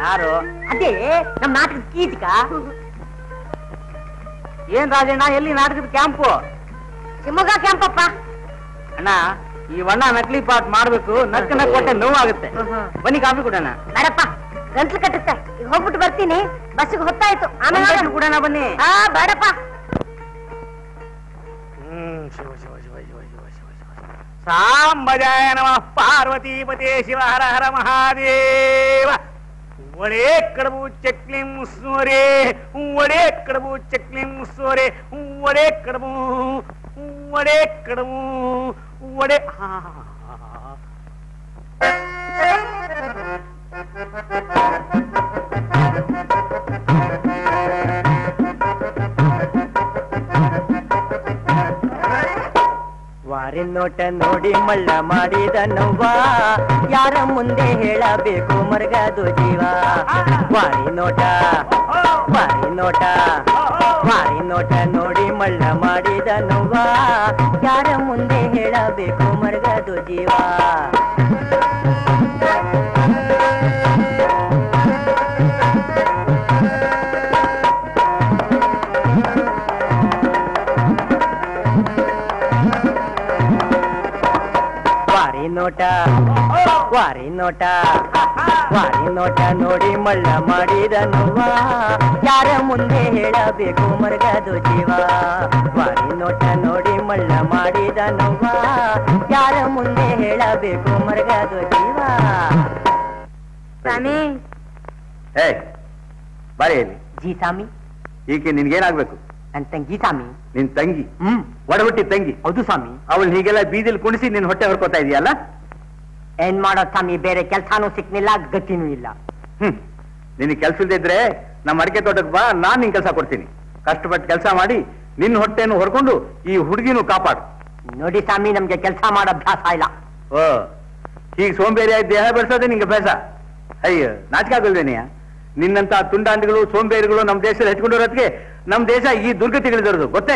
ಯಾರು? ಅದೇ ನಮ್ ನಾಟಕದ ಕೀಚಕ. ಏನ್ ರಾಜಣ್ಣ, ಎಲ್ಲಿ ನಾಟಕದ ಕ್ಯಾಂಪು? ಶಿವಮೊಗ್ಗ ಕ್ಯಾಂಪಪ್ಪ. ಅಣ್ಣ, ಈ ವಣ್ಣ ನಕಲಿ ಪಾಠ ಮಾಡ್ಬೇಕು, ನಕ್ಕ ಕೊಟ್ಟೆ ನೋವಾಗುತ್ತೆ. ಬನ್ನಿ ಕಾಫಿ ಕೊಡೋಣ. ಬೇಡಪ್ಪ, ಗಂಟ್ಲು ಕಟ್ಟುತ್ತೆ. ಈಗ ಹೋಗ್ಬಿಟ್ಟು ಬರ್ತೀನಿ, ಬಸ್ಸಿಗೆ ಹೊತ್ತಾಯ್ತು. ಆಮೇಲೆ ಕೊಡೋಣ ಬನ್ನಿ. ಬೇಡಪ್ಪ. ಶಿವ ಶಿವ ಶಿವ ಶಿವ ಶಿವ ಶಿವ ಶಿವ ಸಾಂಬಜಾಯ ನಮಃ ಪಾರ್ವತೀಪತೆ ಶಿವ ಹರ ಹರ ಮಹಾದೇವ. ಒಡೆ ಕಡಬು ಚಕ್ಲಿ ಮುಸ್ಸೋರೆ, ಒಡೆ ಕಡಬು ಚಕ್ಲಿ ಮುಸ್ಸೋರೆ, ಒಡೆ ಕಡಬು, ಒಡೆ ಕಡಬು, ಒಡೆ. ವಾರಿ ನೋಟ ನೋಡಿ ಮಳ್ಳ ಮಾಡಿದ ನೋವ, ಯಾರ ಮುಂದೆ ಹೇಳಬೇಕು ಮರ್ಗದು ಜೀವ. ವಾರಿ ನೋಟ, ವಾರಿ ನೋಟ, ವಾರಿ ನೋಟ ನೋಡಿ ಮಳ್ಳ ಮಾಡಿದ ನೋವ, ಯಾರ ಮುಂದೆ ಹೇಳಬೇಕು ಮರ್ಗದು ಜೀವ. ವಾರಿ ನೋಟ, ವಾರಿ ನೋಟ, ವಾರಿ ನೋಟ ನೋಡಿ ಮಳ್ಳ ಮಾಡಿದ ನೋವ, ಯಾರ ಮುಂದೆ ಹೇಳಬೇಕು ಮರ್ಗದು ಜೀವ. ವಾರಿ ನೋಟ ನೋಡಿ ಮಳ್ಳ ಮಾಡಿದ ನೋವ, ಯಾರ ಮುಂದೆ ಹೇಳಬೇಕು ಮರ್ಗದು ಜೀವ. ಸ್ವಾಮಿ, ಬಾರಿ ಹೇಳಿ. ಜಿ ಸ್ವಾಮಿ. ಈಕೆ ನಿನ್ಗೇನಾಗ್ಬೇಕು? ನನ್ ತಂಗಿ ಸ್ವಾಮಿ. ನಿನ್ ತಂಗಿ? ಒಡಹುಟ್ಟಿ ತಂಗಿ? ಹೌದು ಸ್ವಾಮಿ. ಅವಳು ಹೀಗೆಲ್ಲ ಬೀದಿಲ್ ಕುಣಿಸಿ ನಿನ್ ಹೊಟ್ಟೆ ಹೊರ್ಕೋತಾ ಇದೆಯಲ್ಲ? ಏನ್ ಮಾಡೋದ್ ಸ್ವಾಮಿ, ಬೇರೆ ಕೆಲ್ಸಾನು ಸಿಕ್ನಿಲ್ಲ, ಗತಿನೂ ಇಲ್ಲ. ನಿನ್ ಕೆಲ್ಸ ಇಲ್ದಿದ್ರೆ ನಮ್ಮ ಅಡಿಕೆ ತೋಟಕ್ಕೆ ಬಾ, ನಾನ್ ನಿನ್ ಕೆಲಸ ಕೊಡ್ತೀನಿ. ಕಷ್ಟಪಟ್ಟು ಕೆಲಸ ಮಾಡಿ ನಿನ್ ಹೊಟ್ಟೆನು ಹೊರ್ಕೊಂಡು ಈ ಹುಡುಗಿನೂ ಕಾಪಾಡು. ನೋಡಿ ಸ್ವಾಮಿ, ನಮ್ಗೆ ಕೆಲಸ ಮಾಡೋ ಅಭ್ಯಾಸ ಇಲ್ಲ. ಓ, ಹೀಗೆ ಸೋಂಬೇರಿ ಆಗಿ ದೇಹ ಬೆಳೆಸೋದೇ ನಿಂಗೆ ಅಭ್ಯಾಸ? ಅಯ್ಯ, ನಾಚಿಕೆ ಆಗಲ್ವೇನೆಯ? ನಿನ್ನಂತ ತುಂಡಾಂಡಿಗಳು ಸೋಂಬೇರಿಗಳು ನಮ್ಮ ದೇಶದಲ್ಲಿ ಹೆಚ್ಕೊಂಡಿರೋದಕ್ಕೆ ನಮ್ ದೇಶ ಈ ದುರ್ಗತಿಗಳಿರೋದು ಗೊತ್ತೇ?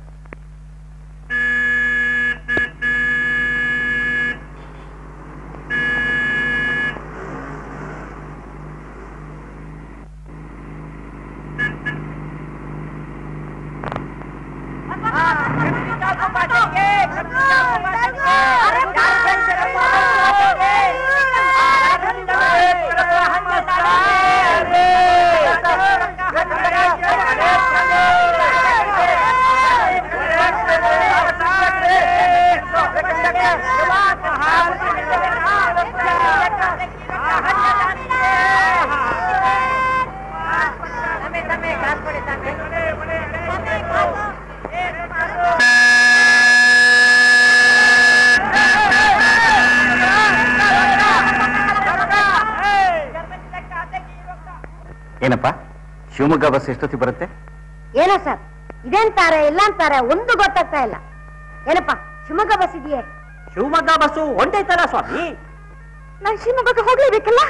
ಏನಪ್ಪ, ಶಿವಮೊಗ್ಗ ಬಸ್ ಎಷ್ಟೊತ್ತಿ ಬರುತ್ತೆ? ಏನೋ ಸರ್, ಇದೇಂತಾರೆ ಇಲ್ಲ ಅಂತಾರೆ, ಒಂದು ಗೊತ್ತಾಗ್ತಾ ಇಲ್ಲ. ಏನಪ್ಪ, ಶಿವಮೊಗ್ಗ ಬಸ್ ಇದೆಯೇ? ಶಿವಮೊಗ್ಗ ಬಸ್ಸು ಹೊಂಟೈತಲ್ಲ ಸ್ವಾಮಿ. ನಾನು ಶಿವಮೊಗ್ಗಕ್ಕೆ ಹೋಗ್ಲೇಬೇಕಲ್ಲ.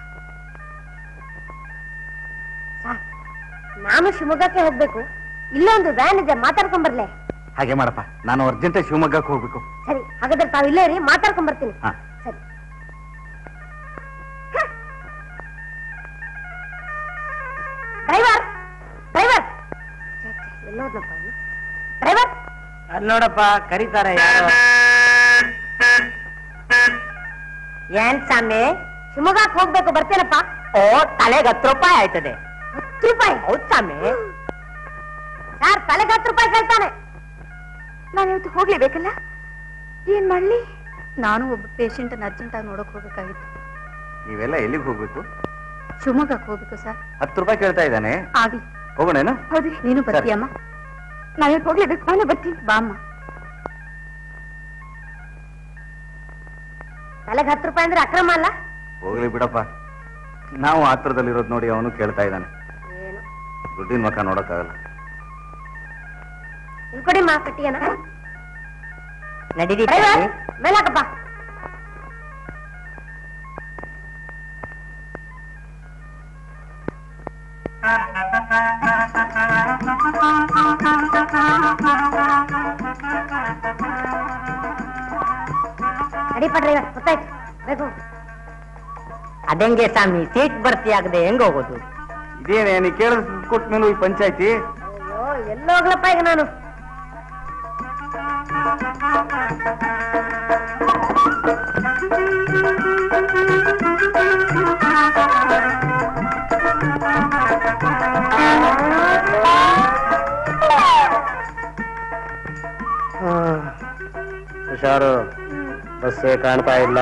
ನಾನು ಶಿವಮೊಗ್ಗಕ್ಕೆ ಹೋಗ್ಬೇಕು. ಇಲ್ಲೊಂದು ವ್ಯಾನ್ ಇದೆ, ಮಾತಾಡ್ಕೊಂಡ್ ಬರ್ಲೆ? ಹಾಗೆ ಮಾಡಪ್ಪ, ನಾನು ಅರ್ಜೆಂಟ್ ಶಿವಮೊಗ್ಗಕ್ಕೆ ಹೋಗ್ಬೇಕು. ಸರಿ, ಹಾಗಾದ್ರೆ ತಾವು ಇಲ್ಲೇ ರೀ, ಮಾತಾಡ್ಕೊಂಡ್ ಬರ್ತೀನಿ. ಸರಿ. ಡ್ರೈವರ್, ಡ್ರೈವರ್, ಎಲ್ಲೋದ್ನಪ್ಪ ಡ್ರೈವರ್? ಅಲ್ಲಿ ನೋಡಪ್ಪ, ಕರೀತಾರೆ ಯಾರು. ಏನ್ ಸ್ವಾಮಿ, ಶಿವಮೊಗ್ಗಕ್ಕೆ ಹೋಗ್ಬೇಕು, ಬರ್ತೇನಪ್ಪ. ಓ, ತಲೆಗೆ 10 ರೂಪಾಯಿ ಆಯ್ತದೆ. 10 ರೂಪಾಯಿ? ಹೌದ್ ಸ್ವಾಮಿ. ಸರ್, ತಲೆಗೆ 10 ರೂಪಾಯಿ ಕೇಳ್ತಾನೆ. ನಾನು ಇವತ್ತು ಹೋಗ್ಲೇಬೇಕಲ್ಲ, ಏನ್ ಮಾಡ್ಲಿ? ನಾನು ಒಬ್ಬ ಪೇಷಂಟ್ ಅರ್ಜೆಂಟ್ ಆಗಿ ನೋಡಕ್ ಹೋಗ್ಬೇಕಾಗಿತ್ತು. ನೀವೆಲ್ಲ ಎಲ್ಲಿಗೆ ಹೋಗ್ಬೇಕು? ಶಿವಮೊಗ್ಗಕ್ಕೆ ಹೋಗ್ಬೇಕು ಸರ್. 10 ರೂಪಾಯಿ ಕೇಳ್ತಾ ಇದ್ದಾನೆ. ಆಗ್ಲಿ, ಹೋಗೋಣ. ಹೌದ್ರಿ, ನೀನು ಬರ್ತೀಯಮ್ಮ? ನಾನು ಹೋಗ್ಲೇಬೇಕು, ನಾನು ಬರ್ತೀನಿ. ಬಾಮ್ಮ. ತಲೆಗೆ 10 ರೂಪಾಯಿ ಅಂದ್ರೆ ಅಕ್ರಮ ಅಲ್ಲ? ಹೋಗ್ಲಿ ಬಿಡಪ್ಪ, ನಾವು ಆತ್ರದಲ್ಲಿರೋದು ನೋಡಿ ಅವನು ಕೇಳ್ತಾ ಇದ್ದಾನೆ. ಏನು ದುಡ್ಡಿನ ಮಕ್ಕ ನೋಡಕ್ಕಾಗಲ್ಲ. ಕೊಡಿ ಮಾ, ಕಟ್ಟಿಯನ ನಡೀರಿ ಮೇಲಾಕಪ್ಪ. ನಡೀಪ ಡ್ರೈವರ್, ಗೊತ್ತಾಯ್ತು, ಬೇಕು. ಅದಂಗೆ ಸ್ವಾಮಿ, ಸೀಟ್ ಭರ್ತಿ ಆಗದೆ ಹೆಂಗ್ ಹೋಗೋದು? ಇದೇನೇ ನೀ ಕೇಳಿದ ಕೊಟ್ಟ ಮೇಲೂ ಈ ಪಂಚಾಯ್ತಿ? ಅಯ್ಯೋ ಎಲ್ಲೋಗ್ಲಪ್ಪ ಈಗ ನಾನು. ಹುಷಾರು, ಬಸ್ಸೇ ಕಾಣ್ತಾ ಇಲ್ಲ.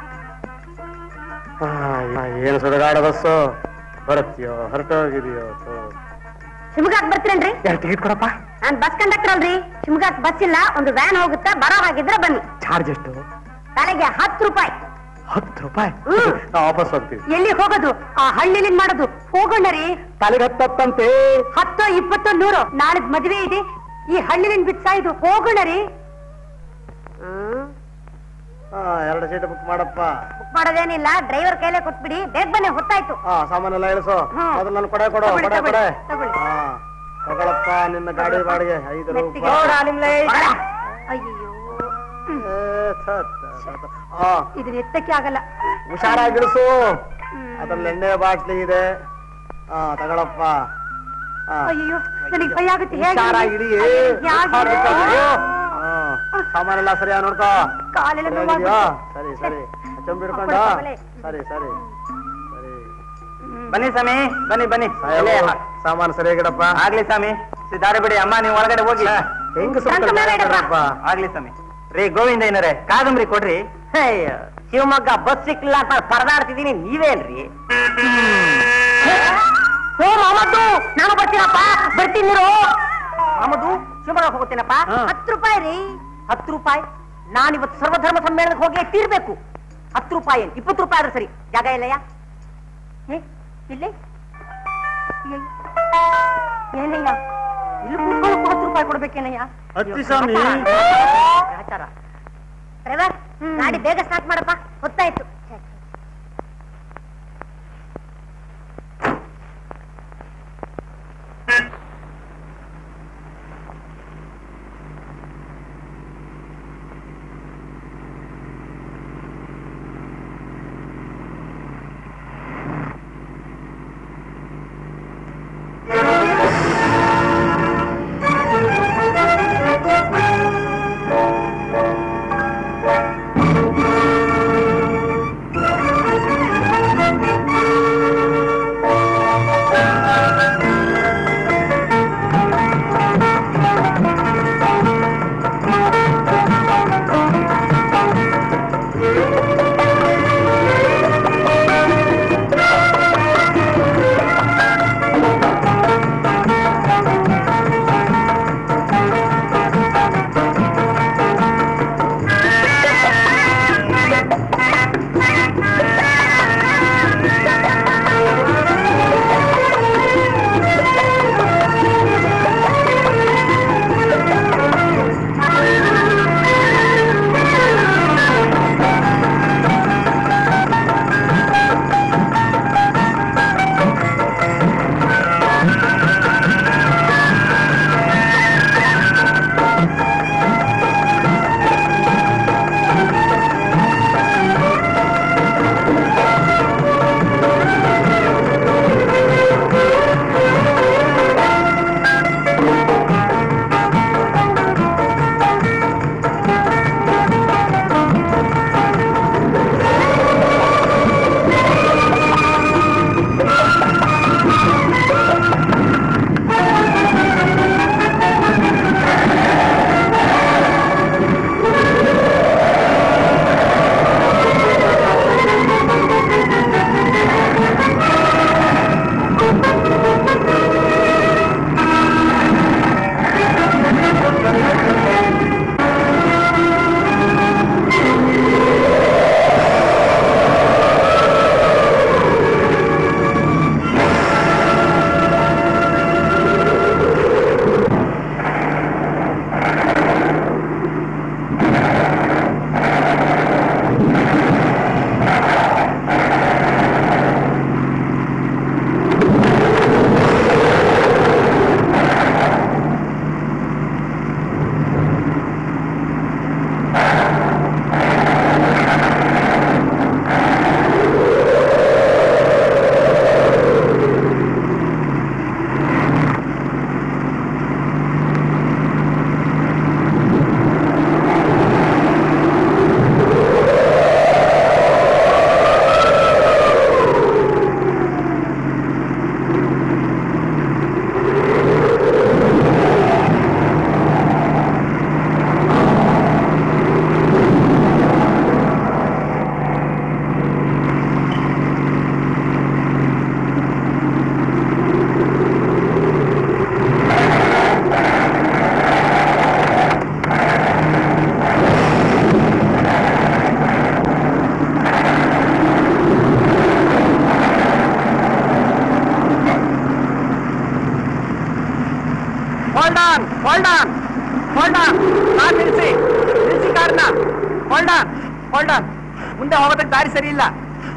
ಏನು ಸುಡಗಾಡ ಬಸ್ಸು, ಬರುತ್ತೀಯೋ ಹೊರಟೋಗಿದೆಯೋ? ಶಿವಮೊಗ್ಗಕ್ಕೆ ಬರ್ತೀರೇನ್ರಿ? ಎರಡು ಟಿಕೆಟ್ ಕೊಡಪ್ಪ. ನಾನ್ ಬಸ್ ಕಂಡಕ್ಟರ್ ಅಲ್ರಿ. ಶಿವಮೊಗ್ಗಕ್ಕೆ ಬಸ್ ಇಲ್ಲ, ಒಂದು ವ್ಯಾನ್ ಹೋಗುತ್ತಾ, ಬರೋ ಹಾಗಿದ್ರೆ ಬನ್ನಿ. ಚಾರ್ಜ್ ಎಷ್ಟು? ತಲೆಗೆ 10 ರೂಪಾಯಿ. 10 ರೂಪಾಯಿ? ನಾವು ವಾಪಸ್ ಹೋಗ್ತೀವಿ. ಎಲ್ಲಿ ಹೋಗೋದು? ಆ ಹಳ್ಳಿಲಿಂದ ಮಾಡೋದು. ಹೋಗೋಣ ರೀ. ತಲೆಗೆ 10 10, 20, 100. ನಾಳೆ ಮದುವೆ ಇದೆ, ಈ ಹಳ್ಳಿಲಿಂದ ಬಿಟ್ಸ ಇದು. ಹೋಗೋಣ ರೀ. 2 ಸೀಟ್ ಬುಕ್ ಮಾಡಪ್ಪ. ಬುಕ್ ಮಾಡೋದೇನಿಲ್ಲ, ಡ್ರೈವರ್ ಕೈಲೇ ಕೊಟ್ಬಿಡಿ. ಬೇಗ ಬನ್ನಿ, ಹೊತ್ತಾಯ್ತು. ಸಾಮಾನೆಲ್ಲ ಇಳಿಸೋ. ಮೊದಲು ನಾನು ಕೊಡೆ ಕೊಡು. ಕೊಡೆ ಕೊಡೆ ತಗೊಳಪ್ಪ. ನಿನ್ನ ಗಾಡಿ ಬಾಡಿಗೆ 5 ರೂಪಾಯಿ. ಅಯ್ಯೋ, ಆ ಇದನ್ನ ಎತ್ತಕ್ಕೆ ಆಗಲ್ಲ. ಹುಷಾರಾಗಿಳಿಸು. ಅದ್ರಲ್ಲಿ ಎಣ್ಣೆ ಬಾಟ್ಲಿ ಇದೆ. ತಗೊಳಪ್ಪ. ಅಯ್ಯೋ, ನನಗೆ ಭಯ ಆಗುತ್ತೆ. ಹುಷಾರಾಗಿಡಿ. ಸಾಮಾನೆಲ್ಲ ಸರಿಯಾ ನೋಡ್ಕೋ. ಕಾಲೆಲ್ಲ ಸರಿ ಸರಿ ಚಂಬಿಡ್ಕೊಂಡ. ಸರಿ ಸರಿ ಸರಿ. ಬನ್ನಿ ಸ್ವಾಮಿ, ಬನ್ನಿ ಬನ್ನಿ. ಸಾಮಾನು ಸರಿಯಾಗಿಡಪ್ಪ. ಆಗ್ಲಿ ಸ್ವಾಮಿ, ದಾರಿ ಬಿಡಿ. ಅಮ್ಮ ನೀವು ಒಳಗಡೆ ಹೋಗಿ. ಹೆಂಗ ಆಗ್ಲಿ ಸ್ವಾಮಿ. ರೀ ಗೋವಿಂದ ಏನರೇ, ಕಾದಂಬರಿ ಕೊಡ್ರಿ. ಶಿವಮೊಗ್ಗ ಬಸ್ ಸಿಕ್ಲಿಲ್ಲ ಅಂತ ಪರದಾಡ್ತಿದ್ದೀನಿ, ನೀವೇನ್ರಿ? ಮಾಮದ್ದು, ನಾನು ಬರ್ತೀನಪ್ಪ. ಬರ್ತೀನಿ. ಮಾಮದ್ದು, ಶಿವಮೊಗ್ಗ ಹೋಗ್ತೀನಪ್ಪ. 10 ರೂಪಾಯಿ ರೀ. 10 ರೂಪಾಯಿ? ನಾನಿವತ್ತು ಸರ್ವಧರ್ಮ ಸಮ್ಮೇಳನಕ್ಕೆ ಹೋಗಿ ತೀರ್ಬೇಕು. 10 ರೂಪಾಯಿ 20 ರೂಪಾಯಿ ಆದ್ರೆ ಸರಿ. ಜಾಗ ಇಲ್ಲಯ್ಯ? ಇಲ್ಲಿ ಏನಯ್ಯ? ಇಲ್ಲಿ ಕೂತ್ಕೊಳ್ಳೋಕೆ 10 ರೂಪಾಯಿ ಕೊಡ್ಬೇಕೇನಯ್ಯ? ಆಚಾರ. ಡ್ರೈವರ್, ಗಾಡಿ ಬೇಗ ಸ್ಟಾರ್ಟ್ ಮಾಡಪ್ಪ, ಹೊತ್ತಾಯ್ತು. Hold on hold on hold on. Car ನಿಲ್ಸಿ ನಿಲ್ಸಿ ಕಾರ್ನ. Hold on hold on. ಮುಂದೆ ಹೋಗೋದಕ್ಕೆ ದಾರಿ ಸರಿ ಇಲ್ಲ.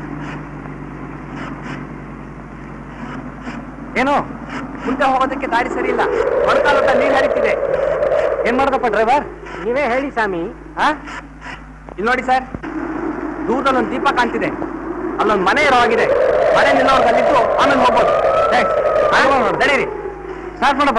ಏನು ಮುಂದೆ ಹೋಗೋದಕ್ಕೆ ದಾರಿ ಸರಿ ಇಲ್ಲ. ಮೊಳಕಾಲದ ನೀರು ಹರಿತಿದೆ. ಏನ್ ಮಾಡೋದಪ್ಪ ಡ್ರೈವರ್? ನೀವೇ ಹೇಳಿ ಸ್ವಾಮಿ. ಇಲ್ಲಿ ನೋಡಿ ಸರ್, ದೂರದಲ್ಲೊಂದು ದೀಪ ಕಾಣ್ತಿದೆ. ಅಲ್ಲೊಂದು ಮನೆ ಇರೋ ಆಗಿದೆ. ಮನೆ ನಿಲ್ಲೋರ್ಗೆ ಅಲ್ಲಿದ್ದು ಆಮೇಲೆ ಹೋಗ್ಬೋದು. ನಡೀರಿ ಸ್ಟಾರ್ಟ್ ಮಾಡಪ್ಪ.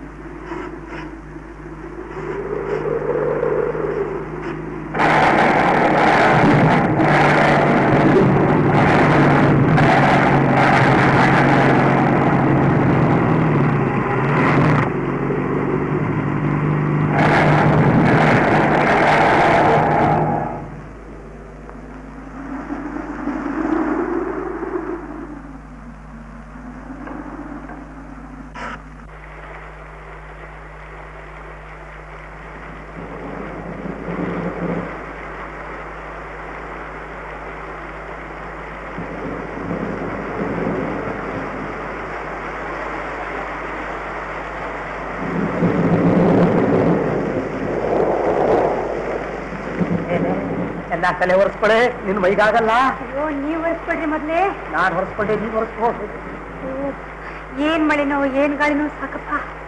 ತಲೆ ಹೊರಸ್ಕೊಡೆ, ನಿನ್ ಮೈಗಾಗಲ್ಲ. ಅಯ್ಯೋ ನೀವ್ ಹೊರಸ್ಕೊಡ್ರಿ ಮೊದ್ಲೇ. ನಾನ್ ಹೊರಸ್ಕೊಂಡೆ, ನೀವ್ ಹೊರಸ್ಕೋ. ಏನ್ ಮಳೆನೋ ಏನ್ ಗಾಳಿನೋ ಸಾಕಪ್ಪ.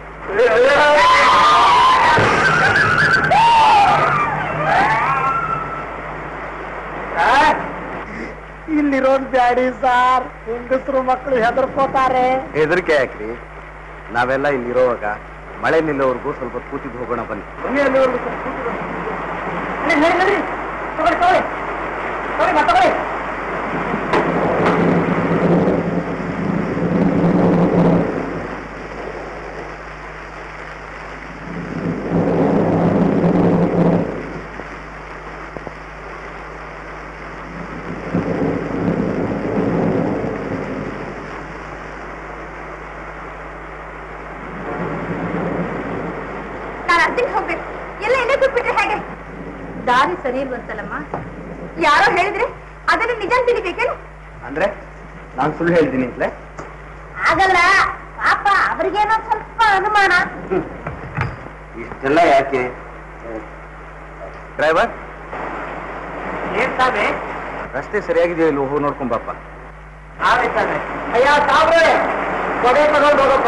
ಇಲ್ಲಿರೋದ್ ಬ್ಯಾಡಿ ಸಾರ್, ಹೆಂಗಸರು ಮಕ್ಕಳು ಹೆದರ್ಕೋತಾರೆ. ಹೆದರಿಕೆ ಯಾಕ್ರಿ? ನಾವೆಲ್ಲ ಇಲ್ಲಿರೋವಾಗ ಮಳೆ ನಿಲ್ಲೋವರೆಗೂ ಸ್ವಲ್ಪ ಕೂತಿದ್ದು ಹೋಗೋಣ ಬನ್ನಿ. ಹೋಗ್ಬೇಕು. ಎಲ್ಲ ಎಣ್ಣೆ ಬಿಟ್ಬಿಟ್ರೆ ಹೇಗೆ? ದಾರಿ ಸರಿ ಇಲ್ವಂತಲ್ಲಮ್ಮ. ಯಾರೋ ಹೇಳಿದ್ರೆ ಅದನ್ನ ನಿಜ ತಿಳಿಬೇಕೇನು? ಅಂದ್ರೆ ನಾನ್ ಸುಳ್ಳು ಹೇಳ್ತೀನಿ ಅಂತಲೇ? ಆಗಲ್ಲ ಪಾಪ, ಅವ್ರಿಗೇನೋ ಸ್ವಲ್ಪ ಅನುಮಾನ. ಇಷ್ಟೆಲ್ಲ ಯಾಕೆ? ಡ್ರೈವರ್, ಏನ್ ತಾವೆ? ರಸ್ತೆ ಸರಿಯಾಗಿದೆಯೋ ಇಲ್ವೋ ಹೋಗಿ ನೋಡ್ಕೊಂಬಪ್ಪ. ಆಯ್ತಾನೆ. ಅಯ್ಯ ಸಾವ್ರೆ, ಕೊಡೆ ತಗೊಂಡು ಹೋಗಪ್ಪ.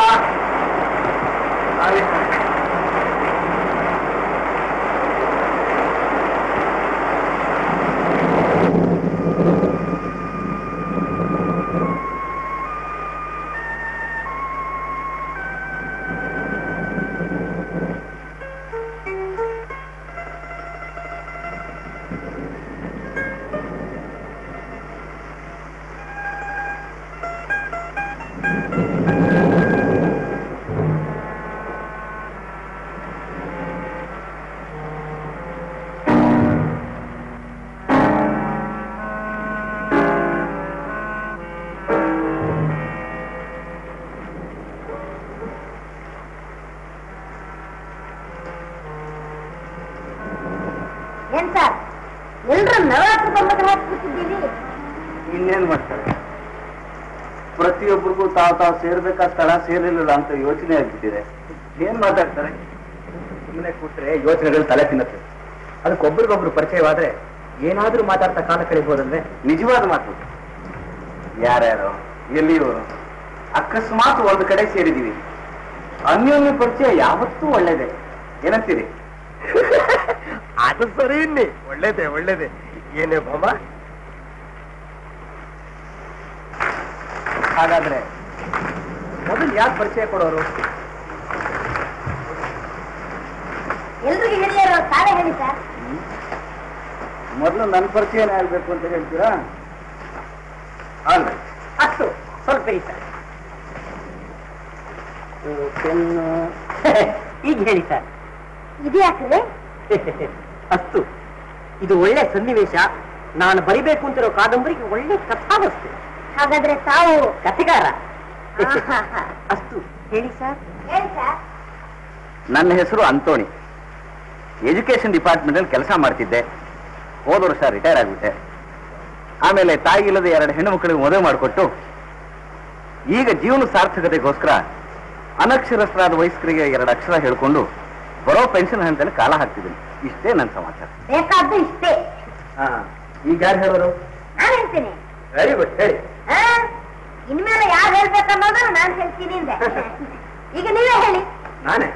ಏನ್ ಸರ್ ಎಲ್ರು ನವರಾತ್ರಿ ಬಂದಾಗ ಹಾಕ್ಬಿಟ್ಟಿದ್ದೀವಿ. ಇನ್ನೇನ್ ಮಾಡ್ತಾರೆ? ಪ್ರತಿಯೊಬ್ಬರಿಗೂ ತಾವು ಸೇರ್ಬೇಕಾದ ಸ್ಥಳ ಸೇರಿರಲಿಲ್ಲ ಅಂತ ಯೋಚನೆ ಆಗ್ಬಿಟ್ಟಿದೆ. ಏನ್ ಮಾತಾಡ್ತಾರೆ? ಸುಮ್ಮನೆ ಕೂತ್ರೆ ಯೋಚನೆಗಳು ತಲೆ ತಿನ್ನತ್ತೆ. ಅದಕ್ಕೊಬ್ರಿಗೊಬ್ರು ಪರಿಚಯವಾದ್ರೆ ಏನಾದ್ರೂ ಮಾತಾಡ್ತಾ ಕಾಲ ಕಳಿಬೋದಂದ್ರೆ ನಿಜವಾದ ಮಾತು. ಯಾರ್ಯಾರೋ ಎಲ್ಲಿಯೋ ಅಕಸ್ಮಾತ್ ಒಂದು ಕಡೆ ಸೇರಿದೀವಿ. ಅನ್ಯೋನ್ಯ ಪರಿಚಯ ಯಾವತ್ತೂ ಒಳ್ಳೇದೇ. ಏನಂತೀರಿ? ಅದು ಸರಿ. ಇನ್ನಿ ಒಳ್ಳೇದೇ ಒಳ್ಳೇದೇ. ಏನೇ ಬಾಮ? ಹಾಗಾದ್ರೆ ಮೊದಲು ಯಾರು ಪರಿಚಯ ಕೊಡೋರು? ಎಲ್ರಿಗೂ ಹೇಳಿರೋ ತಾವೇ ಹೇಳಿ ಸರ್. ಮೊದಲು ನನ್ನ ಪರಿಚಯನೇ ಆಗ್ಬೇಕು ಅಂತ ಹೇಳ್ತೀರಾ? ಅಷ್ಟು ಸ್ವಲ್ಪ ಇರಿ ಸರ್. ಈಗ ಹೇಳಿ ಸರ್. ಇದ್ಯಾಕ್ರೆ? ಅಷ್ಟು ಇದು ಒಳ್ಳೆ ಸನ್ನಿವೇಶ. ನಾನು ಬರಿಬೇಕು ಅಂತಿರೋ ಕಾದಂಬರಿಗೆ ಒಳ್ಳೆ ಕಥಾವಸ್ತು. ಹಾಗಾದ್ರೆ ತಾವು ಕಥೆಗಾರ. ಅಷ್ಟು ಹೇಳಿ ಸರ್. ಹೇಳಿ ಸರ್. ನನ್ನ ಹೆಸರು ಅಂತೋಣಿ. ಎಜುಕೇಶನ್ ಡಿಪಾರ್ಟ್ಮೆಂಟ್ ಅಲ್ಲಿ ಕೆಲಸ ಮಾಡ್ತಿದ್ದೆ. ಹೋದ ವರ್ಷ ರಿಟೈರ್ ಆಗ್ಬಿಟ್ಟೆ. ಆಮೇಲೆ ತಾಯಿ ಇಲ್ಲದೆ 2 ಹೆಣ್ಣು ಮಕ್ಕಳಿಗೆ ಮದುವೆ ಮಾಡಿಕೊಟ್ಟು ಈಗ ಜೀವನ ಸಾರ್ಥಕತೆಗೋಸ್ಕರ ಅನಕ್ಷರಸ್ಥರಾದ ವಯಸ್ಕರಿಗೆ 2 ಅಕ್ಷರ ಹೇಳ್ಕೊಂಡು ಬರೋ ಪೆನ್ಷನ್ ಹಂತದಲ್ಲಿ ಕಾಲ ಹಾಕ್ತಿದ್ದೀನಿ. ಇಷ್ಟೇ ನನ್ನ ಸಮಾಚಾರ. ಬೇಕಾದ್ದು ಇಷ್ಟೇ. ಈಗ ಯಾರು ಹೇಳೋರು? ನಾನು ಹೇಳ್ತೀನಿ. ವೆರಿ ಗುಡ್, ಹೇಳಿ. ಇನ್ಮೇಲೆ ಯಾರು ಹೇಳ್ಬೇಕನ್ನೋದನ್ನ ನಾನು ಹೇಳ್ತೀನಿ ಅಂದೆ. ಈಗ ನೀವೇ ಹೇಳಿ. ನಾನೇ?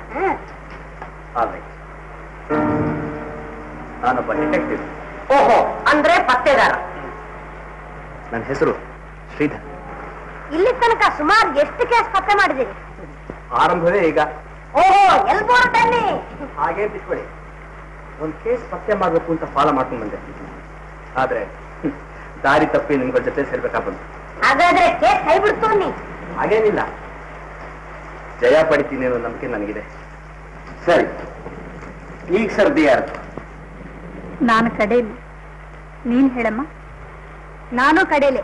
ನಾನೊಬ್ಬ ಡಿಟೆಕ್ಟಿವ್. ಓಹೋ, ಅಂದ್ರೆ ಪತ್ತೆದಾರ. ನನ್ನ ಹೆಸರು ಶ್ರೀಧರ್. ಇಲ್ಲಿ ತನಕ ಸುಮಾರು ಎಷ್ಟು ಕೇಸ್ ಪತ್ತೆ ಮಾಡಿದ್ದೀರಿ? ಆರಂಭವೇ ಈಗ. ಓಹೋ, ಎಲ್ಬೋರ್ ಬನ್ನಿ. ಹಾಗೆ ಬಿಟ್ಕೊಳ್ಳಿ. ಒಂದು ಕೇಸ್ ಪತ್ತೆ ಮಾಡಬೇಕು ಅಂತ ಫಾಲೋ ಮಾಡ್ಕೊಂಡು ಬಂದೆ. ಆದ್ರೆ ದಾರಿ ತಪ್ಪಿ ನಿಮ್ಗಳ ಜೊತೆ ಸೇರ್ಬೇಕಾ ಬಂತು. ಹಾಗಾದ್ರೆ ಕೇಸ್ ಕೈ ಬಿಡ್ತು ನೀ? ಹಾಗೇನಿಲ್ಲ, ಜಯ ಪಡಿತೀನಿ ಅನ್ನೋ ನಂಬಿಕೆ ನನಗಿದೆ. ಸರಿ, ಈಗ ಸರ್ದಿ ಯಾರು? ನಾನು ಕಡೇಲಿ. ನೀನ್ ಹೇಳಮ್ಮ. ನಾನು ಕಡೇಲೆ.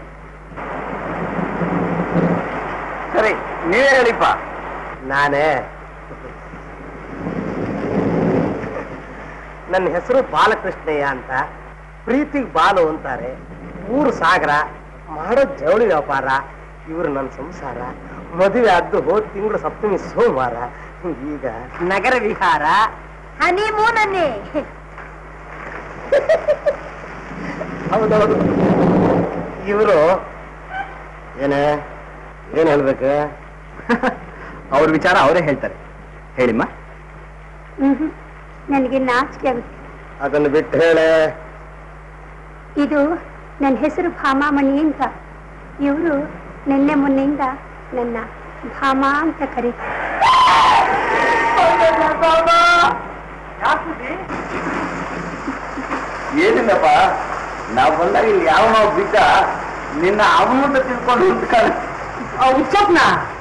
ಸರಿ, ನೀವೇ ಹೇಳಿಪ್ಪ. ನಾನೇ. ನನ್ನ ಹೆಸರು ಬಾಲಕೃಷ್ಣಯ್ಯ ಅಂತ. ಪ್ರೀತಿಗೆ ಬಾಲು ಅಂತಾರೆ. ಊರು ಸಾಗರ, ಮಾಡೋ ಜವಳಿ ವ್ಯಾಪಾರ. ಇವರು ನನ್ನ ಸಂಸಾರ. ಮದುವೆ ಆದ್ದು ಹೋದ ತಿಂಗಳು ಸಪ್ತಮಿ ಸೋಮವಾರ. ಈಗ ನಗರ ವಿಹಾರ. ಹನಿಮೂನ್ ಅನ್ನಿ. ಹೌದೌದು. ಇವರು ಏನ್ ಹೇಳ್ಬೇಕು? ಅವ್ರ ವಿಚಾರ ಅವರೇ ಹೇಳ್ತಾರೆ. ಹೇಳಿಮ್ಮ. ನನಗೆ ನಾಚಿಕೆ ಆಗುತ್ತೆ. ಅದನ್ನು ಬಿಟ್ಟು ಹೇಳೆ. ಇದು ನನ್ನ ಹೆಸರು ಭಾಮಾಮಣಿ ಅಂತ. ಇವರು ನಿನ್ನೆ ಮೊನ್ನೆಯಿಂದ ನನ್ನ ಭಾಮಾ ಅಂತ ಕರೀತಾರೆ. ಏನಿಲ್ಲಪ್ಪ, ನಾವು ಬಂದಾಗ ಇಲ್ಲಿ ಯಾವ ಬಿದ್ದ ನಿನ್ನ ಅವನಂತ ತಿಳ್ಕೊಂಡು ಉಂಟ್ಕಾಳೆ. ಹುಚ್ಚಪ್ನ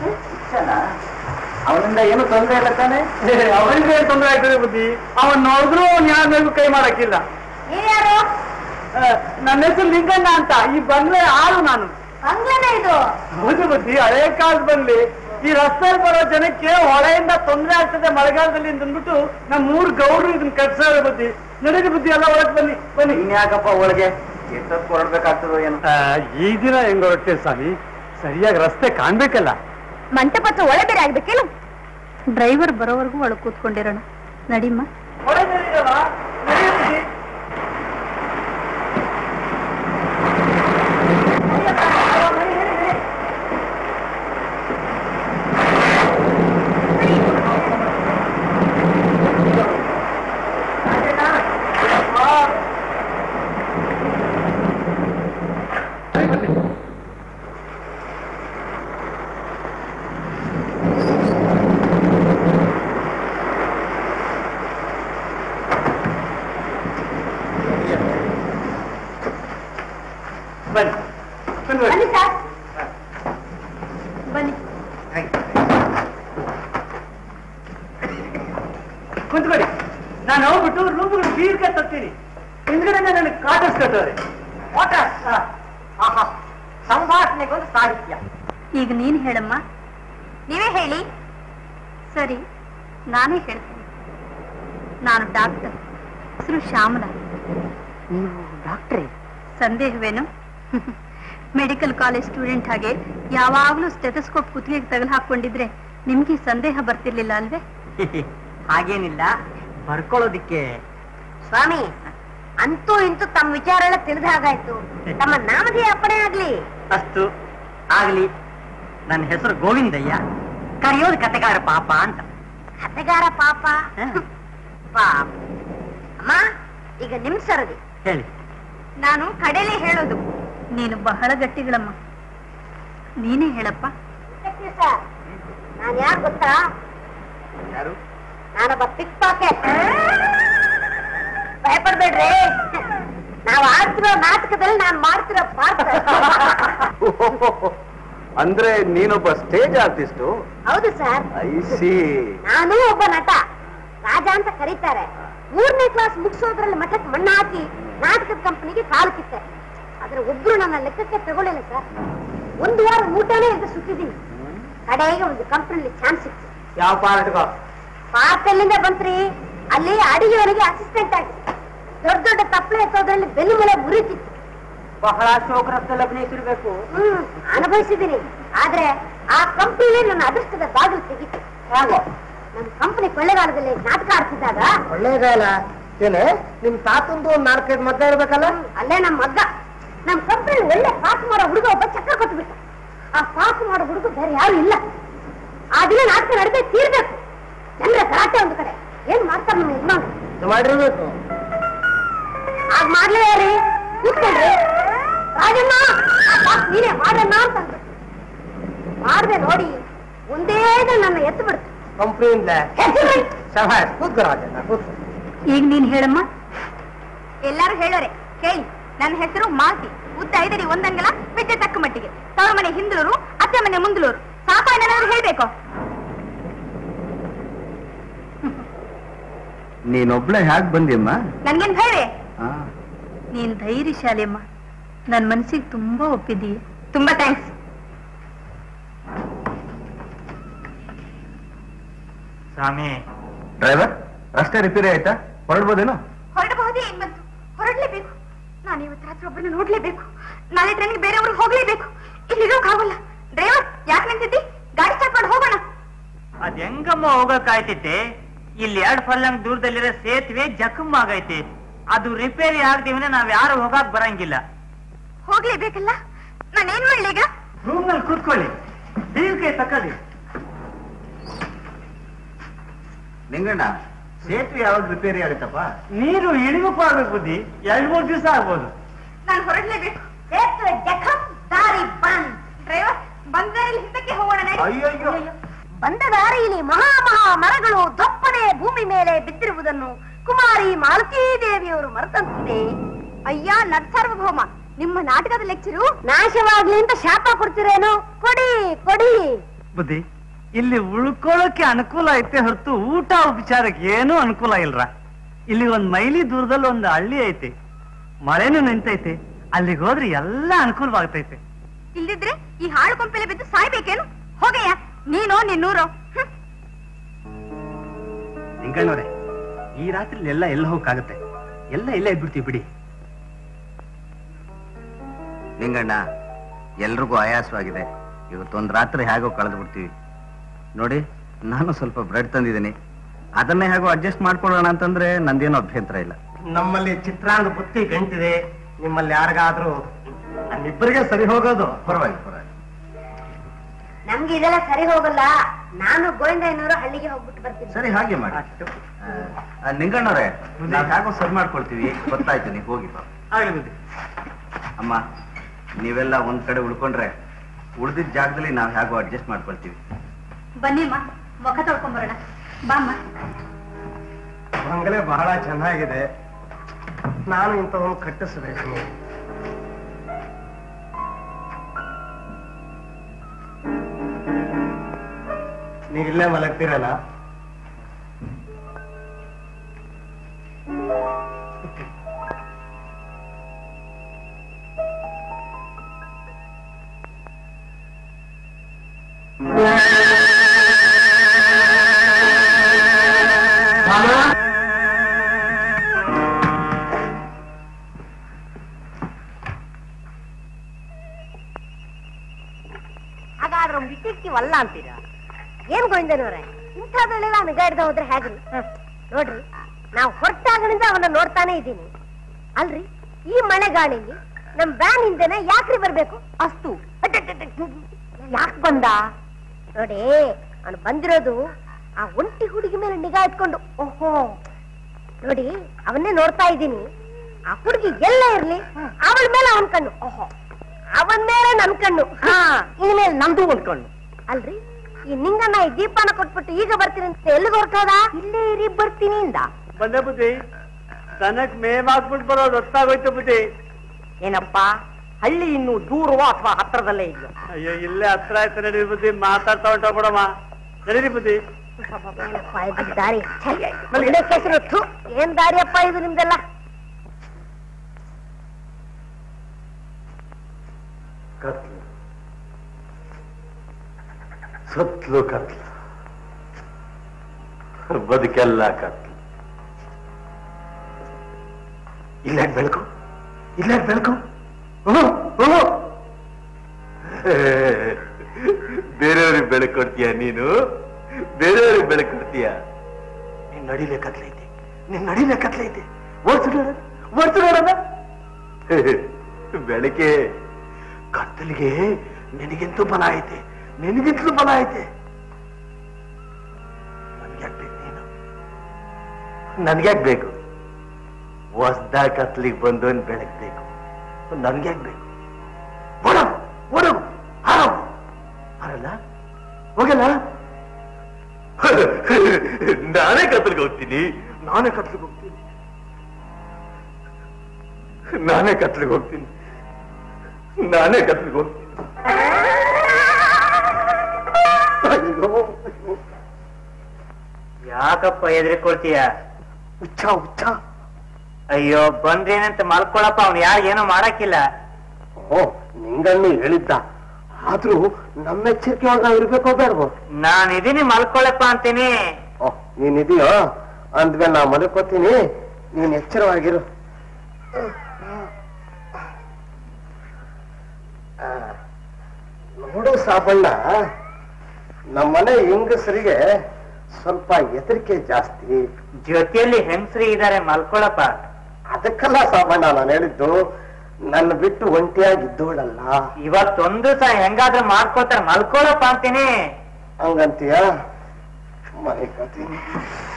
ಅವನಿಂದ ಏನು ತೊಂದರೆ ಇಲ್ಲ ತಾನೆ? ಅವನಿಗೆ ತೊಂದರೆ ಆಗ್ತದೆ ಬುದ್ಧಿ. ಅವನ್ ನೋಡಿದ್ರು ನ್ಯಾಯ ಕೈ ಮಾಡಕ್ಕಿಲ್ಲ. ನೀವ್ಯಾರು? ನನ್ನ ಹೆಸರು ಲಿಂಗಣ್ಣ ಅಂತ. ಈ ಬಂಗ್ಲೆ ಆಳು ನಾನು. ಬಂಗ್ಲೆನೇ ಇದು? ಹೌದು ಬುದ್ಧಿ, ಹಳೆ ಕಾಲದ ಬಂಗ್ಲೆ. ಈ ರಸ್ತೆಯಲ್ಲಿ ಬರೋ ಜನಕ್ಕೆ ಹೊಳೆಯಿಂದ ತೊಂದರೆ ಆಗ್ತದೆ ಮಳೆಗಾಲದಲ್ಲಿ ಅಂದ್ಬಿಟ್ಟು ನಮ್ಮ 3 ಗೌಡ್ರು ಇದನ್ನ ಕಟ್ಸಾವೆ ಬುದ್ಧಿ. ನಡೀರಿ ಬುದ್ಧಿ, ಎಲ್ಲ ಒಳಗೆ ಬನ್ನಿ ಬನ್ನಿ. ಇನ್ಯಾಕಪ್ಪ ಒಳಗೆ ಎಷ್ಟೊತ್ತು ಹೊರಡ್ಬೇಕಾಗ್ತದೋ ಏನು? ಈ ದಿನ ಹೆಂಗ ಹೊರಡ್ತೇವೆ ಸ್ವಾಮಿ? ಸರಿಯಾಗಿ ರಸ್ತೆ ಕಾಣ್ಬೇಕಲ್ಲ. ಮಂಟಪತ್ರ ಒಳ ಬೇರೆ ಆಗ್ಬೇಕೇನು? ಡ್ರೈವರ್ ಬರೋವರೆಗೂ ಒಳಗೆ ಕೂತ್ಕೊಂಡಿರೋಣ. ನಡಿಮ್ಮ. ಬನ್ನಿ ಸರ್, ಬನ್ನಿ. ಕುಂತ್ಕೊಳ್ಳಿ. ನಾನು ಹೋಗ್ಬಿಟ್ಟು ರೂಮ್ಗಳು ಬೀರ್ಕ ತರ್ತೀನಿ. ಹಿಂದ್ಗಡೆ ನನಗೆ ಕಾಟರ್ಸ್ ಕಟ್ಟೋರೆ. ಸಂಭಾಷಣೆಗೊಂದು ಸಾಹಿತ್ಯ. ಈಗ ನೀನ್ ಹೇಳಮ್ಮ. ನೀವೇ ಹೇಳಿ. ಸರಿ, ನಾನೇ ಹೇಳ್ತೀನಿ. ನಾನು ಡಾಕ್ಟರ್. ಹೆಸರು ಶ್ಯಾಮಲಾ. ನೀವು ಡಾಕ್ಟ್ರೇ? ಸಂದೇಹವೇನು? ಮೆಡಿಕಲ್ ಕಾಲೇಜ್ ಸ್ಟೂಡೆಂಟ್ ಹಾಗೆ ಯಾವಾಗ್ಲೂ ಸ್ಟೆಥೋಸ್ಕೋಪ್ ಕುತ್ತಿಗೆಗೆ ತಗಲು ಹಾಕೊಂಡಿದ್ರೆ ನಿಮ್ಗೆ ಸಂದೇಹ ಬರ್ತಿರ್ಲಿಲ್ಲ ಅಲ್ವೇ? ಹಾಗೇನಿಲ್ಲ, ಬರ್ಕೊಳ್ಳೋದಿಕ್ಕೆ. ಸ್ವಾಮಿ, ಅಂತೂ ಇಂತೂ ತಮ್ಮ ವಿಚಾರ ಎಲ್ಲ ತಿಳಿದ ಹಾಗಾಯ್ತು. ತಮ್ಮ ನಾಮಧೇ ಅಪ್ಪಣೆ ಆಗ್ಲಿ. ಅಷ್ಟು ಆಗ್ಲಿ. ನನ್ನ ಹೆಸರು ಗೋವಿಂದಯ್ಯ. ಕರೆಯೋದು ಕತೆಗಾರ ಪಾಪ ಅಂತ. ಕತೆಗಾರ ಪಾಪ? ಪಾಪ. ಅಮ್ಮ, ಈಗ ನಿಮ್ ಸರದಿ. ಹೇಳಿ. ನಾನು ಕಡೆಲೆ ಹೇಳೋದು. ನೀನು ಬಹಳ ಗಟ್ಟಿಗಳಮ್ಮ. ನೀನೇ ಹೇಳಪ್ಪ. ಸರ್, ನಾನು ಯಾರು ಗೊತ್ತಾ? ಯಾರು? ನಾನೊಬ್ಬ ಪಿಕ್ ಪಾಕೆಟ್. ಭಯಪಡ್ಬೇಡ್ರಿ, ನಾವು ಆಡ್ತಿರೋ ನಾಟಕದಲ್ಲಿ ನಾನು ಮಾಡ್ತಿರೋ ಪಾತ್ರ. ಅಂದ್ರೆ ನೀನೊಬ್ಬ ಸ್ಟೇಜ್ ಆರ್ಟಿಸ್ಟು? ಹೌದು ಸರ್. I see. ನಾನು ಒಬ್ಬ ನಟ. ರಾಜ ಅಂತ ಕರೀತಾರೆ. 3ನೇ ಕ್ಲಾಸ್ ಮುಗಿಸೋದ್ರಲ್ಲಿ ಮಠಕ್ಕೆ ಮಣ್ಣು ಹಾಕಿ ನಾಟಕದ ಕಂಪನಿಗೆ ಕಾಲು ಕಿತ್ತೆ. ಆದ್ರೆ ಒಬ್ರು ನನ್ನ ಲೆಕ್ಕಕ್ಕೆ ತಗೊಳ್ಳಿಲ್ಲ ಸರ್. 1 ವಾರ ಊಟನೇ ಅಂತ ಸುತ್ತಿದ್ದೀನಿ. ಕಡೆಗೆ ಒಂದು ಕಂಪನಿಲಿ ಚಾನ್ಸ್ ಸಿಕ್ತು. ಯಾವ ಪಾರ್ಟ್ಗೋ? ಪಾರ್ಟ್ ಎಲ್ಲಿಂದ ಬಂತ್ರಿ? ಅಲ್ಲಿ ಅಡಿಗೆವರೆಗೆ ಅಸಿಸ್ಟೆಂಟ್ ಆಗಿ. ದೊಡ್ಡ ದೊಡ್ಡ ತಪ್ಪಲೆ ಎತ್ತೋದ್ರಲ್ಲಿ ಬೆನ್ನು ಮೇಲೆ ಮುರಿತಿತ್ತು. ಬಹಳ ಶೋಕರಸ್ತಲ್ಲಿ ಅಭಿನಯಿಸಿರ್ಬೇಕು. ಅನುಭವಿಸಿದ್ದೀನಿ. ಆದ್ರೆ ಆ ಕಂಪನಿಲಿ ನನ್ನ ಅದೃಷ್ಟದ ಬಾಗಿಲು ತೆಗಿತು. ಹಾಗೆ ನಮ್ ಕಂಪನಿ ಕೊಳ್ಳೆಗಾಲದಲ್ಲಿ ನಾಟಕ ಆಡ್ತಿದ್ದಾಗ ಕೊಳ್ಳೆಗಾಲ ಏನೇ ನಿಮ್ ತಾತಂದು ಒಂದ್ 4-5 ಮದ್ದ ಇರ್ಬೇಕಲ್ಲ? ಅಲ್ಲೇ ನಮ್ ಮಗ್ಗ ನಮ್ ಕಂಪನಿ ಒಳ್ಳೆ ಪಾಸ್ ಮಾಡೋ ಹುಡುಗ ಒಬ್ಬ ಚಕ್ರ ಕೊಟ್ಬಿಟ್ಟ. ಆ ಪಾಸ್ ಮಾಡೋ ಹುಡುಗ ಬೇರೆ ಯಾರು ಇಲ್ಲ. ಆ ದಿನ ನಾಟಕ ನಡೆದೇ ತೀರ್ಬೇಕು. ಜನರ ಗಲಾಟೆ ಒಂದು ಕಡೆ ಏನ್ ಮಾಡ್ತಾರೆ ನಮ್ಮ ಯಜಮಾನ ಮಾಡಿರ್ಬೇಕು. ಆಗ ಮಾಡ್ಲೇ ರೀ ಕೂತ್ಕೊಂಡ್ರಿ ರಾಜಣ್ಣ ಆ ಪಾಸ್ ನೀನೇ ಮಾಡಣ್ಣ ಅಂತಂದ್ರು. ಮಾಡ್ದೆ ನೋಡಿ ಒಂದೇ ನನ್ನ ಎತ್ತು ಬಿಡ್ತು ಕಂಪ್ನಿಯಿಂದ ಕೂತ್ಕೋ ರಾಜಣ್ಣ ಕೂತ್ಕೋ. ಈಗ ನೀನ್ ಹೇಳಮ್ಮ. ಎಲ್ಲಾರು ಹೇಳೋರೆ ಕೇಳಿ. ನನ್ನ ಹೆಸರು ಮಾಲ್ತಿ. ಉದ್ದ ಐದಡಿ ಒಂದಂಗಲ, ವಿದ್ಯೆ ತಕ್ಕ ಮಟ್ಟಿಗೆ. ತವರ ಮನೆ ಹಿಂದಲೂರು, ಅತ್ತೆ ಮನೆ ಮುಂದಲೂರು. ಸಾಕು ಏನಾದ್ರು ಹೇಳ್ಬೇಕು? ನೀನೊಬ್ಳೆ ಹ್ಯಾಕ್ ಬಂದಿಯಮ್ಮ? ನನ್ಗೇನ್ ಭಯವೇ? ನೀನ್ ಧೈರ್ಯಶಾಲಿ ಅಮ್ಮ. ನನ್ ಮನ್ಸಿಗೆ ತುಂಬಾ ಒಪ್ಪಿದೀಯ. ತುಂಬಾ ಥ್ಯಾಂಕ್ಸ್. ಸ್ವಾಮಿ, ಡ್ರೈವರ್, ರಸ್ತೆ ರಿಪೇರಿ ಆಯ್ತಾ? ಹೊರಡ್ಬೋದೇನೋ? ಹೊರಡಬಹುದೇ ಏನ್ ಬಂತು? ಹೊರಡ್ಲೇಬೇಕು. ನಾನು ಇವತ್ತು ರಾತ್ರಿ ಒಬ್ಬರನ್ನ ನೋಡ್ಲೇಬೇಕು. ನಾಳೆ ಟ್ರೈನ್ಗೆ ಬೇರೆ ಊರಿಗೆ ಹೋಗ್ಲೇಬೇಕು. ಇಲ್ಲಿರೋಕ್ಕಾಗಲ್ಲ. ಡ್ರೈವರ್ ಯಾಕೆ ನಿಂತಿದ್ದಿ? ಗಾಡಿ ಸ್ಟಾರ್ಟ್ ಮಾಡಿ ಹೋಗೋಣ. ಅದ್ ಹೆಂಗಮ್ಮ ಹೋಗಕ್ಕಾಯ್ತೈತೆ? ಇಲ್ಲಿ 2 ಫರ್ಲಾಂಗ್ ದೂರದಲ್ಲಿರೋ ಸೇತುವೆ ಜಖಮ್ ಆಗೈತೆ. ಅದು ರಿಪೇರಿ ಆಗದಿವನೇ ನಾವ್ ಯಾರು ಹೋಗಕ್ ಬರಂಗಿಲ್ಲ. ಹೋಗ್ಲೇಬೇಕಲ್ಲ. ನಾನೇನ್ ಮಾಡ್ಲಿ ಈಗ? ರೂಮ್ ನಲ್ಲಿ ಕೂತ್ಕೊಳ್ಳಿ, ಕೈ ತಕೊಳ್ಳಿ. ನಿಂಗಣ್ಣ, ಸೇತುವೆ ಯಾವಾಗ ರಿಪೇರಿ ಆಗುತ್ತಪ್ಪ? ನೀರು ಇಳಿಮುಖ ಆಗ್ಬೇಕು ಬುದ್ಧಿ. 2-3 ದಿವಸ ಆಗ್ಬೋದು. ನಾನು ಹೊರಡ್ಲೇಬೇಕು. ಸೇತುವೆ ಜಖಂ, ದಾರಿ ಬಂದ್. ಡ್ರೈವರ್ ಬಂದ ದಾರಿಯಲ್ಲಿ ಹಿಂದಕ್ಕೆ ಹೋಗೋಣ. ಅಯ್ಯಯ್ಯೋ, ಬಂದ ದಾರಿಯಲ್ಲಿ ಮಹಾ ಮರಗಳು ದೊಪ್ಪನೆ ಭೂಮಿ ಮೇಲೆ ಬಿದ್ದಿರುವುದನ್ನು ಕುಮಾರಿ ಮಾಲತೀ ದೇವಿಯವರು ಮರೆತಂತಿದೆ. ಅಯ್ಯ ನರ್ಸಾರ್ವಭೌಮ, ನಿಮ್ಮ ನಾಟಕದ ಲೆಕ್ಚರು ನಾಶವಾಗ್ಲಿ ಅಂತ ಶಾಪ ಕೊಡ್ತಿರೇನು? ಕೊಡಿ ಕೊಡಿ. ಬುದ್ಧಿ, ಇಲ್ಲಿ ಉಳ್ಕೊಳ್ಳೋಕೆ ಅನುಕೂಲ ಐತೆ ಹೊರತು ಊಟ ಉಪಚಾರಕ್ಕೆ ಏನೂ ಅನುಕೂಲ ಇಲ್ರ. ಇಲ್ಲಿ 1 ಮೈಲಿ ದೂರದಲ್ಲಿ ಒಂದು ಹಳ್ಳಿ ಐತೆ. ಮಳೆನೂ ನಿಂತೈತೆ. ಅಲ್ಲಿಗೆ ಹೋದ್ರೆ ಎಲ್ಲ ಅನುಕೂಲವಾಗ್ತೈತೆ. ಇಲ್ದಿದ್ರೆ ಈ ಹಾಳು ಕೊಂಪೆಲೆ ಬಿದ್ದು ಸಾಯ್ಬೇಕೇನು? ಹೋಗಯ್ಯ ನೀನೋ ನಿನ್ನೂರೋ. ನಿಂಗಣ್ಣವ್ರೆ, ಈ ರಾತ್ರಿ ಎಲ್ಲ ಹೋಗಕ್ಕಾಗತ್ತೆ. ಎಲ್ಲ ಇಲ್ಲೇ ಇದ್ಬಿಡ್ತೀವಿ ಬಿಡಿ. ನಿಂಗಣ್ಣ, ಎಲ್ರಿಗೂ ಆಯಾಸವಾಗಿದೆ. ಇವತ್ತೊಂದು ರಾತ್ರಿ ಹೇಗೋ ಕಳೆದು ಬಿಡ್ತೀವಿ. ನೋಡಿ, ನಾನು ಸ್ವಲ್ಪ ಬ್ರೆಡ್ ತಂದಿದ್ದೀನಿ. ಅದನ್ನೇ ಹೇಗೋ ಅಡ್ಜಸ್ಟ್ ಮಾಡ್ಕೊಳ್ಳೋಣ ಅಂತಂದ್ರೆ ನಂದೇನೋ ಅಭ್ಯಂತರ ಇಲ್ಲ. ನಮ್ಮಲ್ಲಿ ಚಿತ್ರಾನ್ನ ಬುತ್ತಿ ಗಂಟಿದೆ. ನಿಮ್ಮಲ್ಲಿ ಯಾರಿಗಾದ್ರೂ ನಮ್ಮಿಬ್ಬರಿಗೆ ಸರಿ ಹೋಗೋದು. ಪರವಾಗಿಲ್ಲ. ನಮ್ಗೆ ಇದೆಲ್ಲ ಸರಿ ಹೋಗಲ್ಲ. ನಾನು ಗೋವಿಂದಯ್ಯನವರು ಹಳ್ಳಿಗೆ ಹೋಗ್ಬಿಟ್ಟು ಬರ್ತೀನಿ. ಸರಿ, ಹಾಗೆ ಮಾಡಿ. ನಿಂಗಣ್ಣವ್ರೆ, ನಾವು ಹೇಗೋ ಸರಿ ಮಾಡ್ಕೊಳ್ತೀವಿ. ಗೊತ್ತಾಯ್ತು, ನೀವು ಹೋಗಿ ಬಾ. ಆಗ್ಲಿ ಬುದ್ಧಿ. ಅಮ್ಮ, ನೀವೆಲ್ಲ ಒಂದ್ ಕಡೆ ಉಳ್ಕೊಂಡ್ರೆ ಉಳಿದಿದ್ದ ಜಾಗದಲ್ಲಿ ನಾವು ಹೇಗೋ ಅಡ್ಜಸ್ಟ್ ಮಾಡ್ಕೊಳ್ತೀವಿ. ಬನ್ನಿಮ್ಮ, ಮುಖ ತೊಳ್ಕೊಂಬರೋಣ. ಬಾಮ್ಮ. ಬಂಗಲೆ ಬಹಳ ಚೆನ್ನಾಗಿದೆ. ನಾನು ಇಂಥವನ್ನು ಕಟ್ಟಿಸಬೇಕು. ನೀವಿಲ್ಲೇ ಮಲಗ್ತೀರಲ್ಲ? ಹಾಗಾದ್ರೆ ಡಿಟೆಕ್ಟಿವ್ ಅಲ್ಲ ಅಂತೀರಾ? ಏನ್ ಗೋವಿಂದನವ್ರೆ, ಇಂಥದ್ರಲ್ಲೆಲ್ಲ ನಿಗಾ ಹಿಡ್ದ ಹೋದ್ರೆ ಹೇಗ್ರಿ? ನೋಡ್ರಿ, ನಾವು ಹೊರಟಾಗಣಿಂದ ಅವನ್ನ ನೋಡ್ತಾನೆ ಇದ್ದೀನಿ. ಅಲ್ರಿ, ಈ ಮಳೆಗಾಳಿಲಿ ನಮ್ ವ್ಯಾನ್ ಹಿಂದೆನೆ ಯಾಕ್ರಿ ಬರ್ಬೇಕು? ಅಷ್ಟು ಯಾಕೆ ಬಂದ ನೋಡಿ. ಅವನು ಬಂದಿರೋದು ಆ ಒಂಟಿ ಹುಡುಗಿ ಮೇಲೆ ನಿಗಾ ಇಟ್ಕೊಂಡು. ಓಹೋ, ನೋಡಿ ಅವನ್ನೇ ನೋಡ್ತಾ ಇದ್ದೀನಿ. ಆ ಹುಡುಗಿ ಎಲ್ಲ ಇರ್ಲಿ, ಅವಳ ಮೇಲೆ ಅವನ್ ಕಣ್ಣು. ಓಹೋ, ಅವನ್ ಮೇಲೆ ನನ್ ಕಣ್ಣು. ಇನ್ಮೇಲೆ ನಮ್ದು ಒಂದ್ ಕಣ್ಣು. ಅಲ್ರಿ, ಈ ನಿಂಗಣ್ಣ ಈ ದೀಪನ ಕೊಟ್ಬಿಟ್ಟು ಈಗ ಬರ್ತೀನಿ ಅಂತ ಎಲ್ಲಿಗೆ ಹೊರಟೋದ? ಇಲ್ಲೇ ಇರಿ, ಬರ್ತೀನಿ ಇಂದ. ಬಂದೆ ಬುದ್ಧಿ. ತನಕ್ ಮೇವ್ ಹಾಕ್ಬಿಟ್ಟು ಬರೋದು ಹೊತ್ತಾಗೋಯ್ತು ಬುದ್ಧಿ. ಏನಪ್ಪ, ಹಳ್ಳಿ ಇನ್ನು ದೂರವೋ ಅಥವಾ ಹತ್ರದಲ್ಲೇ ಇದೆಯೋ? ಅಯ್ಯೋ, ಇಲ್ಲೇ ಹತ್ರ ಆಯ್ತು. ನಡೀರಿ ಬುದ್ಧಿ, ಮಾತಾಡ್ತಾ ಹೊಂಟೋಗ್ಬಿಡಮ್ಮ. ನಡೀರಿ ಬುದ್ಧಿ. ಏನಪ್ಪ ಇದು ದಾರಿ? ಒಳ್ಳೆ ಕೆಸರು. ಥು, ಏನ್ ದಾರಿಯಪ್ಪ ಇದು ನಿಮ್ದೆಲ್ಲ? ಕತ್ಲು, ಸುತ್ತಲೂ ಕತ್ಲು, ಬದುಕೆಲ್ಲ ಕತ್ಲು. ಇಲ್ಲ ಬೆಳಕು, ಇಲ್ಲ ಬೆಳಕು. ಬೇರೆಯವ್ರಿಗೆ ಬೆಳಕು ಕೊಡ್ತೀಯ ನೀನು? ಬೇರೆಯವ್ರಿಗೆ ಬೆಳಕು ಕೊಡ್ತೀಯ? ನಿನ್ ನಡಿಲೆ ಕತ್ಲೈತೆ, ನಿನ್ ನಡಿಲೆ ಕತ್ಲೈತೆ. ಓಡ್ಸು ನೋಡೋಣ. ಬೆಳಕೆ ಕತ್ತಲಿಗೆ ನಿನಗಿಂತೂ ಬಲ ಐತೆ, ನಿನಗಿಂತಲೂ ಬಲ ಐತೆ. ನನ್ಗ್ಯಾಕ್ ಬೇಕು ನೀನು? ನನ್ಗ್ಯಾಕ್ ಬೇಕು? ಹೊಸ್ದ ಕತ್ಲಿಗೆ ಬಂದವನ್ ಬೆಳಗ್ಬೇಕು. ನನ್ಗ್ಯಾಕ್ ಬೇಕು? ಓಡೋಗು ಓಡೋಗು, ಹಾರೋಗು. ಹಾರಲ್ಲ ಹೋಗಲ್ಲ? ನಾನೇ ಕತ್ಲಿಗೆ ಹೋಗ್ತೀನಿ, ನಾನೇ ಕತ್ಲಿಗೆ ಹೋಗ್ತೀನಿ, ನಾನೇ ಕತ್ಲಿಗೆ ಹೋಗ್ತೀನಿ, ನಾನೇ ಕತ್ಲಿಗೆ ಹೋಗ್ತೀನಿ. ಯಾಕಪ್ಪ ಎದ್ರಿಕೊಳ್ತೀಯ? ಹುಚ್ಚ ಹುಚ್ಚ. ಅಯ್ಯೋ ಬಂದ್ರೇನಂತ ಮಲ್ಕೊಳಪ್ಪ, ಅವ್ನು ಏನೋ ಮಾಡಕ್ಕಿಲ್ಲ. ಓ ನಿಂಗಣ್ಣು ಹೇಳಿದ್ದ, ಆದ್ರೂ ನಮ್ಮ ಎಚ್ಚರಿಕೆ ಒಳಗ ಇರ್ಬೇಕೋ ಬೇಡವೋ? ನಾನಿದೀನಿ, ಮಲ್ಕೊಳಪ್ಪ ಅಂತೀನಿ. ಓ ನೀನಿದೆಯೋ ಅಂದ್ಮೇಲೆ ನಾ ಮಲ್ಕೋತೀನಿ, ನೀನ್ ಎಚ್ಚರವಾಗಿರು. ನೋಡು ಸಾಬಣ್ಣ, ನಮ್ಮನೆ ಹೆಂಗಸರಿಗೆ ಸ್ವಲ್ಪ ಹೆದರಿಕೆ ಜಾಸ್ತಿ. ಜೊತೆಯಲ್ಲಿ ಹೆಂಗಸ್ರಿ ಇದಾರೆ, ಮಲ್ಕೊಳಪ್ಪ. ಅದಕ್ಕಲ್ಲ ಸಾಬಣ್ಣ ನಾನು ಹೇಳಿದ್ದು, ನನ್ನ ಬಿಟ್ಟು ಒಂಟಿಯಾಗಿದ್ದೋಳಲ್ಲ. ಇವತ್ತೊಂದು ಸಹ ಹೆಂಗಾದ್ರೂ ಮಾಡ್ಕೋತಾರ, ಮಲ್ಕೊಳಪ್ಪ ಅಂತೀನಿ. ಹಂಗಂತೀಯ? ಮಲ್ಕೋತೀನಿ.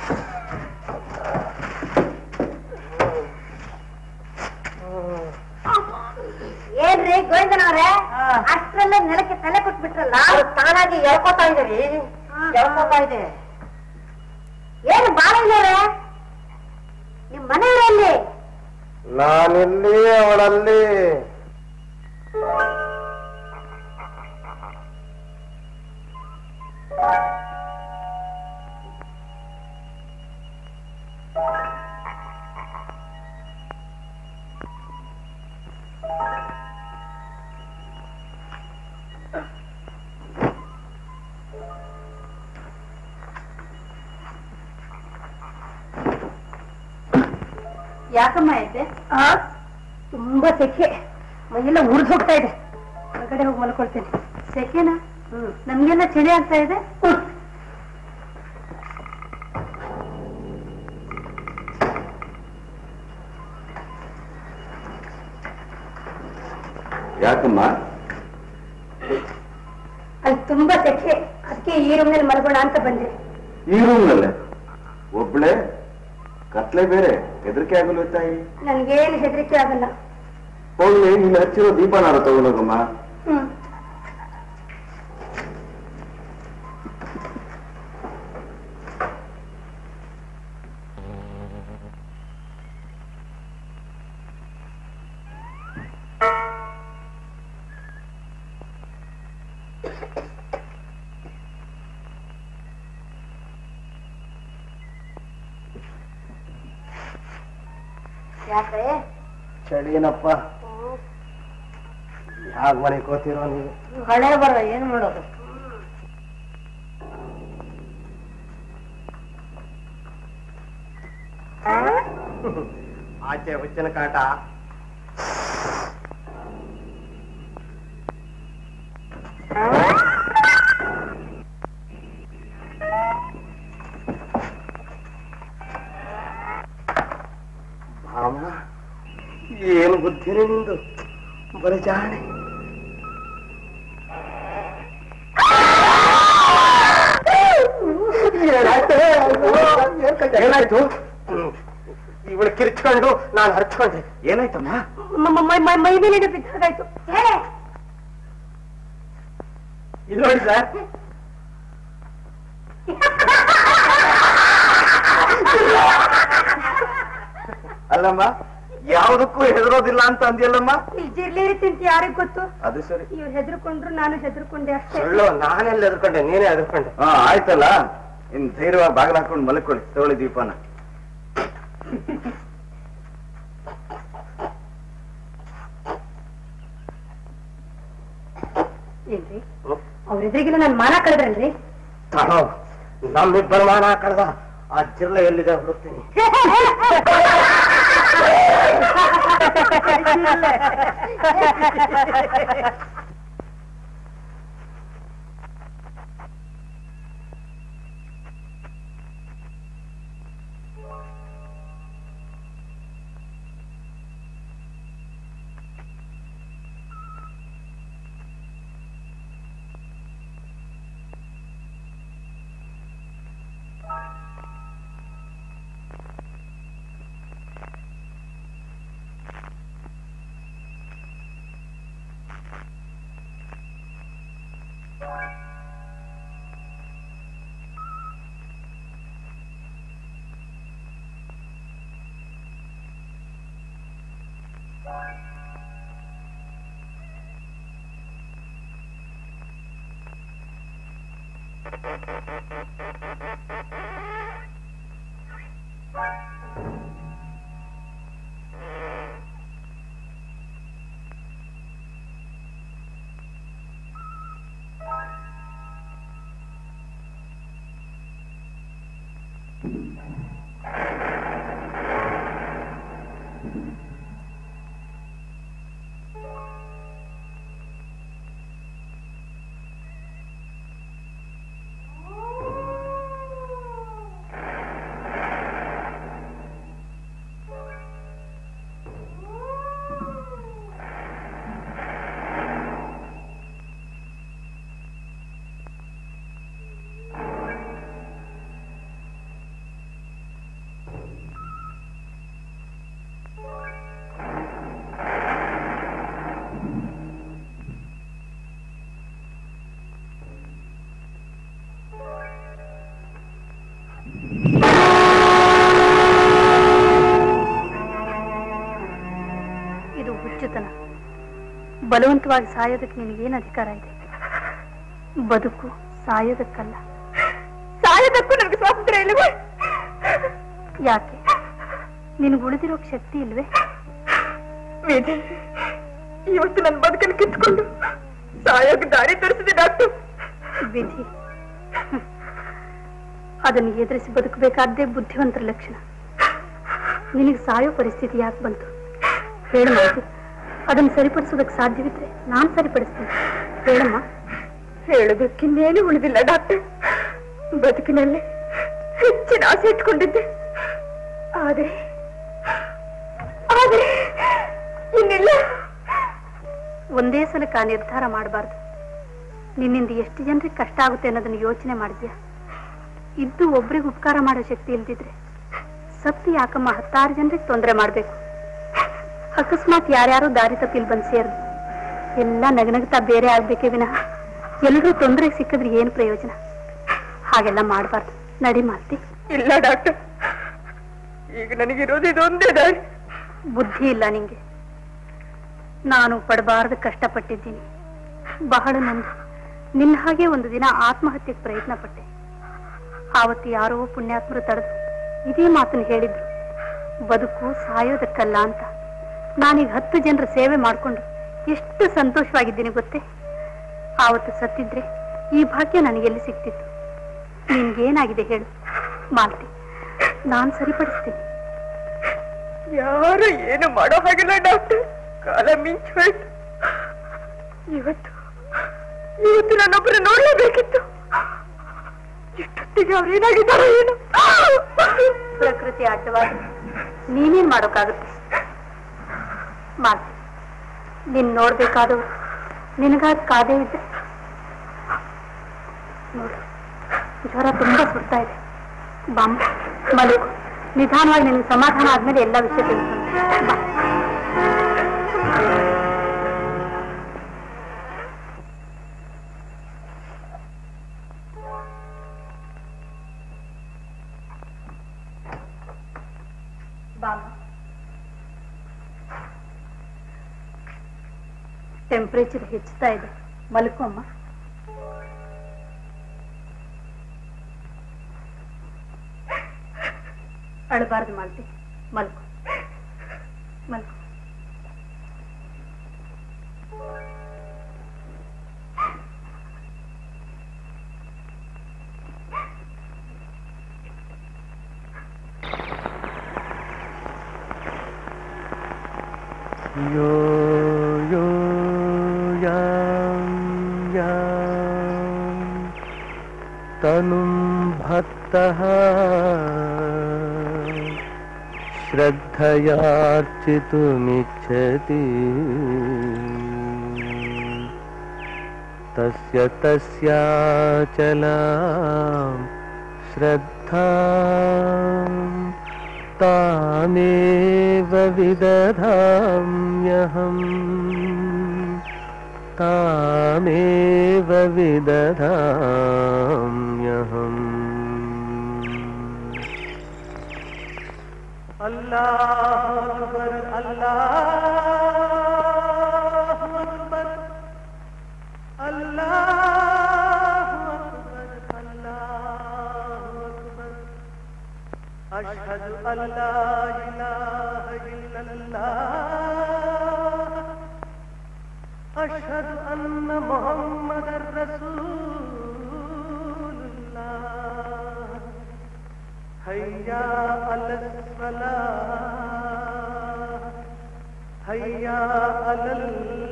ಏನ್ರಿ ಗೋವಿಂದನವ್ರೆ, ಅಷ್ಟ್ರಲ್ಲೇ ನೆಲಕ್ಕೆ ತಲೆ ಕೊಟ್ಬಿಟ್ರಲ್ಲ? ತಾನಾಗಿ ಎಳ್ಕೊತಾ ಇದ್ದೀರಿ? ಎಳ್ಕೊತಾ ಇದೆ. ಏನು ಬಾಳ ಇಲ್ಲವ್ರೆ? ನಿಮ್ ಮನೆಯವರಲ್ಲಿ? ನಾನಿಲ್ಲಿ, ಅವಳಲ್ಲಿ. ಯಾಕಮ್ಮ ಐತೆ? ತುಂಬಾ ಸೆಕೆ, ಮೈಯೆಲ್ಲ ಉರಿದು ಹೋಗ್ತಾ ಇದೆ. ಹೊರಗಡೆ ಹೋಗಿ ಮಲ್ಕೊಳ್ತೇನೆ. ಸೆಕೆನಾ? ನಮ್ಗೆಲ್ಲ ಚಳಿ ಆಗ್ತಾ ಇದೆ. ಯಾಕಮ್ಮ? ಅಲ್ಲಿ ತುಂಬಾ ಸೆಕೆ, ಅದಕ್ಕೆ ಈ ರೂಮ್ನಲ್ಲಿ ಮಲ್ಗೋಣ ಅಂತ ಬಂದೆ. ಈ ರೂಮ್ನಲ್ಲೇ ಒಬ್ಳೆ? ಕತ್ಲೆ ಬೇರೆ, ಹೆದರಿಕೆ ಆಗಲ್ಲ ತಾಯಿ? ನನ್ಗೇನು ಹೆದರಿಕೆ ಆಗಲ್ಲ. ಹೋಗ್ಲಿ, ನೀನು ಹಚ್ಚಿರೋ ದೀಪನಾರ ತಗೊಂಡೋಗಮ್ಮ. ಯಾಕ್ರೆ? ಚಳಿನಪ್ಪ, ಯಾಕ ಮನೆ ಕೋತಿರೋ ನೀವು? ಹಳೆ ಬರ, ಏನ್ ಮಾಡೋದು? ಆಚೆ ಹುಚ್ಚಿನ ಕಾಟ. ಭಾಮ, ಏನು ಬುದ್ಧಿನೇ ನಿಂದು, ಬರೀ ಜಾಣೆ. ಏನಾಯ್ತು? ಇವಳು ಕಿರ್ಚ್ಕೊಂಡು ನಾನು ಹರ್ಚ್ಕೊಂಡೆ. ಏನಾಯ್ತಮ್ಮ? ಮೈ ಮೇಲೆ ಬಿದ್ದಾಗಾಯ್ತು. ಇದು ನೋಡಿ ಸರ್. ಅಲ್ಲಮ್ಮ, ಯಾವುದಕ್ಕೂ ಹೆದರೋದಿಲ್ಲ ಅಂತ ಅಂದ್ಯಲ್ಲಮ್ಮ? ಜಿರ್ಲೇರಿ ತಿಂತ ಯಾರಿಗ್ ಗೊತ್ತು? ಅದು ಸರಿ. ಇವ್ರು ಹೆದರ್ಕೊಂಡ್ರು, ನಾನು ಹೆದರ್ಕೊಂಡೆ ಅಷ್ಟೇ. ಸುಳ್ಳು, ನಾನೆಲ್ಲ ಹೆದರ್ಕೊಂಡೆ, ನೀನೇ ಹೆದರ್ಕೊಂಡೆ. ಆಯ್ತಲ್ಲ, ಇನ್ ಧೈರ್ಯವಾಗಿ ಬಾಗಿಲು ಹಾಕೊಂಡು ಮಲ್ಕೊಳ್ಳಿ. ತಗೊಳ್ಳಿ ದೀಪನ. ಏನ್ರಿ, ಅವ್ರೆದ್ರಿಗಿಲ್ಲ ನನ್ ಮಾನ ಕಳೆದ್ರಲ್ರಿ? ತಾನೋ ನಮ್ಮಿಬ್ಬರ ಮಾನ ಕಳೆದ. ಆ ಜಿರ್ಲೆ ಎಲ್ಲಿದೆ ಹುಡುಕ್ತೀನಿ. ಬಲವಂತವಾಗಿ ಸಾಯೋದಕ್ಕೆ ನಿನಗೇನು ಅಧಿಕಾರ ಇದೆ? ಬದುಕು ಸಾಯೋದಕ್ಕಲ್ಲ. ಸಾಯೋದಕ್ಕೂ ನನಗೆ ಸ್ವಾತಂತ್ರ್ಯ ಇಲ್ವೇ? ಯಾಕೆ? ನಿನಗೆ ಉಳಿದಿರೋ ಶಕ್ತಿ ಇಲ್ವೇ? ವಿಧಿ ಇವತ್ತು ನನ್ನ ಬದುಕನ್ನು ಕಿತ್ಕೊಂಡು ಸಾಯೋಕೆ ದಾರಿ ತೋರಿಸಿದೆ ಡಾಕ್ಟರ್. ವಿಧಿ ಅದನ್ನು ಎದುರಿಸಿ ಬದುಕಬೇಕಾದ್ದೇ ಬುದ್ಧಿವಂತರ ಲಕ್ಷಣ. ನಿನಗೆ ಸಾಯೋ ಪರಿಸ್ಥಿತಿ ಯಾಕೆ ಬಂತು ಹೇಳು ಮಾತು. ಅದನ್ನು ಸರಿಪಡಿಸೋದಕ್ಕೆ ಸಾಧ್ಯವಿದ್ರೆ ನಾನು ಸರಿಪಡಿಸ್ತೀನಿ. ಹೇಳಮ್ಮ. ಹೇಳೋದಕ್ಕಿನ್ನೇನು ಉಳಿದಿಲ್ಲ ಡಾಕ್ಟರ್. ಬದುಕಿನಲ್ಲಿ ಹೆಚ್ಚಿನ ಆಸೆ ಇಟ್ಕೊಂಡಿದ್ದೆ. ಆದರೆ ಇನ್ನಿಲ್ಲ. ಒಂದೇ ಸಲಕ್ಕೆ ಆ ನಿರ್ಧಾರ ಮಾಡಬಾರ್ದು. ನಿನ್ನಿಂದ ಎಷ್ಟು ಜನರಿಗೆ ಕಷ್ಟ ಆಗುತ್ತೆ ಅನ್ನೋದನ್ನು ಯೋಚನೆ ಮಾಡಿದ್ಯಾ? ಇದ್ದು ಒಬ್ರಿಗೆ ಉಪಕಾರ ಮಾಡೋ ಶಕ್ತಿ ಇಲ್ದಿದ್ರೆ ಸತ್ಯ ಯಾಕಮ್ಮ 16 ಜನರಿಗೆ ತೊಂದರೆ ಮಾಡಬೇಕು? ಅಕಸ್ಮಾತ್ ಯಾರ್ಯಾರು ದಾರಿ ತಪ್ಪಿಲ್ ಬಂದು ಸೇರಿದ್ರು ಎಲ್ಲ ನಗನಗ್ತಾ ಬೇರೆ ಆಗ್ಬೇಕೇ ವಿನಃ ಎಲ್ಲರೂ ತೊಂದರೆಗೆ ಸಿಕ್ಕಿದ್ರೆ ಏನು ಪ್ರಯೋಜನ? ಹಾಗೆಲ್ಲ ಮಾಡಬಾರ್ದು. ನಡಿ ಮಾಲ್ತಿ. ಇಲ್ಲ ಡಾಕ್ಟರ್, ಈಗ ನನಗಿರೋದು ಇದೊಂದೇ ದಾರಿ. ಬುದ್ಧಿ ಇಲ್ಲ ನಿಂಗೆ. ನಾನು ಪಡಬಾರ್ದು ಕಷ್ಟಪಟ್ಟಿದ್ದೀನಿ, ಬಹಳ ನೊಂದು ನಿನ್ನ ಹಾಗೆ ಒಂದು ದಿನ ಆತ್ಮಹತ್ಯೆಗೆ ಪ್ರಯತ್ನ ಪಟ್ಟೆ. ಆವತ್ತು ಯಾರೋ ಪುಣ್ಯಾತ್ಮರು ತಡೆದು ಇದೇ ಮಾತನ್ನು ಹೇಳಿದ್ರು, ಬದುಕು ಸಾಯೋದಕ್ಕಲ್ಲ ಅಂತ. ನಾನೀಗ 10 ಜನರ ಸೇವೆ ಮಾಡಿಕೊಂಡು ಎಷ್ಟು ಸಂತೋಷವಾಗಿದ್ದೀನಿ ಗೊತ್ತೇ? ಆವತ್ತು ಸತ್ತಿದ್ರೆ ಈ ಭಾಗ್ಯ ನನಗೆಲ್ಲಿ ಸಿಗ್ತಿತ್ತು? ನಿನ್ಗೇನಾಗಿದೆ ಹೇಳು ಮಾಲ್ತಿ, ನಾನು ಸರಿಪಡಿಸ್ತೀನಿ. ಯಾರು ಏನು ಮಾಡೋ ಹಾಗಿಲ್ಲ ಡಾಕ್ಟರ್. ಕಾಲ ಮಿಂಚು ಹೋಯ್ತು. ಇವತ್ತು ನಾನೊಬ್ಬರು ನೋಡ್ಲೇಬೇಕಿತ್ತು. ಎಷ್ಟೊತ್ತಿಗೆ ಅವ್ರು ಏನಾಗಿದ್ದಾರೋ ಏನು? ಪ್ರಕೃತಿ ಅಡ್ಡವಾಗಿ ನೀನೇನ್ ಮಾಡೋಕ್ಕಾಗುತ್ತೆ? ಮಾಲ್ತಿ, ನೀನ್ ನೋಡ್ಬೇಕಾದವು ನಿನಗಾದ ಕಾದೇ ಇದ್ದೆ. ನೋಡು, ಜ್ವರ ತುಂಬಾ ಸುಡ್ತಾ ಇದೆ. ಬಾಮ್ಮ ಮಲಗು. ನಿಧಾನವಾಗಿ ನಿನಗೆ ಸಮಾಧಾನ ಆದ್ಮೇಲೆ ಎಲ್ಲ ವಿಷಯ ತಿಳಿಸ್ಕೊಂಡು ಬಾ. ಬಾಮ್ಮ, ಟೆಂಪರೇಚರ್ ಹೆಚ್ಚುತ್ತಾ ಇದೆ, ಮಲ್ಕೋ ಅಮ್ಮ. ಅಳಬಾರ್ದು ಮಾಲ್ತಿ, ಮಲ್ಕೋ ಮಲ್ಕೋ. ಯೋ ಯೋ ಯಾಂ ಯಾಂ ತನುಂ ಭಕ್ತಃ ಶ್ರದ್ಧಯಾರ್ಚಿತುಮಿಚ್ಛತಿ ತಸ್ಯ ತಸ್ಯಾಚಲಾಂ ಶ್ರದ್ಧಾಂ ತಾಮೇವ ವಿದಧಾಮ್ಯಹಂ ತಾಮೇವ ವಿದಧಾಮ್ಯಹಂ. अल्लाह अकबर अल्लाह अकबर अल्लाह अकबर अल्लाह अकबर अशहदु अल्ला इलाहा इल्लल्लाह अशहदु अन्ना मुहम्मदर रसूलुल्लाह हैया अलल फलाह हैया अलल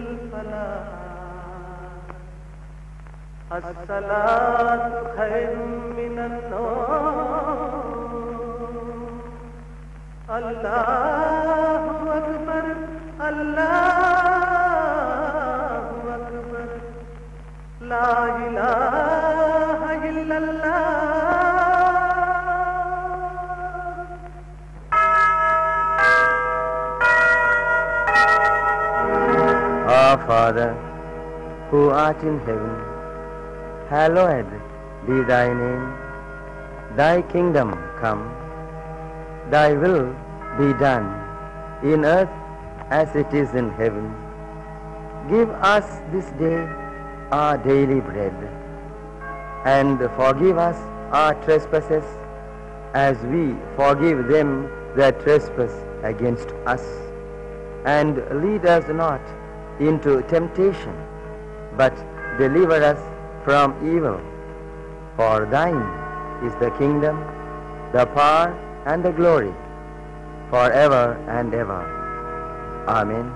फलाह अस्सलातु खैरुम मिनन नौम अल्लाहु अकबर अल्लाहु अकबर ला इलाहा इल्लल्लाह Our Father, who art in heaven, hallowed be thy name. Thy kingdom come, thy will be done, in earth as it is in heaven. Give us this day our daily bread, and forgive us our trespasses, as we forgive them that trespass against us. And lead us not into temptation, but deliver us from evil. For thine is the kingdom, the power, and the glory, forever and ever. Amen.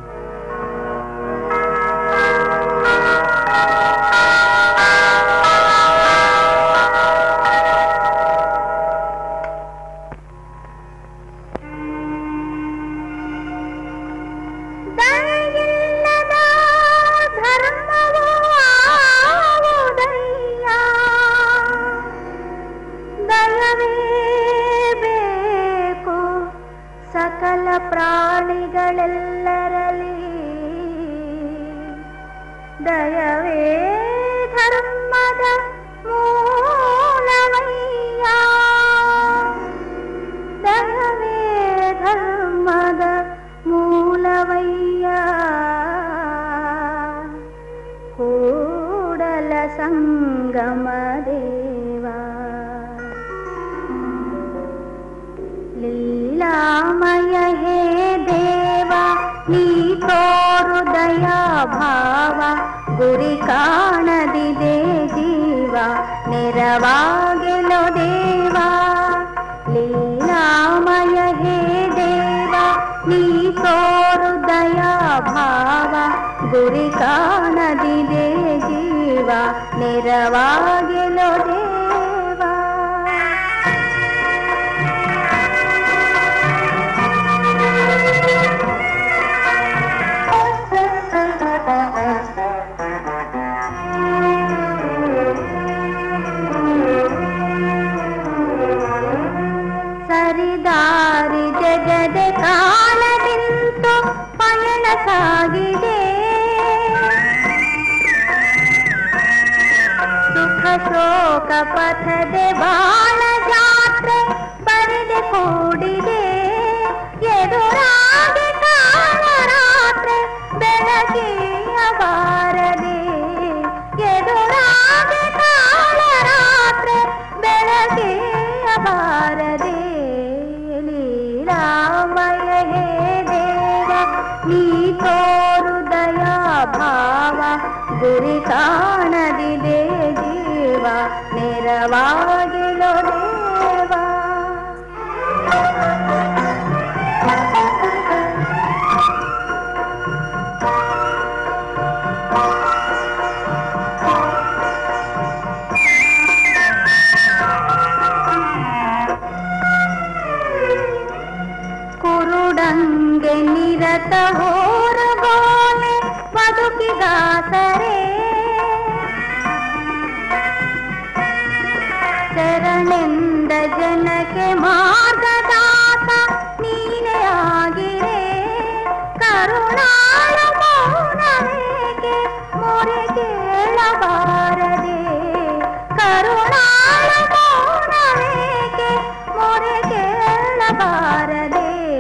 ಕರುಣಾಳ ಮೌನವೇಕೆ ಮೊರೆ ಕೇಳಬಾರದೆ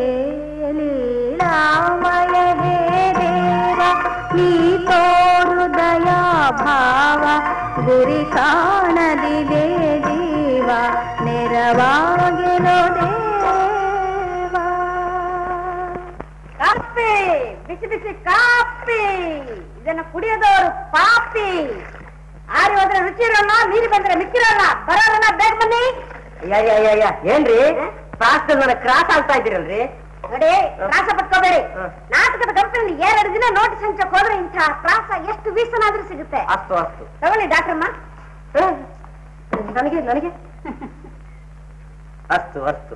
ದೂರವಾಗೆನೋ ದೇವಾ. Coffee, ಬಿಸಿ ಬಿಸಿ coffee, ಇದನ್ನ ಕುಡಿಯೋದವರು ಪಾಪಿ. ಆರಿ ಹೋದ್ರೆ ರುಚಿ ಇರೋಲ್ಲ, ನೀರು ಬಂದ್ರೆ ಮಿಕ್ಕಿರೋಲ್ಲ. ಬರೋಲ್ಲ, ಬೇಗ ಬನ್ನಿ. ಏನ್ರಿ ಪ್ರಾಸ್ತ ಕ್ರಾಸ್ ಆಗ್ತಾ ಇದ್ದೀರಲ್ರಿ? ನೋಡಿ, ತ್ರಾಸ ಪಟ್ಕೋಬೇಡಿ. ನಾಟಕದ ಕಂಪನಿ 2 ದಿನ ನೋಟಿಸ್ ಹಂಚಕ್ ಹೋದ್ರೆ ಇಂಥ ತ್ರಾಸ ಎಷ್ಟು ವೀಸನಾದ್ರೂ ಸಿಗುತ್ತೆ. ಅಷ್ಟು ಅಷ್ಟು ತಗೊಳ್ಳಿ ಡಾಕ್ಟ್ರಮ್ಮ. ನನಗೆ ನನಗೆ ಅಷ್ಟು ಅಷ್ಟು.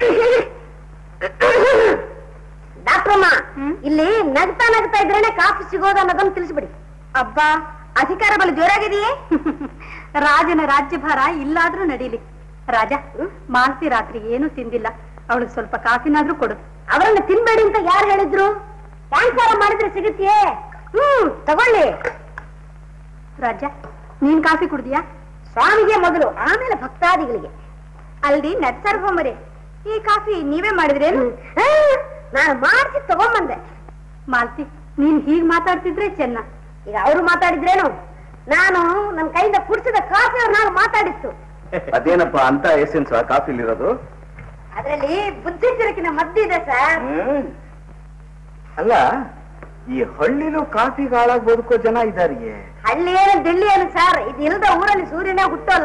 ಡಾಕ್ಟ್ರಮ್ಮ, ಇಲ್ಲಿ ನಗ್ತಾ ನಗ್ತಾ ಇದ್ರೇನೆ ಕಾಫಿ ಸಿಗೋದು ಅನ್ನೋದನ್ನು ತಿಳಿಸ್ಬಿಡಿ. ಅಬ್ಬಾ, ಅಧಿಕಾರ ಬಲು ಜೋರಾಗಿದೆಯೇ? ರಾಜನ ರಾಜ್ಯಭಾರ ಇಲ್ಲಾದ್ರೂ ನಡೀಲಿ. ರಾಜ, ಮಾಲ್ತಿ ರಾತ್ರಿ ಏನೂ ತಿಂದಿಲ್ಲ, ಅವಳಿಗೆ ಸ್ವಲ್ಪ ಕಾಫಿನಾದ್ರೂ ಕೊಡು. ಅವರನ್ನ ತಿನ್ಬೇಡಿ ಅಂತ ಯಾರು ಹೇಳಿದ್ರು? ಕ್ಯಾನ್ಸರ್ ಮಾಡಿದ್ರೆ ಸಿಗುತ್ತೆಯೇ? ತಗೊಳ್ಳಿ. ರಾಜ, ನೀನ್ ಕಾಫಿ ಕುಡ್ದಿಯಾ? ಸ್ವಾಮಿಗೆ ಮೊದಲು, ಆಮೇಲೆ ಭಕ್ತಾದಿಗಳಿಗೆ. ಅಲ್ದಿ ನಡ್ಸರ್ಗೊಂಬರಿ, ಈ ಕಾಫಿ ನೀವೇ ಮಾಡಿದ್ರೇನು? ನಾನು ಮಾಡಿಸಿ ತಗೊಂಬಂದೆ. ಮಾಲ್ತಿ, ನೀನ್ ಹೀಗ್ ಮಾತಾಡ್ತಿದ್ರೆ ಚೆನ್ನ. ಈಗ ಅವರು ಮಾತಾಡಿದ್ರೇನು? ನಾನು ನನ್ನ ಕೈಯಿಂದ ಕುಡಿಸಿದ ಕಾಫಿ ಅವ್ರು ನಾನು ಮಾತಾಡಿತ್ತು. ಅದೇನಪ್ಪ ಅಂತ ಎಸೆನ್ಸ್ ಕಾಫಿಲಿರೋದು? ಅದರಲ್ಲಿ ಬುದ್ಧಿ ತಿರುಕಿನ ಮದ್ದಿದೆ ಸರ್. ಅಲ್ಲ, ಈ ಹಳ್ಳಿಲೂ ಕಾಫಿಗೆ ಹಾಳಾಗಿ ಬದುಕೋ ಜನ ಇದಾರಿಗೆ. ಹಳ್ಳಿ ಏನು ದಿಳ್ಳಿ ಏನು ಸರ್, ಇದು ಇಲ್ಲದ ಊರಲ್ಲಿ ಸೂರ್ಯನೇ ಹುಟ್ಟೋಲ್ಲ.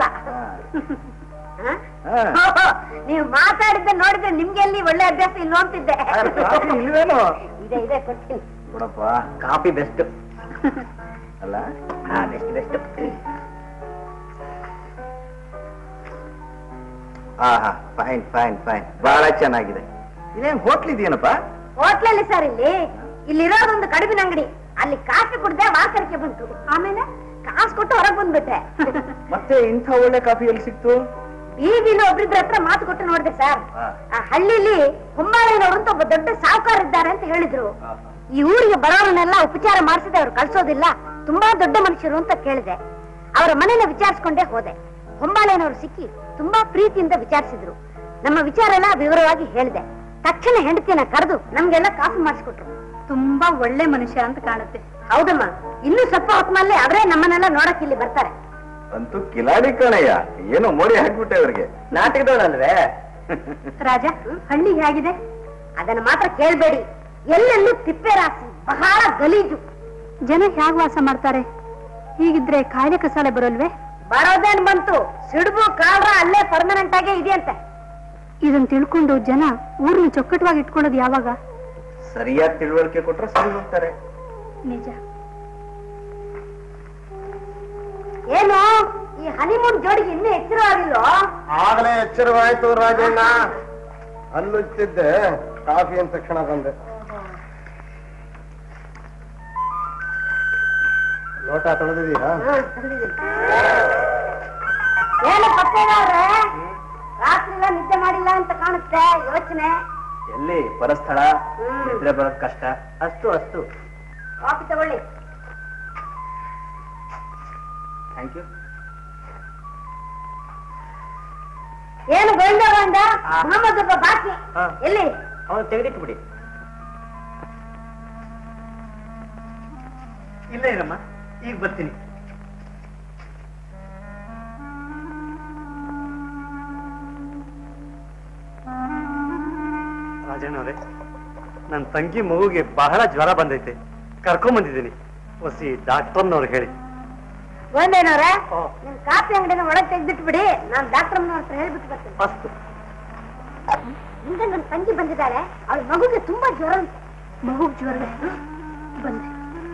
ನೀವು ಮಾತಾಡಿದ್ದೆ ನೋಡಿದ್ರೆ ನಿಮ್ಗೆ ಎಲ್ಲಿ ಒಳ್ಳೆ ಅಭ್ಯಾಸ ಇಲ್ಲೋ ಅಂತಿದ್ದೆ. ಇಲ್ವೇನು? ಇದೆ ಇದೆ, ಕೊಡ್ತೀನಿ. ನೋಡಪ್ಪ, ಕಾಫಿ ಬೆಸ್ಟ್ ಅಲ್ಲ? Best best. ಹಾ, ಫೈನ್ ಫೈನ್ ಫೈನ್, ಬಹಳ ಚೆನ್ನಾಗಿದೆ. ಇದೇನ್ ಹೋಟ್ಲ್ ಇದೆಯೇನಪ್ಪ? ಹೋಟ್ಲಲ್ಲಿ ಸರ್, ಇಲ್ಲಿರೋದೊಂದು ಕಡುಬಿನ ಅಂಗಡಿ. ಅಲ್ಲಿ ಕಾಫಿ ಕುಡ್ದೆ ವಾಸರಿಕೆ ಬಂತು. ಆಮೇಲೆ ಕಾಸು ಕೊಟ್ಟು ಹೊರಗೆ ಬಂದ್ಬಿಟ್ಟೆ. ಮತ್ತೆ ಇಂಥ ಒಳ್ಳೆ ಕಾಫಿ ಎಲ್ಲಿ ಸಿಕ್ತು? ಬೀದಿಲಿ ಒಬ್ರಿದ್ರ ಹತ್ರ ಮಾತು ಕೊಟ್ಟು ನೋಡಿದೆ ಸರ್. ಆ ಹಳ್ಳಿಲಿ ಹೊಂಬಾಳೆನವರು ಅಂತ ಒಬ್ಬ ದೊಡ್ಡ ಸಾಹುಕಾರ ಇದ್ದಾರೆ ಅಂತ ಹೇಳಿದ್ರು. ಈ ಊರಿಗೆ ಬರೋರನ್ನೆಲ್ಲ ಉಪಚಾರ ಮಾಡಿಸಿದೆ, ಅವ್ರು ಕಳ್ಸೋದಿಲ್ಲ, ತುಂಬಾ ದೊಡ್ಡ ಮನುಷ್ಯರು ಅಂತ ಕೇಳಿದೆ. ಅವರ ಮನೇನ ವಿಚಾರಿಸ್ಕೊಂಡೇ ಹೋದೆ. ಹೊಂಬಾಳೆನವರು ಸಿಕ್ಕಿ ತುಂಬಾ ಪ್ರೀತಿಯಿಂದ ವಿಚಾರಿಸಿದ್ರು. ನಮ್ಮ ವಿಚಾರ ಎಲ್ಲ ವಿವರವಾಗಿ ಹೇಳಿದೆ. ತಕ್ಷಣ ಹೆಂಡತಿನ ಕರೆದು ನಮ್ಗೆಲ್ಲ ಕಾಫಿ ಮಾಡಿಸ್ಕೊಟ್ರು. ತುಂಬಾ ಒಳ್ಳೆ ಮನುಷ್ಯ ಅಂತ ಕಾಣುತ್ತೆ. ಹೌದಮ್ಮ, ಇನ್ನು ಸ್ವಲ್ಪ ಹೊತ್ತಲ್ಲಿ ಅವರೇ ನಮ್ಮನ್ನೆಲ್ಲ ನೋಡಕ್ ಇಲ್ಲಿ ಬರ್ತಾರೆ. ಅಂತೂ ಕಿಲಾಡಿ ಕಣಯ್ಯ, ಏನೋ ಮೋಡಿ ಹಾಕ್ಬಿಟ್ಟೆ ಅವ್ರಿಗೆ. ನಾಟಕದವಳಲ್ವೇ? ರಾಜ, ಹಳ್ಳಿ ಹೇಗಿದೆ? ಅದನ್ನ ಮಾತ್ರ ಕೇಳ್ಬೇಡಿ. ಎಲ್ಲೆಲ್ಲೂ ತಿಪ್ಪೆ ರಾಶಿ, ಬಹಳ ಗಲೀಜು. ಜನ ಹೇಗ್ ವಾಸ ಮಾಡ್ತಾರೆ? ಹೀಗಿದ್ರೆ ಕಾಯಿಲೆ ಕಸಾಲೆ ಬರೋಲ್ವೇ? ಬರೋದೇನ್ ಬಂತು, ಸಿಡುಬು ಕಾಲ್ರ ಅಲ್ಲೇ ಪರ್ಮನೆಂಟ್ ಆಗೇ ಇದೆಯಂತೆ. ಇದನ್ ತಿಳ್ಕೊಂಡು ಜನ ಊರನ್ನ ಚೊಕ್ಕಟವಾಗಿ ಇಟ್ಕೊಳ್ಳೋದು ಯಾವಾಗ? ಸರಿಯಾಗಿ ತಿಳುವಳಿಕೆ ಕೊಟ್ರೆ ಸರಿ ಹೋಗ್ತಾರೆ. ನಿಜ. ಏನು ಈ ಹನಿಮೂನ್ ಜೋಡಿಗೆ ಇನ್ನೂ ಎಚ್ಚರವಾಗಿಲ್ಲೋ? ಆಗಲೇ ಎಚ್ಚರವಾಯ್ತು ರಾಜಣ್ಣ. ಅಲ್ಲುತ್ತಿದ್ದೆ, ಕಾಫಿ ಅಂತ ತಕ್ಷಣ ಬಂದೆ. ಲೋಟ ತೊಳೆದಿದೀಯಾ? ಏನು ಪಕ್ಕೇನವ್ರೆ, ರಾತ್ರಿ ಎಲ್ಲ ನಿದ್ದೆ ಮಾಡಿಲ್ಲ ಅಂತ ಕಾಣುತ್ತೆ. ಯೋಚನೆ ಎಲ್ಲಿ ಪರಸ್ಥಳ, ನಿದ್ರೆ ಬರೋದ್ ಕಷ್ಟ. ಅಷ್ಟು ಅಷ್ಟು. ಕಾಫಿ ತಗೊಳ್ಳಿ. Thank you. ಏನು ಗೋವಿಂದ ಗೋವಿಂದ, ಮೊಹಮ್ಮದ್ ಒಬ್ಬ ಬಾಕಿ ಎಲ್ಲಿ? ಅವನು ತೆಗೆದಿಟ್ಟು ಬಿಡಿ. ಇಲ್ಲ ಏನಮ್ಮ, ಈಗ ಬರ್ತೀನಿ. ರಾಜಣ್ಣವ್ರೆ, ನನ್ನ ತಂಗಿ ಮಗುಗೆ ಬಹಳ ಜ್ವರ ಬಂದೈತೆ, ಕರ್ಕೊಂಬಂದಿದ್ದೀನಿ. ಹೊಸಿ ಡಾಕ್ಟರ್ನವ್ರು ಹೇಳಿ. ಗೋವಿಂದನವ್ರೆ, ನಿಮ್ ಕಾಫಿ ಅಂಗಡಿನ ಒಳಗೆ ತೆಗೆದಿಟ್ಟು ಬಿಡಿ, ನಾನು ಡಾಕ್ಟರ್ನವ್ರ ಹತ್ರ ಹೇಳ್ಬಿಟ್ಟು ಬರ್ತೀನಿ. ಅಷ್ಟು. ಹಿಂದೆ ನನ್ನ ತಂಗಿ ಬಂದಿದ್ದಾಳೆ, ಅವಳ ಮಗುಗೆ ತುಂಬಾ ಜ್ವರ ಉಂಟು. ಮಗುಗ್ ಜ್ವರ ಬಂದೆ.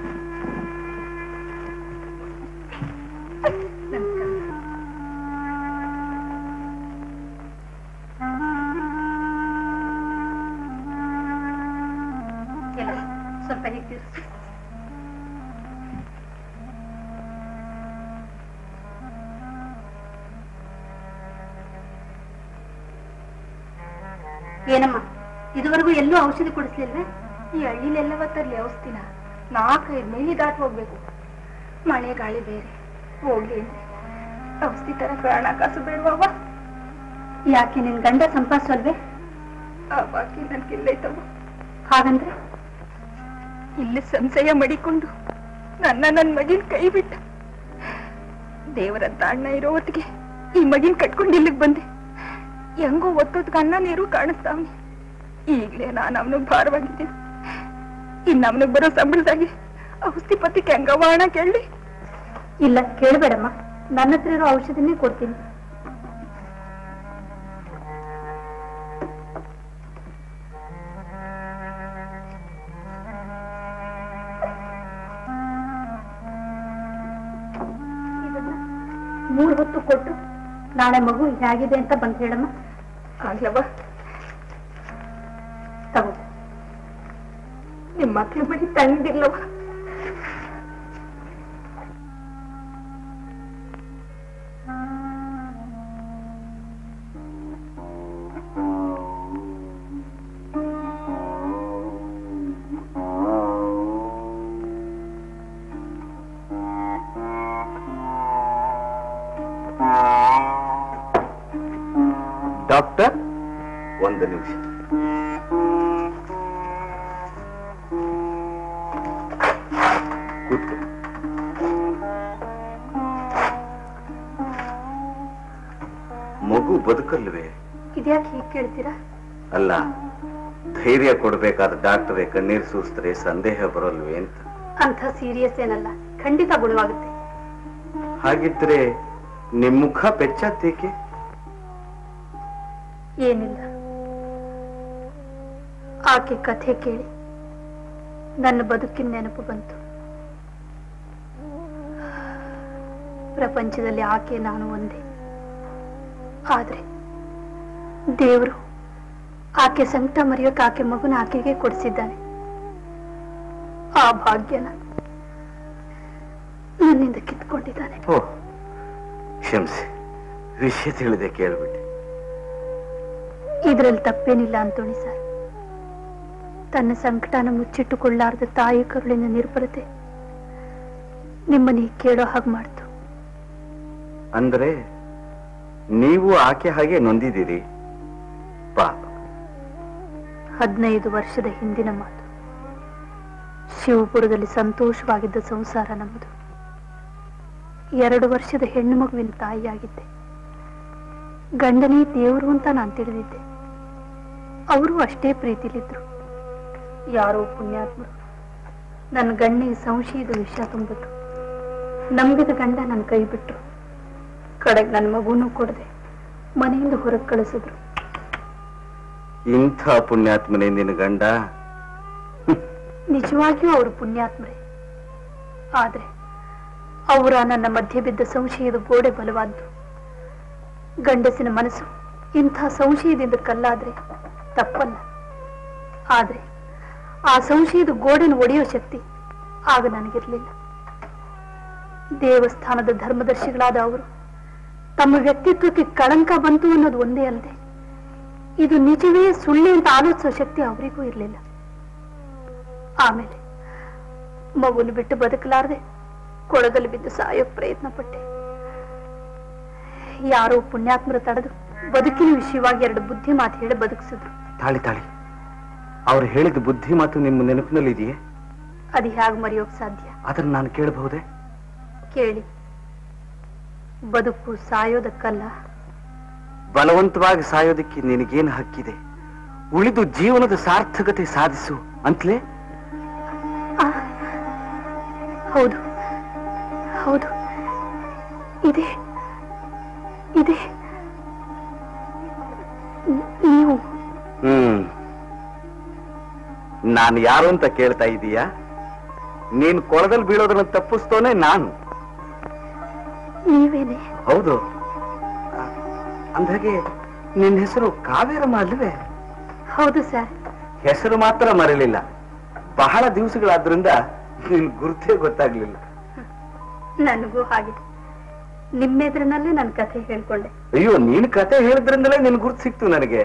ಸ್ವಲ್ಪ ಹೀಗೆ ತಿರ್ಸಿ. ಏನಮ್ಮ, ಇದುವರೆಗೂ ಎಲ್ಲೂ ಔಷಧಿ ಕೊಡಿಸ್ಲಿಲ್ವೇ? ಈ ಹಳ್ಳಿಲೆಲ್ಲವ ತರ್ಲಿ ಔಷಧಿನ? 4-5 ಮೈಲಿ ದಾಟ್ ಹೋಗ್ಬೇಕು. ಮಳೆ ಗಾಳಿ ಬೇರೆ. ಹೋಗ್ಲಿ ಅಂದ್ರೆ ಔಷಧಿ ತರ ಪ್ರಾಣ ಕಾಸು ಬೇಡವವ್ವ? ಯಾಕೆ ನಿನ್ ಗಂಡ ಸಂಪಾದಿಸಲ್ವೇ? ಆ ಬಾಕಿ ನನ್ಗಿಲ್ಲೈತವ್ವ. ಹಾಗಂದ್ರೆ ಇಲ್ಲಿ ಸಂಶಯ ಮಡಿಕೊಂಡು ನನ್ನ ಮಗಿನ ಕೈ ಬಿಟ್ಟ. ದೇವರಂತ ಅಣ್ಣ ಇರೋ ಹೊತ್ತಿಗೆ ಈ ಮಗಿನ ಕಟ್ಕೊಂಡು ಇಲ್ಲಿಗೆ ಬಂದೆ. ಹೆಂಗೋ ಒತ್ತೊತ್ಗೆ ಅನ್ನ ನೀರು ಕಾಣಿಸ್ತಾವ್ನಿ. ಈಗ್ಲೇ ನಾನು ಅವನಿಗೆ ಭಾರವಾಗಿದ್ದೀನಿ. ಇನ್ನು ಅವನಿಗೆ ಬರೋ ಸಂಬಳದಾಗಿ ಔಷಧಿ ಪತ್ತಿಗೆ ಹೆಂಗವ ಹಣ ಕೇಳಿ? ಇಲ್ಲ, ಕೇಳಬೇಡಮ್ಮ. ನನ್ನ ಹತ್ರ ಇರೋ ಔಷಧಿನೇ ಕೊಡ್ತೀನಿ. ಇದನ್ನ 3 ಹೊತ್ತು ಕೊಟ್ಟು ನಾಳೆ ಮಗು ಹೇಗಿದೆ ಅಂತ ಬಂದು ಹೇಳಮ್ಮ. ಆಗ್ಲವ, ತಗೋ. ನಿಮ್ಮ ಮಕ್ಳು ಬರೀ ತಂದಿಲ್ಲವ. ಡಾಕ್ಟರ್, ಒಂದು ನಿಮಿಷ. ಕೂತ್ಕೊ. ಮಗು ಬದುಕಲ್ವೇ? ಇದ್ಯಾಕೆ ಹೀಗೆ ಕೇಳ್ತೀರಾ? ಅಲ್ಲ, ಧೈರ್ಯ ಕೊಡ್ಬೇಕಾದ ಡಾಕ್ಟರೇ ಕಣ್ಣೀರು ಸೂಸ್ತರೆ ಸಂದೇಹ ಬರೋಲ್ವೇ ಅಂತ. ಅಂಥ ಸೀರಿಯಸ್ ಏನಲ್ಲ, ಖಂಡಿತ ಗುಣವಾಗುತ್ತೆ. ಹಾಗಿದ್ರೆ ನಿಮ್ ಮುಖ ಪೆಚ್ಚತ್ತೇಕೆ? ಏನಿಲ್ಲ, ಆಕೆ ಕಥೆ ಕೇಳಿ ನನ್ನ ಬದುಕಿನ ನೆನಪು ಬಂತು. ಪ್ರಪಂಚದಲ್ಲಿ ಆಕೆ ನಾನು ಒಂದೇ. ಆದ್ರೆ ದೇವರು ಆಕೆ ಸಂಕಟ ಮರೆಯೋಕೆ ಆಕೆ ಮಗುನ ಆಕೆಗೆ ಕೊಡಿಸಿದ್ದಾನೆ. ಆ ಭಾಗ್ಯನ ನನ್ನಿಂದ ಕಿತ್ಕೊಂಡಿದ್ದಾನೆ. ಓ, ಕ್ಷಮಿಸಿ, ವಿಷಯ ತಿಳಿದೆ ಕೇಳ್ಬಿಟ್ಟೆ. ಇದ್ರಲ್ಲಿ ತಪ್ಪೇನಿಲ್ಲ ಅಂತೋಣಿ ಸರ್. ತನ್ನ ಸಂಕಟನ ಮುಚ್ಚಿಟ್ಟುಕೊಳ್ಳಾರ್ದ ತಾಯಿ ಕರುಳಿನ ನಿರ್ಭರತೆ ನಿಮ್ಮನ್ನ ಕೇಳೋ ಹಾಗೆ ಮಾಡ್ತು. ಅಂದ್ರೆ ನೀವು ಆಕೆ ಹಾಗೆ ನೊಂದಿದ್ದೀರಿ? ಪಾಪ. 15 ವರ್ಷದ ಹಿಂದಿನ ಮಾತು. ಶಿವಪುರದಲ್ಲಿ ಸಂತೋಷವಾಗಿದ್ದ ಸಂಸಾರ ನಮ್ಮದು. 2 ವರ್ಷದ ಹೆಣ್ಣು ಮಗುವಿನ ತಾಯಿಯಾಗಿದ್ದೆ. ಗಂಡನೇ ದೇವರು ಅಂತ ನಾನು ತಿಳಿದಿದ್ದೆ. ಅವರು ಅಷ್ಟೇ ಪ್ರೀತಿಲಿದ್ರು. ಯಾರೋ ಪುಣ್ಯಾತ್ಮರು ನನ್ನ ಗಂಡಿಗೆ ಸಂಶಯದ ವಿಷಯ ತುಂಬಿದ್ರು. ನಂಬಿದ ಗಂಡ ನನ್ನ ಕೈ ಬಿಟ್ರು. ಕಡೆಗೆ ನನ್ನ ಮಗುನೂ ಕೊಡದೆ ಮನೆಯಿಂದ ಹೊರಗೆ ಕಳಿಸಿದ್ರು. ಇಂಥ ಪುಣ್ಯಾತ್ಮನೇ ನಿನ್ನ ಗಂಡ? ನಿಜವಾಗಿಯೂ ಅವರು ಪುಣ್ಯಾತ್ಮರೇ. ಆದ್ರೆ ಅವರ ನನ್ನ ಮಧ್ಯೆ ಬಿದ್ದ ಸಂಶಯದ ಗೋಡೆ ಬಲವಾದ್ದು. ಗಂಡಸಿನ ಮನಸ್ಸು ಇಂಥ ಸಂಶಯದಿಂದ ಕಲ್ಲಾದ್ರೆ ತಪ್ಪಲ್ಲ. ಆದ್ರೆ ಆ ಸಂಶಯದ ಗೋಡೆನ ಒಡೆಯೋ ಶಕ್ತಿ ಆಗ ನನಗಿರ್ಲಿಲ್ಲ. ದೇವಸ್ಥಾನದ ಧರ್ಮದರ್ಶಿಗಳಾದ ಅವರು ತಮ್ಮ ವ್ಯಕ್ತಿತ್ವಕ್ಕೆ ಕಳಂಕ ಬಂತು ಅನ್ನೋದು ಒಂದೇ ಅಲ್ಲದೆ ಇದು ನಿಜವೇ ಸುಳ್ಳೆ ಅಂತ ಆಲೋಚಿಸೋ ಶಕ್ತಿ ಅವರಿಗೂ ಇರಲಿಲ್ಲ. ಆಮೇಲೆ ಮಗುನ ಬಿಟ್ಟು ಬದುಕಲಾರದೆ ಕೊಳದಲ್ಲಿ ಬಿದ್ದು ಸಾಯೋಕ್ ಪ್ರಯತ್ನ ಪಟ್ಟೆ. ಯಾರೋ ಪುಣ್ಯಾತ್ಮರ ತಡೆದು ಬದುಕಿನ ವಿಷಯವಾಗಿ 2 ಬುದ್ಧಿ ಮಾತು ಹೇಳಿ ಬದುಕಿಸಿದ್ರು. ತಾಳಿ ತಾಳಿ, ಅವ್ರು ಹೇಳಿದ ಬುದ್ಧಿ ಮಾತು ನಿಮ್ಮ ನೆನಪಿನಲ್ಲಿ ಇದೆಯೇ? ಅದು ಹೇಗೆ ಮರೆಯೋಕ್ ಸಾಧ್ಯ? ಅದನ್ನು ನಾನು ಕೇಳಬಹುದೇ? ಕೇಳಿ. ಬದುಕು ಸಾಯೋದಕ್ಕಲ್ಲ, ಬಲವಂತವಾಗಿ ಸಾಯೋದಕ್ಕೆ ನಿನಗೇನು ಹಕ್ಕಿದೆ? ಉಳಿದು ಜೀವನದ ಸಾರ್ಥಕತೆ ಸಾಧಿಸು ಅಂತಲೇ? ಹೌದು ಹೌದು, ಇದೆ ಇದೆ. ನೀವು ನಾನು ಯಾರು ಅಂತ ಕೇಳ್ತಾ ಇದೀಯಾ? ನೀನ್ ಕೊಳದಲ್ಲಿ ಬೀಳೋದನ್ನ ತಪ್ಪಿಸ್ತೋನೆ ನಾನು. ನೀವೇನೆ? ಹೌದು. ಅಂದಾಗೆ ನಿನ್ನ ಹೆಸರು ಕಾವೇರಮ್ಮ ಅಲ್ವೇ? ಹೌದು ಸರ್. ಹೆಸರು ಮಾತ್ರ ಮರಲಿಲ್ಲ, ಬಹಳ ದಿವಸಗಳಾದ್ರಿಂದ ನಿನ್ ಗುರುತೇ ಗೊತ್ತಾಗ್ಲಿಲ್ಲ. ನನಗೂ ಹಾಗೆ. ನಿಮ್ಮೆದ್ರನಲ್ಲೇ ನನ್ನ ಕಥೆ ಹೇಳ್ಕೊಂಡೆ. ಅಯ್ಯೋ, ನೀನ್ ಕತೆ ಹೇಳಿದ್ರಿಂದಲೇ ನಿನ್ ಗುರುತು ಸಿಕ್ತು ನನಗೆ.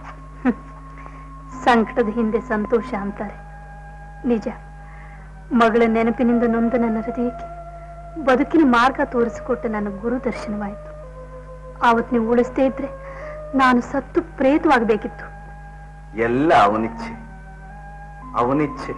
ಸಂಕಟದ ಹಿಂದೆ ಸಂತೋಷ ಅಂತಾರೆ. ನಿಜ. ಮಗಳ ನೆನಪಿನಿಂದ ನೊಂದ ನನ್ನ ಹೃದಯಕ್ಕೆ ಬದುಕಿನ ಮಾರ್ಗ ತೋರಿಸಿಕೊಟ್ಟ ನನ್ನ ಗುರು ದರ್ಶನವಾಯಿತು. ಆವತ್ತು ನೀವು ಉಳಿಸದೇ ಇದ್ರೆ ನಾನು ಸತ್ತು ಪ್ರೇತವಾಗಬೇಕಿತ್ತು. ಎಲ್ಲ ಅವನಿಚ್ಛೆ, ಅವನಿಚ್ಛೆ.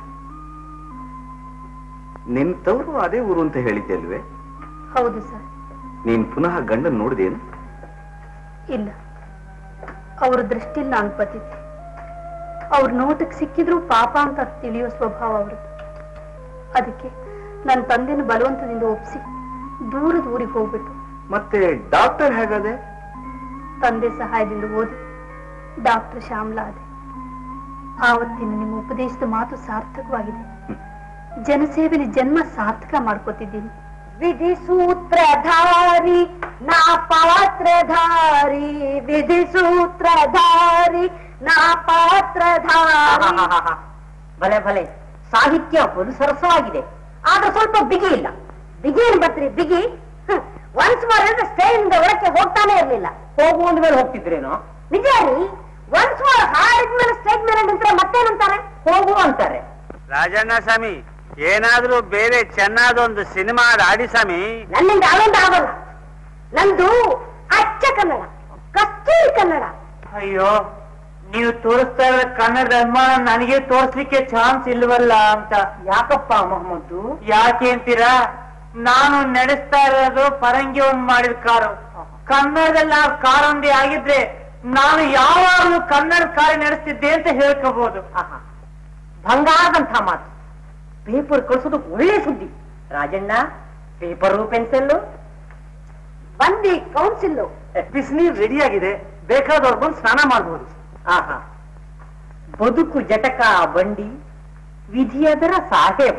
ನಿನ್ ತವರು ಅದೇ ಊರು ಅಂತ ಹೇಳಿದ್ದೆ ಅಲ್ವೇ? ಹೌದು ಸರ್. ನೀನ್ ಪುನಃ ಗಂಡನ್ ನೋಡಿದೇನು? ಇಲ್ಲ. ಅವ್ರ ದೃಷ್ಟಿಲಿ ನಾನು ಪತಿದ್ದೆ. ಅವ್ರ ನೋಟಕ್ಕೆ ಸಿಕ್ಕಿದ್ರು ಪಾಪ ಅಂತ ತಿಳಿಯೋ ಸ್ವಭಾವ ಅವರು. ಅದಕ್ಕೆ ನನ್ನ ತಂದೆನ ಬಲವಂತದಿಂದ ಒಪ್ಪಿಸಿ ದೂರದ ಊರಿಗೆ ಹೋಗ್ಬಿಟ್ಟು. ಮತ್ತೆ ಡಾಕ್ಟರ್ ಹೇಗದೆ? ತಂದೆ ಸಹಾಯದಿಂದ ಓದಿ ಡಾಕ್ಟರ್ ಶ್ಯಾಮ್ಲಾ ಅದೆ. ಆವತ್ತಿನ ನಿಮ್ಮ ಉಪದೇಶದ ಮಾತು ಸಾರ್ಥಕವಾಗಿದೆ. ಜನಸೇವೆಯಲ್ಲಿ ಜನ್ಮ ಸಾರ್ಥಕ ಮಾಡ್ಕೋತಿದ್ದೀನಿ. ವಿಧಿ ಸೂತ್ರಧಾರಿ ನಾ ಪಾತ್ರಧಾರಿ, ವಿಧಿ ಸೂತ್ರಧಾರಿ ನಾ ಪಾತ್ರಧಾರಿ. ಭಲೆ ಭಲೆ, ಸಾಹಿತ್ಯ ಬಲು ಸರಸವಾಗಿದೆ, ಆದ್ರೆ ಸ್ವಲ್ಪ ಬಿಗಿ ಇಲ್ಲ. ಬಿಗಿ ಏನ್ ಬರ್ತೀರಿ ಬಿಗಿ? ಒನ್ಸ್ ಮೋರ್ ಅಂದ್ರೆ ಸ್ಟೇಜಿಂದ ಒಳಕ್ಕೆ ಹೋಗ್ತಾನೆ ಇರ್ಲಿಲ್ಲ. ಹೋಗುವಂದ ಮೇಲೆ ಹೋಗ್ತಿದ್ರೇನೋ? ನಿಜ ರೀ, ಒನ್ಸ್ ಮೋರ್ ಹಾಡಿದ್ಮೇಲೆ ಸ್ಟೇಜ್ ಮೇಲೆ ನಿಂತ್ರೆ ಮತ್ತೇನಂತಾರೆ? ಹೋಗು ಅಂತಾರೆ. ರಾಜಣ್ಣ ಸ್ವಾಮಿ, ಏನಾದ್ರೂ ಬೇರೆ ಚೆನ್ನಾದೊಂದು ಸಿನಿಮಾ ಆಡಿ ಸ್ವಾಮಿ. ನನ್ನಿಂದ ಅವೊಂದು ಆಗೋಲ್ಲ. ನಂದು ಅಚ್ಚ ಕನ್ನಡ, ಕಸ್ತೂರಿ ಕನ್ನಡ. ಅಯ್ಯೋ, ನೀವು ತೋರಿಸ್ತಾ ಇರೋ ಕನ್ನಡದ ಅಭಿಮಾನ ನನಗೆ ತೋರಿಸ್ಲಿಕ್ಕೆ ಚಾನ್ಸ್ ಇಲ್ವಲ್ಲ ಅಂತ. ಯಾಕಪ್ಪ ಮೊಹಮ್ಮದ್ದು? ಯಾಕೆ ಅಂತೀರಾ? ನಾನು ನಡೆಸ್ತಾ ಇರೋದು ಪರಂಗಿ ಒಂದ್ ಮಾಡಿದ ಕಾರು. ಕನ್ನಡದಲ್ಲಿ ಆ ಕಾರೊಂದೇ ಆಗಿದ್ರೆ ನಾನು ಯಾವಾಗಲೂ ಕನ್ನಡ ಕಾರು ನಡೆಸ್ತಿದ್ದೆ ಅಂತ ಹೇಳ್ಕೋಬಹುದು. ಬಂಗಾರದಂಥ ಮಾತು. ಪೇಪರ್ ಕಳಿಸೋದು ಒಳ್ಳೆ ಸುದ್ದಿ. ರಾಜಣ್ಣ, ಪೇಪರು ಪೆನ್ಸಿಲ್ಲು ಬಂದಿ ಕೌನ್ಸಿಲ್ಲು ಬಿಸಿನೀರು ರೆಡಿ ಆಗಿದೆ, ಬೇಕಾದವ್ರು ಬಂದು ಸ್ನಾನ ಮಾಡ್ಬೋದು. ಆಹಾ, ಬದುಕು ಜಟಕ ಬಂಡಿ, ವಿಧಿಯದರ ಸಾಹೇಬ.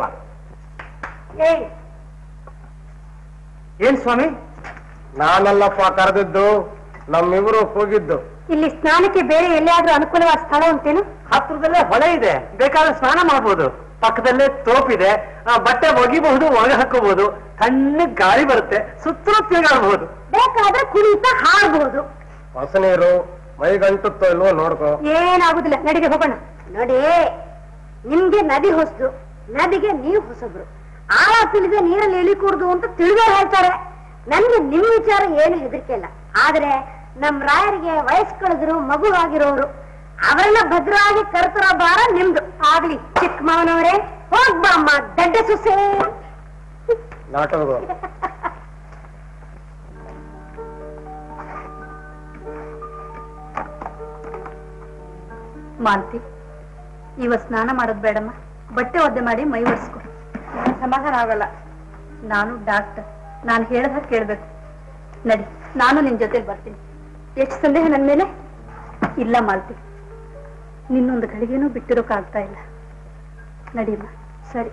ಏನ್ ಸ್ವಾಮಿ? ನಾನಲ್ಲಪ್ಪ ಕರೆದಿದ್ದು, ನಮ್ಮಿಬ್ರು ಹೋಗಿದ್ದು. ಇಲ್ಲಿ ಸ್ನಾನಕ್ಕೆ ಬೇರೆ ಎಲ್ಲಿಯಾದ್ರೂ ಅನುಕೂಲವಾದ ಸ್ಥಳ ಉಂಟೇನು? ಹತ್ರದಲ್ಲೇ ಹೊಳೆ ಇದೆ, ಬೇಕಾದ್ರೆ ಸ್ನಾನ ಮಾಡ್ಬೋದು. ಪಕ್ಕದಲ್ಲೇ ತೋಪಿದೆ, ಬಟ್ಟೆ ಒಗಿಬಹುದು, ಒಳಗೆ ಹಾಕೋಬಹುದು. ತಣ್ಣಗೆ ಗಾಳಿ ಬರುತ್ತೆ, ಸುತ್ತಲೂ ತಿರುಗಾಡಬಹುದು. ಬೇಕಾದ್ರೆ ಕುಣಿತ ಹಾಡ್ಬೋದು. ಹೊಸ ನೀರು ಮೈಗಂಟುತ್ತೋ ಇಲ್ವೋ ನೋಡ್ಕೋ. ಏನಾಗುದಿಲ್ಲ, ನಡಿಗೆ ಹೋಗೋಣ. ನೋಡಿ, ನಿಮ್ಗೆ ನದಿ ಹೊಸದು, ನದಿಗೆ ನೀವು ಹೊಸಬ್ರು. ಆಳ ತಿಳಿದೆ ನೀರಲ್ಲಿ ಇಳಿಕೂಡ್ದು ಅಂತ ತಿಳಿದೇ ಹೇಳ್ತಾರೆ. ನನ್ಗೆ ನಿಮ್ ವಿಚಾರ ಏನು ಹೆದರಿಕೆ ಇಲ್ಲ. ಆದ್ರೆ ನಮ್ ರಾಯರಿಗೆ ವಯಸ್ಸು ಕಳೆದ್ರು ಮಗು ಆಗಿರೋರು, ಅವರೆಲ್ಲ ಭದ್ರವಾಗಿ ಕರ್ತರೋ ಭಾರ ನಿಮ್ದು. ಆಗ್ಲಿ ಚಿಕ್ಕ ಮಾವನವರೇ, ಹೋಗ್ಬಮ್ಮ ದಡ್ಡ ಸುಸೆ. ನಾಟಕ ಮಾಲ್ತಿ, ಇವತ್ತು ಸ್ನಾನ ಮಾಡೋದು ಬೇಡಮ್ಮ. ಬಟ್ಟೆ ಒದ್ದೆ ಮಾಡಿ ಮೈ ಒರೆಸ್ಕೊ. ಸಮಾಧಾನ ಆಗಲ್ಲ. ನಾನು ಡಾಕ್ಟರ್, ನಾನು ಹೇಳ್ದಾಗ ಕೇಳ್ಬೇಕು. ನಡಿ, ನಾನು ನಿನ್ ಜೊತೆಲಿ ಬರ್ತೀನಿ. ಎಷ್ಟು ಸಂದೇಹ ನನ್ನ ಮೇಲೆ? ಇಲ್ಲ ಮಾಲ್ತಿ, ನಿನ್ನೊಂದು ಗಳಿಗೆನೂ ಬಿಟ್ಟಿರೋಕ್ಕಾಗ್ತಾ ಇಲ್ಲ. ನಡಿಯಮ್ಮ. ಸರಿ.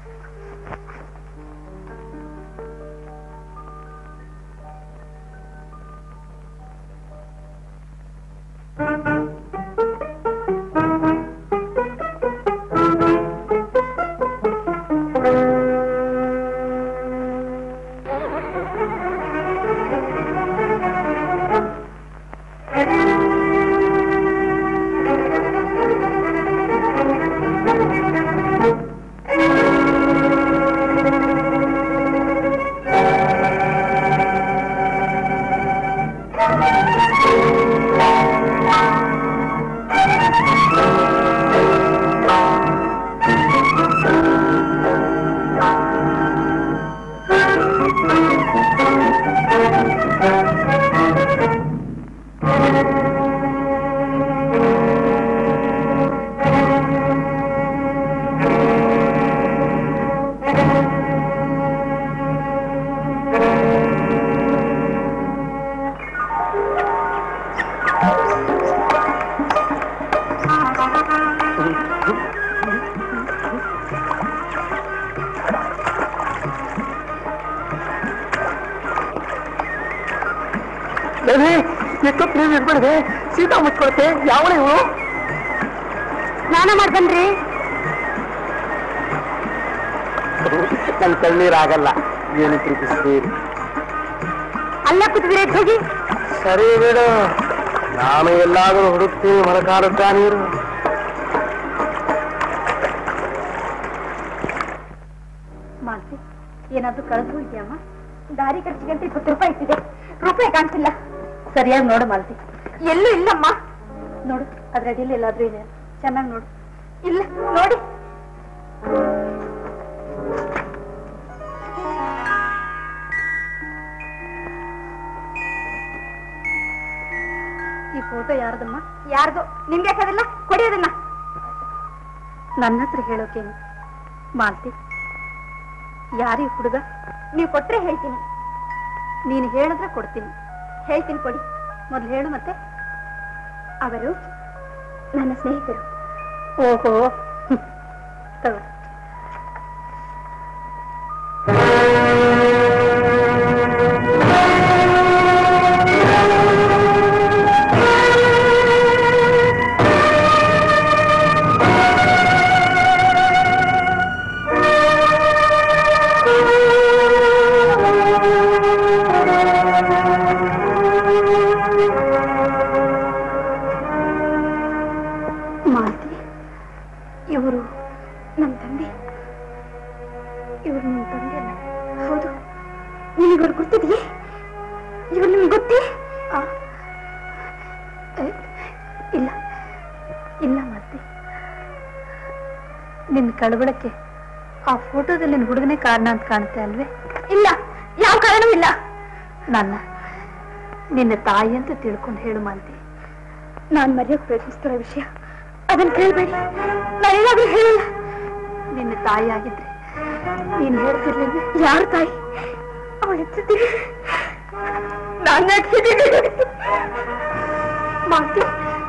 ಇರ್ಬಿಡ್ದೆ, ಸೀತಾ ಮುಚ್ಕೊಳತ್ತೆ. ಯಾವಳ ಇವು? ಸ್ನಾನ ಮಾಡ್ಬನ್ರಿ. ನನ್ ಕಣ್ಣೀರಾಗಲ್ಲ. ಏನು ಪ್ರೀತಿಸ್ತೀರಿ? ಅಲ್ಲ ಕೂತಿದ್ರೆ ಹೋಗಿ. ಸರಿ ಬಿಡು, ನಾನು ಎಲ್ಲಾದ್ರೂ ಹುಡುಕ್ತೀನಿ. ಮರಕಾರುತ್ತಾ ನೀರು. ಮಾಲ್ತಿ, ಏನಾದ್ರೂ ಕಳೆದು ಇದೆಯಮ್ಮ? ದಾರಿ ಖರ್ಚಿಗೆ ಅಂತ 20 ರೂಪಾಯಿ ಇಟ್ಟಿದೆ. ರೂಪಾಯಿ ಕಾಣ್ತಿಲ್ಲ. ಸರಿಯಾಗಿ ನೋಡು ಮಾಲ್ತಿ. ಎಲ್ಲೂ ಇಲ್ಲಮ್ಮ. ನೋಡು, ಅದ್ರ ಅಡಿಯಲ್ಲಿ ಎಲ್ಲಾದ್ರೂ ಇದೆ. ಚೆನ್ನಾಗಿ ನೋಡು. ಇಲ್ಲ ನೋಡಿ. ಈ ಫೋಟೋ ಯಾರ್ದಮ್ಮ? ಯಾರ್ದು? ನಿಮ್ಗೆ ಯಾಕದಿಲ್ಲ? ಕೊಡಿ ಅದನ್ನ. ನನ್ನ ಹತ್ರ ಹೇಳೋಕೇನು ಮಾಲ್ತಿ? ಯಾರೀ ಹುಡುಗ? ನೀವು ಕೊಟ್ರೆ ಹೇಳ್ತೀನಿ. ನೀನು ಹೇಳಿದ್ರೆ ಕೊಡ್ತೀನಿ. ಹೇಳ್ತೀನಿ, ಕೊಡಿ. ಮೊದ್ಲು ಹೇಳು. ಮತ್ತೆ ಅವರು ನನ್ನ ಸ್ನೇಹಿತರು. ಓಹೋ, ತಗೋ. ಮಾಲ್ತಿ, ಇವರು ನಮ್ಮ ತಂದೆ. ಇವರು ನಿಮ್ಮ ತಂದೆ ಅಲ್ಲ? ಹೌದು. ನಿಮಗಿವ್ರು ಗೊತ್ತಿದೆಯೇ? ಇವರು ನಿಮ್ಗೆ ಗೊತ್ತೇ? ಇಲ್ಲ ಇಲ್ಲ ಮಾಲ್ತಿ, ನಿನ್ನ ಕಳವಳಕ್ಕೆ ಆ ಫೋಟೋದಲ್ಲಿ ನಿನ್ನ ಹುಡುಗನೇ ಕಾರಣ ಅಂತ ಕಾಣುತ್ತೆ ಅಲ್ವೇ? ಇಲ್ಲ, ಯಾವ ಕಾರಣವೂ ಇಲ್ಲ. ನನ್ನ ನಿನ್ನ ತಾಯಿ ಅಂತ ತಿಳ್ಕೊಂಡು ಹೇಳು ಮಾಲ್ತಿ. ನಾನು ಮರೆಯೋಕೆ ಪ್ರಯತ್ನಿಸ್ತಿರೋ ವಿಷಯ ಅದನ್ನ ಕೇಳಬೇಡಿ. ನಾನೇನಾದ್ರೂ ಹೇಳಿಲ್ಲ. ನಿನ್ನ ತಾಯಿ ಆಗಿದ್ರೆ ನೀನು ಹೇಳ್ತಿರ್ಲಿಲ್ವೇ? ಯಾರ ತಾಯಿ? ಅವಳು ಎತ್ತಿದ್ದೀನಿ, ನಾನು ಎತ್ತಿದ್ದೀನಿ. ಮಾಲ್ತಿ,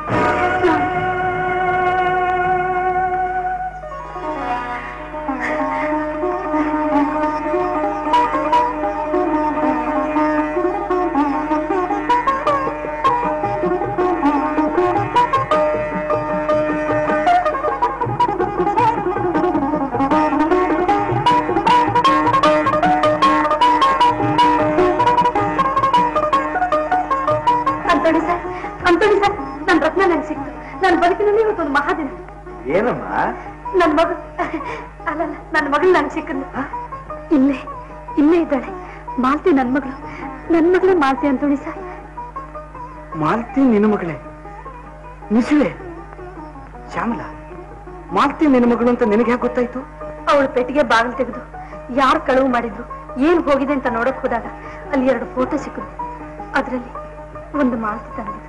ನನ್ನ ಬದುಕಿನಲ್ಲಿ ಇವತ್ತೊಂದು ಮಹಾದಿನ. ಏನಮ್ಮ? ನನ್ನ ಮಗಳು ಅಲ್ಲಲ್ಲ, ನನ್ನ ಮಗಳು ನನ್ ಸಿಕ್ಕಂದು. ಇಲ್ಲೇ ಇದ್ದಾಳೆ ಮಾಲ್ತಿ. ನನ್ನ ಮಗಳೇ ಮಾಲ್ತಿ ಅಂತೋಣಿ ಸರ್. ಮಾಲ್ತಿ ನಿನ್ನ ಮಗಳೇ? ನಿಜವೇ? ಶ್ಯಾಮಲಾ, ಮಾಲ್ತಿ ನಿನ್ನ ಮಗಳು ಅಂತ ನಿನಗೆ ಯಾಕೆ ಗೊತ್ತಾಯ್ತು? ಅವಳು ಪೆಟ್ಟಿಗೆ ಬಾಗಿಲು ತೆಗೆದು ಯಾರು ಕಳುವು ಮಾಡಿದ್ರು, ಏನ್ ಹೋಗಿದೆ ಅಂತ ನೋಡಕ್ ಹೋದಾಗ ಅಲ್ಲಿ 2 ಫೋಟೋ ಸಿಕ್ಕಿದ್ವು. ಅದರಲ್ಲಿ ಒಂದು ಮಾಲ್ತಿ ತಂದಿದ್ದು.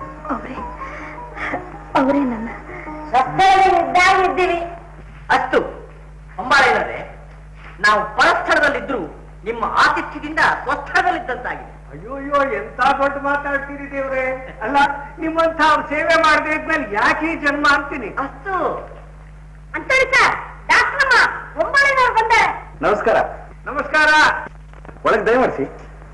ಅವರೇ ನನ್ನ ಇದ್ದೀವಿ. ಅಷ್ಟು ಅಂಬಾಳೆನವರೇ, ನಾವು ಪರಸ್ಥಳದಲ್ಲಿದ್ರು ನಿಮ್ಮ ಆತಿಥ್ಯದಿಂದ ಸ್ವಸ್ಥಳದಲ್ಲಿದ್ದಂತಾಗಿದೆ. ಅಯ್ಯೋ, ಎಂತ ದೊಡ್ಡ ಮಾತಾಡ್ತೀರಿ ದೇವ್ರೆ. ಅಲ್ಲ, ನಿಮ್ಮಂತ ಸೇವೆ ಮಾಡದೆ ಇದ್ಮೇಲೆ ಯಾಕೆ ಈ ಜನ್ಮ ಅಂತೀನಿ. ಅಷ್ಟು ಅಂತೇಳಿ ಸರ್, ಡಾಕ್ಟ್ರಮ್ಮ ಅಂಬಾಳೆನವ್ರು ಬಂದಾರೆ. ನಮಸ್ಕಾರ. ನಮಸ್ಕಾರ. ಒಳಗೆ ದಯಮಾಡಿಸಿ.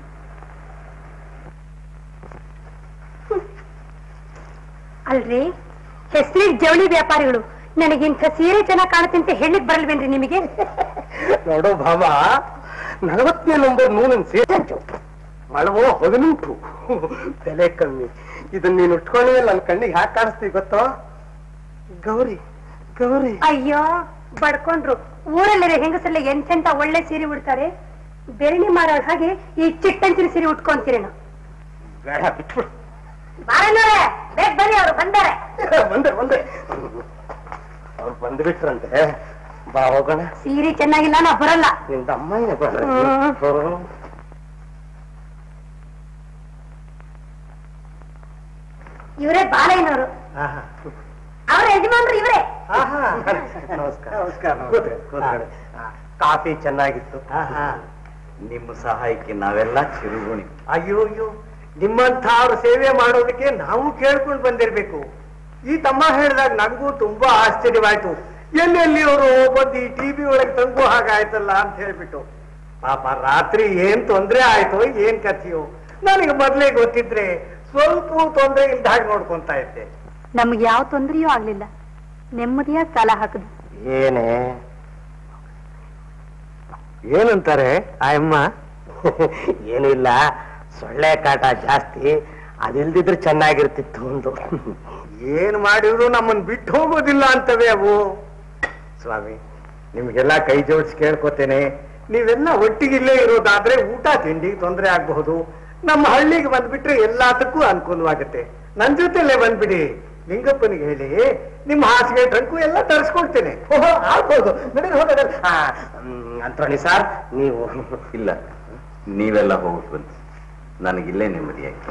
ಅಲ್ರಿ, ಹೆಸರಿಗೆ ಜವಳಿ ವ್ಯಾಪಾರಿಗಳು ನನಗಿಂತ ಸೀರೆ ಚೆನ್ನಾಗಿ ಕಾಣುತ್ತೆ ಅಂತ ಹೇಳಿಕ್ ಬರಲ್ವೇನ್ರಿ ನಿಮಗೆ? ನೋಡು ಭಾವ, 40ನೇ ನಂಬರ್ ನೂಲಿನ ಸೇಟು ಮಳವೋ 18, ಬೆಲೆ ಕಮ್ಮಿ. ಇದನ್ನ ನೀನು ಉಟ್ಕೊಂಡ್ಮೇಲೆ ನನ್ನ ಕಣ್ಣಿಗೆ ಹ್ಯಾಕ್ ಕಾಣಿಸ್ತೀವಿ ಗೊತ್ತೋ? ಗೌರಿ ಗೌರಿ. ಅಯ್ಯೋ, ಬಡ್ಕೊಂಡ್ರು. ಊರಲ್ಲಿರೋ ಹೆಂಗಸಲ್ಲ ಎಂತೆಂತ ಒಳ್ಳೆ ಸೀರೆ ಉಡ್ತಾರೆ. ಬೆರಣಿ ಮಾರೋಳ ಹಾಗೆ ಈ ಚಿಟ್ಟಂಚಿನ ಸೀರೆ ಉಟ್ಕೊಂತೀರಿ ನಾವು. ಬೇಡ, ಬಿಟ್ಬಿಡು. ಬಾರಣ್ಣವ್ರೆ, ಬೇಗ ಬನ್ನಿ, ಅವರು ಬಂದಾರೆ. ಬಂದೆ ಅವ್ರು ಬಂದ್ಬಿಟ್ರಂತೆ. ಬಾ ಹೋಗೋಣ. ಸೀರೆ ಚೆನ್ನಾಗಿಲ್ಲ, ನಾ ಬರಲ್ಲ. ನಿಮ್ದ ಅಮ್ಮನೇ ಬರ್ರಿ. ಇವರೇ ಬಾಲಯ್ಯನವರು, ಅವರ ಯಜಮಾನ್ರು ಇವರೇ. ನಮಸ್ಕಾರ. ಕಾಫಿ ಚೆನ್ನಾಗಿತ್ತು. ನಿಮ್ಮ ಸಹಾಯಕ್ಕೆ ನಾವೆಲ್ಲ ಚಿರುಗುಣಿ. ಅಯ್ಯೋ, ನಿಮ್ಮಂಥವ್ರ ಸೇವೆ ಮಾಡೋದಕ್ಕೆ ನಾವು ಕೇಳ್ಕೊಂಡು ಬಂದಿರ್ಬೇಕು. ಈ ತಮ್ಮ ಹೇಳಿದಾಗ ನನಗೂ ತುಂಬಾ ಆಶ್ಚರ್ಯವಾಯ್ತು. ಎಲ್ಲೆಲ್ಲಿ ಅವರು ಬಂದು ಟಿವಿ ಒಳಗೆ ತಂಗು ಹಾಗಾಯ್ತಲ್ಲ ಅಂತ ಹೇಳ್ಬಿಟ್ಟು. ಪಾಪ ರಾತ್ರಿ ಏನ್ ತೊಂದ್ರೆ ಆಯ್ತು, ಏನ್ ಕಥೆಯೋ. ನನಗೆ ಮೊದ್ಲೇ ಗೊತ್ತಿದ್ರೆ ಸ್ವಲ್ಪ ತೊಂದ್ರೆ ಇಲ್ದ ಹಾಗೆ ನೋಡ್ಕೊಂತಾ ಇದ್ದೆ. ನಮ್ಗೆ ಯಾವ ತೊಂದರೆಯೂ ಆಗ್ಲಿಲ್ಲ, ನೆಮ್ಮದಿಯಾಗಿ ಕಾಲ ಹಾಕದು. ಏನಂತಾರೆ ಆಯಮ್ಮ? ಏನೂ ಇಲ್ಲ, ಸೊಳ್ಳೆ ಕಾಟ ಜಾಸ್ತಿ, ಅದಿಲ್ದಿದ್ರೆ ಚೆನ್ನಾಗಿರ್ತಿತ್ತು ಒಂದು. ಏನ್ ಮಾಡಿದ್ರು ನಮ್ಮನ್ ಬಿಟ್ಟು ಹೋಗೋದಿಲ್ಲ ಅಂತವೆ ಅವು. ಸ್ವಾಮಿ, ನಿಮ್ಗೆಲ್ಲ ಕೈ ಜೋಡಿಸಿ ಕೇಳ್ಕೊತೇನೆ, ನೀವೆಲ್ಲ ಒಟ್ಟಿಗಿಲ್ಲೇ ಇರೋದಾದ್ರೆ ಊಟ ತಿಂಡಿ ತೊಂದರೆ ಆಗಬಹುದು. ನಮ್ಮ ಹಳ್ಳಿಗೆ ಬಂದ್ಬಿಟ್ರೆ ಎಲ್ಲದಕ್ಕೂ ಅನುಕೂಲವಾಗುತ್ತೆ. ನನ್ ಜೊತೆಲೆ ಬಂದ್ಬಿಡಿ. ಲಿಂಗಪ್ಪನಿಗೆ ಹೇಳಿ ನಿಮ್ಮ ಹಾಸಿಗೆ ಟ್ರಂಕು ಎಲ್ಲ ತರಿಸ್ಕೊಡ್ತೇನೆ. ಆಗ್ಬೋದು, ನಡೀರಿ ಹೋಗೋದ. ಅಂತ್ರಾಣಿ ಸಾರ್, ನೀವು ಇಲ್ಲ, ನೀವೆಲ್ಲ ಹೋಗ್ಬಿಟ್ಟು ಬನ್ನಿ, ನನಗಿಲ್ಲೇ ನೆಮ್ಮದಿಯಾಗಿ.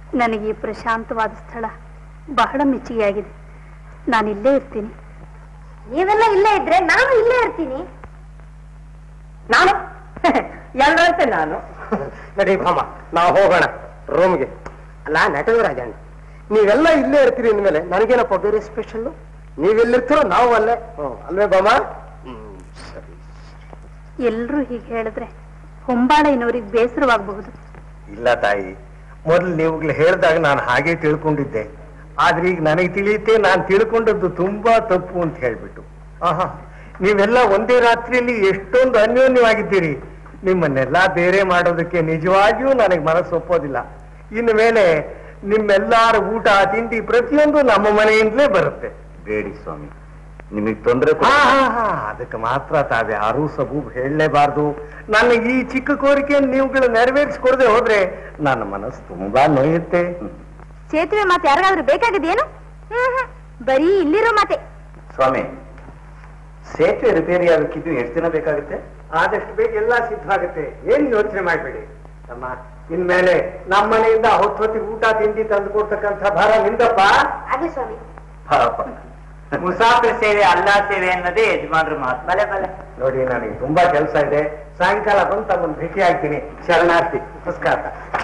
ನನಗೆ ಈ ಪ್ರಶಾಂತವಾದ ಸ್ಥಳ ಬಹಳ ಮೆಚ್ಚುಗೆಯಾಗಿದೆ. ನಾನು ಇಲ್ಲೇ ಇರ್ತೀನಿ. ನೀವೆಲ್ಲ ಇಲ್ಲೇ ಇದ್ರೆ ನಾನು ಇಲ್ಲೇ ಇರ್ತೀನಿ. ನಾನು ಎಲ್ಲರಂತೆ ನಾನು. ನಡಿ ಭಾಮ, ನಾವು ಹೋಗೋಣ ರೂಮ್ಗೆ. ಅಲ್ಲ ನಟರಾಜಣ್ಣ, ನೀವೆಲ್ಲ ಇಲ್ಲೇ ಇರ್ತೀರಿ ಅಂದ್ಮೇಲೆ ನನಗೇನಪ್ಪ ಬೇರೆ ಸ್ಪೆಷಲ್? ನೀವೆಲ್ಲಿರ್ತೀರೋ ನಾವು ಅಲ್ಲೇ, ಅಲ್ವೇ ಭಾಮ? ಸರಿ. ಎಲ್ರೂ ಹೀಗೆ ಹೇಳಿದ್ರೆ ಹೊಂಬಾಳೆನವ್ರಿಗೆ ಬೇಸರವಾಗಬಹುದು. ಇಲ್ಲ ತಾಯಿ, ಮೊದಲು ನೀವುಗಳು ಹೇಳಿದಾಗ ನಾನು ಹಾಗೆ ತಿಳ್ಕೊಂಡಿದ್ದೆ. ಆದ್ರೆ ಈಗ ನನಗೆ ತಿಳಿಯುತ್ತೆ ನಾನು ತಿಳ್ಕೊಂಡದ್ದು ತುಂಬಾ ತಪ್ಪು ಅಂತ ಹೇಳ್ಬಿಟ್ಟು. ಆಹಾ, ನೀವೆಲ್ಲ ಒಂದೇ ರಾತ್ರಿಯಲ್ಲಿ ಎಷ್ಟೊಂದು ಅನ್ಯೋನ್ಯವಾಗಿದ್ದೀರಿ. ನಿಮ್ಮನ್ನೆಲ್ಲ ಬೇರೆ ಮಾಡೋದಕ್ಕೆ ನಿಜವಾಗಿಯೂ ನನಗೆ ಮನಸ್ಸು ಒಪ್ಪೋದಿಲ್ಲ. ಇನ್ನು ಮೇಲೆ ನಿಮ್ಮೆಲ್ಲಾರ ಊಟ ತಿಂಡಿ ಪ್ರತಿಯೊಂದು ನಮ್ಮ ಮನೆಯಿಂದಲೇ ಬರುತ್ತೆ. ಬೇಡಿ ಸ್ವಾಮಿ, ನಿಮಗೆ ತೊಂದರೆ. ಅದಕ್ಕೆ ಮಾತ್ರ ತಾವ್ಯಾರೂ ಸಬೂಬ್ ಹೇಳಲೇಬಾರ್ದು. ನನ್ನ ಈ ಚಿಕ್ಕ ಕೋರಿಕೆಯನ್ನು ನೀವುಗಳು ನೆರವೇರಿಸಿಕೊಡದೆ ಹೋದ್ರೆ ನನ್ನ ಮನಸ್ಸು ತುಂಬಾ ನೋಯುತ್ತೆ. ಸೇತುವೆ ಮಾತು ಯಾರಿಗಾದ್ರೂ ಬೇಕಾಗಿದೆಯೇನು? ಬರೀ ಇಲ್ಲಿರೋ ಮಾತೆ. ಸ್ವಾಮಿ, ಸೇತುವೆ ರಿಪೇರಿ ಆಗಕ್ಕಿದ್ದು ಎಷ್ಟು ದಿನ ಬೇಕಾಗುತ್ತೆ? ಆದಷ್ಟು ಬೇಗ ಎಲ್ಲ ಸಿದ್ಧವಾಗುತ್ತೆ, ಏನ್ ಯೋಚನೆ ಮಾಡಬೇಡಿ. ನಮ್ಮ ಇನ್ಮೇಲೆ ನಮ್ಮ ಮನೆಯಿಂದ ಹೊತ್ತೊತ್ತಿಗೆ ಊಟ ತಿಂಡಿ ತಂದು ಕೊಡ್ತಕ್ಕಂಥ ಭಾರ ನಿಂದಪ್ಪ. ಆಗ್ಲಿ ಸ್ವಾಮಿ. ಪಾಪ, ಮುಸಾಫಿರ್ ಸೇವೆ ಅಲ್ಲಾ ಸೇವೆ ಅನ್ನೋದೇ ಯಜಮಾನ್ರ ಮಾತು. ಬಲೆ ಬಲೆ ನೋಡಿ, ನನಗೆ ತುಂಬಾ ಕೆಲಸ ಇದೆ. ಸಾಯಂಕಾಲ ಬಂದು ತಮ್ಮನ್ನು ಭೇಟಿ ಆಗ್ತೀನಿ. ಶರಣಾರ್ಥಿ, ನಮಸ್ಕಾರ.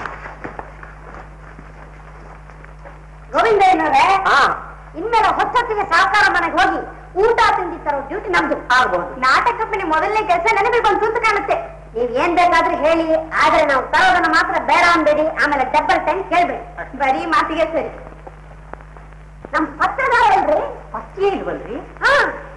ಗೋವಿಂದಯ್ಯನವ್ರೆ, ಇನ್ಮೇಲೆ ಹೊತ್ತೊತ್ತಿಗೆ ಸಾಕಾರ ಮನೆಗೆ ಹೋಗಿ ಊಟ ತಿಂಡಿ ತರೋ ಡ್ಯೂಟಿ ನಮ್ದು ಆಗ್ಬಹುದು. ನಾಟಕ ಕಂಪನಿ ಮೊದಲನೇ ಕೆಲಸ ನನಗೆ ಬಂತು ಅಂತ ಕಾಣುತ್ತೆ. ನೀವ್ ಏನ್ ಬೇಕಾದ್ರೂ ಹೇಳಿ, ಆದ್ರೆ ನಾವು ತರೋದನ್ನ ಮಾತ್ರ ಬೇಡ ಅನ್ಬೇಡಿ. ಆಮೇಲೆ ಡಬ್ಬಲ್ ಟೈಮ್ ಕೇಳ್ಬೇಡಿ. ಬರೀ ಮಾತಿಗೆ ಸರಿ. ನಮ್ ಪತ್ರದಾರ ಅಲ್ರಿ? ಪತ್ರಿಕೆ ಇಲ್ವಲ್ರಿ? ಹಾ,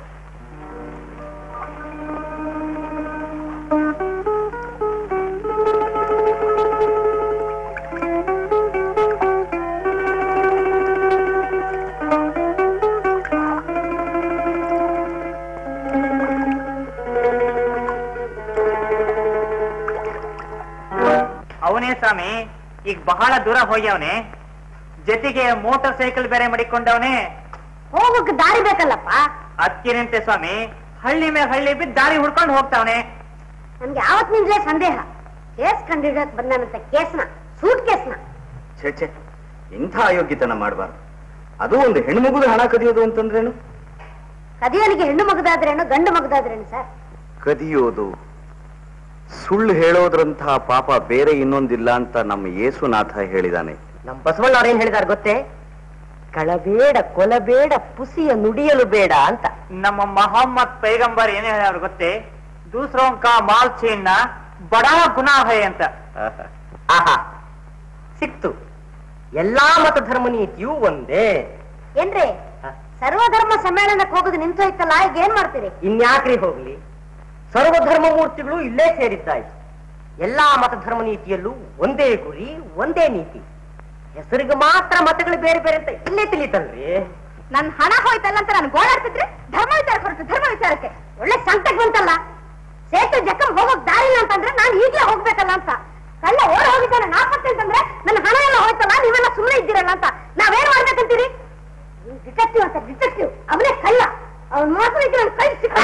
ಅವನೇ ಸ್ವಾಮಿ ಈಗ ಬಹಳ ದೂರ ಹೋಗ್ಯವನೆ, ಜೊತೆಗೆ ಮೋಟಾರ್ ಸೈಕಲ್ ಬೇರೆ ಮಾಡಿಕೊಂಡವನೆ. ಹೋಗಕ್ಕೆ ದಾರಿ ಬೇಕಲ್ಲಪ್ಪ. ಅದಕ್ಕೇನಂತೆ ಸ್ವಾಮಿ, ಹಳ್ಳಿ ಮೇಲೆ ಹಳ್ಳಿ ಬಿದ್ದು ದಾರಿ ಹುಡ್ಕೊಂಡು ಹೋಗ್ತಾವನೆ. ನನ್ಗೆ ಯಾವತ್ತಿನಿಂದಲೇ ಸಂದೇಹ, ಕೇಸ್ ಕಂಡಿಡಕ್ ಬಂದನಂತ ಕೇಸ್ನ, ಸೂಟ್ ಕೇಸ್ನ. ಛೆ, ಇಂಥ ಅಯೋಗ್ಯತನ ಮಾಡಬಾರ್ದು. ಅದು ಒಂದು ಹೆಣ್ಮಗುದ ಹಣ ಕದಿಯೋದು ಅಂತಂದ್ರೇನು? ಕದಿಯೋನಿಗೆ ಹೆಣ್ಣು ಮಗದಾದ್ರೇನು, ಗಂಡು ಮಗದಾದ್ರೇನು ಸರ್? ಕದಿಯೋದು, ಸುಳ್ಳು ಹೇಳೋದ್ರಂತಹ ಪಾಪ ಬೇರೆ ಇನ್ನೊಂದಿಲ್ಲ ಅಂತ ನಮ್ಮ ಯೇಸುನಾಥ ಹೇಳಿದಾನೆ. ನಮ್ಮ ಬಸವಣ್ಣವ್ರು ಏನ್ ಹೇಳಿದಾರೆ ಗೊತ್ತೇ? ಕಳಬೇಡ, ಕೊಲಬೇಡ, ಪುಸಿಯ ನುಡಿಯಲು ಬೇಡ ಅಂತ. ನಮ್ಮ ಮೊಹಮ್ಮದ್ ಪೈಗಂಬರ್ ಏನೇ ಹೇಳಿದ್ರು ಗೊತ್ತೇ? ದೂಸರೋಂ ಕಾ ಮಾಲ್ ಚೀನ್ನ ಬಡಾ ಗುನಾ ಹೈ ಅಂತ. ಆಹಾ, ಸಿಕ್ತು. ಎಲ್ಲಾ ಮತ ಧರ್ಮ ನೀತಿಯೂ ಒಂದೇ. ಏನ್ರಿ ಸರ್ವಧರ್ಮ ಸಮ್ಮೇಳನಕ್ಕೆ ಹೋಗೋದು ನಿಂತೋಯ್ತಲ್ಲ, ಈಗ ಏನ್ ಮಾಡ್ತೀರಿ? ಇನ್ಯಾಕ್ರಿ ಹೋಗ್ಲಿ, ಸರ್ವಧರ್ಮ ಮೂರ್ತಿಗಳು ಇಲ್ಲೇ ಸೇರಿದ್ದಾಯ್ತು. ಎಲ್ಲಾ ಮತ ಧರ್ಮ ನೀತಿಯಲ್ಲೂ ಒಂದೇ ಗುರಿ, ಒಂದೇ ನೀತಿ. ಹೆಸರಿಗೆ ಮಾತ್ರ ಮತಗಳು ಬೇರೆ ಬೇರೆ ಅಂತ ಇಲ್ಲೇ ತಿಳಿತಲ್ರಿ. ನನ್ ಹಣ ಹೋಯ್ತಲ್ಲ ಅಂತ ನಾನು ಗೋಳಾಡ್ತಿದ್ರೆ ಧರ್ಮ ವಿಚಾರ ಹೊರತು ಧರ್ಮ ವಿಚಾರಕ್ಕೆ ಒಳ್ಳೆ ಸಂಕಟ ಬಂತಲ್ಲ. ಸೇತು ಜಖಂ ಹೋಗೋಕ್ ದಾರಿ ಇಲ್ಲ ಅಂತಂದ್ರೆ ನಾನು ಈಗ್ಲೇ ಹೋಗ್ಬೇಕಲ್ಲ ಅಂತ. ಕಳ್ಳ ಓಡ್ ಹೋಗಿದ್ದಾನೆ ನಾಪತ್ತೆ ಅಂತಂದ್ರೆ ನನ್ನ ಹಣ ಎಲ್ಲ ಹೋಯ್ತಲ್ಲ, ನೀವೆಲ್ಲ ಸುಮ್ಮನೆ ಇದ್ದೀರಲ್ಲ ಅಂತ ನಾವೇನ್ ಮಾಡ್ಬೇಕಂತೀರಿ? ಡಿಟೆಕ್ಟಿವ್ ಅಂತ ಡಿಟೆಕ್ಟಿವ್, ಅವನೇ ಕಳ್ಳ. ಅವನ್ ಮಾತ್ರ ಇದ್ರೆ ನನ್ನ ಕೈ ಸಿಕ್ಕ.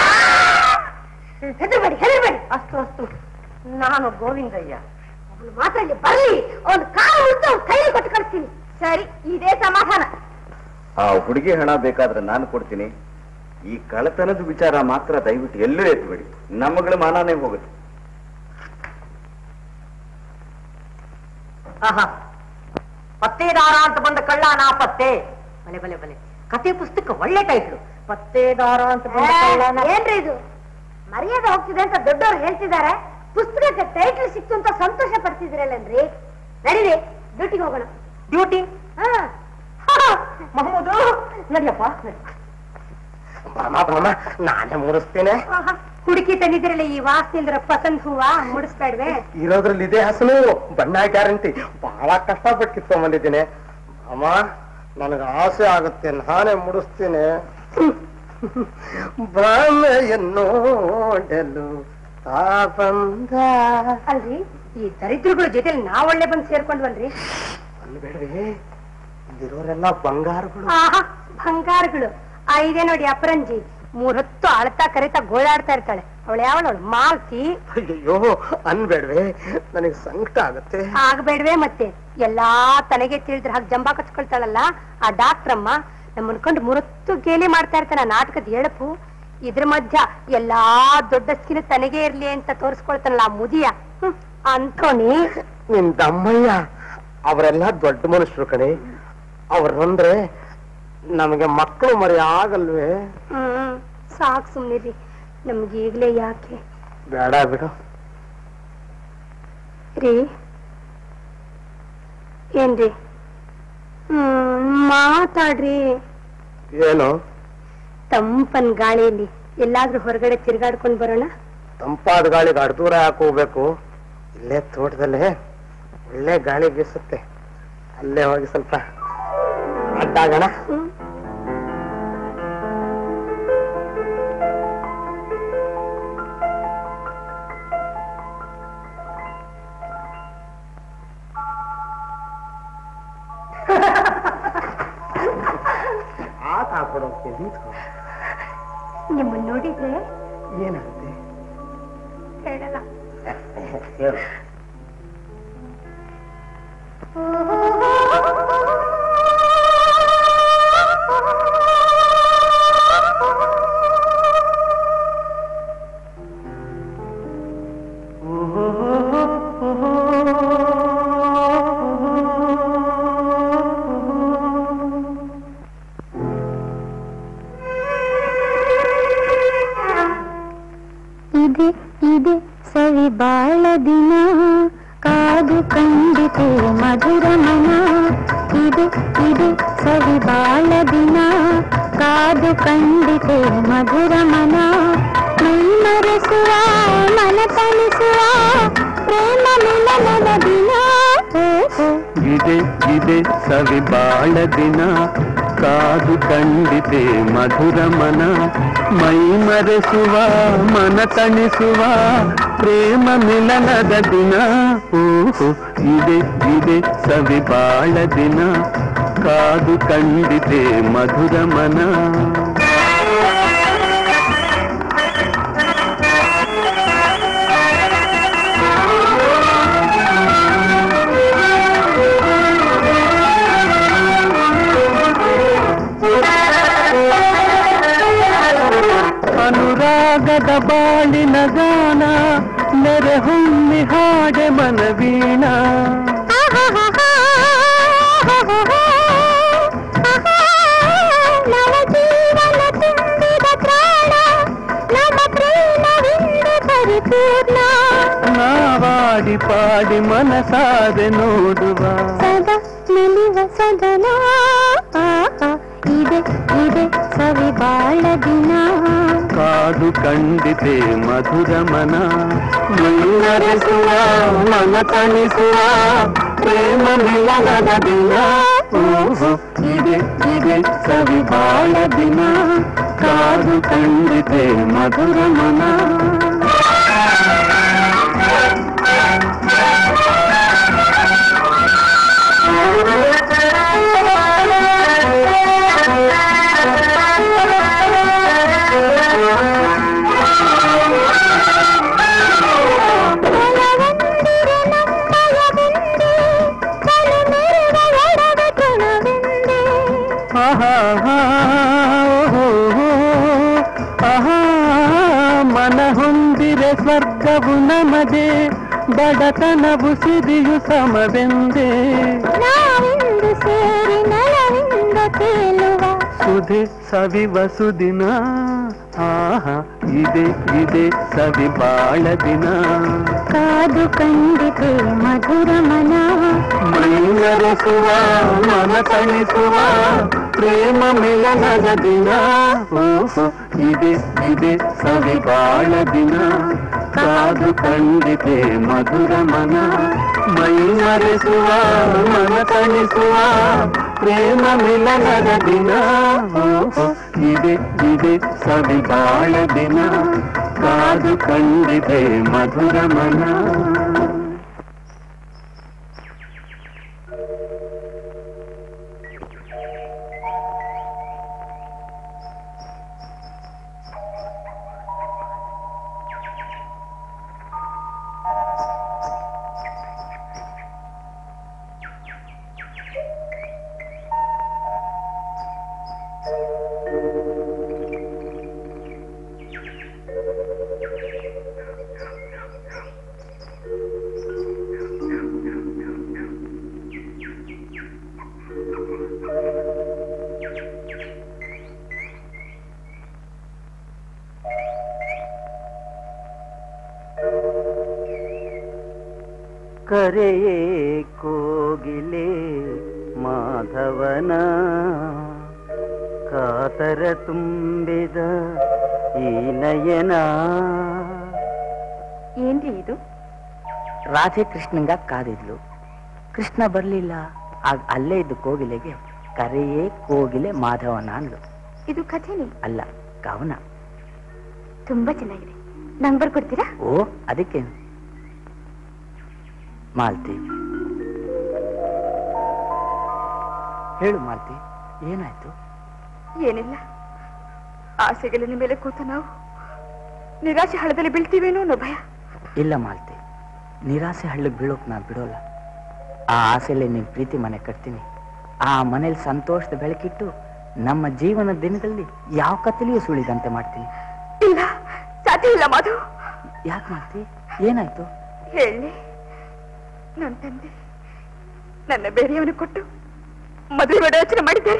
ಹೆದರ್ಬೇಡಿ ಹೆದರ್ಬೇಡಿ. ಅಷ್ಟು ಅಷ್ಟು, ನಾನು ಗೋವಿಂದಯ್ಯ. ಅವನು ಮಾತ್ರ ಇಲ್ಲಿ ಬರ್ಲಿ, ಅವನ್ ಕಾಲು ಉಳಿದು ಅವ್ನ ಕೈಲಿ ಕೊಟ್ಟು ಕಳಿಸ್ತೀನಿ. ಸರಿ, ಇದೇ ಸಮಾಧಾನ. ಆ ಹುಡುಗಿ ಹಣ ಬೇಕಾದ್ರೆ ನಾನು ಕೊಡ್ತೀನಿ. ಈ ಕಳ್ಳತನದ ವಿಚಾರ ಮಾತ್ರ ದಯವಿಟ್ಟು ಎಲ್ಲೂ ಎತ್ಬೇಡಿ, ನಮ್ಮಗಳ ಮಾನಾನೇ ಹೋಗುತ್ತೆ. ಪತ್ತೇದಾರ ಅಂತ ಬಂದ ಕಳ್ಳ ನಾಪತ್ತೆ. ಬಲೆ ಬಲೆ ಬಲೆ, ಕತೆ ಪುಸ್ತಕ ಒಳ್ಳೆ ಟೈಟ್ಲು. ಪತ್ತೇದಾರ ಅಂತ ಬಂದ ಕಳ್ಳ. ಏನ್ರಿ ಇದು? ಮರ್ಯಾದೆ ಹೋಗ್ತಿದೆ ಅಂತ ದೊಡ್ಡವ್ರು ಹೇಳ್ತಿದ್ದಾರೆ, ಪುಸ್ತಕಕ್ಕೆ ಟೈಟಲ್ ಸಿಕ್ತು ಅಂತ ಸಂತೋಷ ಪಡ್ತಿದ್ರಲ್ಲನ್ರಿ. ನಡೀರಿ, ಡ್ಯೂಟಿಗೆ ಹೋಗೋಣ. ಡ್ಯೂಟಿ? ಮಹಮೂದು ನಡಿಯಪ್ಪ. ನಾನೇ ಮುಡಿಸ್ತೇನೆ. ಹುಡುಕಿ ತಂದಿದ್ರಲ್ಲ ಈ ವಾಸನಿಂದ್ರ ಪಸಂದ್ ಹೂವ, ಮುಡಿಸ್ಬೇಡ್ವೆ? ಇರೋದ್ರಲ್ಲಿ ಇದೇ ಹಸನು, ಬಣ್ಣ ಗ್ಯಾರಂಟಿ. ಬಹಳ ಕಷ್ಟಪಟ್ಟು ಕಿತ್ಕೊಂಡ್ಬಂದಿದ್ದೇನೆ ಅಮ್ಮ. ನನಗೆ ಆಸೆ ಆಗುತ್ತೆ, ನಾನೇ ಮುಡಿಸ್ತೇನೆ. ಬಾಮೆಯನ್ನೋಡಲು ಬಂದ. ಅಲ್ರಿ, ಈ ದರಿದ್ರಗಳ ಜೊತೆಲಿ ನಾವ್ ಒಳ್ಳೆ ಬಂದು ಸೇರ್ಕೊಂಡ್ವಲ್ರಿ. ಅಲ್ಲಿ ಬೇಡವೇ, ಇಲ್ಲಿರೋರೆಲ್ಲ ಬಂಗಾರಗಳು. ಬಂಗಾರಗಳು. ಇದೇ ನೋಡಿ ಅಪರಂಜಿ, 3 ಹೊತ್ತು ಅಳ್ತಾ ಕರಿತಾ ಗೋಳಾಡ್ತಾ ಇರ್ತಾಳೆ. ಅವಳು ಯಾವಳವಳು ಮಾಲ್ತಿ. ಅಯ್ಯೋ ಅನ್ಬೇಡ್ವೆ, ನನಗೆ ಸಂಕಟ ಆಗತ್ತೆ. ಆಗ್ಬೇಡ್ವೆ ಮತ್ತೆ, ಎಲ್ಲಾ ತನಗೆ ತಿಳಿದ್ರೆ ಹಾಗೆ ಜಂಬಾ ಕಚ್ಕೊಳ್ತಾಳಲ್ಲ ಆ ಡಾಕ್ಟ್ರಮ್ಮ, ನಮ್ಮನ್ ಕಂಡು ಮುರತ್ತು ಗೇಲಿ ಮಾಡ್ತಾ ಇರ್ತಾನ ನಾಟಕದ ಹೇಳಪು. ಇದ್ರ ಮಧ್ಯ ಎಲ್ಲಾ ದೊಡ್ಡ ಸ್ಕಿನ್ ತನಗೆ ಇರ್ಲಿ ಅಂತ ತೋರಿಸ್ಕೊಳ್ತಾನಲ್ಲ ಆ ಮುದಿಯ ಅನ್ಕೋಣಿ. ನಿನ್ ತಮ್ಮಯ್ಯ ಅವರೆಲ್ಲ ದೊಡ್ಡ ಮನುಷ್ಯರು ಕಣೆ, ಅವ್ರಂದ್ರೆ ನಮಗೆ ಮಕ್ಕಳು ಮರಿ ಆಗಲ್ವೇ? ಸಾಕ್ ಸುಮ್ನಿರಿ, ನಮ್ಗೆ ಈಗ್ಲೇ ಯಾಕೆ? ಬೇಡ ಬಿಡು ರೀ. ಏನ್ರಿ? ಮಾತಾಡ್ರಿ. ಏನು? ತಂಪನ್ ಗಾಳಿಯಲ್ಲಿ ಎಲ್ಲಾದ್ರೂ ಹೊರಗಡೆ ತಿರ್ಗಾಡ್ಕೊಂಡ್ ಬರೋಣ. ತಂಪಾದ ಗಾಳಿಗೆ ಅಡ್ದೂರ ಹಾಕೋಬೇಕು. ಇಲ್ಲೇ ತೋಟದಲ್ಲೇ ಒಳ್ಳೆ ಗಾಳಿ ಬೀಸುತ್ತೆ, ಅಲ್ಲೇ ಹೋಗಿ ಸ್ವಲ್ಪ ಅಡ್ಡಾಗೋಣ. ಆತ ಹಾಕೊಡೋಕೆ ನಿಂತ್ಕೊ. ನಿಮ್ಮನ್ನ ನೋಡಿದ್ರೆ ಏನಾಗುತ್ತೆ ಹೇಳಲ್ಲ. ಹೇಳು. ಇದೆ ಸವಿ ಬಾಳ ದಿನ ಕಾದು ಕಂಡಿತೆ ಮಧುರ ಮನ. ಇದೆ ಸವಿ ಬಾಳ ದಿನ ಕಾದು ಕಂಡಿತೆ ಮಧುರ ಮನ. ಮೈ ಮರೆಸುವ ಮನ ತಣಿಸುವ ಪ್ರೇಮ ಮಿಲನದ ದಿನ. ಇದೆ ಸವಿ ಬಾಳ ದಿನ ಕಾದು ಕಂಡಿತೆ ಮಧುರ ಮನ. ಮೈ ಮರೆಸುವ ಮನ ತಣಿಸುವ ಪ್ರೇಮ ಮಿಲನದ ದಿನ. ಓಹೋ ಇದೆ ಸವಿ ಬಾಳ ದಿನ ಕಾದು ಕಂಡಿತೆ ಮಧುರ ಮನ. ಅನುರಾಗದ ಬಾಳಿನ ಗಾನ ನೆರೆ ಹೊಮ್ಮಿ ಹಾಡೆ ಮನವೀಣ. ನಾವಾಡಿ ಪಾಡಿ ಮನಸಾರೆ ನೋಡುವ ಸದಾ ನಿಲುವ ಸದನ. ಇದೆ ಸವಿ ಬಾಳ ದಿನ ಕಾದು ಕಂಡಿತೆ ಮಧುರ ಮನ. ಮೈನರೆಸುವ ಮನ ತಣಿಸುವ ಪ್ರೇಮ ಮಿಲನದ ದಿನ. ಓಹೋ ಇದೆ ಸವಿ ಬಾಳ ದಿನ ಕಾದು ಕಂಡಿತೆ ಮಧುರ ಮನ. ಮನ ಹೊಂದಿರೆ ಸ್ವರ್ಗವು ನಮದೆ, ಬಡತನವು ಸಿರಿಯು ಸಮವೆಂದೇ. ನಾವಿಂದು ಸೇರಿ ನಲವಿಂದ ತೇಲುವ ಸುಧೆ ಸವಿವ ಸುದಿನ. ಆಹಾ ಇದೆ ಸವಿ ಬಾಳ ದಿನ ಕಾದು ಕಂಡಿತೆ ಮಧುರ ಮನ. ಮೈನರೆಸುವ ಮನ ತಣಿಸುವ ಪ್ರೇಮ ಮಿಲನದ ದಿನ. ಓಹೋ ಇದೆ ಸವಿ ಬಾಳ ದಿನ ಕಾದು ಕಂಡಿತೆ ಮಧುರ ಮನ. ಮೈನರೆಸುವ ಮನ ತಣಿಸುವ ಪ್ರೇಮ ಮಿಲನದ ದಿನ. ಓಹೋ ಇದೆ ಸವಿ ಬಾಳ ದಿನ ಕಾದು ಕಂಡಿತೆ ಮಧುರ ಮನ. ಕರೆಯೇ ಕೋಗಿಲೆ ಮಾಧವನ ಕಾತರ ತುಂಬಿದ ಈ ನಯನ. ಏನ್ರಿ ಇದು? ರಾಧೆ ಕೃಷ್ಣಂಗ ಕಾದಿದ್ಲು, ಕೃಷ್ಣ ಬರ್ಲಿಲ್ಲ. ಆಗ ಅಲ್ಲೇ ಇದ್ದು ಕೋಗಿಲೆಗೆ ಕರೆಯೇ ಕೋಗಿಲೆ ಮಾಧವನ ಅಂದ್ಲು. ಇದು ಕಥೆನೇ ಅಲ್ಲ, ಕವನ. ತುಂಬಾ ಚೆನ್ನಾಗಿದೆ. ನಂಗೆ ಬರ್ಕೊಡ್ತೀರಾ? ಓ, ಅದಕ್ಕೆ. ಮಾಲ್ತಿ, ಹೇಳು ಮಾಲ್ತಿ, ಏನಾಯ್ತು? ಏನಿಲ್ಲ, ಆಸೆಗಳಿನ ಮೇಲೆ ಕೂತ ನಾವು ನಿರಾಶೆ ಹಳ್ಳದಲ್ಲಿ ಬೀಳ್ತೀವೇನೋ ಅನ್ನೋ ಭಯ. ಇಲ್ಲ ಮಾಲ್ತಿ, ನಿರಾಸೆ ಹಳ್ಳಕ್ಕೆ ಬೀಳೋಕ್ ನಾ ಬಿಡೋಲ್ಲ. ಆ ಆಸೆಯಲ್ಲಿ ನೀನ್ ಪ್ರೀತಿ ಮನೆ ಕಟ್ತೀನಿ. ಆ ಮನೇಲಿ ಸಂತೋಷದ ಬೆಳಕಿಟ್ಟು ನಮ್ಮ ಜೀವನದ ದಿನದಲ್ಲಿ ಯಾವ ಕತ್ತಲೆಯೂ ಸುಳಿದಂತೆ ಮಾಡ್ತೀನಿ. ಇಲ್ಲ, ಸಾಧ್ಯ ಇಲ್ಲ ಮಾಧು. ಯಾಕೆ ಮಾಲ್ತಿ, ಏನಾಯ್ತು? ಹೇಳಿ. ನನ್ನ ತಂದೆ ನನ್ನ ಬೇರೆಯವನು ಕೊಟ್ಟು ಮದುವೆ ಮಾಡೋ ಯೋಚನೆ ಮಾಡಿದ್ದಾರೆ.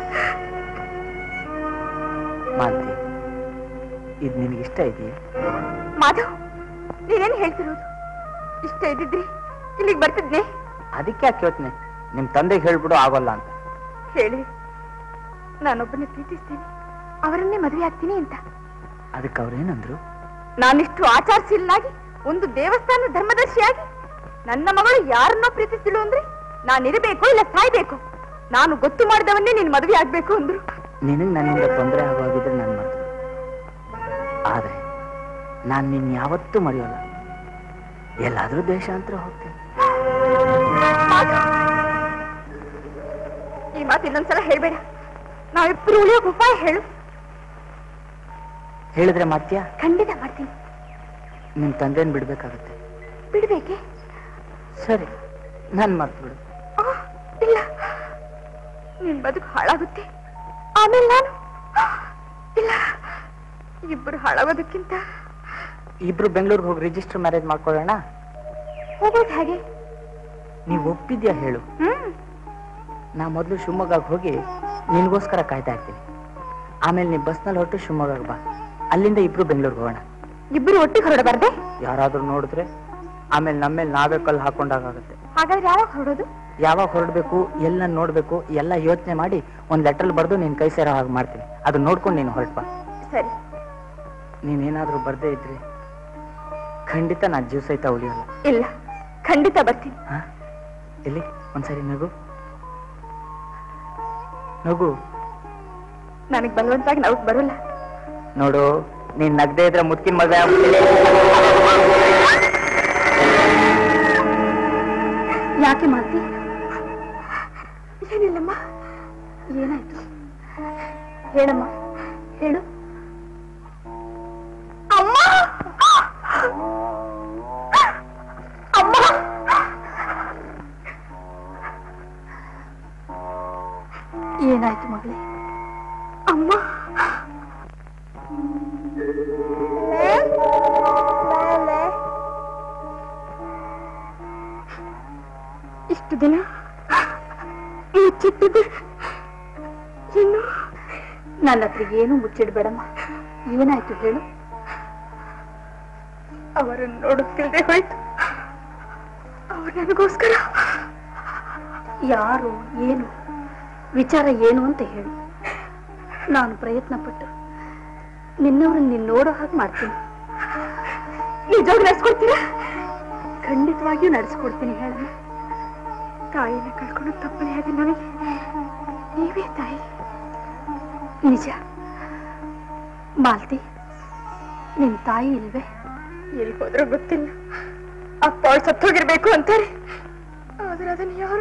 ಮಾಲ್ತಿ, ಇದು ನಿನಗೆ ಇಷ್ಟ ಇದೆಯಾ? ಮಾಧವ್, ನೀನೇನು ಹೇಳ್ತಿರೋದು? ಇಷ್ಟ ಇದ್ದಿದ್ರಿ ಇಲ್ಲಿಗೆ ಬರ್ತಿದ್ನೆ. ಅದಕ್ಕೆ ಯಾಕೆ ಯೋಚನೆ? ನಿಮ್ ತಂದೆಗೆ ಹೇಳ್ಬಿಡು ಆಗೋಲ್ಲ ಅಂತ. ಹೇಳಿ, ನಾನೊಬ್ಬನ ಪ್ರೀತಿಸ್ತೀನಿ, ಅವರನ್ನೇ ಮದುವೆ ಆಗ್ತೀನಿ ಅಂತ. ಅದಕ್ಕೆ ಅವ್ರೇನಂದ್ರು? ನಾನಿಷ್ಟು ಆಚಾರಶೀಲನಾಗಿ ಒಂದು ದೇವಸ್ಥಾನ ಧರ್ಮದರ್ಶಿಯಾಗಿ ನನ್ನ ಮಗಳು ಯಾರನ್ನೋ ಪ್ರೀತಿಸಿಳು ಅಂದ್ರೆ ನಾನಿರಬೇಕು ಇಲ್ಲ ಸಾಯ್ಬೇಕು. ನಾನು ಗೊತ್ತು ಮಾಡಿದವನ್ನೇ ನೀನು ಮದುವೆ ಆಗ್ಬೇಕು ಅಂದ್ರು. ನಿನಗೆ ನನ್ನಿಂದ ತೊಂದರೆ ಆಗೋಗಿದ್ರೆ ನಾನು ಮರ್ತು, ಆದ್ರೆ ನಾನು ನಿನ್ ಯಾವತ್ತೂ ಮರೆಯೋಲ್ಲ. ಎಲ್ಲಾದ್ರೂ ದೇಶಾಂತರ ಹೋಗ್ತೇನೆ. ಈ ಮಾತು ಇನ್ನೊಂದ್ಸಲ ಹೇಳ್ಬೇಡ. ನಾವಿಬ್ಬರು ಉಳಿಯೋಕೆ ಉಪಾಯ ಹೇಳು. ಹೇಳಿದ್ರೆ ಮಾತ್ಯಾ? ಖಂಡಿತ ಮಾಡ್ತೀನಿ. ನಿಮ್ ತಂದೆನ್ ಬಿಡ್ಬೇಕಾಗತ್ತೆ. ಬಿಡ್ಬೇಕೆ? ಸರಿ, ನನ್ ಮರ್ತು ಬಿಡು. ಇಲ್ಲ, ನಿನ್ ಬದುಕು ಹಾಳಾಗುತ್ತೆ. ಆಮೇಲೆ ನಾನು ಇಲ್ಲ, ಇಬ್ಬರು ಹಾಳಾಗೋದಕ್ಕಿಂತ ಇಬ್ರು ಬೆಂಗಳೂರಿಗೆ ಹೋಗಿ ರಿಜಿಸ್ಟರ್ ಮ್ಯಾರೇಜ್ ಮಾಡ್ಕೊಳ್ಳೋಣ. ಹೋಗೋದು ಹೇಗೆ? ನೀವು ಒಪ್ಪಿದ್ಯಾ ಹೇಳು. ನಾ ಮೊದಲು ಶಿವಮೊಗ್ಗಕ್ಕೆ ಹೋಗಿ ನಿನ್ಗೋಸ್ಕರ ಕಾಯ್ತಾ ಇರ್ತೀನಿ. ಆಮೇಲೆ ನೀವು ಬಸ್ನಲ್ಲಿ ಹೊರಟು ಶಿವಮೊಗ್ಗಕ್ಕೆ ಬಾ. ಅಲ್ಲಿಂದ ಇಬ್ರು ಬೆಂಗಳೂರಿಗೆ ಹೋಗೋಣ. ಇಬ್ಬರು ಒಟ್ಟಿಗೆ ಹೊರಡಬಾರ್ದೆ? ಯಾರಾದ್ರೂ ನೋಡಿದ್ರೆ ಆಮೇಲೆ ನಮ್ಮೇಲೆ ನಾವೇ ಕಲ್ಲು ಹಾಕೊಂಡಾಗತ್ತೆ. ಹಾಗಾದ್ರೆ ಯಾವಾಗ ಹೊರಡೋದು? ಯಾವಾಗ ಹೊರಡ್ಬೇಕು, ಎಲ್ಲ ನೋಡ್ಬೇಕು, ಎಲ್ಲ ಯೋಚನೆ ಮಾಡಿ ಒಂದ್ ಲೆಟರ್ ಬರೆದು ನೀನ್ ಕೈ ಸೇರೋ ಹಾಗೆ ಮಾಡ್ತೀನಿ. ಅದು ನೋಡ್ಕೊಂಡು ನೀನು ಹೊರಟ್ಬಾ. ಸರಿ. ನೀನೇನಾದ್ರೂ ಬರ್ದೇ ಇದ್ರೆ ಖಂಡಿತ ನಾ ಜೀವ ಸಹಿತ ಉಳಿಯೋಲ್ಲ. ಇಲ್ಲ, ಖಂಡಿತ ಬರ್ತೀನಿ. ಎಲ್ಲಿ ಒಂದ್ಸರಿ ನಗು ನಗು. ನನಗ್ ಬಲವಂತಾಗಿ ನಾವು ಬರೋಲ್ಲ. ನೋಡು, ನೀನ್ ನಗ್ದೇ ಇದ್ರೆ ಮುತ್ತಿನ ಮದುವೆ ಆಗ್ಬಿಟ್ಟಿಲ್ಲ. ಯಾಕೆ ಮಾತಿ? ಏನಿಲ್ಲಮ್ಮ. ಏನಾಯ್ತು ಹೇಳಮ್ಮ, ಹೇಳು. ಅಮ್ಮ, ಅಮ್ಮ, ಏನಾಯ್ತು ಮಗಳೇ? ಅಮ್ಮ, ಇಷ್ಟು ದಿನ ಮುಚ್ಚಿಟ್ಟಿದ್ದೆ, ಇನ್ನು ನನ್ನ ಹತ್ರ ಏನು ಮುಚ್ಚಿಡ್ಬೇಡಮ್ಮ. ಏನಾಯ್ತು ಹೇಳು. ಅವರನ್ನು ನೋಡುತ್ತಿಲ್ಲದೆ ಹೋಯ್ತು. ಅವರು ನನಗೋಸ್ಕರ ಯಾರು, ಏನು, ವಿಚಾರ ಏನು ಅಂತ ಹೇಳು. ನಾನು ಪ್ರಯತ್ನ ಪಟ್ಟು ನಿನ್ನವ್ರನ್ನ ನೀನು ನೋಡೋ ಹಾಗೆ ಮಾಡ್ತೀನಿ. ನಿಜವಾಗಿ ನಡೆಸ್ಕೊಡ್ತೀರಾ? ಖಂಡಿತವಾಗಿಯೂ ನಡೆಸ್ಕೊಡ್ತೀನಿ. ಹೇಳಮ್ಮ. ತಾಯಿನ ಕಳ್ಕೊಂಡು ತಪ್ಪನೇ ಆದ ನನಗೆ ನೀವೇ ತಾಯಿ. ನಿಜ. ಮಾಲ್ತಿ, ನಿನ್ ತಾಯಿ ಇಲ್ವೇ? ಎಲ್ಲಿ ಹೋದ್ರೂ ಗೊತ್ತಿಲ್ಲ. ಅಪ್ಪ ಅವಳು ಸತ್ತೋಗಿರ್ಬೇಕು ಅಂತಾರೆ, ಆದ್ರೆ ಅದನ್ನ ಯಾರು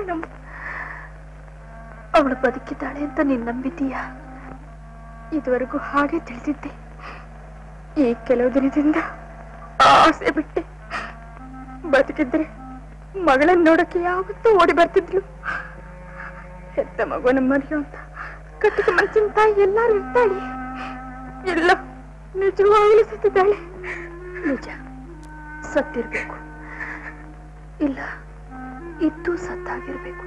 ಅವಳು ಬದುಕಿದ್ದಾಳೆ ಅಂತ ನೀನ್ ನಂಬಿದ್ದೀಯ? ಇದುವರೆಗೂ ಹಾಗೆ ತಿಳಿದಿದ್ದೆ. ಈ ಕೆಲವು ದಿನದಿಂದ ಆಸೆ ಬಿಟ್ಟೆ. ಬದುಕಿದ್ರೆ ಮಗಳನ್ನ ನೋಡಕ್ಕೆ ಯಾವತ್ತೂ ಓಡಿ ಬರ್ತಿದ್ಲು. ಹೆತ್ತ ಮಗುವನ್ನ ಮರೆಯುವಂತ ಕಟ್ಟಿಗೆ ಮನಸ್ಸಿನ ತಾಯಿ ಎಲ್ಲಾರು ಇರ್ತಾಳೆ. ಎಲ್ಲ ನಿಜವಾಗಲೂ ಸತ್ತಿದ್ದಾಳೆ. ನಿಜ, ಸತ್ತಿರ್ಬೇಕು. ಇಲ್ಲ, ಇದ್ದು ಸತ್ತಾಗಿರ್ಬೇಕು.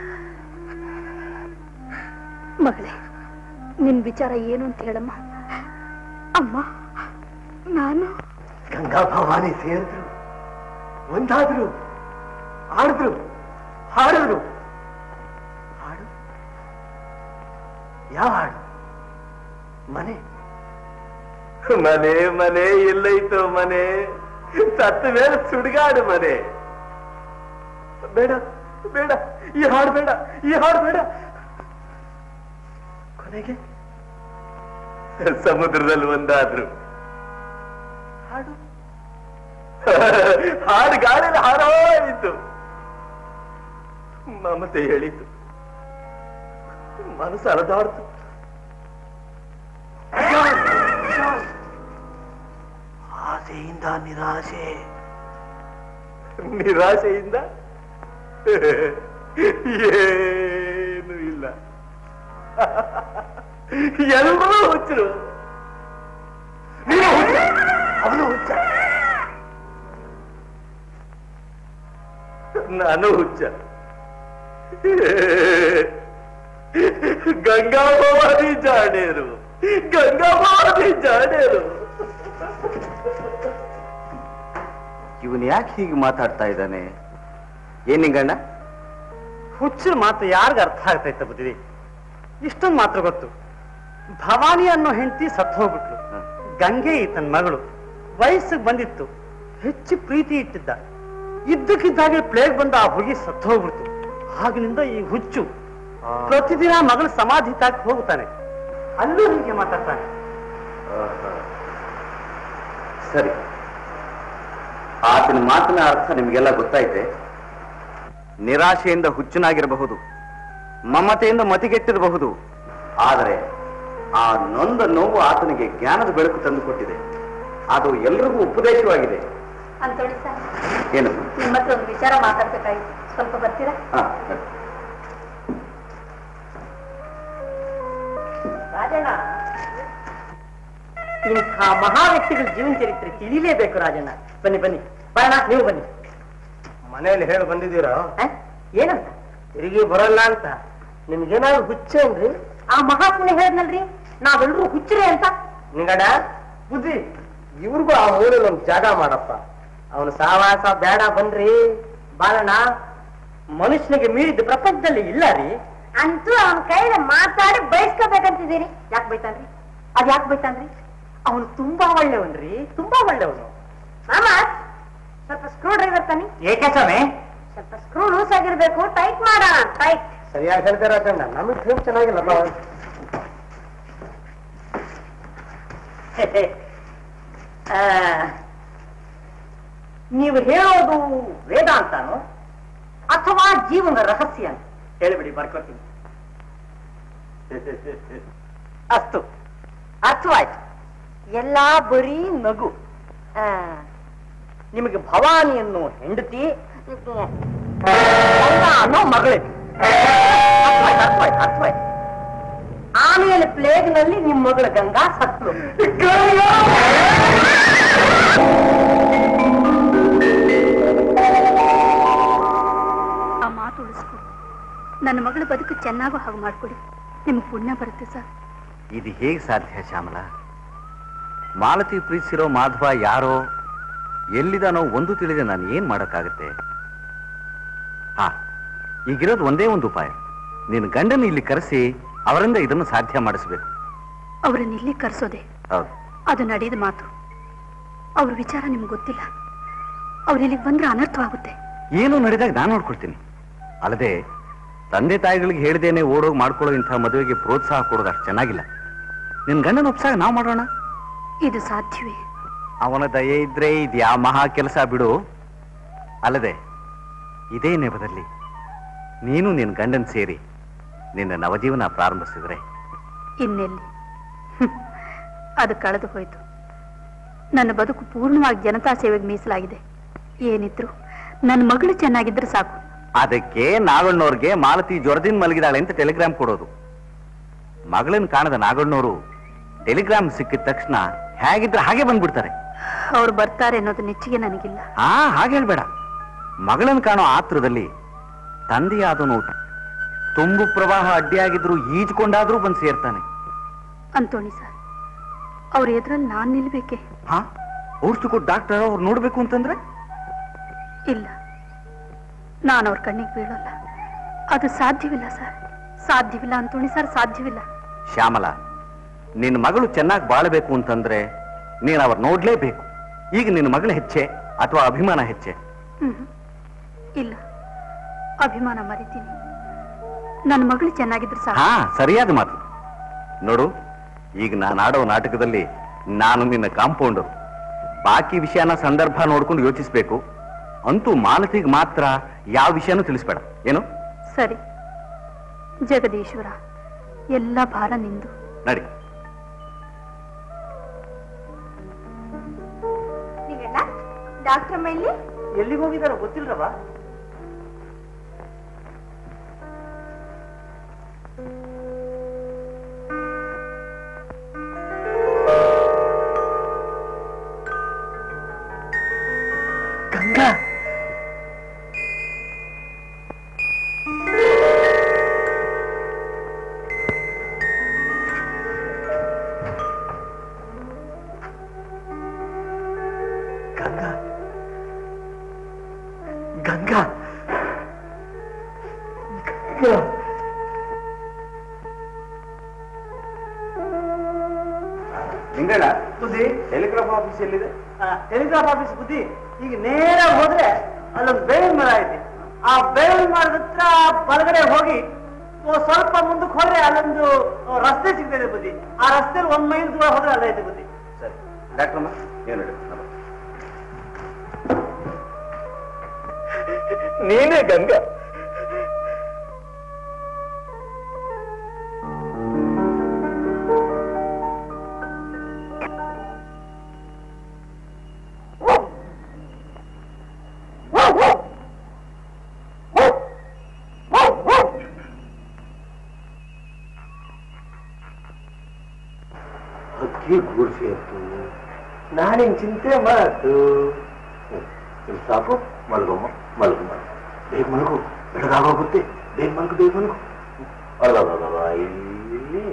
ಮಗಳೇ, ನಿನ್ ವಿಚಾರ ಏನು ಅಂತ ಹೇಳಮ್ಮ. ಅಮ್ಮ, ನಾನು ಗಂಗಾ ಭವಾನಿ ಸೇರಿದ್ರು, ಒಂದಾದ್ರು. ಹಾಡಿದ್ರು ಹಾಡಿದ್ರು ಹಾಡು ಯಾವ ಹಾಡು? ಮನೆ ಮನೆ ಮನೆ ಎಲ್ಲೈತೋ ಮನೆ, ಸತ್ತ ಮೇಲೆ ಸುಡುಗಾಡು ಮನೆ. ಬೇಡ ಬೇಡ, ಈ ಹಾಡು ಬೇಡ, ಈ ಹಾಡು ಬೇಡ. ಕೊನೆಗೆ ಸಮುದ್ರದಲ್ಲಿ ಒಂದಾದ್ರು ಹಾಡು ಹಾಡು ಗಾಳಿಯಲ್ಲಿ ಹಾರಾಯಿತು. ಮಮತೆ ಹೇಳಿತು, ಮನಸ್ಸು ಅಲದಾಡ್ತು. ಆಸೆಯಿಂದ ನಿರಾಶೆ, ನಿರಾಶೆಯಿಂದ ಏನು ಇಲ್ಲ. ಎಲ್ಲರೂ ಹುಚ್ಚರು. ಅವನು ಹುಚ್ಚ, ನಾನು ಹುಚ್ಚ. ಗಂಗಾಭವಾನಿ ಜಾಡೇರು, ಗಂಗಾಭವಾನಿ ಜಾಡೇರು. ಇವನು ಯಾಕೆ ಹೀಗೆ ಮಾತಾಡ್ತಾ ಇದ್ದಾನೆ? ಏನ್ ನಿಂಗಣ್ಣ? ಹುಚ್ಚರ ಮಾತು ಯಾರಿಗ ಅರ್ಥ ಆಗ್ತೈತೆ ಬುದ್ಧಿ? ಇಷ್ಟೊಂದು ಮಾತ್ರ ಗೊತ್ತು. ಭವಾನಿ ಅನ್ನೋ ಹೆಂಡತಿ ಸತ್ತು ಹೋಗ್ಬಿಟ್ಲು. ಗಂಗೆ ಈತನ ಮಗಳು, ವಯಸ್ಸಿಗೆ ಬಂದಿತ್ತು, ಹೆಚ್ಚು ಪ್ರೀತಿ ಇಟ್ಟಿದ್ದ. ಇದ್ದಕ್ಕಿದ್ದಾಗೆ ಪ್ಲೇಗ್ ಬಂದ ಆ ಹುಡುಗಿ ಸತ್ತು ಹೋಗ್ಬಿಡ್ತು. ಆಗಿನಿಂದ ಈ ಹುಚ್ಚು ಪ್ರತಿದಿನ ಮಗಳ ಸಮಾಧಿ ತಾಕ್ ಹೋಗ್ತಾನೆ, ಅಲ್ಲೂ ಹೀಗೆ ಮಾತಾಡ್ತಾನೆ. ಸರಿ, ಆತನ ಮಾತಿನ ಅರ್ಥ ನಿಮಗೆಲ್ಲ ಗೊತ್ತಾಯ್ತೆ. ನಿರಾಶೆಯಿಂದ ಹುಚ್ಚನಾಗಿರಬಹುದು, ಮಮತೆಯಿಂದ ಮತಿಗೆಟ್ಟಿರಬಹುದು, ಆದರೆ ಆ ನೊಂದ ನೋವು ಆತನಿಗೆ ಜ್ಞಾನದ ಬೆಳಕು ತಂದುಕೊಟ್ಟಿದೆ. ಅದು ಎಲ್ರಿಗೂ ಉಪದೇಶವಾಗಿದೆ. ಅಂತೋಳಿ ಸರ್, ಏನು? ನಿಮ್ಮ ಹತ್ರ ಒಂದು ವಿಚಾರ ಮಾತಾಡ್ಬೇಕಾಗಿತ್ತು, ಸ್ವಲ್ಪ ಬರ್ತೀರಾ? ರಾಜಣ್ಣ, ಇಂಥ ಮಹಾ ವ್ಯಕ್ತಿಗಳ ಜೀವನ ಚರಿತ್ರೆ ತಿಳಿಲೇಬೇಕು ರಾಜಣ್ಣ. ಬನ್ನಿ ಬನ್ನಿ, ಬರೋಣ, ನೀವು ಬನ್ನಿ. ಮನೆಯಲ್ಲಿ ಹೇಳಿ ಬಂದಿದ್ದೀರಾ? ಏನಂತ? ತಿರುಗಿ ಬರಲ್ಲ ಅಂತ. ನಿಮ್ಗೇನಾದ್ರು ಹುಚ್ಚೇನ್ರಿ? ಆ ಮಹಾತ್ಮನೆ ಹೇಳಿದ್ನಲ್ರಿ, ನಾವೆಲ್ಲರೂ ಹುಚ್ಚರೇ ಅಂತ. ನಿಂಗಡ ಬುದ್ಧಿ, ಇವ್ರಿಗೂ ಆ ಮೂಲೆಯಲ್ಲಿ ಒಂದು ಜಾಗ ಮಾಡಪ್ಪ. ಅವನು ಸಾವಾಸ ಬೇಡ ಬನ್ರಿ. ಬಾಲಣ್ಣ, ಮನುಷ್ಯನಿಗೆ ಮೀರಿದ ಪ್ರಪಂಚದಲ್ಲಿ ಇಲ್ಲ ರೀ. ಅಂತೂ ಅವನ ಕೈಯಲ್ಲಿ ಮಾತಾಡಿ ಬಯಸ್ಕೋಬೇಕಂತಿದ್ದೀರಿ. ಯಾಕೆ ಬೈತಾನ್ರಿ? ಅದ್ ಯಾಕೆ ಬೈತಾನ್ರಿ? ಅವನು ತುಂಬಾ ಒಳ್ಳೆಯವನ್ರಿ, ತುಂಬಾ ಒಳ್ಳೆಯವನು. ಮಾಮ, ಸ್ವಲ್ಪ ಸ್ಕ್ರೂ ಡ್ರೈವರ್ ತಾನೆ. ಏಕೆ ಸ್ವಾಮಿ? ಸ್ವಲ್ಪ ಸ್ಕ್ರೂ ಲೂಸ್ ಆಗಿರ್ಬೇಕು, ಟೈಟ್ ಮಾಡೋಣ. ಟೈಟ್. ಸರಿಯಾಗಿ ಹೇಳ್ತಾರ ಕಣ್ಣ, ನಮಗ್ ಫಿಲ್ಮ್ ಚೆನ್ನಾಗಿಲ್ಲ. ನೀವು ಹೇಳೋದು ವೇದಾಂತನೋ ಅಥವಾ ಜೀವನ ರಹಸ್ಯ ಅಂತ ಹೇಳಿಬಿಡಿ, ಬರ್ಕೊತೀನಿ. ಅಷ್ಟು ಅರ್ಥವಾಯ್ತು. ಎಲ್ಲಾ ಬರೀ ನಗು. ನಿಮಗೆ ಭವಾನಿ ಅನ್ನೋ ಹೆಂಡತಿ, ಅನ್ನೋ ಮಗಳಿತ್ತು. ಅರ್ಥವಾಯ್ತು. ಆಮೇಲೆ ಪ್ಲೇಗ್ ನಲ್ಲಿ ನಿಮ್ಮ ಮಗಳ ಗಂಗಾ ಸತ್ಲು. ಆ ಮಾತು ಉಳಿಸ್ಕೊಡಿ. ನನ್ನ ಮಗಳ ಬದುಕು ಚೆನ್ನಾಗೋ ಹಾಗೆ ಮಾಡ್ಕೊಡಿ, ನಿಮ್ಗೆ ಪುಣ್ಯ ಬರುತ್ತೆ ಸರ್. ಇದು ಹೇಗೆ ಸಾಧ್ಯ ಶ್ಯಾಮಲ? ಮಾಲತಿ ಪ್ರೀತಿಸಿರೋ ಮಾಧವ ಯಾರೋ ಎಲ್ಲಿದಾನೋ ಒಂದು ತಿಳಿದೆ ನಾನು ಏನ್ ಮಾಡಕ್ಕಾಗತ್ತೆ? ಈಗಿರೋದು ಒಂದೇ ಒಂದು ಉಪಾಯ. ನಿನ್ನ ಗಂಡನ ಇಲ್ಲಿ ಕರೆಸಿ ಅವರಿಂದ ಇದನ್ನು ಸಾಧ್ಯ ಮಾಡಿಸ್ಬೇಕು. ಅವರನ್ನ ಇಲ್ಲಿ ಕರೆಸೋದೆ ಅದು ನಡೆಯದ ಮಾತು. ಅವ್ರ ವಿಚಾರ ನಿಮ್ಗೆ ಗೊತ್ತಿಲ್ಲ. ಅವ್ರು ಇಲ್ಲಿಗೆ ಬಂದ್ರೆ ಅನರ್ಥವಾಗುತ್ತೆ. ಏನು ನಡೆದಾಗ ನಾನು ನೋಡ್ಕೊಳ್ತೀನಿ. ಅಲ್ಲದೆ ತಂದೆ ತಾಯಿಗಳಿಗೆ ಹೇಳ್ದೇನೆ ಓಡೋಗಿ ಮಾಡ್ಕೊಳ್ಳೋ ಇಂಥ ಮದುವೆಗೆ ಪ್ರೋತ್ಸಾಹ ಕೊಡೋದು ಅಷ್ಟು ಚೆನ್ನಾಗಿಲ್ಲ. ನಿನ್ ಗಂಡನ ಉತ್ಸಾಹ ನಾವು ಮಾಡೋಣ. ಇದು ಸಾಧ್ಯವೇ? ಅವನ ದಯೆ ಇದ್ರೆ ಇದು ಯಾವ ಮಹಾ ಕೆಲಸ ಬಿಡು. ಅಲ್ಲದೆ ಇದೇ ನೆಪದಲ್ಲಿ ನೀನು ನಿನ್ನ ಗಂಡನ್ ಸೇರಿ ನಿನ್ನ ನವಜೀವನ ಪ್ರಾರಂಭಿಸಿದ್ರೆ ಇನ್ನೆಲ್ಲಿ? ಅದು ಕಳೆದು ಹೋಯ್ತು. ನನ್ನ ಬದುಕು ಪೂರ್ಣವಾಗಿ ಜನತಾ ಸೇವೆಗೆ ಮೀಸಲಾಗಿದೆ. ಏನಿದ್ರು ನನ್ನ ಮಗಳು ಚೆನ್ನಾಗಿದ್ರೆ ಸಾಕು. ಅದಕ್ಕೆ ನಾಗಣ್ಣವ್ರಿಗೆ ಮಾಲತಿ ಜ್ವರದಿಂದ ಮಲಗಿದಾಳೆ ಅಂತ ಟೆಲಿಗ್ರಾಮ್ ಕೊಡೋದು. ಮಗಳನ್ನ ಕಾಣದ ನಾಗಣ್ಣವರು ಟೆಲಿಗ್ರಾಮ್ ಸಿಕ್ಕಿದ ತಕ್ಷಣ ಹೇಗಿದ್ರೆ ಹಾಗೆ ಬಂದ್ಬಿಡ್ತಾರೆ. ಅವ್ರು ಬರ್ತಾರೆ ಅನ್ನೋದು ನಿಶ್ಚಯ ನನಗಿಲ್ಲ. ಹಾಗೆ ಹೇಳ್ಬೇಡ. ಮಗಳನ್ನ ಕಾಣೋ ಆತ್ರದಲ್ಲಿ ತಂದೆಯಾದನು ತುಂಬು ಪ್ರವಾಹ ಅಡ್ಡಿಯಾಗಿದ್ರು ಈಜ್ಕೊಂಡಾದ್ರೂ ಬಂದು ಸೇರ್ತಾನೆ. ಅಂತೋಣಿ ಸರ್, ಅವ್ರ ಎದುರಲ್ಲಿ ನಾನ್ ನಿಲ್ಬೇಕೆ? ಔಷಧಿ ಕೊಟ್ಟು ಡಾಕ್ಟರ್ ಅವ್ರು ನೋಡ್ಬೇಕು ಅಂತಂದ್ರೆ ಇಲ್ಲ, ನಾನು ಅವ್ರ ಕಣ್ಣಿಗೆ ಬೀಳೋಲ್ಲ. ಅದು ಸಾಧ್ಯವಿಲ್ಲ ಸರ್, ಸಾಧ್ಯವಿಲ್ಲ ಅಂತೋಣಿ ಸರ್, ಸಾಧ್ಯವಿಲ್ಲ. ಶ್ಯಾಮಲ, ನಿನ್ನ ಮಗಳು ಚೆನ್ನಾಗಿ ಬಾಳಬೇಕು ಅಂತಂದ್ರೆ ನೀನು ಅವ್ರು ನೋಡ್ಲೇಬೇಕು. ಈಗ ನಿನ್ನ ಮಗಳು ಹೆಚ್ಚೆ ಅಥವಾ ಅಭಿಮಾನ ಹೆಚ್ಚೆ? ಇಲ್ಲ, ಅಭಿಮಾನ ಮರಿತೀನಿ. ನನ್ನ ಮಗಳು ಚೆನ್ನಾಗಿದ್ರು ಸರ್. ಹಾ, ಸರಿಯಾದ ಮಾತು. ನೋಡು, ಈಗ ನಾನು ಆಡೋ ನಾಟಕದಲ್ಲಿ ನಾನು ನಿನ್ನ ಕಾಂಪೌಂಡರ್. ಬಾಕಿ ವಿಷಯನ ಸಂದರ್ಭ ನೋಡ್ಕೊಂಡು ಯೋಚಿಸ್ಬೇಕು. ಅಂತೂ ಮಾಲತಿಗೆ ಮಾತ್ರ ಯಾವ ವಿಷಯನೂ ತಿಳಿಸ್ಬೇಡ, ಏನು? ಸರಿ. ಜಗದೀಶ್ವರ, ಎಲ್ಲ ಭಾರ ನಿಂದು. ನಡಿ. ನೀವೆಲ್ಲ ಡಾಕ್ಟರ್ ಮೇಲೆ ಎಲ್ಲಿಗೆ ಹೋಗಿದಾರ ಗೊತ್ತಿಲ್ರವ? ಗಂಗಾ, ಗಂಗಾ, ಗಂಗಾ, ಗಂಗಾ. ನಿಂಗಣ್ಣ, ಬುದ್ಧಿ, ಟೆಲಿಗ್ರಾಫ್ ಆಫೀಸ್ ಎಲ್ಲಿದೆ? ಟೆಲಿಗ್ರಾಫ್ ಆಫೀಸ್ ಬುದ್ಧಿ. ಈಗ ನೇರ ಹೋದ್ರೆ ಅಲ್ಲೊಂದು ಬೇವಿನ ಮರ ಐತಿ. ಆ ಬೇವಿನ ಮರದ ಹತ್ರ ಬಲಗಡೆ ಹೋಗಿ ಸ್ವಲ್ಪ ಮುಂದಕ್ಕೆ ಹೋದ್ರೆ ಅಲ್ಲೊಂದು ರಸ್ತೆ ಸಿಗ್ತದೆ ಬುದ್ಧಿ. ಆ ರಸ್ತೆಯಲ್ಲಿ 1 ಮೈಲ್ ದೂರ ಹೋದ್ರೆ ಅಲ್ಲ ಐತೆ ಬುದ್ಧಿ. ಸರಿ ಡಾಕ್ಟ್ರಮ್ಮ, ಏನು ನೀನೇ ಗಂಗಾ? ಗೂಡ್ಸಿ ಆಯ್ತು, ನಾನೇನ್ ಚಿಂತೆ ಮಾಡತ್ತು. ಸಾಕು, ಮಲ್ಗಮ್ಮ ಮಲ್ಗಮ್ಮ, ಬೇಗ ಮಲ್ಗು, ಬೆಳಗಾಗೋಗುತ್ತೆ. ಬೇಗ ಮಲ್ಗು, ಬೇಗ ಮಲ್ಗು. ಅಲ್ಲ ಇಲ್ಲಿ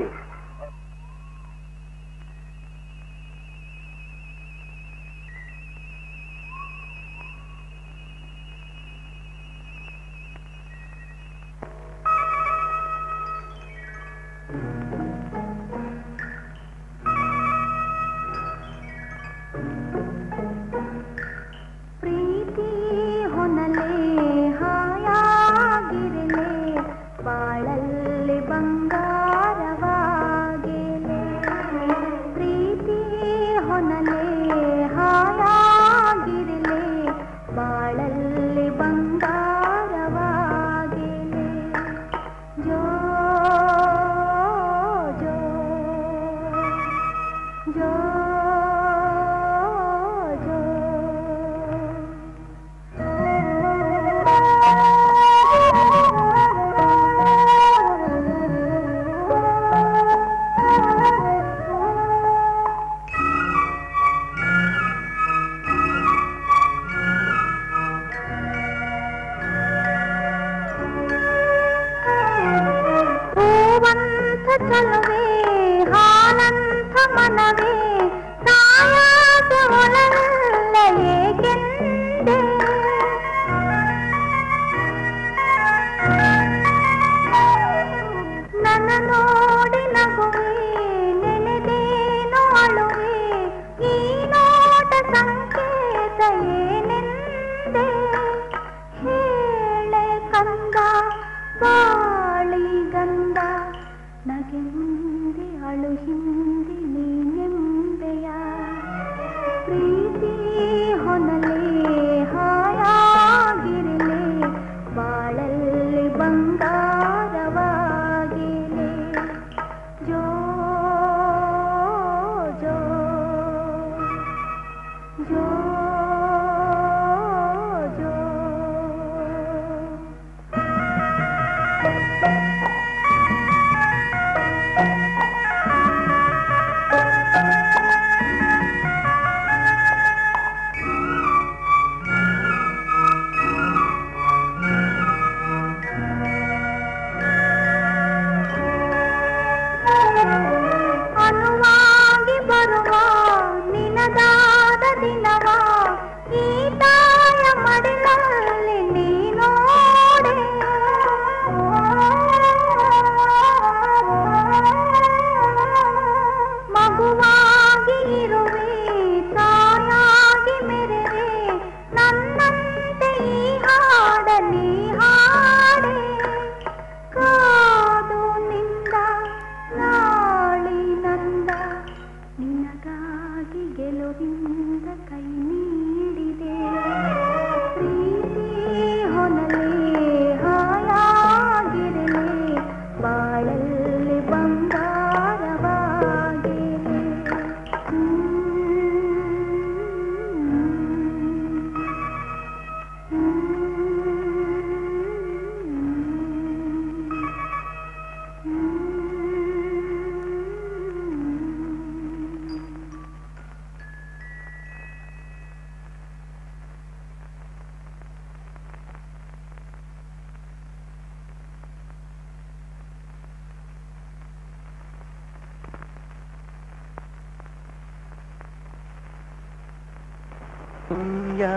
श्रद्धया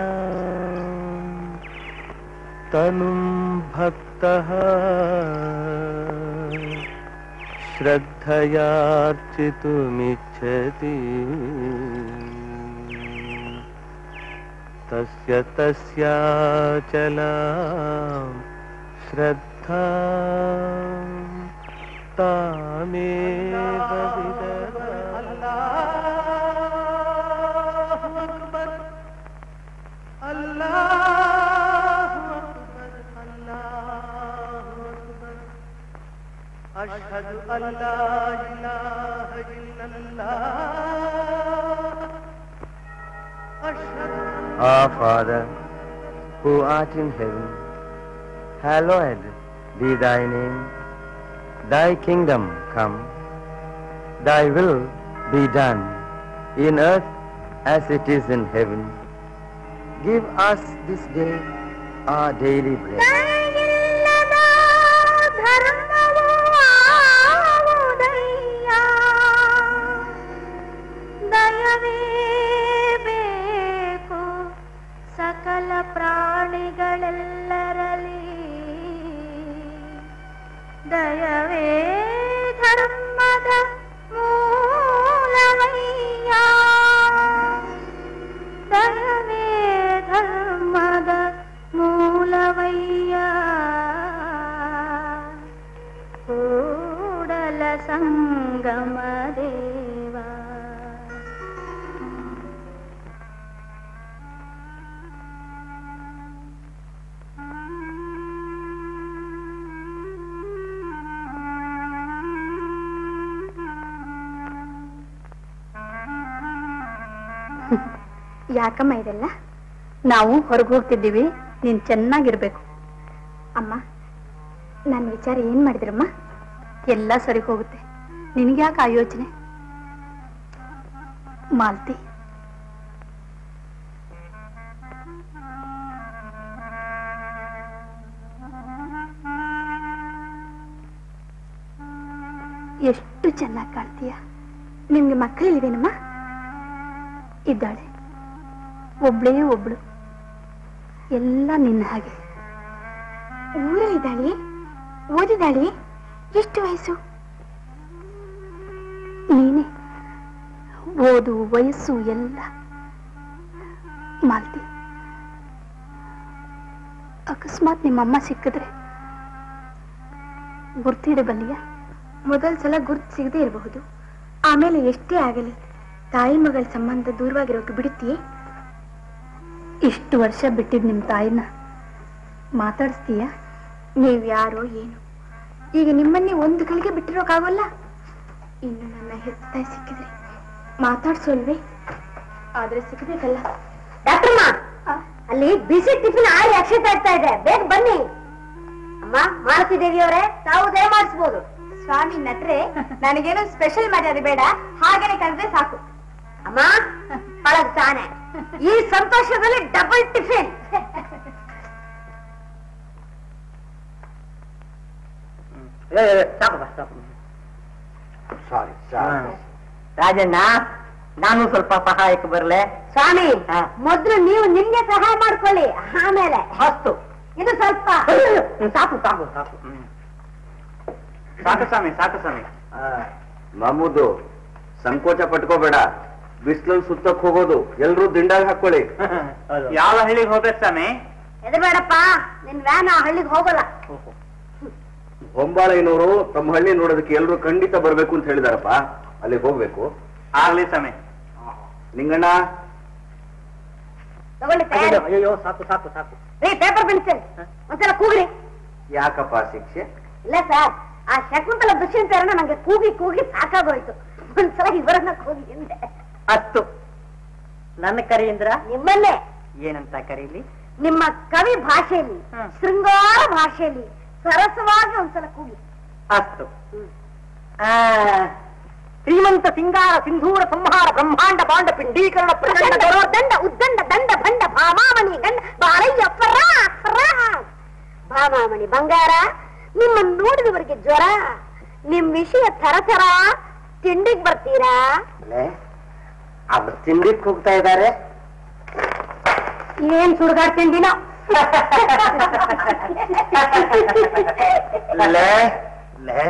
तनुं भक्तः श्रद्धयार्चितुमिच्छति तस्य तस्याचलां श्रद्धा तामेव अशहदु अल्ला इलाहा इल्लल्लाह Our Father, who art in heaven, hallowed be thy name. Thy kingdom come, thy will be done, in earth as it is in heaven. Give us this day our daily bread. ಸಕಲ ಪ್ರಾಣಿಗಳೆಲ್ಲರಲ್ಲಿ ದಯವೇ ಧರ್ಮದ ಮೂಲವಯ್ಯ, ದಯವೇ ಧರ್ಮದ ಮೂಲವಯ್ಯ, ಕೂಡಲ ಸಂಗಮ ದೇವ. ಯಾಕಮ್ಮ ಇದೆಲ್ಲ? ನಾವು ಹೊರಗೆ ಹೋಗ್ತಿದ್ದೀವಿ, ನೀನ್ ಚೆನ್ನಾಗಿರ್ಬೇಕು. ಅಮ್ಮ, ನನ್ನ ವಿಚಾರ ಏನ್ ಮಾಡಿದ್ರಮ್ಮ? ಎಲ್ಲ ಸರಿ ಹೋಗುತ್ತೆ, ನಿನ್ಗ್ಯಾಕೆ ಆ ಯೋಚನೆ? ಮಾಲ್ತಿ, ಎಷ್ಟು ಚೆನ್ನಾಗಿ ಕಾಣ್ತೀಯ. ನಿಮ್ಗೆ ಮಕ್ಕಳಿಲ್ವೇನಮ್ಮ? ಇದ್ದಾಳೆ, ಒಬ್ಳೇ ಒಬ್ಳು, ಎಲ್ಲ ನಿನ್ನ ಹಾಗೆ. ಊರಲ್ಲಿದ್ದಾಳೆ, ಓದಿದ್ದಾಳೆ. ಎಷ್ಟು ವಯಸ್ಸು? ನೀನೆ ಓದು ವಯಸ್ಸು ಎಲ್ಲ. ಮಾಲ್ತಿ, ಅಕಸ್ಮಾತ್ ನಿಮ್ಮಮ್ಮ ಸಿಕ್ಕಿದ್ರೆ ಗುರ್ತಿಡಬಲ್ಲಿಯ? ಮೊದಲ ಸಲ ಗುರ್ತು ಸಿಗದೆ ಇರಬಹುದು, ಆಮೇಲೆ ಎಷ್ಟೇ ಆಗಲಿ ತಾಯಿ ಮಗಳ ಸಂಬಂಧ ದೂರವಾಗಿರೋಕೆ ಬಿಡುತ್ತೀಯೇ? ಇಷ್ಟು ವರ್ಷ ಬಿಟ್ಟಿದ್ ನಿಮ್ ತಾಯಿನ ಮಾತಾಡಿಸ್ತೀಯ? ನೀವ್ ಯಾರೋ ಏನು, ಈಗ ನಿಮ್ಮನ್ನೇ ಒಂದು ಕಳಿಗೆ ಬಿಟ್ಟಿರೋಕ್ಕಾಗಲ್ಲ. ಇನ್ನು ನನ್ನ ಹೆತ್ತ ತಾಯಿ ಸಿಕ್ಕಿದ್ರೆ ಮಾತಾಡ್ಸೋಲ್ವೇ? ಆದ್ರೆ ಸಿಕ್ಬೇಕಲ್ಲ. ಡಾಕ್ಟರ್ಮ, ಅಲ್ಲಿ ಬಿಸಿ ಟಿಫಿನ್ ಆಳಿ ಅಕ್ಷತೆ ಆಗ್ತಾ ಇದೆ, ಬೇಗ ಬನ್ನಿ. ಅಮ್ಮ, ಮಾಲತಿ ದೇವಿಯವರೇ, ತಾವು ದಯಮಾಡಿಸ್ಬೋದು. ಸ್ವಾಮಿ ನಟ್ರೆ, ನನಗೇನು ಸ್ಪೆಷಲ್ ಮರ್ಯಾದೆ ಬೇಡ, ಹಾಗೇನೆ ಕರೆದ್ರೆ ಸಾಕು. ಅಮ್ಮ, ಒಳಗ್ ತಾನೆ. ಈ ಸಂತೋಷದಲ್ಲಿ ಡಬಲ್ ಟಿಫಿನ್. ಸಾರಿ ರಾಜಣ್ಣ, ನಾನು ಸ್ವಲ್ಪ ಸಹಾಯಕ್ಕೆ ಬರಲೆ? ಸ್ವಾಮಿ, ಮೊದ್ಲು ನೀವು ನಿಮ್ಗೆ ಸಹಾಯ ಮಾಡ್ಕೊಳ್ಳಿ, ಆಮೇಲೆ ಅಷ್ಟು. ಇದು ಸ್ವಲ್ಪ ಸಾಕು ಸಾಕು ಸಾಕು ಸಾಕು ಸ್ವಾಮಿ, ಸಾಕು ಸ್ವಾಮಿ. ಮಮ್ಮದು ಸಂಕೋಚ ಪಟ್ಕೋಬೇಡ, ಬಿಸಿಲಲ್ಲಿ ಸುತ್ತಕ್ ಹೋಗೋದು, ಎಲ್ರೂ ದಿಂಡಾಗಿ ಹಾಕೊಳ್ಳಿ. ಯಾವ ಹಳ್ಳಿಗೆ ಹೋಗ್ಬೇಕು ಸ್ವಾಮಿ? ಎದಬೇಡಪ್ಪ, ನಿನ್ ವ್ಯಾನ್ ಆ ಹಳ್ಳಿಗೆ ಹೋಗಲ್ಲ. ಹೊಂಬಾಳೆನವರು ತಮ್ಮ ಹಳ್ಳಿ ನೋಡೋದಕ್ಕೆ ಎಲ್ರು ಖಂಡಿತ ಬರ್ಬೇಕು ಅಂತ ಹೇಳಿದಾರಪ್ಪ, ಅಲ್ಲಿಗೆ ಹೋಗ್ಬೇಕು. ಆಗ್ಲಿ ಸ್ವಾಮಿ. ನಿಂಗಣ್ಣ, ತಗೊಳ್ಳಿ. ಅಯ್ಯೋ ಸಾಕು ಸಾಕು ಸಾಕು. ಪೇಪರ್ ಪೆನ್ಸಿಲ್ ಒಂದ್ಸಲ ಕೂಗ್ರಿ. ಯಾಕಪ್ಪ ಶಿಕ್ಷೆ? ಇಲ್ಲ ಸರ್, ಆ ಶಕುಂತಲ ದುಷ್ಯಂತರನ್ನ ನಂಗೆ ಕೂಗಿ ಕೂಗಿ ಸಾಕಾಗೋಯ್ತು. ಒಂದ್ಸಲ ಇವರನ್ನ ಕೂಗಿ ಹಿಂದೆ. ಅಷ್ಟು ನನ್ನ ಕರೆಯಿಂದ್ರ? ನಿಮ್ಮನ್ನೇ. ಏನಂತ ಕರೀಲಿ? ನಿಮ್ಮ ಕವಿ ಭಾಷೆಯಲ್ಲಿ, ಶೃಂಗಾರ ಭಾಷೆಯಲ್ಲಿ ಸರಸವಾಗಿ ಒಂದ್ಸಲ ಕೂಗಿ. ಅಷ್ಟು. ಶ್ರೀಮಂತ ಸಿಂಗಾರ ಸಿಂಧೂರ ಸಂಹಾರ ಬ್ರಹ್ಮಾಂಡ ಬಾಂಡ ಪಿಂಡೀಕರಣ ಪ್ರಚಂಡ ದಂಡ ಉದ್ದಂಡ ದಂಡ ಭಂಡ ಭಾಮಾಮಣಿ ಗಂಡ ಬಾರಯ್ಯ ಭಾಮಾಮಣಿ ಬಂಗಾರ, ನಿಮ್ಮನ್ನು ನೋಡಿದವರಿಗೆ ಜ್ವರ, ನಿಮ್ ವಿಷಯ ಥರ ತಿಂಡಿಗ್ ಬರ್ತೀರಾ? ಅವ್ರು ತಿಂಡಿಕ್ ಹೋಗ್ತಾ ಇದ್ದಾರೆ. ಏನ್ ಸುಡ್ಗಾಡ್ತಿಂದಿನ ಲೇ ಲೇ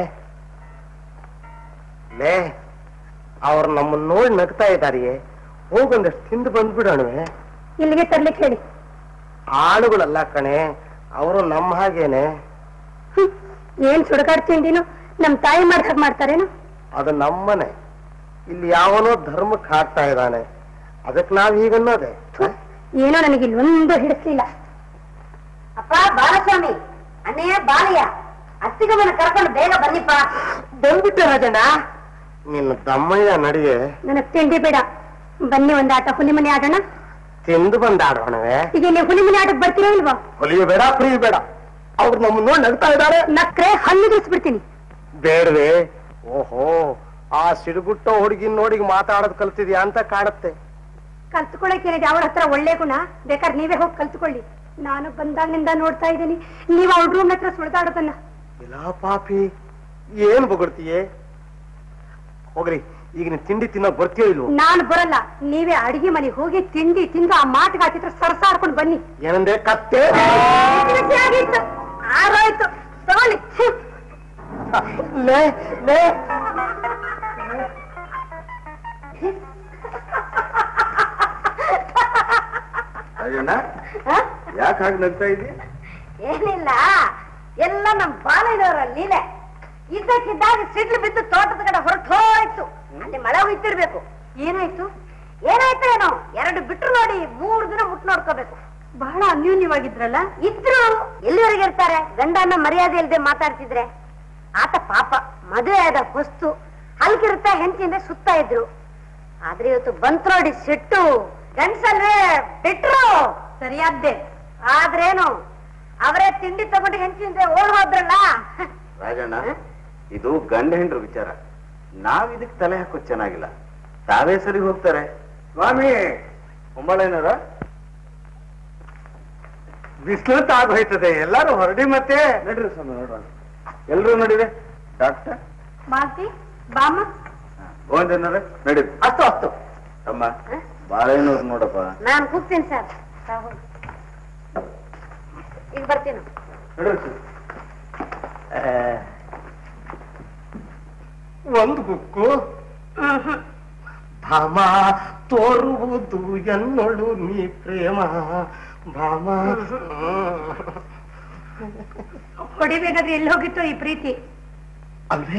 ಲೇ ಅವ್ರು ನಮ್ಮನ್ನ ನೋಡಿ ನಗ್ತಾ ಇದ್ದಾರೆಯೇ, ಹೋಗೊಂದಷ್ಟು ತಿಂದು ಬಂದ್ಬಿಡೋಣವೆ. ಇಲ್ಲಿಗೆ ತರ್ಲಿಕ್ಕೆ ಹೇಳಿ. ಆಳುಗಳಲ್ಲ ಕಣೆ, ಅವರು ನಮ್ಮ ಹಾಗೇನೆ. ಏನ್ ಸುಡ್ಗಾಡ್ತಿಂದಿನ, ನಮ್ ತಾಯಿ ಮಾಡ್ದಾಗ ಮಾಡ್ತಾರೇನು? ಅದು ನಮ್ಮನೆ. ಇಲ್ಲಿ ಯಾವನೋ ಧರ್ಮಕ್ಕೆ ಹಾಕ್ತಾ ಇದ್ದಾನೆ, ಅದಕ್ಕೆ ನಾವ್ ಹೀಗನ್ನೋದೆ. ಏನೋ ನನಗೆ ಇಲ್ಲೊಂದು ಹಿಡಿಸ್ಲಿಲ್ಲ. ಅಪ್ಪ ಬಾಲಸ್ವಾಮಿ, ಅಣ್ಣಯ್ಯ ಬಾಲಯ್ಯ, ಅತ್ತಿಗಮ್ಮನ ಕರ್ಕೊಂಡು ಬೇಗ ಬನ್ನಿಪ್ಪ. ಬಂದ್ಬಿಟ್ಟೆ ರಾಜಣ್ಣ. ನಿನ್ನ ದಮ್ಮಯ್ಯ ನಡಿಗೆ. ನನಗ್ ತಿಂಡಿ ಬೇಡ, ಬನ್ನಿ ಒಂದ್ ಆಟ ಹುಲಿ ಮನೆ ಆಡೋಣ. ತಿಂದು ಬಂದಾಡೋಣವೇ? ಈಗ ನೀವು ಹುಲಿ ಮನೆ ಆಟಕ್ಕೆ ಬರ್ತೀರಾ ಇಲ್ವಾ? ಹೊಲಿಯು ಬೇಡ, ಪ್ರಿಯು ಬೇಡ. ಅವ್ರು ನಮ್ಮನ್ನ ನೋಡಿ ನಗ್ತಾ ಇದ್ದಾರೆ. ನಕ್ರೆ ಹಲ್ಲು ಬಿಡಿಸ್ಬಿಡ್ತೀನಿ. ಬೇಡವೆ? ಓಹೋ, ಆ ಸಿಡುಗುಟ್ಟೋ ಹುಡುಗಿನ ನೋಡಿ ಮಾತಾಡೋದು ಕಲ್ತಿದ್ಯಾ ಅಂತ ಕಾಣುತ್ತೆ. ಕಲ್ತ್ಕೊಳ್ಳೋಕೆ ಏನಿದೆ, ಅವಳ ಹತ್ರ ಒಳ್ಳೆ ಗುಣ, ಬೇಕಾದ್ರೆ ನೀವೇ ಹೋಗಿ ಕಲ್ತ್ಕೊಳ್ಳಿ. ನಾನು ಬಂದಾಗಿನಿಂದ ನೋಡ್ತಾ ಇದ್ದೀನಿ ನೀವು ಅವ್ಳ ರೂಮ್ ಹತ್ರ ಸುಳ್ದಾಡೋದನ್ನ. ಇಲ್ಲ ಪಾಪಿ, ಏನ್ ಬೊಗಳ್ತೀಯೇ? ಹೋಗ್ರಿ, ಈಗ ನೀನ್ ತಿಂಡಿ ತಿನ್ನೋಕ್ ಬರ್ತೀಯೋ ಇಲ್ವೋ? ನಾನು ಬರಲ್ಲ, ನೀವೇ ಅಡಿಗೆ ಮನೆಗೆ ಹೋಗಿ ತಿಂಡಿ ತಿಂದು ಆ ಮಾತಿಗೆ ಹಾಕಿದ್ರೆ ಸರ್ಸಾಡ್ಕೊಂಡು ಬನ್ನಿ. ಏನಂದ್ರೆ ಕತ್ತೆ? ಆರೋಯ್ತು, ತಗೊಳ್ಳಿ. ಲೇ ಲೇ ಯಾಕೆ ಹಾಗೆ ನಗ್ತಾ ಇದ್ದೀ? ಏನಿಲ್ಲ, ಎಲ್ಲ ನಮ್ ಬಾಲಯ್ಯನವರ ಲೀಲೆ. ಇದ್ದಕ್ಕಿದ್ದಾಗ ಸಿಡ್ಲು ಬಿದ್ದು ತೋಟದ ಕಡೆ ಹೊರಟು ಹೋಯ್ತು. ಅಲ್ಲಿ ಮಳೆ ಹುಯ್ತಿರ್ಬೇಕು. ಏನಾಯ್ತು ಏನಾಯ್ತು ಏನೋ, 2 ಬಿಟ್ರು ನೋಡಿ 3 ದಿನ ಮುಟ್ ನೋಡ್ಕೋಬೇಕು. ಬಹಳ ಅನ್ಯೂನ್ಯವಾಗಿದ್ರಲ್ಲ. ಇದ್ರು ಎಲ್ಲಿವರೆಗೆ ಇರ್ತಾರೆ? ಗಂಡನ್ನ ಮರ್ಯಾದೆ ಇಲ್ಲದೆ ಮಾತಾಡ್ತಿದ್ರೆ. ಆತ ಪಾಪ ಮದುವೆ ಆದ ಹೊಸ್ತು, ಹಲ್ಕಿರುತ್ತೆ, ಹೆಂಡತಿಯಿಂದ ಸುತ್ತಾ ಇದ್ರು. ಆದ್ರೆ ಇವತ್ತು ಬಂತ್ ನೋಡಿ ಸಿಟ್ಟು, ಗಂಡ್ಸಲ್ವೇ ಬಿಟ್ರು. ಸರಿಯಾದ್ದೆ. ಆದ್ರೇನು, ಅವರೇ ತಿಂಡಿ ತಗೊಂಡು ಹೆಂಡತಿಯಿಂದ ಓಡ್ ಹೋದ್ರಲ್ಲ. ರಾಜಣ್ಣ, ಇದು ಗಂಡ ಹೆಂಡ್ರ ವಿಚಾರ, ನಾವ್ ಇದಕ್ಕೆ ತಲೆ ಹಾಕೋದ್ ಚೆನ್ನಾಗಿಲ್ಲ. ತಾವೇ ಸರಿ ಹೋಗ್ತಾರೆ. ಸ್ವಾಮಿ, ಕುಂಬಳೇನಾರ ಬಿಸಿಲು ಆಗೋಯ್ತದೆ, ಎಲ್ಲಾರು ಹೊರಡಿ. ಮತ್ತೆ ನಡ್ರಿ ಸ್ವಾಮಿ, ನೋಡೋಣ. ಎಲ್ರೂ ನೋಡಿದೆ. ಡಾಕ್ಟರ್ ಮಾಲ್ತಿ ಬಾಮ ಗೋವಿಂದನಾರ ನಡೀರಿ. ಅಷ್ಟು ಅಷ್ಟು ಅಮ್ಮ, ಬಾಳೆನವ್ರು ನೋಡಪ್ಪ. ನಾನು ಕೂಗ್ತೀನಿ ಸರ್. ಈಗ ಬರ್ತೀನಿ. ನಡ್ರಿ. ಒಂದು ಬುಕ್ಕು ಭಾಮ ತೋರುವುದು ಎನ್ನೊಳು ನೀ ಪ್ರೇಮ ಭಾಮ. ಹೊಡಿಬೇಕಾದ್ರೆ ಎಲ್ಲಿ ಹೋಗಿತ್ತು ಈ ಪ್ರೀತಿ? ಅಲ್ವೇ?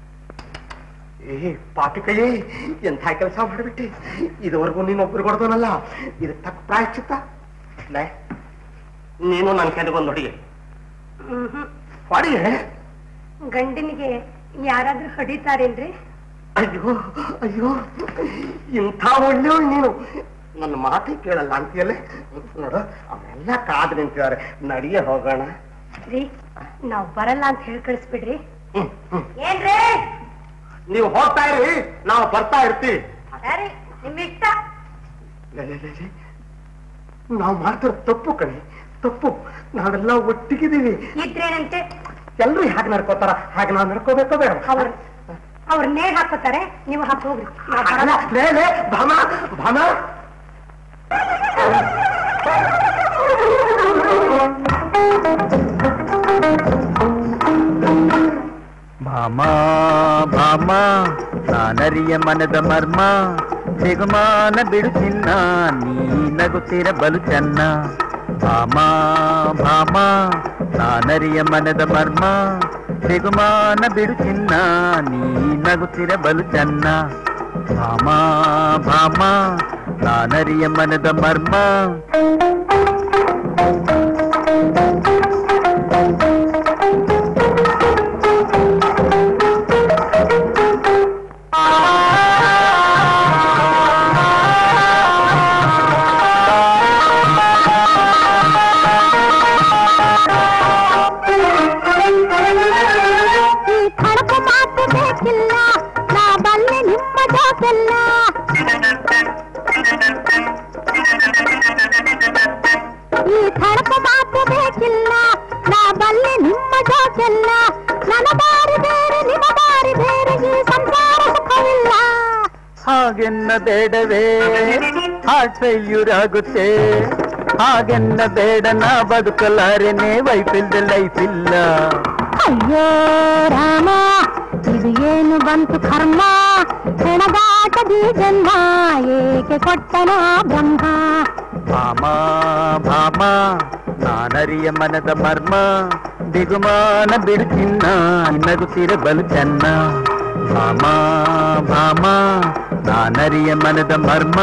ಏ ಪಾಪಿ ಕೈಯೇ, ಎಂಥ ಕೆಲಸ ಮಾಡಿಬಿಟ್ಟೆ. ಇದುವರೆಗೂ ನೀನೊಬ್ರು ಕೊಡ್ದೋನಲ್ಲ, ಇದು ತಕ್ಕ ಪ್ರಾಯಶ್ಚಿತ್ತ. ನೀನು ನನ್ನ ಕೆಳಗೊಂದು ಹೊಡಿಗೆ ಹೊಡಿಗೆ. ಗಂಡನಿಗೆ ಯಾರಾದ್ರೂ ಹೊಡಿತಾರೇನ್ರಿ? ಅಯ್ಯೋ ಅಯ್ಯೋ, ಇಂಥ ಒಳ್ಳೆಯವಳು ನೀನು. ನನ್ನ ಮಾತೇ ಕೇಳಲ್ಲ ಅಂತೀಯಲ್ಲೇ. ನೋಡು, ಅವರೆಲ್ಲ ಕಾದು ನಿಂತಿದ್ದಾರೆ. ನಡಿಗೆ ಹೋಗೋಣ. ರೀ, ನಾವ್ ಬರಲ್ಲ ಅಂತ ಹೇಳಿ ಕಳಿಸ್ಬಿಡ್ರಿ. ಏನ್ರಿ? ನೀವು ಹೋಗ್ತಾ ಇರಿ, ನಾವು ಬರ್ತಾ ಇರ್ತೀವಿ. ಸರಿ, ನಿಮ್ ಇಷ್ಟ. ನಾವು ಮಾಡ್ತಿರೋ ತಪ್ಪು ಕಣೆ, ತಪ್ಪು. ನಾವೆಲ್ಲ ಒಟ್ಟಿಗಿದ್ದೀವಿ. ಇದ್ರೇನಂತೆ? ಎಲ್ರು ಹೇಗೆ ನಡ್ಕೋತಾರ ಹಾಗೆ ನಾವು ನಡ್ಕೋಬೇಕೋ ಬೇಡ? ಅವ್ರ ನೇರ್ ಹಾಕೋತಾರೆ, ನೀವು ಹಾಕಿ ಹೋಗ್ರಿ. ಭಾಮ ಭಾಮ, ಭಾಮ ಭಾಮ, ನಾನರಿಯ ಮನದ ಮರ್ಮ, ಸಿಗುಮಾನ ಬಿಡು ಚಿನ್ನ, ನೀ ನಗುತ್ತಿರ ಬಲು ಚೆನ್ನ. ಭಾಮ ಭಾಮ, ನಾನರಿಯ ಮನದ ಮರ್ಮ, ಸಿಗುಮಾನ ಬಿಡು ಚಿನ್ನ, ನೀ ನಗುತ್ತಿರ ಬಲು ಚೆನ್ನ. ಭಾಮ ಭಾಮ, ನಾನರಿಯ ಮನದ ಮರ್ಮ. ಈ ಥಳಕು ಮಾತು ಬೇಕಿಲ್ಲ, ನಾ ಬಲ್ಲೆ ನಿಮ್ಮ ಜೋಕೆಲ್ಲ. ನನ್ನ ಬಾರಿ ಬೇರೆ, ನಿಮ್ಮ ಬಾರಿ ಬೇರೆ, ಈ ಸಂಸಾರ ಸುಖವಿಲ್ಲ. ಹಾಗೆನ್ನ ಬೇಡವೇ, ಹಾರ್ಟ್ ಫೇಲ್ಯೂರ್ ಆಗುತ್ತೆ, ಹಾಗೆನ್ನ ಬೇಡ ನಾ ಬದುಕಲಾರೆನೆ ವೈಫಿಲ್ದ ಲೈಫ್ ಇಲ್ಲ. ಅಯ್ಯೋ ರಾಮ ಇದು ಏನು ಬಂತು ಕರ್ಮ, ಹೆಣಗಾಟದಿ ಜನ್ಮ ಏಕೆ ಕೊಟ್ಟನ ಬ್ರಹ್ಮ. ಭಾಮ ಭಾಮ ನಾನರಿಯ ಮನದ ಮರ್ಮ, ಬಿಗುಮಾನ ಬಿಡುತ್ತಿನ್ನ ನಗುತ್ತಿರ ಬಲು ಚೆನ್ನ. ಭಾಮ ಭಾಮ ನಾನರಿಯ ಮನದ ಮರ್ಮ.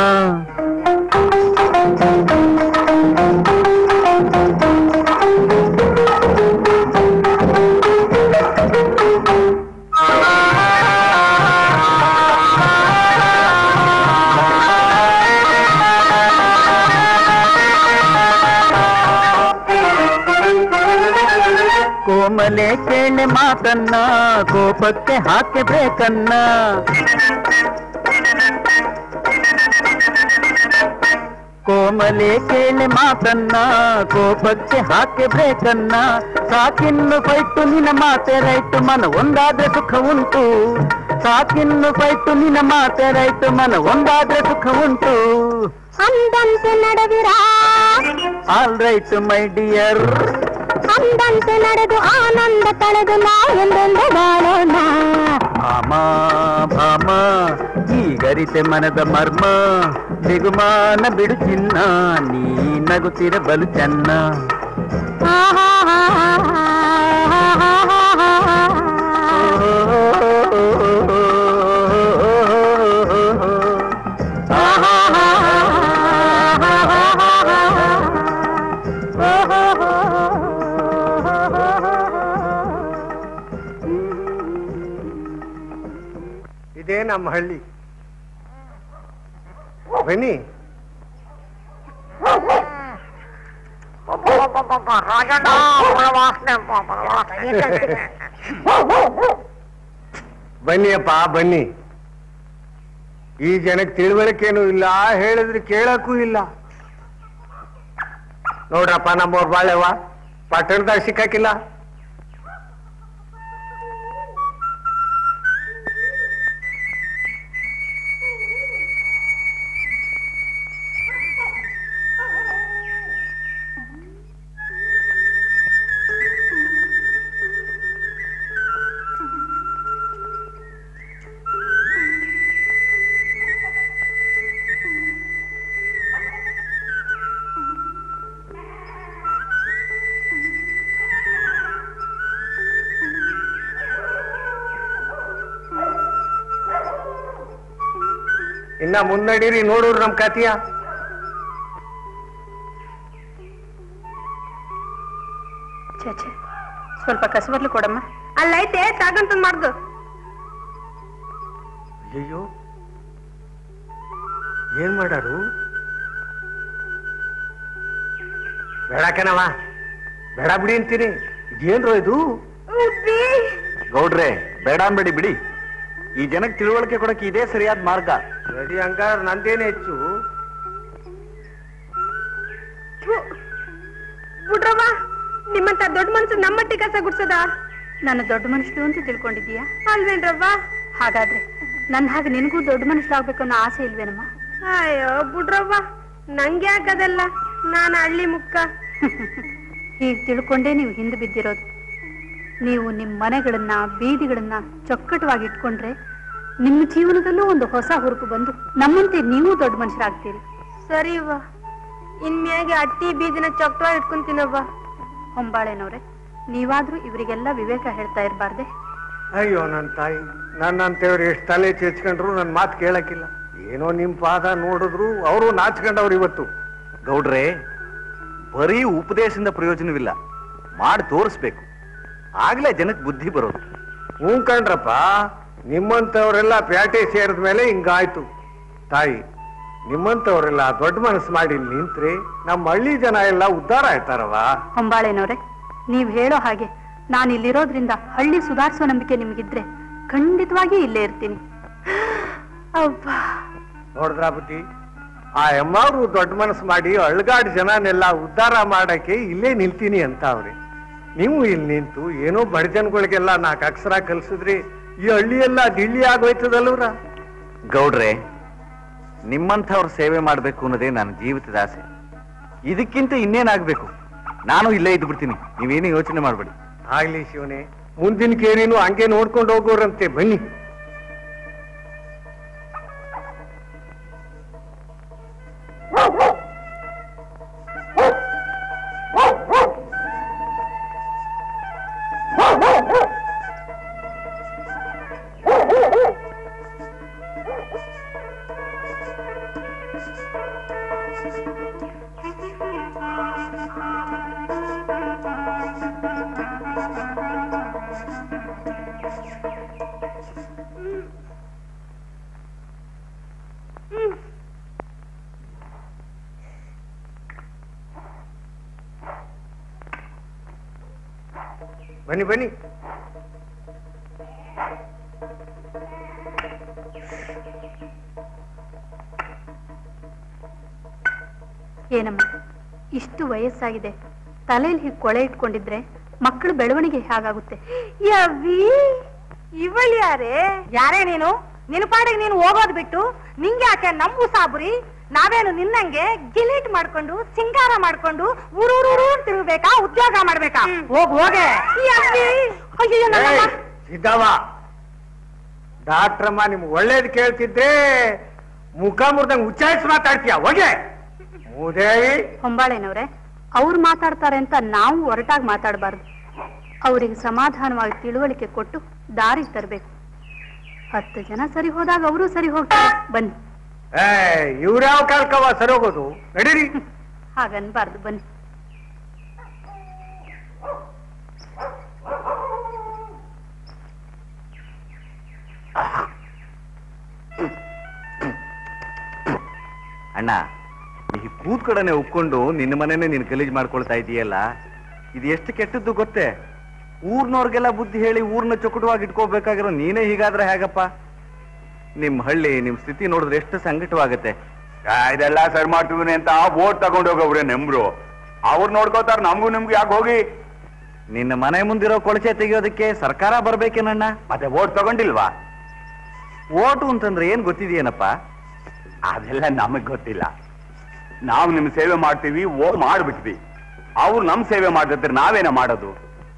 ಕೋಮಲೆ ಕೇಳೆ ಮಾತನ್ನ ಕೋಪಕ್ಕೆ ಹಾಕಿ ಬೇಕನ್ನ. ಕೋಮಲೆ ಕೇಳೆ ಮಾತನ್ನ ಕೋಪಕ್ಕೆ ಹಾಕಿ ಬೇಕನ್ನ. ಸಾಕಿನ್ನು ಫೈಟು ನಿನ್ನ ಮಾತೆ ರೈಟು ಮನ ಒಂದಾದ್ರೆ ಸುಖ ಉಂಟು. ಸಾಕಿನ್ನು ಫೈಟು ನಿನ್ನ ಮಾತೆ ರೈಟು ಮನ ಒಂದಾದ್ರೆ ಸುಖ ಉಂಟು. ಅಂದಂತೆ ನಡೆದಿರಾ ಆಲ್ ರೈಟ್ ಮೈ ಡಿಯರ್. ಅಂದಂತೆ ನಡೆದು ಆನಂದ ತಳೆದು ನಾವೆಂದೆಂದು ಬಾಳೋಣ. ಭಾಮ ಭಾಮ ಈಗರಿತೆ ಮನದ ಮರ್ಮ, ಬಿಗುಮಾನ ಬಿಡು ಚಿನ್ನ ನೀ ನಗುತ್ತಿರ ಬಲು ಚೆನ್ನ. ಇದೇ ನಮ್ಮ ಹಳ್ಳಿ. ಬನ್ನಿ. ಬನ್ನಿಯಪ್ಪ ಬನ್ನಿ. ಈ ಜನಕ್ಕೆ ತಿಳುವಳಿಕೆನೂ ಇಲ್ಲ, ಹೇಳಿದ್ರೆ ಕೇಳಕ್ಕೂ ಇಲ್ಲ. ನೋಡ್ರಪ್ಪ ನಮ್ಮವ್ರ ಬಾಳೆವ ಪಟ್ಟಣದಾಗ ಸಿಕ್ಕಾಕಿಲ್ಲ. ಇನ್ನ ಮುನ್ನಡೀರಿ, ನೋಡೂರು ನಮ್ ಕತಿಯ. ಛೇ ಸ್ವಲ್ಪ ಕಸಬರ್ಲು ಕೊಡಮ್ಮ. ಅಲ್ಲೈತೆ ತಾಗಂತ ಮಾಡ್ದು. ಅಯ್ಯೋ ಏನ್ ಮಾಡಾರು? ಬೇಡ ಕಣವ, ಬೇಡ ಬಿಡಿ ಅಂತೀನಿ. ಇದೇನ್ರೋ ಇದು? ಗೌಡ್ರೆ ಬೇಡ ಅನ್ಬೇಡಿ ಬಿಡಿ. ಈ ಜನಕ್ಕೆ ತಿಳುವಳಿಕೆ ಕೊಡಕ್ಕೆ ಇದೇ ಸರಿಯಾದ ಮಾರ್ಗ. ರೆಡಿ ಹಂಗಾರ ನಂದೇನೆ ಹೆಚ್ಚು. ಬಿಡ್ರವ್ವ, ನಿಮ್ಮಂತ ದೊಡ್ಡ ಮನ್ಸು ನಮ್ಮಟ್ಟಿ ಕಸ ಗುಡ್ಸದ? ನಾನು ದೊಡ್ಡ ಮನುಷ್ಯರು ಅಂತ ತಿಳ್ಕೊಂಡಿದ್ದೀಯಾ? ಅಲ್ವೇನ್ರವ್ವ? ಹಾಗಾದ್ರೆ ನನ್ನ ಹಾಗೆ ನಿನಗೂ ದೊಡ್ಡ ಮನುಷ್ಯರಾಗ್ಬೇಕು ಅನ್ನೋ ಆಸೆ ಇಲ್ವೇನಮ್ಮ? ಅಯ್ಯೋ ಬಿಡ್ರವ್ವ, ನಂಗೆ ಯಾಕದಲ್ಲ, ನಾನು ಹಳ್ಳಿ ಮುಕ್ಕ. ಹೀಗೆ ತಿಳ್ಕೊಂಡೇ ನೀವು ಹಿಂದೆ ಬಿದ್ದಿರೋದು. ನೀವು ನಿಮ್ಮ ಮನೆಗಳನ್ನ ಬೀದಿಗಳನ್ನ ಚೊಕ್ಕಟವಾಗಿ ಇಟ್ಕೊಂಡ್ರೆ ನಿಮ್ಮ ಜೀವನದಲ್ಲೂ ಒಂದು ಹೊಸ ಹುರುಪು ಬಂದು ನಮ್ಮಂತೆ ನೀವು ದೊಡ್ಡ ಮನುಷ್ಯರಾಗ್ತೀರಿ. ಸರಿವ್ವ, ಇನ್ಮ್ಯಾಗೆ ಅಟ್ಟಿ ಬೀದಿನ ಚೊಕ್ಕಟವಾಗಿ ಇಟ್ಕೊಂತೀನವ್ವ. ಹೊಂಬಾಳೆನವ್ರೆ, ನೀವಾದ್ರೂ ಇವರಿಗೆಲ್ಲ ವಿವೇಕ ಹೇಳ್ತಾ ಇರಬಾರ್ದೆ? ಅಯ್ಯೋ ನನ್ನ ತಾಯಿ, ನನ್ನಂತೇವ್ರು ಎಷ್ಟು ತಲೆ ಚೇಚ್ಕೊಂಡ್ರು ನನ್ನ ಮಾತು ಕೇಳಕ್ಕಿಲ್ಲ. ಏನೋ ನಿಮ್ ಪಾದ ನೋಡಿದ್ರು ಅವರು ನಾಚ್ಕೊಂಡವ್ರು ಇವತ್ತು. ಗೌಡ್ರೆ, ಬರೀ ಉಪದೇಶದಿಂದ ಪ್ರಯೋಜನವಿಲ್ಲ, ಮಾಡಿ ತೋರಿಸ್ಬೇಕು. ಆಗ್ಲೇ ಜನಕ್ಕೆ ಬುದ್ಧಿ ಬರೋದು. ಹ್ಞೂ ಕಣ್ರಪ್ಪ, ನಿಮ್ಮಂತವ್ರೆಲ್ಲ ಪ್ಯಾಟೆ ಸೇರಿದ ಮೇಲೆ ಹಿಂಗಾಯ್ತು. ತಾಯಿ, ನಿಮ್ಮಂತವ್ರೆಲ್ಲ ದೊಡ್ಡ ಮನಸ್ಸು ಮಾಡಿ ನಿಂತ್ರೆ ನಮ್ಮ ಹಳ್ಳಿ ಜನ ಎಲ್ಲ ಉದ್ಧಾರ ಆಯ್ತಾರವ. ಹೊಂಬಾಳೆನವ್ರೆ, ನೀವ್ ಹೇಳೋ ಹಾಗೆ ನಾನು ಇಲ್ಲಿರೋದ್ರಿಂದ ಹಳ್ಳಿ ಸುಧಾರಿಸುವ ನಂಬಿಕೆ ನಿಮ್ಗಿದ್ರೆ ಖಂಡಿತವಾಗಿ ಇಲ್ಲೇ ಇರ್ತೀನಿ. ನೋಡಿದ್ರ ಬುದ್ಧಿ, ಆ ಎಮ್ಮವ್ರು ದೊಡ್ಡ ಮನಸ್ಸು ಮಾಡಿ ಅಳ್ಗಾಡ್ ಜನನೆಲ್ಲ ಉದ್ಧಾರ ಮಾಡಕ್ಕೆ ಇಲ್ಲೇ ನಿಲ್ತೀನಿ ಅಂತ ಅವ್ರಿ. ನೀವು ಇಲ್ಲಿ ನಿಂತು ಏನೋ ಬಡ ಜನಗಳಿಗೆಲ್ಲ 4 ಅಕ್ಷರ ಕಲ್ಸಿದ್ರಿ ಈ ಹಳ್ಳಿ ಎಲ್ಲ ದಿಳ್ಳಿ ಆಗೋಯ್ತದಲ್ವ್ರ. ಗೌಡ್ರೆ, ನಿಮ್ಮಂಥವ್ರ ಸೇವೆ ಮಾಡ್ಬೇಕು ಅನ್ನೋದೇ ನನ್ನ ಜೀವಿತದ ಆಸೆ. ಇದಕ್ಕಿಂತ ಇನ್ನೇನಾಗ್ಬೇಕು? ನಾನು ಇಲ್ಲೇ ಇದ್ದು ಬಿಡ್ತೀನಿ, ನೀವೇನು ಯೋಚನೆ ಮಾಡ್ಬೇಡಿ. ಆಗ್ಲಿ ಶಿವನೇ, ಮುಂದಿನ ಕೇರಿನೂ ಹಂಗೆ ನೋಡ್ಕೊಂಡು ಹೋಗೋರಂತೆ. ಬನ್ನಿ. ಬನ್ನಿ ಬನ್ನಿ. ಏನಮ್ಮ, ಇಷ್ಟು ವಯಸ್ಸಾಗಿದೆ, ತಲೆಯಲ್ಲಿ ಹೀಗೆ ಕೊಳೆ ಇಟ್ಕೊಂಡಿದ್ರೆ ಮಕ್ಕಳು ಬೆಳವಣಿಗೆ ಹೇಗಾಗುತ್ತೆ? ಇವಳು ಯಾರೇ ನೀನು? ನಿನ್ನ ಪಾಡಿಗೆ ನೀನು ಹೋಗೋದು ಬಿಟ್ಟು ನಿಂಗೆ ಯಾಕೆ ನಮ್ಮ ಸಾಬುರಿ? ನಾವೇನು ನಿನ್ನಂಗೆ ಗಿಲೀಟ್ ಮಾಡ್ಕೊಂಡು ಸಿಂಗಾರ ಮಾಡ್ಕೊಂಡು ಊರೂರು ತಿರುಗಬೇಕಾ? ಉದ್ಯೋಗ ಮಾಡ್ಬೇಕಾ? ಹೋಗೆ. ಸಿದ್ದವ್ವ, ಡಾಕ್ಟ್ರಮ್ಮ ನಿಮ್ಗೆ ಒಳ್ಳೇದು ಕೇಳ್ತಿದ್ರೆ ಮುಖ ಮುರಿದಂಗೆ ಉಚ್ಚಾರಿಸಿ ಮಾತಾಡ್ತೀಯ. ಹೋಗೆ ಮೂದೇವಿ. ಹೊಂಬಾಳೆನವ್ರೆ, ಅವ್ರು ಮಾತಾಡ್ತಾರೆ ಅಂತ ನಾವು ಹೊರಟಾಗಿ ಮಾತಾಡಬಾರ್ದು. ಅವರಿಗೆ ಸಮಾಧಾನವಾಗಿ ತಿಳುವಳಿಕೆ ಕೊಟ್ಟು ದಾರಿ ತರಬೇಕು. 10 ಜನ ಸರಿ ಹೋದಾಗ ಅವರು ಸರಿ ಹೋಗ್ತಾರೆ. ಬನ್ನಿ. ಇವ್ರ್ಯಾವ ಕಾಲ್ಕವ ಸರಿ ಹೋಗೋದು? ನಡೀರಿ. ಹಾಗನ್ಬಾರ್ದು, ಬನ್ನಿ. ಅಣ್ಣ, ಈ ಕೂತ್ ಕಡೆನೆ ಉಕ್ಕೊಂಡು ನಿನ್ನ ಮನೆನೇ ನೀನು ಗಲೀಜ್ ಮಾಡ್ಕೊಳ್ತಾ ಇದೀಯಲ್ಲ, ಇದು ಎಷ್ಟು ಕೆಟ್ಟದ್ದು ಗೊತ್ತೇ? ಊರ್ನವ್ರಿಗೆಲ್ಲ ಬುದ್ಧಿ ಹೇಳಿ ಊರ್ನ ಚೊಕಟವಾಗಿ ಇಟ್ಕೋಬೇಕಾಗಿರೋ ನೀನೇ ಹೀಗಾದ್ರೆ ಹೇಗಪ್ಪ? ನಿಮ್ ಹಳ್ಳಿ, ನಿಮ್ ಸ್ಥಿತಿ ನೋಡಿದ್ರೆ ಎಷ್ಟು ಸಂಕಟವಾಗತ್ತೆ. ಇದೆಲ್ಲ ಸರಿ ಮಾಡ್ತೀವಿ ಅಂತ ಬೋಟ್ ತಗೊಂಡು ಹೋಗೋವ್ರೆ ನೆಮ್ರು. ಅವ್ರು ನೋಡ್ಕೋತಾರ, ನಮ್ಗೂ ನಿಮ್ಗೂ ಯಾಕೆ ಹೋಗಿ? ನಿನ್ನ ಮನೆ ಮುಂದಿರೋ ಕೊಳಚೆ ತೆಗಿಯೋದಕ್ಕೆ ಸರ್ಕಾರ ಬರ್ಬೇಕೇನಣ್ಣ? ಮತ್ತೆ ಓಟ್ ತಗೊಂಡಿಲ್ವಾ? ಓಟು ಅಂತಂದ್ರೆ ಏನ್ ಗೊತ್ತಿದೆಯೇನಪ್ಪ? ಅದೆಲ್ಲ ನಮಗ್ ಗೊತ್ತಿಲ್ಲ. ನಾವು ನಿಮ್ ಸೇವೆ ಮಾಡ್ತೀವಿ, ಓಟ್ ಮಾಡ್ಬಿಟ್ವಿ. ಅವ್ರು ನಮ್ ಸೇವೆ ಮಾಡ್ತಿದ್ರೆ ನಾವೇನ ಮಾಡೋದು?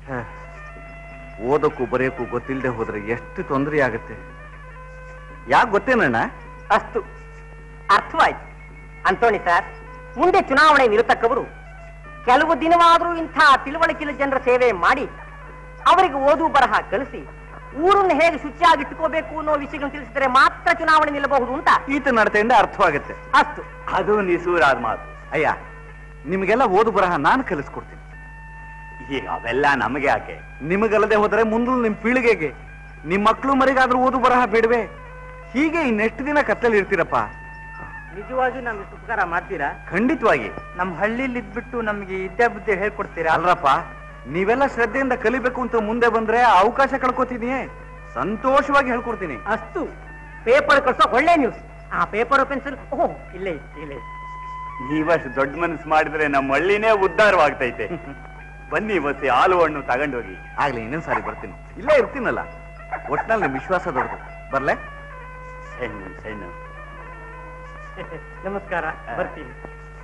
ಓದಕ್ಕೂ ಬರೆಯಕ್ಕೂ ಗೊತ್ತಿಲ್ಲದೆ ಹೋದ್ರೆ ಎಷ್ಟು ತೊಂದರೆ ಆಗುತ್ತೆ. ಯಾಕೆ ಗೊತ್ತೇನಣ್ಣ? ಅಷ್ಟು ಅರ್ಥವಾಯ್ತು. ಅಂತೋಣಿ ಸರ್, ಮುಂದೆ ಚುನಾವಣೆ ನಿರತಕ್ಕವರು ಕೆಲವು ದಿನವಾದರೂ ಇಂಥ ತಿಳುವಳಿಕೆಯ ಜನರ ಸೇವೆ ಮಾಡಿ ಅವರಿಗೆ ಓದು ಬರಹ ಕಲಿಸಿ ಊರನ್ನು ಹೇಗೆ ಶುಚಿಯಾಗಿಟ್ಟುಕೋಬೇಕು ಅನ್ನೋ ವಿಷಯಗಳನ್ನು ತಿಳಿಸಿದರೆ ಮಾತ್ರ ಚುನಾವಣೆ ನಿಲ್ಲಬಹುದು ಅಂತ ಈತ ನಡತೆಯಿಂದ ಅರ್ಥವಾಗುತ್ತೆ. ಅಷ್ಟು. ಅದು ನಿಸೂರಾದ ಮಾತು. ಅಯ್ಯ, ನಿಮಗೆಲ್ಲ ಓದು ಬರಹ ನಾನು ಕಲಿಸ್ಕೊಡ್ತೀನಿ. ಈಗ ಅವೆಲ್ಲ ನಮಗೆ ಯಾಕೆ? ನಿಮಗಲ್ಲದೆ ಹೋದರೆ ಮುಂದೆ ನಿಮ್ ಪೀಳಿಗೆಗೆ, ನಿಮ್ ಮಕ್ಕಳು ಮರಿಗಾದ್ರೂ ಓದು ಬರಹ ಬೇಡವೆ? ಹೀಗೆ ಇನ್ನೆಷ್ಟು ದಿನ ಕತ್ತಲ್ಲಿ ಇರ್ತೀರಪ್ಪ? ನಿಜವಾಗಿಯೂ ನಮ್ಗೆ ಉಪಕಾರ ಮಾಡ್ತೀರಾ? ಖಂಡಿತವಾಗಿ. ನಮ್ಮ ಹಳ್ಳಿಲಿ ಇದ್ಬಿಟ್ಟು ನಮ್ಗೆ ವಿದ್ಯಾಬುದ್ಧಿ ಹೇಳ್ಕೊಡ್ತೀರಾ? ಅಲ್ರಪ್ಪ, ನೀವೆಲ್ಲ ಶ್ರದ್ಧೆಯಿಂದ ಕಲಿಬೇಕು ಅಂತ ಮುಂದೆ ಬಂದ್ರೆ ಅವಕಾಶ ಕಳ್ಕೊತೀನಿ. ಸಂತೋಷವಾಗಿ ಹೇಳ್ಕೊಡ್ತೀನಿ. ಅಷ್ಟು. ಪೇಪರ್ ಕಳ್ಸೋ ಒಳ್ಳೆ ನ್ಯೂಸ್. ಆ ಪೇಪರ್ ಪೆನ್ಸಿಲ್ ಇಲ್ಲೇ ಇಲ್ಲೇ. ನೀವಷ್ಟು ದೊಡ್ಡ ಮನಸ್ಸು ಮಾಡಿದ್ರೆ ನಮ್ಮ ಹಳ್ಳಿನೇ ಉದ್ಧಾರವಾಗ್ತೈತೆ. ಬನ್ನಿ ಮತ್ತೆ ಹಾಲು ಹಣ್ಣು ತಗೊಂಡೋಗಿ. ಆಗ್ಲಿ, ಇನ್ನೊಂದ್ ಸಾರಿ ಬರ್ತೀನಿ. ಇಲ್ಲೇ ಇರ್ತೀನಲ್ಲ, ಒಟ್ನಲ್ಲಿ ನಿಮ್ ವಿಶ್ವಾಸ ದೊಡ್ಡದು. ಬರ್ಲೆ? ಸಣ್ಣ ನಮಸ್ಕಾರ, ಬರ್ತೀನಿ.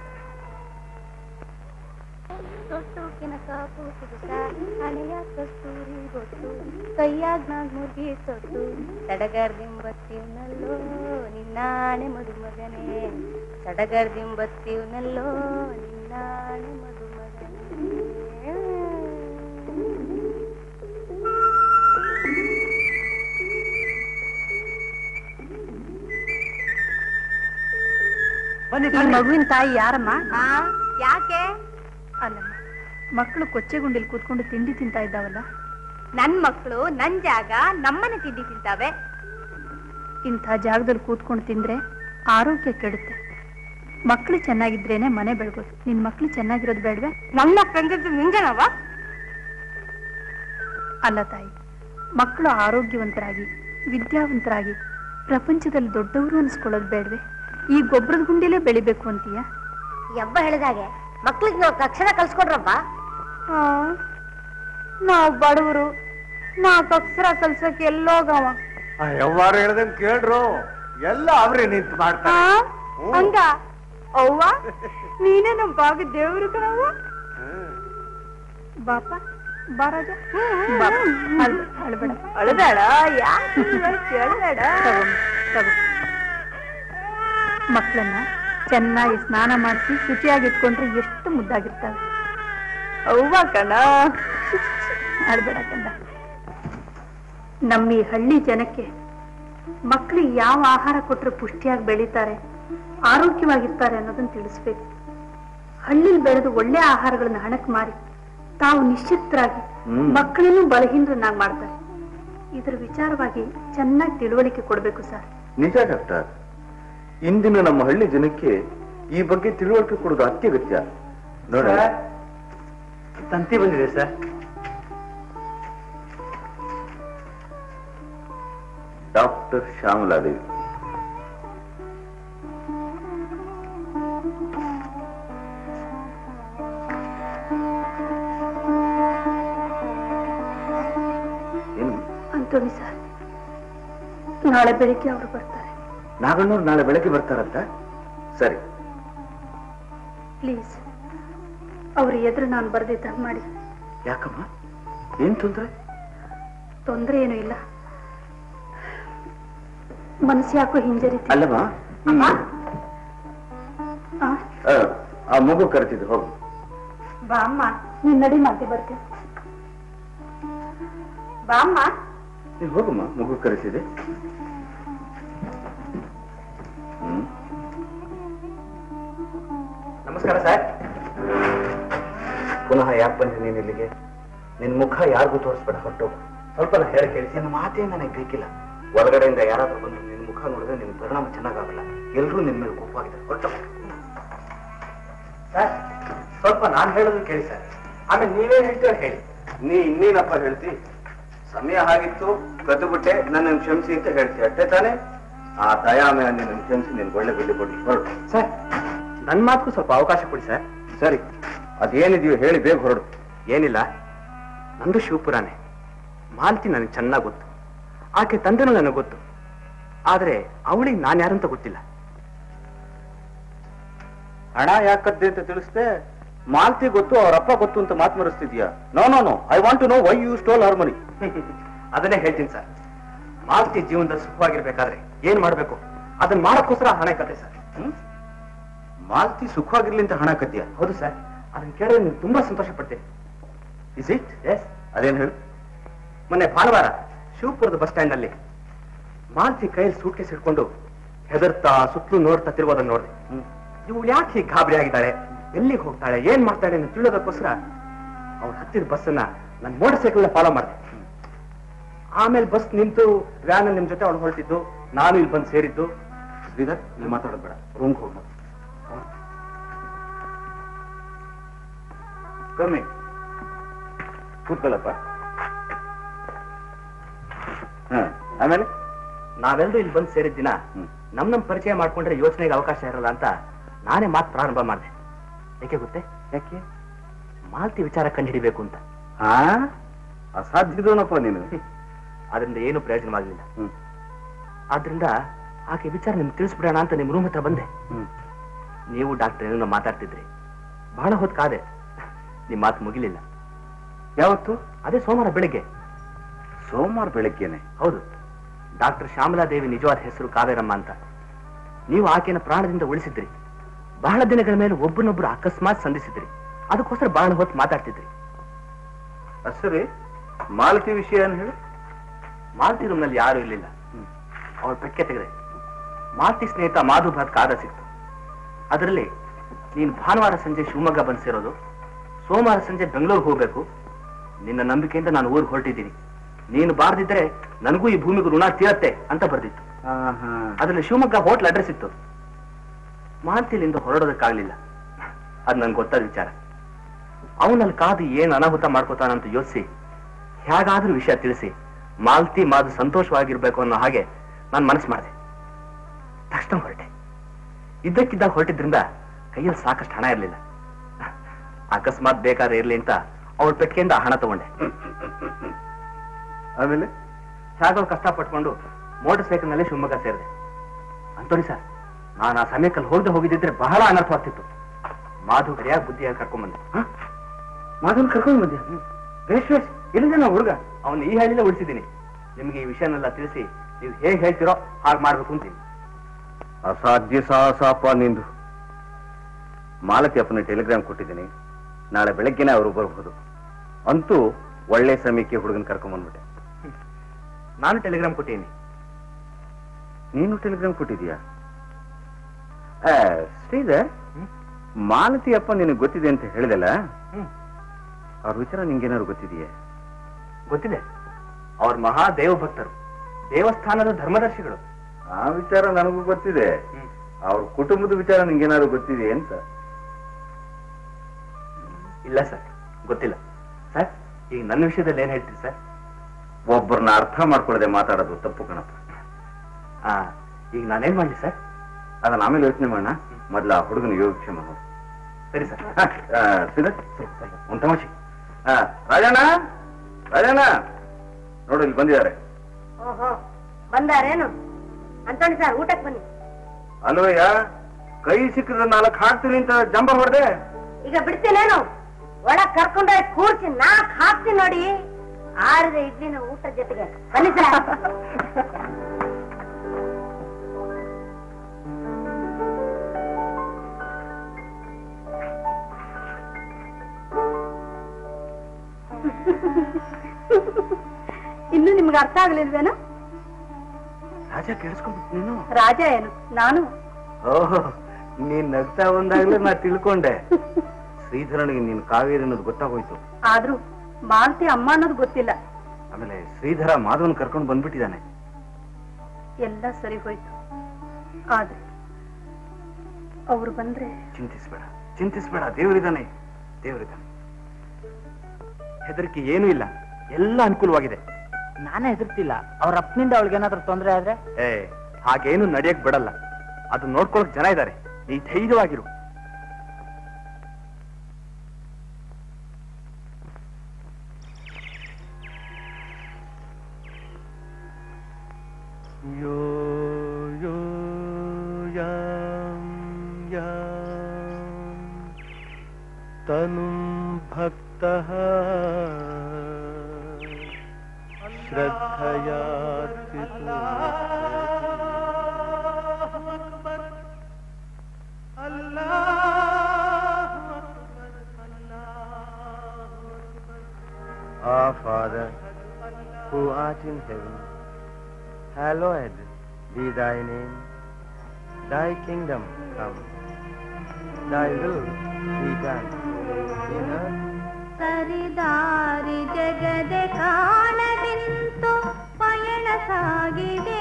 ಹಣೆಯ ಕಸ್ತೂರಿ ಗೊತ್ತು, ಕೈಯಾಗ ಮುಗಿ ತೊಟ್ಟು, ಸಡಗರ್ದಿಂಬತ್ತೀವ್ನಲ್ಲೋ ನಿನ್ನಾಣೆ ಮದುಮಗನೇ, ಸಡಗರ್ದಿಂಬತ್ತೀವ್ನಲ್ಲೋ ನಿನ್ನಾಣೆ ಮದುಮಗನೇ. ಮಗುವಿನ ತಾಯಿ ಯಾರಮ್ಮ? ಯಾಕೆ? ಅಲ್ಲಮ್ಮ, ಮಕ್ಕಳು ಕೊಚ್ಚೆಗುಂಡಿಲ್ ಕೂತ್ಕೊಂಡು ತಿಂಡಿ ತಿಂತಾ ಇದ್ದಾವಲ್ಲ. ನನ್ ಮಕ್ಕಳು ನನ್ ಜಾಗ ನಮ್ಮನೆ ತಿಂಡಿ ತಿಂತಾವೆ. ಇಂಥ ಜಾಗದಲ್ಲಿ ಕೂತ್ಕೊಂಡು ತಿಂದ್ರೆ ಆರೋಗ್ಯ ಕೆಡುತ್ತೆ. ಮಕ್ಕಳು ಚೆನ್ನಾಗಿದ್ರೇನೆ ಮನೆ ಬೆಳಗೋದು. ನಿನ್ ಮಕ್ಕಳು ಚೆನ್ನಾಗಿರೋದು ಬೇಡವೆ? ನನ್ನ ಮಕ್ಕಳು ನಿಂಜನವ? ಅಲ್ಲ ತಾಯಿ, ಮಕ್ಕಳು ಆರೋಗ್ಯವಂತರಾಗಿ ವಿದ್ಯಾವಂತರಾಗಿ ಪ್ರಪಂಚದಲ್ಲಿ ದೊಡ್ಡವರು ಅನ್ಸ್ಕೊಳ್ಳೋದು ಬೇಡವೆ? ಈ ಗೊಬ್ಬರದ ಗುಂಡಿಲೇ ಬೆಳಿಬೇಕು ಅಂತೀಯ? ಯಬ್ಬ ಹೇಳಿದಾಗೆ ಮಕ್ಳಿಗೆ ನಾವು ಅಕ್ಷರ ಕಲ್ಸ್ಕೊಡ್ರಪ್ಪ. ನಾವು ಬಡವರು, 4 ಅಕ್ಷರ ಕಲ್ಸಕ್ಕೆ ಎಲ್ಲೋಗವ? ಯಾವಾರು ಹೇಳ್ದಂಗೆ ಕೇಳ್ರು, ಎಲ್ಲ ಅವ್ರೆ ನಿಂತು ಮಾಡ್ತಾರೆ. ಹಂಗ ಅವ್ವ ನೀನೇ ನಮ್ ಬಾಗ ದೇವ್ರು ಕಣವ್ವ. ಬಾಪ ಬಾರಾಜ ಅಳಬೇಡ ಯಾಕೆ ಮಕ್ಕಳನ್ನ ಚೆನ್ನಾಗಿ ಸ್ನಾನ ಮಾಡಿಸಿ ಶುಚಿಯಾಗಿ ಇಟ್ಕೊಂಡ್ರೆ ಎಷ್ಟು ಮುದ್ದಾಗಿರ್ತಾವೆ. ಅವ್ವ ಕಣ ಅಳ್ಬೇಡ ಕಂದ. ನಮ್ಮ ಈ ಹಳ್ಳಿ ಜನಕ್ಕೆ ಮಕ್ಕಳಿಗೆ ಯಾವ ಆಹಾರ ಕೊಟ್ಟರೆ ಪುಷ್ಟಿಯಾಗಿ ಬೆಳೀತಾರೆ, ಆರೋಗ್ಯವಾಗಿರ್ತಾರೆ ಅನ್ನೋದನ್ನ ತಿಳಿಸ್ಬೇಕು. ಹಳ್ಳಿಲಿ ಬೆಳೆದು ಒಳ್ಳೆ ಆಹಾರಗಳನ್ನ ಹಣಕ್ಕೆ ಮಾರಿ ತಾವು ನಿಶ್ಚಿತರಾಗಿ ಮಕ್ಕಳನ್ನು ಬಲಹೀನರನ್ನಾಗಿ ಮಾಡ್ತಾರೆ. ಇದರ ವಿಚಾರವಾಗಿ ಚೆನ್ನಾಗಿ ತಿಳುವಳಿಕೆ ಕೊಡ್ಬೇಕು ಸರ್. ನಿಜ ಡಾಕ್ಟರ್, ಇಂದಿನ ನಮ್ಮ ಹಳ್ಳಿ ಜನಕ್ಕೆ ಈ ಬಗ್ಗೆ ತಿಳುವಳಿಕೆ ಕೊಡೋದು ಅತ್ಯಗತ್ಯ. ನೋಡ ತಂತಿ ಬಂದಿದೆ sir. Doctor Shyamaladevi. Antony sir, ನಾಳೆ ಬೆಳಿಗ್ಗೆ ಅವರು ಬರ್ತಾರೆ. ನಾಗಣ್ಣವ್ರು ನಾಳೆ ಬೆಳಗ್ಗೆ ಬರ್ತಾರಂತ? ಸರಿ. ಪ್ಲೀಸ್ ಅವ್ರ ಎದುರು ನಾನು ಬರ್ದಿದ್ದ ಮಾಡಿ. ಯಾಕಮ್ಮ, ಏನ್ ತೊಂದ್ರೆ? ತೊಂದ್ರೆ ಏನೂ ಇಲ್ಲ, ಮನಸ್ಸು ಯಾಕೋ ಹಿಂಜರಿತಿ. ಅಲ್ಲಮ್ಮ, ಆ ಮಗು ಕರೆತಿದ್ರು, ಹೋಗು. ಬಾ ಅಮ್ಮ, ನೀನ್ ನಡಿ ಮಾತೆ ಬರ್ತೀನಿ. ಬಾ ಅಮ್ಮ. ನೀನ್ ಹೋಗಮ್ಮ, ಮಗು ಕರೆಸಿದೆ. ನಮಸ್ಕಾರ ಸರ್. ಪುನಃ ಯಾಕೆ ಬಂದ್ರಿ ನೀನ್ ಇಲ್ಲಿಗೆ? ನಿನ್ ಮುಖ ಯಾರಿಗೂ ತೋರಿಸ್ಬೇಡ, ಹೊರಟೋಗು. ಸ್ವಲ್ಪ ಹೇಳಿ ಕೇಳಿಸಿ. ನಿನ್ನ ಮಾತೇ ನನಗೆ ಬೇಕಿಲ್ಲ. ಹೊರಗಡೆಯಿಂದ ಯಾರಾದ್ರೂ ಬಂದು ನಿನ್ ಮುಖ ನೋಡಿದ್ರೆ ನಿನ್ ಪರಿಣಾಮ ಚೆನ್ನಾಗಾಗಲ್ಲ. ಎಲ್ರೂ ನಿನ್ ಮೇಲೆ ಕೋಪವಾಗಿದ್ದಾರೆ, ಹೊರಟೋಗು. ಸರ್, ಸ್ವಲ್ಪ ನಾನು ಹೇಳೋದು ಕೇಳಿ ಸರ್, ಆಮೇಲೆ ನೀವೇ ಹೇಳ್ತೀರ ಹೇಳಿ. ನೀ ಇನ್ನೇನಪ್ಪ ಹೇಳ್ತಿ? ಸಮಯ ಹಾಗಿತ್ತು, ಕದ್ದುಬಿಟ್ಟೆ, ನನ್ನ ಕ್ಷಮಿಸಿ ಅಂತ ಹೇಳ್ತಿ, ಅಷ್ಟೇ ತಾನೇ? ಆ ದಯಾಮಯ ನಿನ್ನ ಕ್ಷಮಿಸಿ ನಿನ್ ಒಳ್ಳೆ ಬೆಲೆ ಕೊಡಿ, ಹೊರಡು. ಸರ್, ನನ್ನ ಮಾತಕ್ಕೂ ಸ್ವಲ್ಪ ಅವಕಾಶ ಕೊಡಿ ಸರ್. ಸರಿ, ಅದೇನಿದೆಯೋ ಹೇಳಿ ಬೇಗ ಹೊರಡು. ಏನಿಲ್ಲ, ನಂದು ಶಿವಪುರಾನೆ. ಮಾಲ್ತಿ ನನಗೆ ಚೆನ್ನಾಗಿ ಗೊತ್ತು, ಆಕೆ ತಂದೆನೂ ನನಗೆ ಗೊತ್ತು. ಆದ್ರೆ ಅವಳಿಗೆ ನಾನು ಯಾರಂತ ಗೊತ್ತಿಲ್ಲ. ಹಣ ಯಾಕದ್ದೆ ಅಂತ ತಿಳಿಸ್ದೆ? ಮಾಲ್ತಿ ಗೊತ್ತು, ಅವರಪ್ಪ ಗೊತ್ತು ಅಂತ ಮಾತು ಮರೆಸ್ತಿದ್ಯಾ? No no no, I want to know why you stole her money. ಅದನ್ನೇ ಹೇಳ್ತೀನಿ ಸರ್. ಮಾಲ್ತಿ ಜೀವನದಲ್ಲಿ ಸುಖವಾಗಿರ್ಬೇಕಾದ್ರೆ ಏನ್ ಮಾಡ್ಬೇಕು ಅದನ್ನ ಮಾಡಕ್ಕೋಸ್ಕರ ಹಣ ಕತೆ ಸರ್. ಮಾಲ್ತಿ ಸುಖವಾಗಿರ್ಲಿ ಅಂತ ಹಣ ಕದ್ಯಾ? ಹೌದು ಸರ್, ಅದನ್ನ ಕೇಳಿದ್ರೆ ನೀವು ತುಂಬಾ ಸಂತೋಷ ಪಡ್ತೀನಿ. Is it? ಎಸ್. ಅದೇನು ಹೇಳು? ಮೊನ್ನೆ ಭಾನುವಾರ ಶಿವಪುರದ ಬಸ್ ಸ್ಟ್ಯಾಂಡ್ ನಲ್ಲಿ ಮಾಲ್ತಿ ಕೈಯಲ್ಲಿ ಸೂಟ್ಕೇಸ್ ಇಟ್ಕೊಂಡು ಹೆದರ್ತಾ ಸುತ್ತಲೂ ನೋಡ್ತಾ ತಿರುಗೋದನ್ನ ನೋಡಿದೆ. ಇವಳು ಯಾಕೆ ಹೀಗೆ ಗಾಬರಿ ಆಗಿದ್ದಾಳೆ, ಎಲ್ಲಿಗೆ ಹೋಗ್ತಾಳೆ, ಏನ್ ಮಾಡ್ತಾಳೆ ಅಂತ ತಿಳಿಯೋದಕ್ಕೋಸ್ಕರ ಅವ್ರು ಹತ್ತಿದ ಬಸ್ಸನ್ನ ನನ್ನ ಮೋಟರ್ ಸೈಕಲ್ ಫಾಲೋ ಮಾಡಿದೆ. ಆಮೇಲೆ ಬಸ್ ನಿಂತು ವ್ಯಾನ್ ನಿಮ್ ಜೊತೆ ಅವಳು ಹೊರಟಿದ್ದು, ನಾನು ಇಲ್ಲಿ ಬಂದು ಸೇರಿದ್ದು. ಶ್ರೀಧರ್, ಇಲ್ಲಿ ಮಾತಾಡೋದು ಬೇಡ, ರೂಮ್ಗೆ ಹೋಗ. ಕಮ್ಮಿ ಕೂತ್ಕೊಳ್ಳಪ್ಪ. ಆಮೇಲೆ ನಾವೆಲ್ಲರೂ ಇಲ್ಲಿ ಬಂದು ಸೇರಿದ ದಿನ ನಮ್ ಪರಿಚಯ ಮಾಡ್ಕೊಂಡ್ರೆ ಯೋಚನೆಗೆ ಅವಕಾಶ ಇರಲ್ಲ ಅಂತ ನಾನೇ ಮಾತು ಪ್ರಾರಂಭ ಮಾಡಿದೆ. ಯಾಕೆ ಗೊತ್ತೇ? ಯಾಕೆ? ಮಾಲ್ತಿ ವಿಚಾರ ಕಂಡು ಹಿಡಿಬೇಕು ಅಂತ. ಅಸಾಧ್ಯದೋನಪ್ಪ ನೀನು. ಅದರಿಂದ ಏನು ಪ್ರಯೋಜನವಾಗಲಿಲ್ಲ. ಆದ್ರಿಂದ ಆಕೆ ವಿಚಾರ ನಿಮ್ಗೆ ತಿಳಿಸ್ಬಿಡೋಣ ಅಂತ ನಿಮ್ ರೂಮ್ ಹತ್ರ ಬಂದೆ. ನೀವು ಡಾಕ್ಟರ್ ಏನೋ ಮಾತಾಡ್ತಿದ್ರಿ, ಬಹಳ ಹೊತ್ತು ಕಾದೆ, ನಿಮ್ ಮಾತು ಮುಗಿಲಿಲ್ಲ. ಯಾವತ್ತು? ಅದೇ ಸೋಮವಾರ ಬೆಳಿಗ್ಗೆ. ಸೋಮವಾರ ಬೆಳಗ್ಗೆನೆ? ಹೌದು. ಡಾಕ್ಟರ್ ಶ್ಯಾಮಲಾದೇವಿ ನಿಜವಾದ ಹೆಸರು ಕಾವೇರಮ್ಮ ಅಂತ. ನೀವು ಆಕೆಯನ್ನು ಪ್ರಾಣದಿಂದ ಉಳಿಸಿದ್ರಿ. ಬಹಳ ದಿನಗಳ ಮೇಲೆ ಒಬ್ಬನೊಬ್ರು ಅಕಸ್ಮಾತ್ ಸಂಧಿಸಿದ್ರಿ. ಅದಕ್ಕೋಸ್ಕರ ಬಹಳ ಹೊತ್ತು ಮಾತಾಡ್ತಿದ್ರಿ. ಸರಿ, ಮಾಲತಿ ವಿಷಯ ಏನು ಹೇಳು? ಮಾಲ್ತಿ ರೂಮ್ನಲ್ಲಿ ಯಾರು ಇರ್ಲಿಲ್ಲ. ಅವಳು ಪೆಟ್ಟಿಗೆ ತೆಗೆದೆ. ಮಾಲ್ತಿ ಸ್ನೇಹಿತ ಮಾಧು ಭಟ್ ಕಾದ ಸಿಕ್ತು. ಅದರಲ್ಲಿ ನೀನು ಭಾನುವಾರ ಸಂಜೆ ಶಿವಮೊಗ್ಗ ಬಂದು ಸೇರೋದು, ಸೋಮವಾರ ಸಂಜೆ ಬೆಂಗಳೂರು ಹೋಗ್ಬೇಕು, ನಿನ್ನ ನಂಬಿಕೆಯಿಂದ ನಾನು ಊರಿಗೆ ಹೊರಟಿದ್ದೀನಿ, ನೀನು ಬಾರದಿದ್ರೆ ನನಗೂ ಈ ಭೂಮಿಗೂ ಋಣ ತೀರತ್ತೆ ಅಂತ ಬರ್ದಿತ್ತು. ಅದರಲ್ಲಿ ಶಿವಮೊಗ್ಗ ಹೋಟ್ಲ್ ಅಡ್ರೆಸ್ ಇತ್ತು. ಮಾಲ್ತಿಲಿಂದ ಹೊರಡೋದಕ್ಕಾಗ್ಲಿಲ್ಲ. ಅದು ನನ್ಗೆ ಗೊತ್ತಾದ ವಿಚಾರ. ಅವನಲ್ಲಿ ಕಾದು ಏನ್ ಅನಾಹುತ ಮಾಡ್ಕೋತಾನಂತ ಯೋಚಿಸಿ ಹೇಗಾದ್ರೂ ವಿಷಯ ತಿಳಿಸಿ ಮಾಲ್ತಿ ಮಾದು ಸಂತೋಷವಾಗಿರ್ಬೇಕು ಅನ್ನೋ ಹಾಗೆ ನಾನು ಮನಸ್ಸು ಮಾಡಿದೆ. ತಕ್ಷಣ ಹೊರಟೆ. ಇದ್ದಕ್ಕಿದ್ದಾಗ ಹೊರಟಿದ್ರಿಂದ ಕೈಯಲ್ಲಿ ಸಾಕಷ್ಟು ಹಣ ಇರಲಿಲ್ಲ. ಅಕಸ್ಮಾತ್ ಬೇಕಾದ್ರೆ ಇರ್ಲಿ ಅಂತ ಅವಳ ಪೆಟ್ಟಿಗೆಯಿಂದ ಹಣ ತಗೊಂಡೆ. ಆಮೇಲೆ ಹೇಗೋ ಕಷ್ಟಪಟ್ಕೊಂಡು ಮೋಟರ್ ಸೈಕಲ್ ನಲ್ಲಿ ಶಿವಮೊಗ್ಗ ಸೇರಿದೆ. ಅಂತೋನಿ ಸರ್, ನಾನು ಆ ಸಮಯಕ್ಕಲ್ಲಿ ಹೋಗಿದ್ದಿದ್ರೆ ಬಹಳ ಅನರ್ಥವಾಗ್ತಿತ್ತು. ಮಾಧು ಸರಿಯಾಗಿ ಬುದ್ಧಿಯಾಗಿ ಕರ್ಕೊಂಡ್ಬಂದೆ. ಮಾಧುನ್ ಕರ್ಕೊಂಡ್ ಬಂದೆ. ಬೇಷ್ ಬೇಷ್. ಎಲ್ಲಿದೆ ನಾವು ಹುಡುಗ? ಅವನು ಈ ಹಳ್ಳಿಲೇ ಉಳಿಸಿದ್ದೀನಿ. ನಿಮ್ಗೆ ಈ ವಿಷಯನೆಲ್ಲ ತಿಳಿಸಿ ನೀವು ಹೇಗೆ ಹೇಳ್ತಿರೋ ಹಾಗೆ ಮಾಡ್ಬೇಕು ಅಂತೀನಿ. ಅಸಾಧ್ಯ ಸಾಹಸಪ್ಪ ನಿಂದು. ಮಾಲತಿ ಅಪ್ಪನ ಟೆಲಿಗ್ರಾಮ್ ಕೊಟ್ಟಿದ್ದೀನಿ. ನಾಳೆ ಬೆಳಗ್ಗೆನೆ ಅವರು ಬರಬಹುದು. ಅಂತೂ ಒಳ್ಳೆ ಸಮಯಕ್ಕೆ ಹುಡುಗನ ಕರ್ಕೊಂಡ್ಬಂದ್ಬಿಟ್ಟೆ. ನಾನು ಟೆಲಿಗ್ರಾಮ್ ಕೊಟ್ಟಿದ್ದೀನಿ. ನೀನು ಟೆಲಿಗ್ರಾಮ್ ಕೊಟ್ಟಿದೀಯಾ? ಶ್ರೀಧರ್, ಮಾಲತಿ ಅಪ್ಪ ನಿನಗೆ ಗೊತ್ತಿದೆ ಅಂತ ಹೇಳಿದಲ್ಲ, ಅವ್ರ ವಿಚಾರ ನಿಂಗೇನಾದ್ರು ಗೊತ್ತಿದೆಯೇ? ಗೊತ್ತಿದೆ. ಅವ್ರ ಮಹಾ ದೇವ ಭಕ್ತರು, ದೇವಸ್ಥಾನದ ಧರ್ಮದರ್ಶಿಗಳು. ಆ ವಿಚಾರ ನನಗೂ ಗೊತ್ತಿದೆ. ಅವ್ರ ಕುಟುಂಬದ ವಿಚಾರ ನಿಂಗೇನಾದ್ರು ಗೊತ್ತಿದೆ ಅಂತ? ಇಲ್ಲ ಸರ್, ಗೊತ್ತಿಲ್ಲ. ಸರ್, ಈಗ ನನ್ನ ವಿಷಯದಲ್ಲಿ ಏನ್ ಹೇಳ್ತೀರಿ ಸರ್? ಒಬ್ಬರನ್ನ ಅರ್ಥ ಮಾಡ್ಕೊಳ್ಳದೆ ಮಾತಾಡೋದು ತಪ್ಪು ಕಣಪ್ಪ. ಈಗ ನಾನೇನ್ ಮಾಡ್ಲಿ ಸರ್? ಅದನ್ನ ಆಮೇಲೆ ಯೋಚನೆ ಮಾಡೋಣ. ಮೊದಲ ಹುಡುಗನ ಯೋಗಕ್ಷೇಮ ನೋಡಿ. ಸರಿ ಸರ್. ಒಂದು ತಮಾಷೆ. ರಾಜಣ್ಣ, ರಾಜಣ್ಣ ನೋಡು, ಇಲ್ಲಿ ಬಂದಿದ್ದಾರೆ. ಓಹೋ, ಬಂದಾರೇನು? ಅಂತೋಣಿ ಸರ್, ಊಟಕ್ಕೆ ಬನ್ನಿ. ಅಲ್ವಯ್ಯ, ಕೈ ಸಿಕ್ಕಿದ್ರೆ 4 ಹಾಕ್ತೀನಿ ಅಂತ ಜಂಬ ಹೊಡೆದೆ. ಈಗ ಬಿಡ್ತೀನೇನು? ಒಳಗ್ ಕರ್ಕೊಂಡ್ರೆ ಕೂರ್ಸಿ 4 ಹಾಕ್ತೀನಿ ನೋಡಿ. ಆರಿದ ಇಡ್ಲಿನ ಊಟದ ಜೊತೆಗೆ ಬನ್ನಿ ಸರ್. ಇನ್ನು ನಿಮ್ಗೆ ಅರ್ಥ ಆಗ್ಲಿಲ್ವೇನೋ? ರಾಜ ಕೇಳಿಸ್ಕೊಂಡ್ಬಿಟ್ಟು ನೀನು? ರಾಜ ಏನು, ನಾನು. ಓಹೋ, ನೀನ್ ನಗ್ತಾ ಬಂದಾಗ್ಲೇ ನಾ ತಿಳ್ಕೊಂಡೆ. ಶ್ರೀಧರನಿಗೆ ನೀನ್ ಕಾವೇರಿ ಅನ್ನೋದು ಗೊತ್ತಾಗೋಯ್ತು. ಆದ್ರೂ ಮಾಲತಿ ಅಮ್ಮ ಅನ್ನೋದು ಗೊತ್ತಿಲ್ಲ. ಆಮೇಲೆ ಶ್ರೀಧರ ಮಾಧವನ್ ಕರ್ಕೊಂಡು ಬಂದ್ಬಿಟ್ಟಿದ್ದಾನೆ. ಎಲ್ಲ ಸರಿ ಹೋಯ್ತು. ಆದ್ರೆ ಅವ್ರು ಬಂದ್ರೆ? ಚಿಂತಿಸ್ಬೇಡ, ಚಿಂತಿಸ್ಬೇಡ. ದೇವರಿದ್ದಾನೆ, ದೇವರಿದ್ದಾನೆ. ಹೆದರಿಕೆ ಏನೂ ಇಲ್ಲ, ಎಲ್ಲ ಅನುಕೂಲವಾಗಿದೆ. ನಾನೇ ಹೆದರ್ತಿಲ್ಲ. ಅವ್ರ ಅಪ್ಪನಿಂದ ಅವಳಿಗೇನಾದ್ರೂ ತೊಂದರೆ ಆದ್ರೆ? ಹಾಗೇನು ನಡೆಯಕ್ ಬಿಡಲ್ಲ. ಅದು ನೋಡ್ಕೊಳಕ್ ಜನ ಇದ್ದಾರೆ. ನೀ ಧೈರ್ಯವಾಗಿರು. यो यो यां यां तनुं भक्तः श्रद्धया Our Father, who art in heaven, hallowed be thy name. Thy kingdom come. Thy will be done in earth. ಸರಿದಾರಿ ಜಗದೆ ಕಾಣದಿಂತು ಪಯಣ ಸಾಗಿದೆ.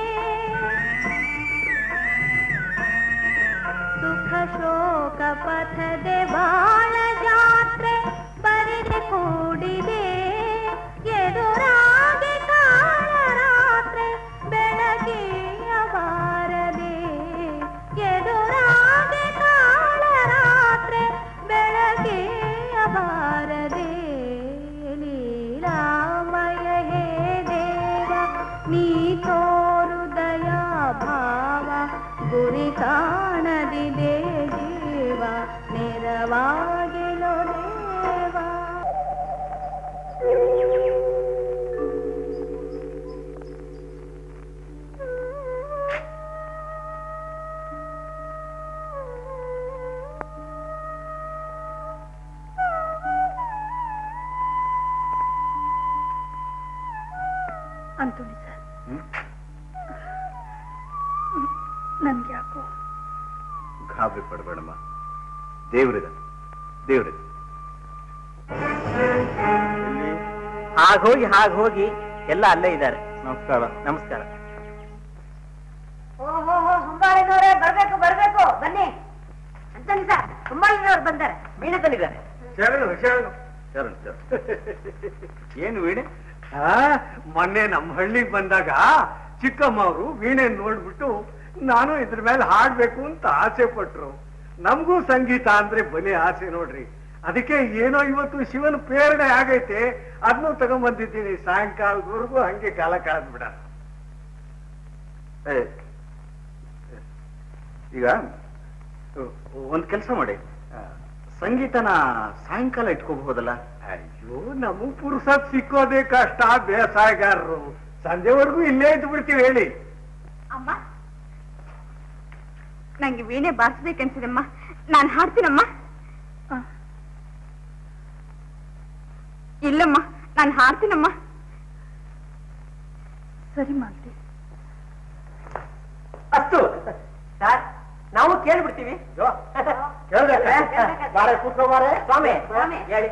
ಸುಖ ಶೋಕ ಪಥದೆ ಬಾಳ ಜಾತ್ರೆ ಬರಿದೆ ಕೂಡಿದೆ. ಎದುರಾಗಿ ಕಾಳ ರಾತ್ರೆ ಬೆಳಗಿಯ ಬಾರದೆ. ಎದುರಾಗಿ ಕಾಳ ರಾತ್ರೆ ಬೆಳಗಿಯ ಬಾರದೆ. ಲೀಲಾಮಯ ಹೇ ದೇವ ನೀ ತೋರು ದಯಾ ಭಾವ. ಗುರಿ ಕಾಣದಿದೆ ಜೀವ ನೆರವಾಗಿಲೋ ದೇವ. ಅಂತೋಣಿ ಸರ್, ನನ್ಗೆ ಯಾಕೋ ಗಾಬರಿ ಪಡಬೇಡಮ್ಮ. ದೇವರಿದ್ದಾನೆ, ದೇವರಿದ್ದಾನೆ. ಹಾಗೋಗಿ ಎಲ್ಲ ಅಲ್ಲೇ ಇದ್ದಾರೆ. ನಮಸ್ಕಾರ. ನಮಸ್ಕಾರ. ಓಹೋ, ಹೊಂಬಾಳಿನವ್ರೆ, ಬರ್ಬೇಕು ಬರ್ಬೇಕು, ಬನ್ನಿ. ಅಂತೋಣಿ ಸರ್, ಹೊಂಬಾಳಿನವ್ರು ಬಂದಾರೆ. ವೀಣೆ ತಂದಿದ್ದಾರೆ. ಶರಣು ಶರಣು. ಶರಣ್ ಶರಣ್. ಏನು ವೀಣೆ? ಮೊನ್ನೆ ನಮ್ಮ ಹಳ್ಳಿಗೆ ಬಂದಾಗ ಚಿಕ್ಕಮ್ಮ ಅವರು ವೀಣೆ ನೋಡ್ಬಿಟ್ಟು ನಾನು ಇದ್ರ ಮೇಲೆ ಹಾಡ್ಬೇಕು ಅಂತ ಆಸೆ ಪಟ್ರು. ನಮಗೂ ಸಂಗೀತ ಅಂದ್ರೆ ಬಲಿ ಆಸೆ ನೋಡ್ರಿ. ಅದಕ್ಕೆ ಏನೋ ಇವತ್ತು ಶಿವನ ಪ್ರೇರಣೆ ಆಗೈತೆ, ಅದನ್ನು ತಗೊಂಡ್ಬಂದಿದ್ದೀನಿ. ಸಾಯಂಕಾಲದವರೆಗೂ ಹಂಗೆ ಕಾಲ ಕಳೆದ್ ಬಿಡ. ಈಗ ಒಂದ್ ಕೆಲಸ ಮಾಡಿ, ಸಂಗೀತನ ಸಾಯಂಕಾಲ ಇಟ್ಕೋಬಹುದಲ್ಲ? ಅಯ್ಯೋ, ನಮಗ್ ಪುರುಸತ್ ಸಿಕ್ಕೋದೇ ಕಷ್ಟ, ಬೇಸಾಯಗಾರರು ಸಂಜೆವರೆಗೂ ಇಲ್ಲೇ ಇದ್ದು ಬಿಡ್ತೀವಿ. ಹೇಳಿ ಅಮ್ಮ, ನಂಗೆ ವೀಣೆ ಬಾರಿಸ್ಬೇಕನ್ಸಿದಮ್ಮ, ನಾನು ಹಾಡ್ತೀನಮ್ಮ. ಇಲ್ಲಮ್ಮ, ನಾನು ಹಾಡ್ತೀನಮ್ಮ. ಸರಿ ಮಾಲ್ತಿ. ಅಷ್ಟು ಸರ್, ನಾವು ಕೇಳ್ಬಿಡ್ತೀವಿ. ಕೂತ್ಕೋಬಾರೆ ಸ್ವಾಮಿ ಹೇಳಿ.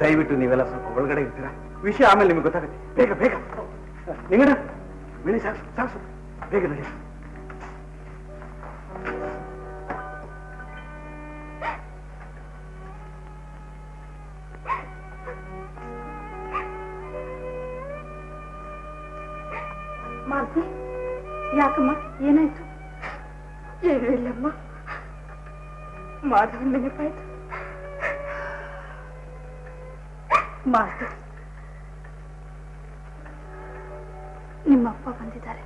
ದಯವಿಟ್ಟು ನೀವೆಲ್ಲ ಸ್ವಲ್ಪ ಒಳಗಡೆ ಇರ್ತೀರಾ? ವಿಷಯ ಆಮೇಲೆ ನಿಮಗೆ ಗೊತ್ತಾಗುತ್ತೆ. ಬೇಗ ಬೇಗ ನಿಂಗಡ ಬಿಳಿ ಸಾಕ್ಸು ಸಾಕ್ಸು, ಬೇಗ ನಡಿ. ಮಾಲ್ತಿ, ಯಾಕಮ್ಮ, ಏನಾಯ್ತು? ಏನು ಇಲ್ಲಮ್ಮ, ಮಾಧವನ್ ನೆನಪಾಯ್ತು. ಮಾಲ್ತಿ, ನಿಮ್ಮಪ್ಪ ಬಂದಿದ್ದಾರೆ.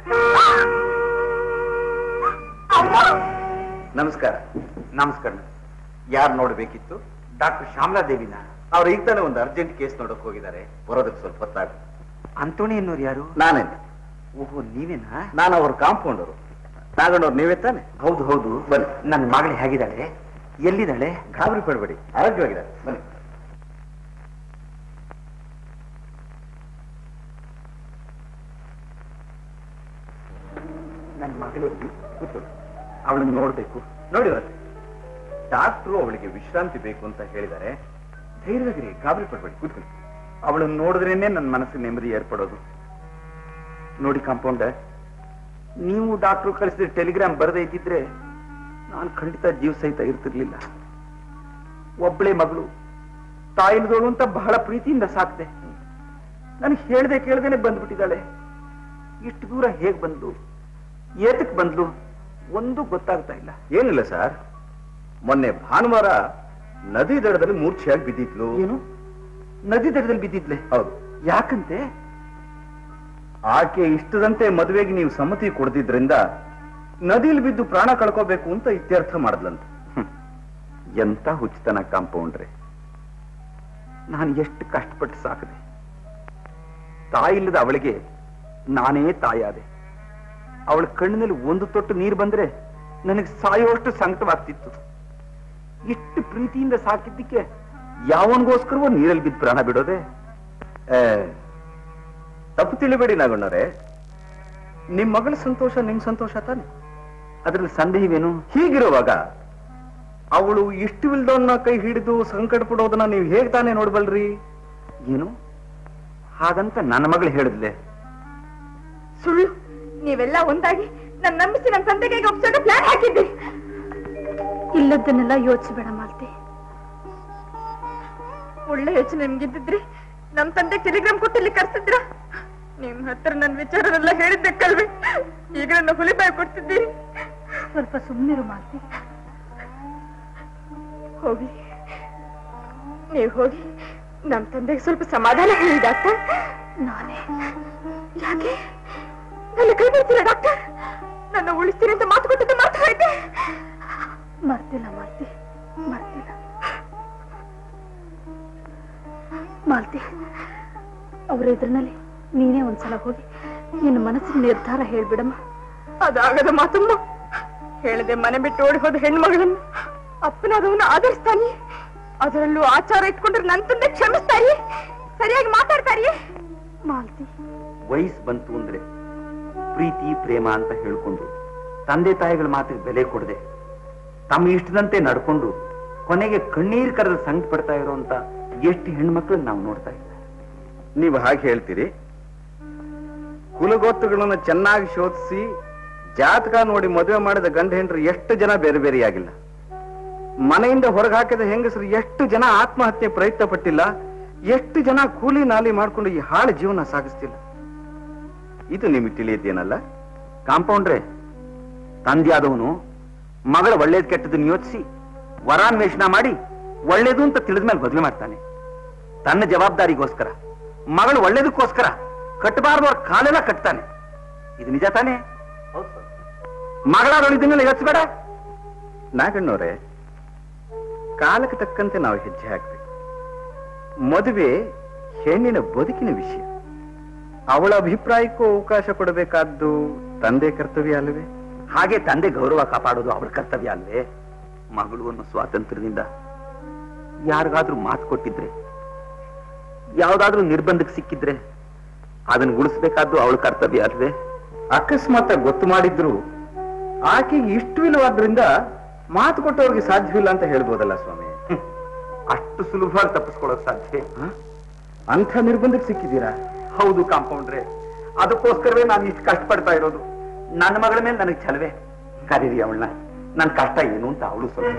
ನಮಸ್ಕಾರ. ನಮಸ್ಕಾರ. ಯಾರು ನೋಡ್ಬೇಕಿತ್ತು? ಡಾಕ್ಟರ್ ಶ್ಯಾಮಲಾ ದೇವಿನ. ಅವ್ರು ಈಗ ತಾನೇ ಒಂದು ಅರ್ಜೆಂಟ್ ಕೇಸ್ ನೋಡಕ್ ಹೋಗಿದ್ದಾರೆ, ಬರೋದಕ್ಕೆ ಸ್ವಲ್ಪ ಹೊತ್ತಾಗುತ್ತೆ. ಅಂತೋಣಿ ಅನ್ನೋರು ಯಾರು? ನಾನೇನೆ. ಓಹೋ, ನೀವೇನಾ? ನಾನು ಅವ್ರ ಕಾಂಪೌಂಡರು. ನಾಗಣ್ಣವ್ರು ನೀವೇ ತಾನೆ? ಹೌದು ಹೌದು. ಬನ್ನಿ. ನನ್ನ ಮಗಳು ಹೇಗಿದ್ದಾಳೆ? ಎಲ್ಲಿದ್ದಾಳೆ? ಗಾಬರಿ ಪಡಬೇಡಿ, ಆರೋಗ್ಯವಾಗಿದ್ದಾರೆ. ಬನ್ನಿ. ನನ್ನ ಮಗಳು ಕೂತ್ಕೊಳ್ಳಿ, ಅವಳನ್ನು ನೋಡ್ಬೇಕು. ನೋಡಿ ಡಾಕ್ಟ್ರು ಅವಳಿಗೆ ವಿಶ್ರಾಂತಿ ಬೇಕು ಅಂತ ಹೇಳಿದ್ದಾರೆ. ಧೈರ್ಯವಾಗಿರಿ, ಗಾಬರಿ ಪಡಬೇಡಿ, ಕೂತ್ಕೊಳ್ಳಿ. ಅವಳನ್ನು ನೋಡಿದ್ರೇನೆ ನನ್ನ ಮನಸ್ಸಿಗೆ ನೆಮ್ಮದಿ ಏರ್ಪಡೋದು. ನೋಡಿ ಕಾಂಪೌಂಡರ್, ನೀವು ಡಾಕ್ಟ್ರು ಕಳಿಸಿದ್ರೆ ಟೆಲಿಗ್ರಾಮ್ ಬರದೇ ಇದ್ದಿದ್ರೆ ನಾನು ಖಂಡಿತ ಜೀವ ಸಹಿತ ಇರ್ತಿರ್ಲಿಲ್ಲ. ಒಬ್ಬಳೆ ಮಗಳು, ತಾಯಿನದೋಳು ಅಂತ ಬಹಳ ಪ್ರೀತಿಯಿಂದ ಸಾಕ್ದೆ. ನನಗೆ ಹೇಳ್ದೆ ಕೇಳ್ದೇನೆ ಬಂದ್ಬಿಟ್ಟಿದ್ದಾಳೆ. ಇಷ್ಟು ದೂರ ಹೇಗ್ ಬಂದ್ಲು, ಏತಕ್ ಬಂದ್ಲು, ಒಂದು ಗೊತ್ತಾಗ್ತಾ ಇಲ್ಲ. ಏನಿಲ್ಲ ಸರ್, ಮೊನ್ನೆ ಭಾನುವಾರ ನದಿ ದಡದಲ್ಲಿ ಮೂರ್ಛೆಯಾಗಿ ಬಿದ್ದಿದ್ಲು. ಏನು, ನದಿ ದಡದಲ್ಲಿ ಬಿದ್ದಿದ್ಲೆ? ಹೌದು. ಯಾಕಂತೆ? ಆಕೆ ಇಷ್ಟದಂತೆ ಮದುವೆಗೆ ನೀವು ಸಮ್ಮತಿ ಕೊಡ್ದಿದ್ರಿಂದ ನದಿಯಲ್ಲಿ ಬಿದ್ದು ಪ್ರಾಣ ಕಳ್ಕೋಬೇಕು ಅಂತ ಇತ್ಯರ್ಥ ಮಾಡಿದ್ಲಂತ. ಎಂತ ಹುಚ್ಚತನ ಕಾಂಪೌಂಡ್ರೆ. ನಾನು ಎಷ್ಟು ಕಷ್ಟಪಟ್ಟು ಸಾಕದೆ. ತಾಯಿಲ್ಲದ ಅವಳಿಗೆ ನಾನೇ ತಾಯಾದೆ. ಅವಳ ಕಣ್ಣಿನಲ್ಲಿ ಒಂದು ತೊಟ್ಟು ನೀರು ಬಂದ್ರೆ ನನಗೆ ಸಾಯೋಷ್ಟು ಸಂಕಟವಾಗ್ತಿತ್ತು. ಇಷ್ಟು ಪ್ರೀತಿಯಿಂದ ಸಾಕಿದ್ದಕ್ಕೆ ಯಾವನ್ಗೋಸ್ಕರವೋ ನೀರಲ್ಲಿ ಬಿದ್ದು ಪ್ರಾಣ ಬಿಡೋದೆ? ತಪ್ಪು ತಿಳಿಬೇಡಿ ನಾಗಣ್ಣರೇ, ನಿಮ್ ಮಗಳ ಸಂತೋಷ ನಿಮ್ ಸಂತೋಷ ತಾನೆ, ಅದ್ರಲ್ಲಿ ಸಂದೇಹವೇನು? ಹೀಗಿರುವಾಗ ಅವಳು ಇಷ್ಟವಿಲ್ದವನ್ನ ಕೈ ಹಿಡಿದು ಸಂಕಟ ಪಡೋದನ್ನ ನೀವು ಹೇಗ್ ತಾನೇ ನೋಡ್ಬಲ್ರಿ? ಏನು ಹಾಗಂತ ನನ್ನ ಮಗಳು ಹೇಳಿದ್ಲೆ? ಸುಳ್ಳು. ನೀವೆಲ್ಲ ಒಂದಾಗಿ ನನ್ನ ನಂಬಿಸಿ ನನ್ನ ತಂದೆಗೆ ಒಪ್ಸೋಕೆ ಪ್ಲಾನ್ ಹಾಕಿದ್ದೀರಿ. ಇಲ್ಲದನ್ನೆಲ್ಲ ಯೋಚಿಸಬೇಡ ಮಾಲ್ತಿ. ಒಳ್ಳೆ ಯೋಚನೆ ನಿಮ್ಗಿದ್ದಿದ್ರಿ ನಮ್ ತಂದೆ ಟೆಲಿಗ್ರಾಮ್ ಕೊಟ್ಟು ಇಲ್ಲಿ ಕರ್ಸಿದ್ರ? ನಿಮ್ ಹತ್ರ ನನ್ನ ವಿಚಾರನೆಲ್ಲ ಹೇಳಿದ್ದಕ್ಕಲ್ವಿ ಈಗ ನನ್ನ ಹುಲಿ ಬಾಯಿ ಕೊಡ್ತಿದ್ದೀರಿ. ಸ್ವಲ್ಪ ಸುಮ್ಮನಿರು ಮಾಲ್ತಿ. ಹೋಗಿ, ನೀವು ಹೋಗಿ ನಮ್ ತಂದೆಗೆ ಸ್ವಲ್ಪ ಸಮಾಧಾನ ಹೇಳಿ ಡಾಕ್ಟರ್. ನಾನೇ? ಯಾಕೆ ನನ್ನ ಕೈ ಬಿಡ್ತೀರಾ ಡಾಕ್ಟರ್? ನನ್ನ ಉಳಿಸ್ತೀರಿ ಅಂತ ಮಾತು ಕೊಟ್ಟಿದ್ದೆ ಮಾತು ಆಯ್ತೆ. ಮರ್ತಿಲ್ಲ ಮಾಲ್ತಿ, ಮರ್ತಿಲ್ಲ ಮಾಲ್ತಿ. ಅವ್ರ ಎದುರಿನಲ್ಲಿ ನೀನೇ ಒಂದ್ಸಲ ಹೋಗಿ ನಿನ್ನ ಮನಸ್ಸಿನ ನಿರ್ಧಾರ ಹೇಳ್ಬಿಡಮ್ಮ. ಅದಾಗದ ಮಾತಮ್ಮ. ಹೇಳದೆ ಮನೆ ಬಿಟ್ಟು ಓಡಿ ಹೋದ ಹೆಣ್ಮಗಳನ್ನು ಅಪ್ಪನಾದವನ್ನ ಆಧರಿಸ್ತಾನೆ. ಅದರಲ್ಲೂ ಆಚಾರ ಇಟ್ಕೊಂಡ್ರೆ ನನ್ನ ತಂದೆ ಕ್ಷಮಿಸ್ತಾಯಿ, ಸರಿಯಾಗಿ ಮಾತಾಡ್ತಾರಿ. ಮಾಲ್ತಿ, ವಯಸ್ಸು ಬಂತು ಅಂದ್ರೆ ಪ್ರೀತಿ ಪ್ರೇಮ ಅಂತ ಹೇಳ್ಕೊಂಡು ತಂದೆ ತಾಯಿಗಳ ಮಾತಿಗೆ ಬೆಲೆ ಕೊಡದೆ ತಮ್ಮ ಇಷ್ಟದಂತೆ ನಡ್ಕೊಂಡು ಕೊನೆಗೆ ಕಣ್ಣೀರು ಕರೆದ ಸಂಕಟ ಪಡ್ತಾ ಇರೋಂತ ಎಷ್ಟು ಹೆಣ್ಮಕ್ಳನ್ನ ನಾವು ನೋಡ್ತಾ ಇದ್ದೀವಿ. ನೀವು ಹಾಗೆ ಹೇಳ್ತೀರಿ. ಕುಲಗೋತ್ತುಗಳನ್ನ ಚೆನ್ನಾಗಿ ಶೋಧಿಸಿ ಜಾತಕ ನೋಡಿ ಮದುವೆ ಮಾಡಿದ ಗಂಡ ಹೆಂಡ್ರು ಎಷ್ಟು ಜನ ಬೇರೆ ಬೇರೆಯಾಗಿಲ್ಲ. ಮನೆಯಿಂದ ಹೊರಗೆ ಹಾಕಿದ ಹೆಂಗಸರು ಎಷ್ಟು ಜನ ಆತ್ಮಹತ್ಯೆ ಪ್ರಯತ್ನ ಪಟ್ಟಿಲ್ಲ, ಎಷ್ಟು ಜನ ಕೂಲಿ ನಾಲಿ ಮಾಡ್ಕೊಂಡು ಈ ಹಾಳು ಜೀವನ ಸಾಗಿಸ್ತಿಲ್ಲ. ಇದು ನಿಮಗೆ ತಿಳಿಯುತ್ತೇನಲ್ಲ ಕಾಂಪೌಂಡ್ರೆ. ತಂದೆಯಾದವನು ಮಗಳ ಒಳ್ಳೇದು ಕೆಟ್ಟದನ್ನು ಯೋಚಿಸಿ ವರಾನ್ವೇಷಣೆ ಮಾಡಿ ಒಳ್ಳೇದು ಅಂತ ತಿಳಿದ್ಮೇಲೆ ಮದುವೆ ಮಾಡ್ತಾನೆ. ತನ್ನ ಜವಾಬ್ದಾರಿಗೋಸ್ಕರ, ಮಗಳು ಒಳ್ಳೇದಕ್ಕೋಸ್ಕರ ಕಟ್ಟಬಾರ್ದವ್ರ ಕಾಲೆಲ್ಲ ಕಟ್ತಾನೆ. ಇದು ನಿಜ ತಾನೇ? ಮಗಳಾದವಳು ಇದನ್ನೆಲ್ಲ ಯೋಚಿಸಬೇಡ. ನಾಗಣ್ಣವ್ರೆ, ಕಾಲಕ್ಕೆ ತಕ್ಕಂತೆ ನಾವು ಹೆಜ್ಜೆ ಹಾಕ್ಬೇಕು. ಮದುವೆ ಹೆಣ್ಣಿನ ಬದುಕಿನ ವಿಷಯ. ಅವಳ ಅಭಿಪ್ರಾಯಕ್ಕೂ ಅವಕಾಶ ಕೊಡಬೇಕಾದ್ದು ತಂದೆ ಕರ್ತವ್ಯ ಅಲ್ಲವೇ? ಹಾಗೆ ತಂದೆ ಗೌರವ ಕಾಪಾಡೋದು ಅವಳ ಕರ್ತವ್ಯ ಅಲ್ವೇ? ಮಗಳು ಅನ್ನೋ ಸ್ವಾತಂತ್ರ್ಯದಿಂದ ಯಾರಿಗಾದ್ರೂ ಮಾತು ಕೊಟ್ಟಿದ್ರೆ, ಯಾವ್ದಾದ್ರೂ ನಿರ್ಬಂಧಕ್ಕೆ ಸಿಕ್ಕಿದ್ರೆ ಅದನ್ನು ಉಳಿಸ್ಬೇಕಾದ್ದು ಅವಳ ಕರ್ತವ್ಯ ಅಲ್ವೇ? ಅಕಸ್ಮಾತ್ ಗೊತ್ತು ಮಾಡಿದ್ರು ಆಕೆಗೆ ಇಷ್ಟವಿಲ್ಲವಾದ್ರಿಂದ ಮಾತು ಕೊಟ್ಟವ್ರಿಗೆ ಸಾಧ್ಯವಿಲ್ಲ ಅಂತ ಹೇಳ್ಬೋದಲ್ಲ ಸ್ವಾಮಿ. ಅಷ್ಟು ಸುಲಭವಾಗಿ ತಪ್ಪಿಸ್ಕೊಳ್ಳೋಕ್ ಸಾಧ್ಯ? ಅಂಥ ನಿರ್ಬಂಧಕ್ಕೆ ಸಿಕ್ಕಿದ್ದೀರಾ? ಹೌದು ಕಾಂಪೌಂಡ್ರೆ, ಅದಕ್ಕೋಸ್ಕರವೇ ನಾನು ಇಷ್ಟು ಕಷ್ಟಪಡ್ತಾ ಇರೋದು. ನನ್ನ ಮಗಳ ಮೇಲೆ ನನಗೆ ಛಲವೇ. ಕರೀರಿ ಅವಳನ್ನ, ನನ್ನ ಕಷ್ಟ ಏನು ಅಂತ ಅವಳು ಸ್ವಲ್ಪ.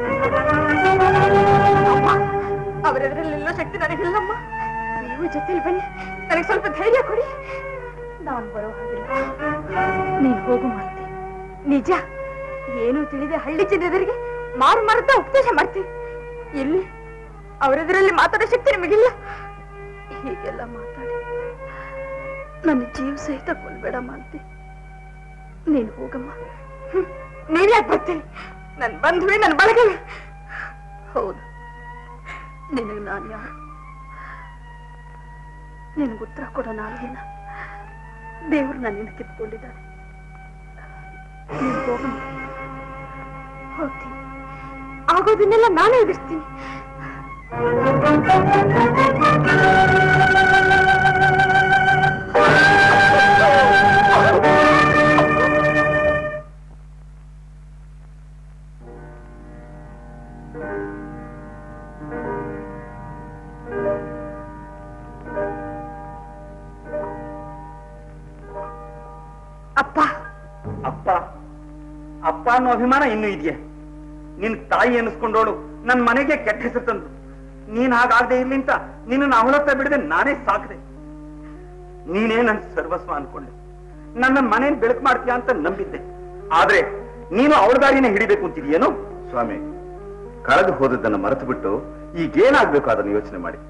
ಅವರೆಲ್ಲೋ ಶಕ್ತಿ ನನಗಿಲ್ಲಮ್ಮ. ನೀವು ಜೊತೆಲಿ ಬನ್ನಿ, ನನಗೆ ಸ್ವಲ್ಪ ಧೈರ್ಯ ಕೊಡಿ. ನಾನು ಬರೋ ಹಾಗಿಲ್ಲ, ನೀನು ಹೋಗು ಮಾಲ್ತಿ. ನಿಜ, ಏನು ತಿಳಿದೆ ಹಳ್ಳಿ ಜನರಿಗೆ ಮಾರು ಮಾರುತ್ತಾ ಉಪದೇಶ ಮಾಡ್ತೀನಿ. ಇಲ್ಲಿ ಅವರೆದುರಲ್ಲಿ ಮಾತಾಡೋ ಶಕ್ತಿ ನಿಮಗಿಲ್ಲ. ಹೀಗೆಲ್ಲ ಮಾತಾಡಿ ನನ್ನ ಜೀವ ಸಹಿತ ಕೊಲ್ಬೇಡ ಮಾಲ್ತಿ. ನೀನು ಹೋಗಮ್ಮ. ನೀವ್ಯಾಕೆ ಬರ್ತೀನಿ? ನನ್ನ ಬಂಧುವೆ, ನನ್ನ ಬಳಗವೇ. ಹೌದು, ನಿನಗೆ ನಾನು ಯಾರು? ನಿನಗೆ ಉತ್ತರ ಕೊಡೋ ನಾಲ್ಗಿನ ದೇವರು ನನ್ನಿಂದ ಕಿತ್ಕೊಂಡಿದ್ದಾನೆ. ನೀನು ಹೋಗಮ್ಮ. ಹೋಗ್ತೀನಿ, ಆಗೋದನ್ನೆಲ್ಲ ನಾನೇ ಎದುರಿಸ್ತೀನಿ. ಅಪ್ಪ ಅಪ್ಪ ಅಪ್ಪ ಅನ್ನೋ ಅಭಿಮಾನ ಇನ್ನೂ ಇದೆಯಾ? ನಿನ್ ತಾಯಿ ಎನಿಸ್ಕೊಂಡೋಳು ನನ್ ಮನೆಗೆ ಕೆಟ್ಟ ಹೆಸರು ತಂದು, ನೀನ್ ಹಾಗಾಗದೆ ಇರ್ಲಿ ಅಂತ ನಿನ್ನ ಅವಳತ್ತ ಬಿಡದೆ ನಾನೇ ಸಾಕದೆ. ನೀನೇ ನನ್ ಸರ್ವಸ್ವ ಅನ್ಕೊಂಡೆ, ನನ್ನ ಮನೇನ್ ಬೆಳಕು ಮಾಡ್ತೀಯ ಅಂತ ನಂಬಿದ್ದೆ. ಆದ್ರೆ ನೀನು ಅವಳ ದಾರಿನೇ ಹಿಡಿಬೇಕು ಅಂತಿದೀಯೇನು? ಸ್ವಾಮಿ, ಕಳೆದು ಹೋದದ್ದನ್ನ ಮರೆತು ಬಿಟ್ಟು ಈಗೇನಾಗ್ಬೇಕು ಅದನ್ನು ಯೋಚನೆ ಮಾಡಿ.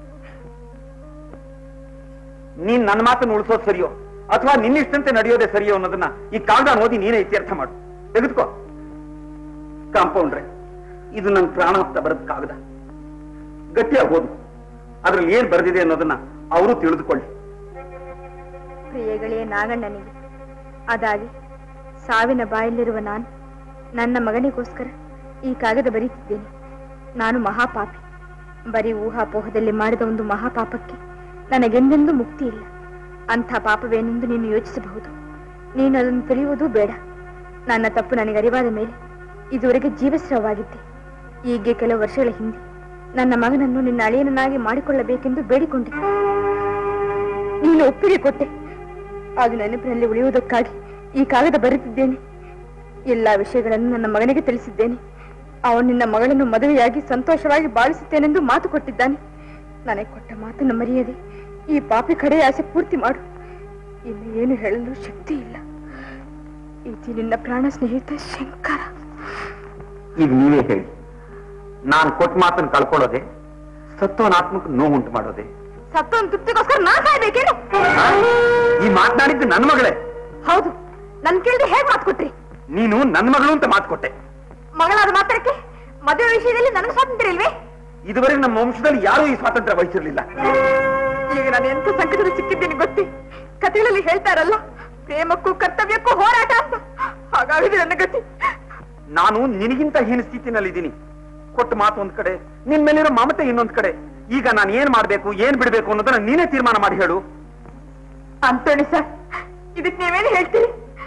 ನೀನ್ ನನ್ನ ಮಾತನ್ನು ಉಳಿಸೋದು ಸರಿಯೋ ಅಥವಾ ನಿನ್ನಿಷ್ಟಂತೆ ನಡೆಯೋದೇ ಸರಿಯೋ ಅನ್ನೋದನ್ನ ಈ ಕಾಗದ ಓದಿ ನೀನೇ ಇತ್ಯರ್ಥ ಮಾಡು. ತೆಗೆದುಕೋ. ಕಾಂಪೌಂಡ್ರೆ, ಇದು ನನ್ನ ಪ್ರಾಣಾಪ್ತ ಬರದ ಕಾಗದ. ಗಟ್ಟಿಯಾಗಿ ಓದು. ಅದ್ರಲ್ಲಿ ಏನ್ ಬರೆದಿದೆ ಅನ್ನೋದನ್ನ ಅವರು ತಿಳಿದುಕೊಳ್ಳಿ. ಪ್ರಿಯಗಳೇ ನಾಗಣ್ಣನಿಗೆ, ಅದಾಗಿ ಸಾವಿನ ಬಾಯಲ್ಲಿರುವ ನಾನು ನನ್ನ ಮಗನಿಗೋಸ್ಕರ ಈ ಕಾಗದ ಬರೀತಿದ್ದೇನೆ. ನಾನು ಮಹಾಪಾಪಿ. ಬರೀ ಊಹಾಪೋಹದಲ್ಲಿ ಮಾಡಿದ ಒಂದು ಮಹಾಪಾಪಕ್ಕೆ ನನಗೆಂದೆಂದೂ ಮುಕ್ತಿ ಇಲ್ಲ. ಅಂಥ ಪಾಪವೇನೆಂದು ನೀನು ಯೋಚಿಸಬಹುದು. ನೀನು ಅದನ್ನು ತಿಳಿಯುವುದೂ ಬೇಡ. ನನ್ನ ತಪ್ಪು ನನಗೆ ಅರಿವಾದ ಮೇಲೆ ಇದುವರೆಗೆ ಜೀವಸ್ರವಾಗಿದ್ದೆ. ಹೀಗೆ ಕೆಲವು ವರ್ಷಗಳ ಹಿಂದೆ ನನ್ನ ಮಗನನ್ನು ನಿನ್ನ ಅಳಿಯನನ್ನಾಗಿ ಮಾಡಿಕೊಳ್ಳಬೇಕೆಂದು ಬೇಡಿಕೊಂಡೆ. ನೀನು ಒಪ್ಪಿಗೆ ಕೊಟ್ಟೆ. ಅದು ನೆನಪಿನಲ್ಲಿ ಉಳಿಯುವುದಕ್ಕಾಗಿ ಈ ಕಾಗದ ಬರೆದಿದ್ದೇನೆ. ಎಲ್ಲಾ ವಿಷಯಗಳನ್ನು ನನ್ನ ಮಗನಿಗೆ ತಿಳಿಸಿದ್ದೇನೆ. ಅವನು ನಿನ್ನ ಮಗಳನ್ನು ಮದುವೆಯಾಗಿ ಸಂತೋಷವಾಗಿ ಬಾಳಿಸುತ್ತೇನೆಂದು ಮಾತು ಕೊಟ್ಟಿದ್ದಾನೆ. ನನಗೆ ಕೊಟ್ಟ ಮಾತನ್ನು ಮರೆಯದೆ ಈ ಪಾಪಿ ಕಡೆ ಆಸೆ ಪೂರ್ತಿ ಮಾಡು. ಇನ್ನು ಏನು ಹೇಳಲು ಶಕ್ತಿ ಇಲ್ಲ. ಇದು ನಿನ್ನ ಪ್ರಾಣ ಸ್ನೇಹಿತ ಶಂಕರ. ಈಗ ನೀವೇ ಹೇಳಿ, ನಾನು ಕೊಟ್ಟ ಮಾತನ್ನು ಕಳ್ಕೊಳ್ಳೋದೆ, ಸತ್ವನಾತ್ಮಕ ನೋವುಂಟು ಮಾಡೋದೆ? ಸತ್ತೊಂದು ತೃಪ್ತಿಗೋಸ್ಕರ ನಾನು ಸಾಯ್ಬೇಕೇನು? ಈ ಮಾತನಾಡಿದ್ದು ನನ್ನ ಮಗಳೇ. ಹೌದು, ನನ್ ಕೇಳಿದ್ರೆ ಹೇಗೆ ಮಾತು ಕೊಟ್ರಿ? ನೀನು ನನ್ನ ಮಗಳು ಅಂತ ಮಾತು ಕೊಟ್ಟೆ. ಮಗಳಾದ ಮಾತ್ರಕ್ಕೆ ಮದುವೆ ವಿಷಯದಲ್ಲಿ ನನಗೆ ಸ್ವಾತಂತ್ರ್ಯ ಇಲ್ವೇ? ಇದುವರೆಗೆ ನಮ್ಮ ವಂಶದಲ್ಲಿ ಯಾರೂ ಈ ಸ್ವಾತಂತ್ರ್ಯ ವಹಿಸಿರ್ಲಿಲ್ಲ. ಈಗ ನಾನು ಎಂತ ಸಂಕಟದಲ್ಲಿ ಸಿಕ್ಕಿದ್ದೇನೆ ಗೊತ್ತೇ? ಕಥೆಗಳಲ್ಲಿ ಹೇಳ್ತಾರಲ್ಲ, ಪ್ರೇಮಕ್ಕೂ ಕರ್ತವ್ಯಕ್ಕೂ ಹೋರಾಟ ಅಂತ. ಹಾಗಾಗಿದೆ ನನ್ನ ಗತಿ. ನಾನು ನಿನಗಿಂತ ಹೀನ ಸ್ಥಿತಿನಲ್ಲಿದ್ದೀನಿ. ಕೊಟ್ಟ ಮಾತು ಒಂದ್ ಕಡೆ, ನಿನ್ ಮೇಲಿರೋ ಮಮತೆ ಇನ್ನೊಂದ್ ಕಡೆ. ಈಗ ನಾನು ಏನ್ ಮಾಡ್ಬೇಕು, ಏನ್ ಬಿಡ್ಬೇಕು ಅನ್ನೋದನ್ನ ನೀನೇ ತೀರ್ಮಾನ ಮಾಡಿ ಹೇಳು. ಅಂತೋಣಿ ಸರ್, ಇದಕ್ಕೆ ನೀವೇನು ಹೇಳ್ತೀರಿ?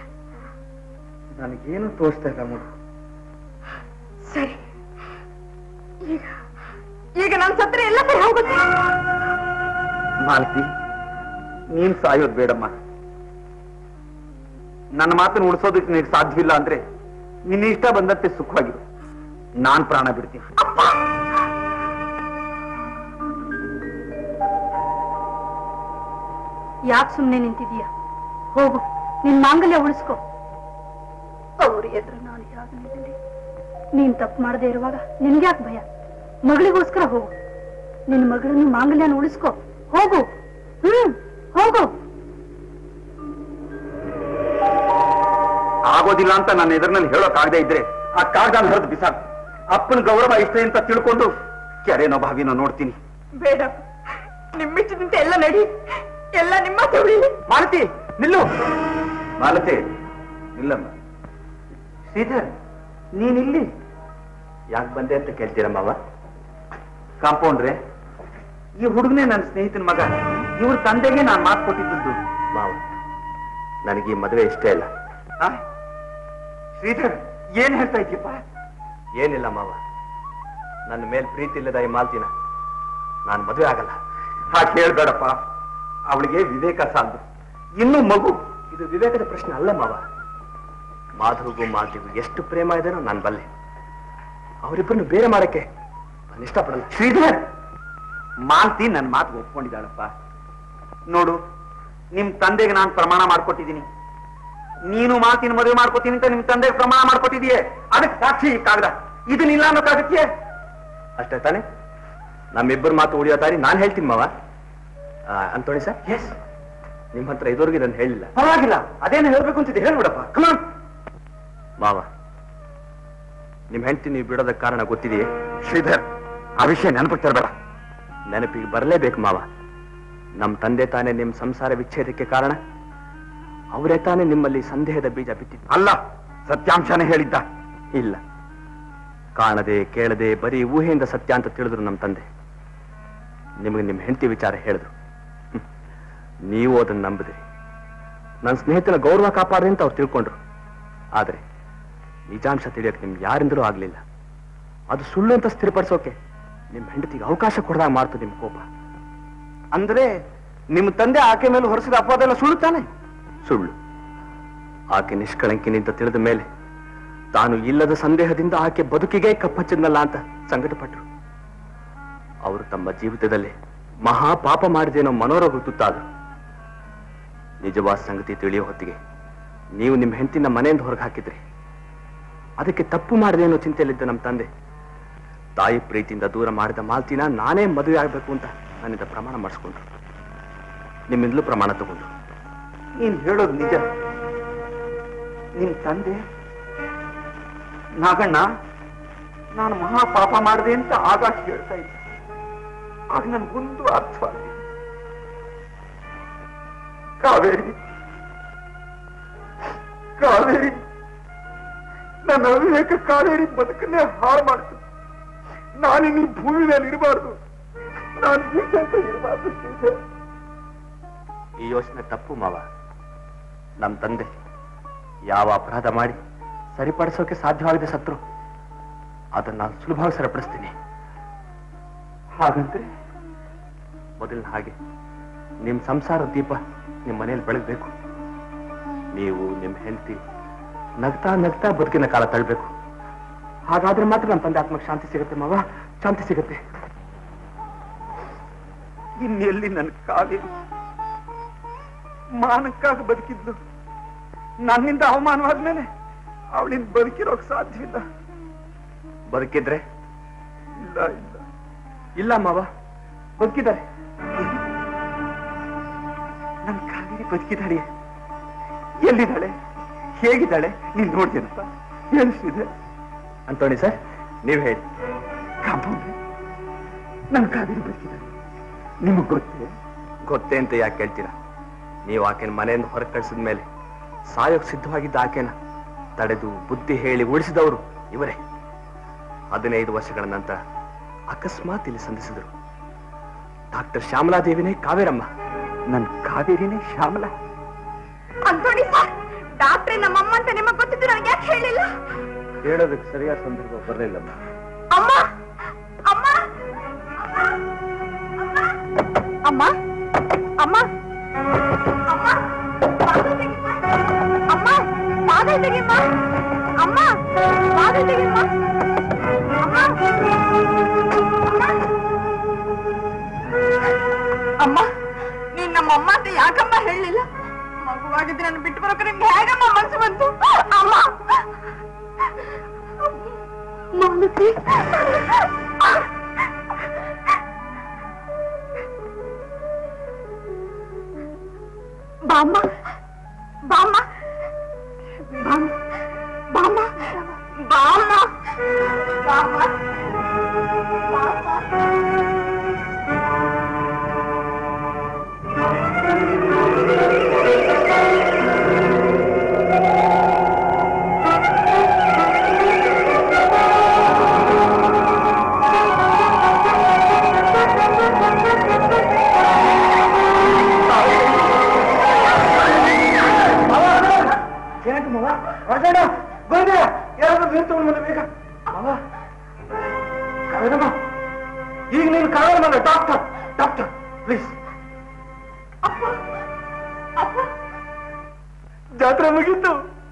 ನನಗೇನು ತೋರಿಸ್ತಾ ಇಲ್ಲ ಮೂರು. ಸರಿ, ಈಗ ನಾನು ಸತ್ತರೆ ಎಲ್ಲ ಕೈ ಹೋಗುತ್ತೆ. ಮಾಲತಿ, ನೀನ್ ಸಾಯೋದು ಬೇಡಮ್ಮ. ನನ್ನ ಮಾತನ್ನು ಉಳಿಸೋದಕ್ಕೆ ನಿನಗೆ ಸಾಧ್ಯವಿಲ್ಲ ಅಂದ್ರೆ ನಿನ್ನ ಇಷ್ಟ ಬಂದಂತೆ ಸುಖವಾಗಿರು. ನಾನ್ ಪ್ರಾಣ ಬಿಡ್ತೀನಿ. ಯಾಕೆ ಸುಮ್ಮನೆ ನಿಂತಿದೀಯ? ಹೋಗು, ನಿನ್ ಮಾಂಗಲ್ಯ ಉಳಿಸ್ಕೊ. ಅವ್ರ ಎದುರು ನಾನು ಯಾಕೆ ನಿಂತಿದ್ದೆ? ನೀನ್ ತಪ್ಪು ಮಾಡದೆ ಇರುವಾಗ ನಿನ್ಗ್ಯಾಕೆ ಭಯ? ಮಗಳಿಗೋಸ್ಕರ ಹೋಗು. ನಿನ್ ಮಗಳನ್ನು ಮಾಂಗಲ್ಯನ ಉಳಿಸ್ಕೊ. ಹೋಗು, ಹೋಗು. ಆಗೋದಿಲ್ಲ ಅಂತ ನನ್ನ ಎದುರಿನಲ್ಲಿ ಹೇಳೋಕಾಗದೆ ಇದ್ರೆ ಆ ಕಾಗದ ಹರಿದು ಬಿಸಾಕು. ಅಪ್ಪನ ಗೌರವ ಇಷ್ಟೇ ಅಂತ ತಿಳ್ಕೊಂಡು ಕೆರೆನೋ ಬಾವಿನೋ ನೋಡ್ತೀನಿ. ಬೇಡ, ನಿಮ್ಮಿಷ್ಟದಂತೆ ಎಲ್ಲ ನಡಿ. ಎಲ್ಲ ನಿಮ್ಮ ತೊಳಿಲಿ. ಮಾಲತಿ, ನಿಲ್ಲು. ಮಾಲತಿ, ನಿಲ್ಲಮ್ಮ. ಶ್ರೀಧರ್, ನೀನಿಲ್ಲಿ ಯಾಕೆ ಬಂದೆ ಅಂತ ಕೇಳ್ತೀರಮ್ಮವ? ಕಾಂಪೌಂಡ್ರೆ, ಈ ಹುಡುಗನೇ ನನ್ನ ಸ್ನೇಹಿತನ ಮಗ. ಇವ್ರ ತಂದೆಗೆ ನಾನು ಮಾತು ಕೊಟ್ಟಿದ್ದು. ಮಾವ, ನನಗೆ ಈ ಮದುವೆ ಇಷ್ಟ ಇಲ್ಲ. ಶ್ರೀಧರ್, ಏನ್ ಹೇಳ್ತಾ ಇದ್ದೀಯಪ್ಪ? ಏನಿಲ್ಲ ಮಾವ, ನನ್ನ ಮೇಲೆ ಪ್ರೀತಿ ಇಲ್ಲದ ಈ ಮಾಲ್ತಿನ ನಾನು ಮದುವೆ ಆಗಲ್ಲ. ಹಾಗೆ ಹೇಳ್ಬೇಡಪ್ಪ, ಅವಳಿಗೆ ವಿವೇಕ ಸಾಲದು, ಇನ್ನು ಮಗು. ಇದು ವಿವೇಕದ ಪ್ರಶ್ನೆ ಅಲ್ಲ ಮಾವ. ಮಾಧವ್ಗೂ ಮಾಧವಿಗೂ ಎಷ್ಟು ಪ್ರೇಮ ಇದೆನೋ ನಾನು ಬಲ್ಲೆ. ಅವರಿಬ್ಬರನ್ನು ಬೇರೆ ಮಾಡಕ್ಕೆ ನಾನು ಇಷ್ಟಪಡಲ್ಲ. ಶ್ರೀಧರ್, ಮಾಲ್ತಿ ನನ್ನ ಮಾತು ಒಪ್ಕೊಂಡಿದ್ದಾಳಪ್ಪ. ನೋಡು, ನಿಮ್ ತಂದೆಗೆ ನಾನು ಪ್ರಮಾಣ ಮಾಡ್ಕೊಟ್ಟಿದ್ದೀನಿ. ನೀನು ಮಾಲ್ತಿನ ಮದುವೆ ಮಾಡ್ಕೊತೀನಿ ಅಂತ ನಿಮ್ ತಂದೆಗೆ ಪ್ರಮಾಣ ಮಾಡ್ಕೊಟ್ಟಿದೀಯೇ, ಅದಕ್ಕೆ ಸಾಕ್ಷಿ ಈ ಕಾಗದ. ಇದನ್ನಿಲ್ಲ ಅನ್ನೋಕ್ಕಾಗತ್ತೆ? ಅಷ್ಟೇ ತಾನೆ? ನಮ್ಮಿಬ್ಬರು ಮಾತು ಉಳಿಯೋ ತಾರಿ ನಾನು ಹೇಳ್ತೀನಿ ಮಾವ. ಅಂತೋಣಿ ಸರ್, ಎಸ್, ನಿಮ್ಮ ಹತ್ರ ಇದುವರೆಗೆ ನಾನು ಹೇಳಿಲ್ಲ. ಪರವಾಗಿಲ್ಲ, ಅದೇನು ಹೇಳ್ಬೇಕು ಅಂತಿದೆ ಹೇಳ್ಬಿಡಪ್ಪ. ಕಮಾನ್ ಮಾವ, ನಿಮ್ ಹೆಂಡತಿ ನೀವು ಬಿಡೋದಕ್ಕೆ ಕಾರಣ ಗೊತ್ತಿದೆಯೇ? ಶ್ರೀಧರ್, ಆ ವಿಷಯ ನೆನಪಿಗೆ ತರಬೇಡ. ನೆನಪಿಗೆ ಬರಲೇಬೇಕು ಮಾವ. ನಮ್ಮ ತಂದೆ ತಾನೇ ನಿಮ್ಮ ಸಂಸಾರ ವಿಚ್ಛೇದಕ್ಕೆ ಕಾರಣ. ಅವರೇ ತಾನೇ ನಿಮ್ಮಲ್ಲಿ ಸಂದೇಹದ ಬೀಜ ಬಿಟ್ಟಿದ್ದು. ಅಲ್ಲ, ಸತ್ಯಾಂಶನೇ ಹೇಳಿದ್ದ. ಇಲ್ಲ, ಕಾಣದೆ ಕೇಳದೆ ಬರೀ ಊಹೆಯಿಂದ ಸತ್ಯ ಅಂತ ತಿಳಿದ್ರು ನಮ್ಮ ತಂದೆ. ನಿಮಗೆ ನಿಮ್ಮ ಹೆಂಡತಿ ವಿಚಾರ ಹೇಳಿದ್ರು, ನೀವು ಅದನ್ನು ನಂಬಿದ್ರಿ. ನನ್ನ ಸ್ನೇಹಿತನ ಗೌರವ ಕಾಪಾಡ್ರಿ ಅಂತ ಅವ್ರು ತಿಳ್ಕೊಂಡ್ರು. ಆದ್ರೆ ನಿಜಾಂಶ ತಿಳಿಯೋಕೆ ನಿಮ್ಗೆ ಯಾರಿಂದಲೂ ಆಗ್ಲಿಲ್ಲ. ಅದು ಸುಳ್ಳು ಅಂತ ಸ್ಥಿರಪಡಿಸೋಕೆ ನಿಮ್ಮ ಹೆಂಡತಿಗೆ ಅವಕಾಶ ಕೊಡದಾಗ ಮಾಡ್ತು ನಿಮ್ ಕೋಪ. ಅಂದ್ರೆ ನಿಮ್ಮ ತಂದೆ ಆಕೆ ಮೇಲೆ ಹೊರಿಸಿದ ಅಪವಾದ ಸುಳ್ಳು ತಾನೆ? ಸುಳ್ಳು. ಆಕೆ ನಿಷ್ಕಳಂಕಿನಿಂದ ತಿಳಿದ ಮೇಲೆ ತಾನು ಇಲ್ಲದ ಸಂದೇಹದಿಂದ ಆಕೆ ಬದುಕಿಗೆ ಕಪ್ಪಚ್ಚಿದ್ನಲ್ಲ ಅಂತ ಸಂಕಟಪಟ್ಟರು. ಅವರು ತಮ್ಮ ಜೀವಿತದಲ್ಲಿ ಮಹಾ ಪಾಪ ಮಾಡಿದೇನೋ ಮನೋರೋಗ ತುತ್ತಾದ್ರು. ನಿಜವಾದ ಸಂಗತಿ ತಿಳಿಯೋ ಹೊತ್ತಿಗೆ ನೀವು ನಿಮ್ಮ ಹೆಂಡತಿನ ಮನೆಯಿಂದ ಹೊರಗೆ ಹಾಕಿದ್ರಿ. ಅದಕ್ಕೆ ತಪ್ಪು ಮಾಡಿದೇನೋ ಚಿಂತೆಯಲ್ಲಿದ್ದ ನಮ್ಮ ತಂದೆ ತಾಯಿ ಪ್ರೀತಿಯಿಂದ ದೂರ ಮಾಡಿದ ಮಾಲ್ತಿನ ನಾನೇ ಮದುವೆ ಆಗ್ಬೇಕು ಅಂತ ನನ್ನಿಂದ ಪ್ರಮಾಣ ಮಾಡಿಸ್ಕೊಂಡ್ರು. ನಿಮ್ಮಿಂದಲೂ ಪ್ರಮಾಣ ತಗೊಂಡ್ರು. ನೀನ್ ಹೇಳೋದು ನಿಜ. ನಿಮ್ ತಂದೆ ನಾಗಣ್ಣ ನಾನು ಮಹಾ ಪಾಪ ಮಾಡಿದೆ ಅಂತ ಆಗಾಗ ಹೇಳ್ತಾ ಇದ್ದೆ. ಆಗ ನನ್ಗೊಂದು ಅರ್ಥವಾಗಿದೆ. ಕಾವೇರಿ ಕಾವೇರಿ ನನ್ನ ಅವಿವೇಕ ಕಾವೇರಿ ಬದುಕನ್ನೇ ಹಾಳು ಮಾಡ್ತು. ನಾನಿನ್ನು ಈ ಭೂಮಿ ಮೇಲೆ ಇರಬಾರ್ದು, ನಾನು ಅಂತ ಇರಬಾರ್ದು. ಈ ಯೋಚನೆ ತಪ್ಪು ಮಾವ. ನಮ್ಮ ತಂದೆ ಯಾವ ಅಪರಾಧ ಮಾಡಿ ಸರಿಪಡಿಸೋಕೆ ಸಾಧ್ಯವಾಗದೆ ಸತ್ರು ಅದನ್ನ ನಾನು ಸುಲಭವಾಗಿ ಸರಿಪಡಿಸ್ತೀನಿ. ಹಾಗಂದ್ರೆ ಮೊದಲಿನ ಹಾಗೆ ನಿಮ್ ಸಂಸಾರ ದೀಪ ನಿಮ್ ಮನೆಯಲ್ಲಿ ಬೆಳಗ್ಬೇಕು. ನೀವು ನಿಮ್ ಹೆಂಡತಿ ನಗ್ತಾ ನಗ್ತಾ ಬದುಕಿನ ಕಾಲ ತಳ್ಬೇಕು. ಹಾಗಾದ್ರೆ ಮಾತ್ರ ನಮ್ಮ ತಂದೆ ಆತ್ಮಕ್ಕೆ ಶಾಂತಿ ಸಿಗುತ್ತೆ ಮಾವ, ಶಾಂತಿ ಸಿಗುತ್ತೆ. ಇನ್ನೆಲ್ಲಿ ನನ್ನ ಕಾವೇರಿ ಮಾನಕ್ಕಾಗಿ ಬದುಕಿದ್ಲು. ನನ್ನಿಂದ ಅವಮಾನವಾದ್ಮೇಲೆ ಅವಳಿಂದ ಬದುಕಿರೋಕ್ ಸಾಧ್ಯವಿಲ್ಲ. ಬದುಕಿದ್ರೆ ಇಲ್ಲ ಇಲ್ಲ ಇಲ್ಲ ಮಾವ, ಬದುಕಿದ್ದಾರೆ. ನನ್ನ ಕಾವೇರಿ ಬದುಕಿದ್ದಾಳೆ. ಎಲ್ಲಿದ್ದಾಳೆ, ಹೇಗಿದ್ದಾಳೆ ನೀನ್ ನೋಡ್ತೇನಪ್ಪ? ಎನಿಸಿದೆ ಅಂತೋಣಿ ಸರ್, ನೀವ್ ಹೇಳಿ. ನನ್ನ ಕಾವೇರಿ ಬದುಕಿದ್ದಾಳೆ, ನಿಮಗ್ ಗೊತ್ತೇ? ಗೊತ್ತೇ ಅಂತ ಯಾಕೆ ಕೇಳ್ತೀರಾ? ನೀವು ಆಕೆನ ಮನೆಯಿಂದ ಹೊರಗೆ ಕಳಿಸಿದ ಮೇಲೆ ಸಾಯೋಕ್ ಸಿದ್ಧವಾಗಿದ್ದ ಆಕೆನ ತಡೆದು ಬುದ್ಧಿ ಹೇಳಿ ಉಳಿಸಿದವರು ಇವರೇ. 15 ವರ್ಷಗಳ ನಂತರ ಅಕಸ್ಮಾತ್ ಇಲ್ಲಿ ಸಂಧಿಸಿದರು. ಡಾಕ್ಟರ್ ಶ್ಯಾಮಲಾದೇವಿನೇ ಕಾವೇರಮ್ಮ. ನನ್ನ ಕಾವೇರಿನೇ ಶ್ಯಾಮಲಾ? ಅಂತೋಣಿ ಸರ್, ಡಾಕ್ಟ್ರೆ ನಮ್ಮಮ್ಮ ಅಂತ ನಿಮಗೆ ಗೊತ್ತಿದ್ದು ನನಗೆ ಯಾಕೆ ಹೇಳಿಲ್ಲ? ಹೇಳೋದಕ್ಕೆ ಸರಿಯಾದ ಸಂದರ್ಭ ಬರಲಿಲ್ಲಮ್ಮ. ಅಮ್ಮ ಅಮ್ಮ ಅಮ್ಮ ಅಮ್ಮ ಅಮ್ಮ ಅಮ್ಮ ಬಾಗಿಲು ತೆಗಿಯಮ್ಮ. ಅಮ್ಮ ಬಾಗಿಲು ತೆಗಿಯಮ್ಮ. ಅಮ್ಮ ನೀನ್ ನಮ್ಮಮ್ಮ ಅಂತ ಯಾಕಮ್ಮ ಹೇಳಲಿಲ್ಲ? ಮಗುವಾಗಿದ್ರೆ ನಾನು ಬಿಟ್ಟು ಬರೋಕೆ ನಿಮ್ಗೆ ಹೇಗಮ್ಮ ಮನಸ್ಸು ಬಂತು? ಅಮ್ಮ ಮಾಲತಿ, ಬಾಮ್ಮ ಬಾಮ್ಮ ಬಾಮ್ಮ ಬಾಮ್ಮ ಬಾಮ್ಮ ಬಾಮ್ಮ ಈಗ ನೀನು ಕಾವೇರಮ್ಮನ ಡಾಕ್ಟರ್ ಡಾಕ್ಟರ್ ಪ್ಲೀಸ್. ಜಾತ್ರೆ ಮುಗಿತು,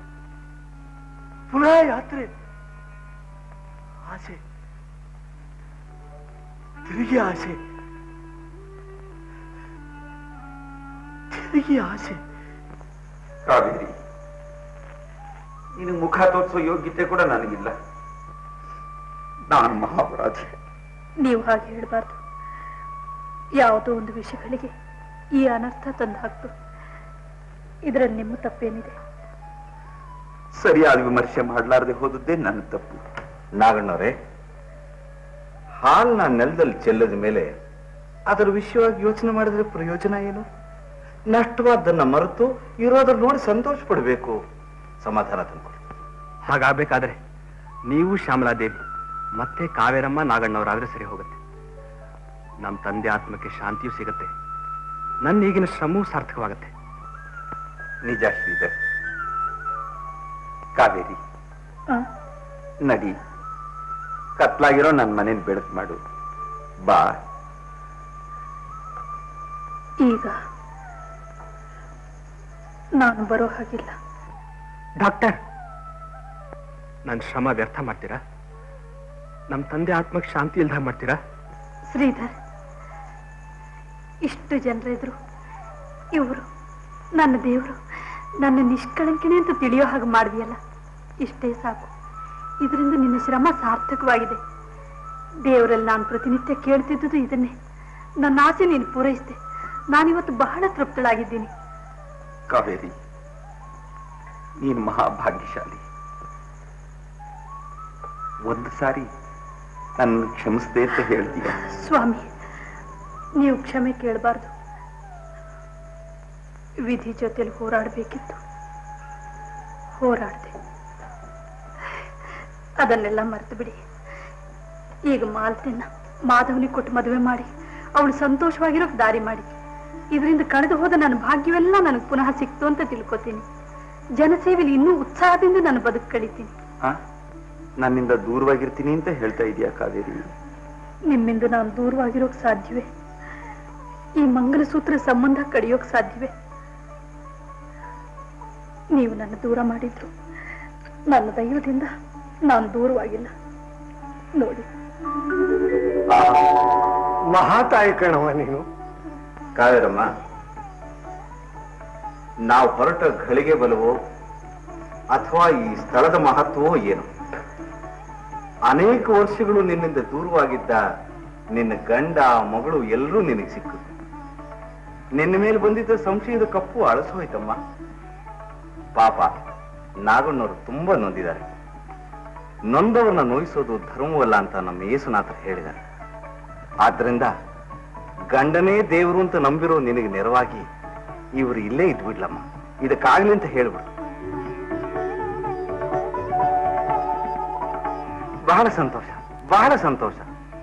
ಪುನಃ ಯಾತ್ರೆ. ಆಸೆ, ತಿರುಗಿ ಆಸೆ, ತಿರುಗಿ ಆಸೆ. ಕಾವೇರಿ, ನಿನಗೆ ಮುಖ ತೋರಿಸೋ ಯೋಗ್ಯತೆ ಕೂಡ ನನಗಿಲ್ಲ. ನಾನು ಮಹಾಪರಾಧಿ. ನೀವು ಹಾಗೆ ಹೇಳಬಾರ್ದು. ಯಾವುದೋ ಒಂದು ವಿಷಯಗಳಿಗೆ ಈ ಅನರ್ಥ ತಂದು ಹಾಕ್ತು. ಇದರಲ್ಲಿ ನಿಮ್ಮ ತಪ್ಪೇನಿದೆ? ಸರಿಯಾದ ವಿಮರ್ಶೆ ಮಾಡಲಾರದೆ ಹೋದದ್ದೇ ನನ್ನ ತಪ್ಪು. ನಾಗಣ್ಣವರೇ, ಹಾಲ್ನ ನೆಲದಲ್ಲಿ ಚೆಲ್ಲದ ಮೇಲೆ ಅದರ ವಿಷಯವಾಗಿ ಯೋಚನೆ ಮಾಡಿದ್ರೆ ಪ್ರಯೋಜನ ಏನು? ನಷ್ಟವಾದ್ದನ್ನ ಮರೆತು ಇರೋದ್ರ ನೋಡಿ ಸಂತೋಷ ಪಡಬೇಕು. ಸಮಾಧಾನ ತಂದ್ಕೊಡಿ. ಹಾಗಾಗಬೇಕಾದ್ರೆ ನೀವು ಶ್ಯಾಮಲಾದೇವಿ ಮತ್ತೆ ಕಾವೇರಮ್ಮ ನಾಗಣ್ಣವರಾದ್ರೆ ಸರಿ ಹೋಗುತ್ತೆ. ನಮ್ಮ ತಂದೆ ಆತ್ಮಕ್ಕೆ ಶಾಂತಿಯೂ ಸಿಗುತ್ತೆ, ನನ್ನ ಈಗಿನ ಶ್ರಮವೂ ಸಾರ್ಥಕವಾಗುತ್ತೆ. ನಿಜ ಶ್ರೀಧರ್. ಕಾವೇರಿ, ನಡಿ, ಕತ್ಲಾಗಿರೋ ನನ್ನ ಮನೇಲಿ ಬೆಳಕು ಮಾಡು. ಬಾ. ಈಗ ನಾನು ಬರೋ ಹಾಗಿಲ್ಲ. ಡಾಕ್ಟರ್, ನನ್ನ ಶ್ರಮ ವ್ಯರ್ಥ ಮಾಡ್ತೀರಾ? ನಮ್ಮ ತಂದೆ ಆತ್ಮಕ್ಕೆ ಶಾಂತಿ ಇಲ್ದ ಮಾಡ್ತೀರಾ? ಶ್ರೀಧರ್, ಇಷ್ಟು ಜನರಿದ್ರು ಇವರು ನನ್ನ ದೇವರು, ನನ್ನ ನಿಷ್ಕಳಂಕಿಣಿ ಅಂತ ತಿಳಿಯೋ ಹಾಗೆ ಮಾಡಿದೆಯಲ್ಲ, ಇಷ್ಟೇ ಸಾಕು. ಇದರಿಂದ ನಿನ್ನ ಶ್ರಮ ಸಾರ್ಥಕವಾಗಿದೆ. ದೇವರಲ್ಲಿ ನಾನು ಪ್ರತಿನಿತ್ಯ ಕೇಳ್ತಿದ್ದುದು ಇದನ್ನೇ. ನನ್ನ ಆಸೆ ನೀನು ಪೂರೈಸಿದೆ. ನಾನಿವತ್ತು ಬಹಳ ತೃಪ್ತಳಾಗಿದ್ದೀನಿ. ಕಾವೇರಿ, ನೀನು ಮಹಾಭಾಗ್ಯಶಾಲಿ. ಒಂದು ಸಾರಿ ನನ್ನ ಕ್ಷಮಿಸದೆ ಅಂತ ಹೇಳ್ತೀಯ. ಸ್ವಾಮಿ, ನೀವು ಕ್ಷಮೆ ಕೇಳಬಾರ್ದು. ವಿಧಿ ಜೊತೆಲಿ ಹೋರಾಡಬೇಕಿತ್ತು, ಹೋರಾಡಿದೆ. ಅದನ್ನೆಲ್ಲ ಮರೆತು ಬಿಡಿ. ಈಗ ಮಾಲ್ತಿನ ಮಾಧವನಿಗೆ ಕೊಟ್ಟು ಮದುವೆ ಮಾಡಿ ಅವಳು ಸಂತೋಷವಾಗಿರೋಕೆ ದಾರಿ ಮಾಡಿ. ಇದರಿಂದ ಕಳೆದು ಹೋದ ನನ್ನ ಭಾಗ್ಯವೆಲ್ಲ ನನಗೆ ಪುನಃ ಸಿಕ್ತು ಅಂತ ತಿಳ್ಕೊತೀನಿ. ಜನಸೇವೆಯಲ್ಲಿ ಇನ್ನೂ ಉತ್ಸಾಹದಿಂದ ನಾನು ಬದುಕು ಕಳೀತೀನಿ. ನನ್ನಿಂದ ದೂರವಾಗಿರ್ತೀನಿ ಅಂತ ಹೇಳ್ತಾ ಇದೀಯಾ ಕಾವೇರಿ? ನಿಮ್ಮಿಂದ ನಾನು ದೂರವಾಗಿರೋಕ್ ಸಾಧ್ಯವೇ? ಈ ಮಂಗಲಸೂತ್ರ ಸಂಬಂಧ ಕಡಿಯೋಕ್ ಸಾಧ್ಯವೇ? ನೀವು ನನ್ನ ದೂರ ಮಾಡಿದ್ರು ನನ್ನ ದೈವದಿಂದ ನಾನು ದೂರವಾಗಿಲ್ಲ. ನೋಡಿ, ಮಹಾತಾಯಿ ಕಣವ ನೀನು. ಕಾವೇರಮ್ಮ, ನಾವು ಹೊರಟ ಘಳಿಗೆ ಬಲವೋ ಅಥವಾ ಈ ಸ್ಥಳದ ಮಹತ್ವವೋ ಏನು, ಅನೇಕ ವರ್ಷಗಳು ನಿನ್ನಿಂದ ದೂರವಾಗಿದ್ದ ನಿನ್ನ ಗಂಡ ಮಗಳು ಎಲ್ಲರೂ ನಿನಗೆ ಸಿಕ್ಕು. ನಿನ್ನ ಮೇಲೆ ಬಂದಿದ್ದ ಸಂಶಯದ ಕಪ್ಪು ಅಳಸೋಯ್ತಮ್ಮ. ಪಾಪ ನಾಗಣ್ಣವರು ತುಂಬಾ ನೊಂದಿದ್ದಾರೆ. ನೊಂದವರನ್ನ ನೋಯಿಸೋದು ಧರ್ಮವಲ್ಲ ಅಂತ ನಮ್ಮ ಯೇಸುನಾಥರು ಹೇಳಿದ್ದಾರೆ. ಆದ್ರಿಂದ ಗಂಡನೇ ದೇವರು ಅಂತ ನಂಬಿರೋ ನಿನಗೆ ನೆರವಾಗಿ ಇವರು ಇಲ್ಲೇ ಇದ್ಬಿಡ್ಲಮ್ಮ. ಇದಕ್ಕಾಗ್ಲಿ ಅಂತ ಹೇಳ್ಬಿಡು. ಬಹಳ ಸಂತೋಷ, ಬಹಳ ಸಂತೋಷ.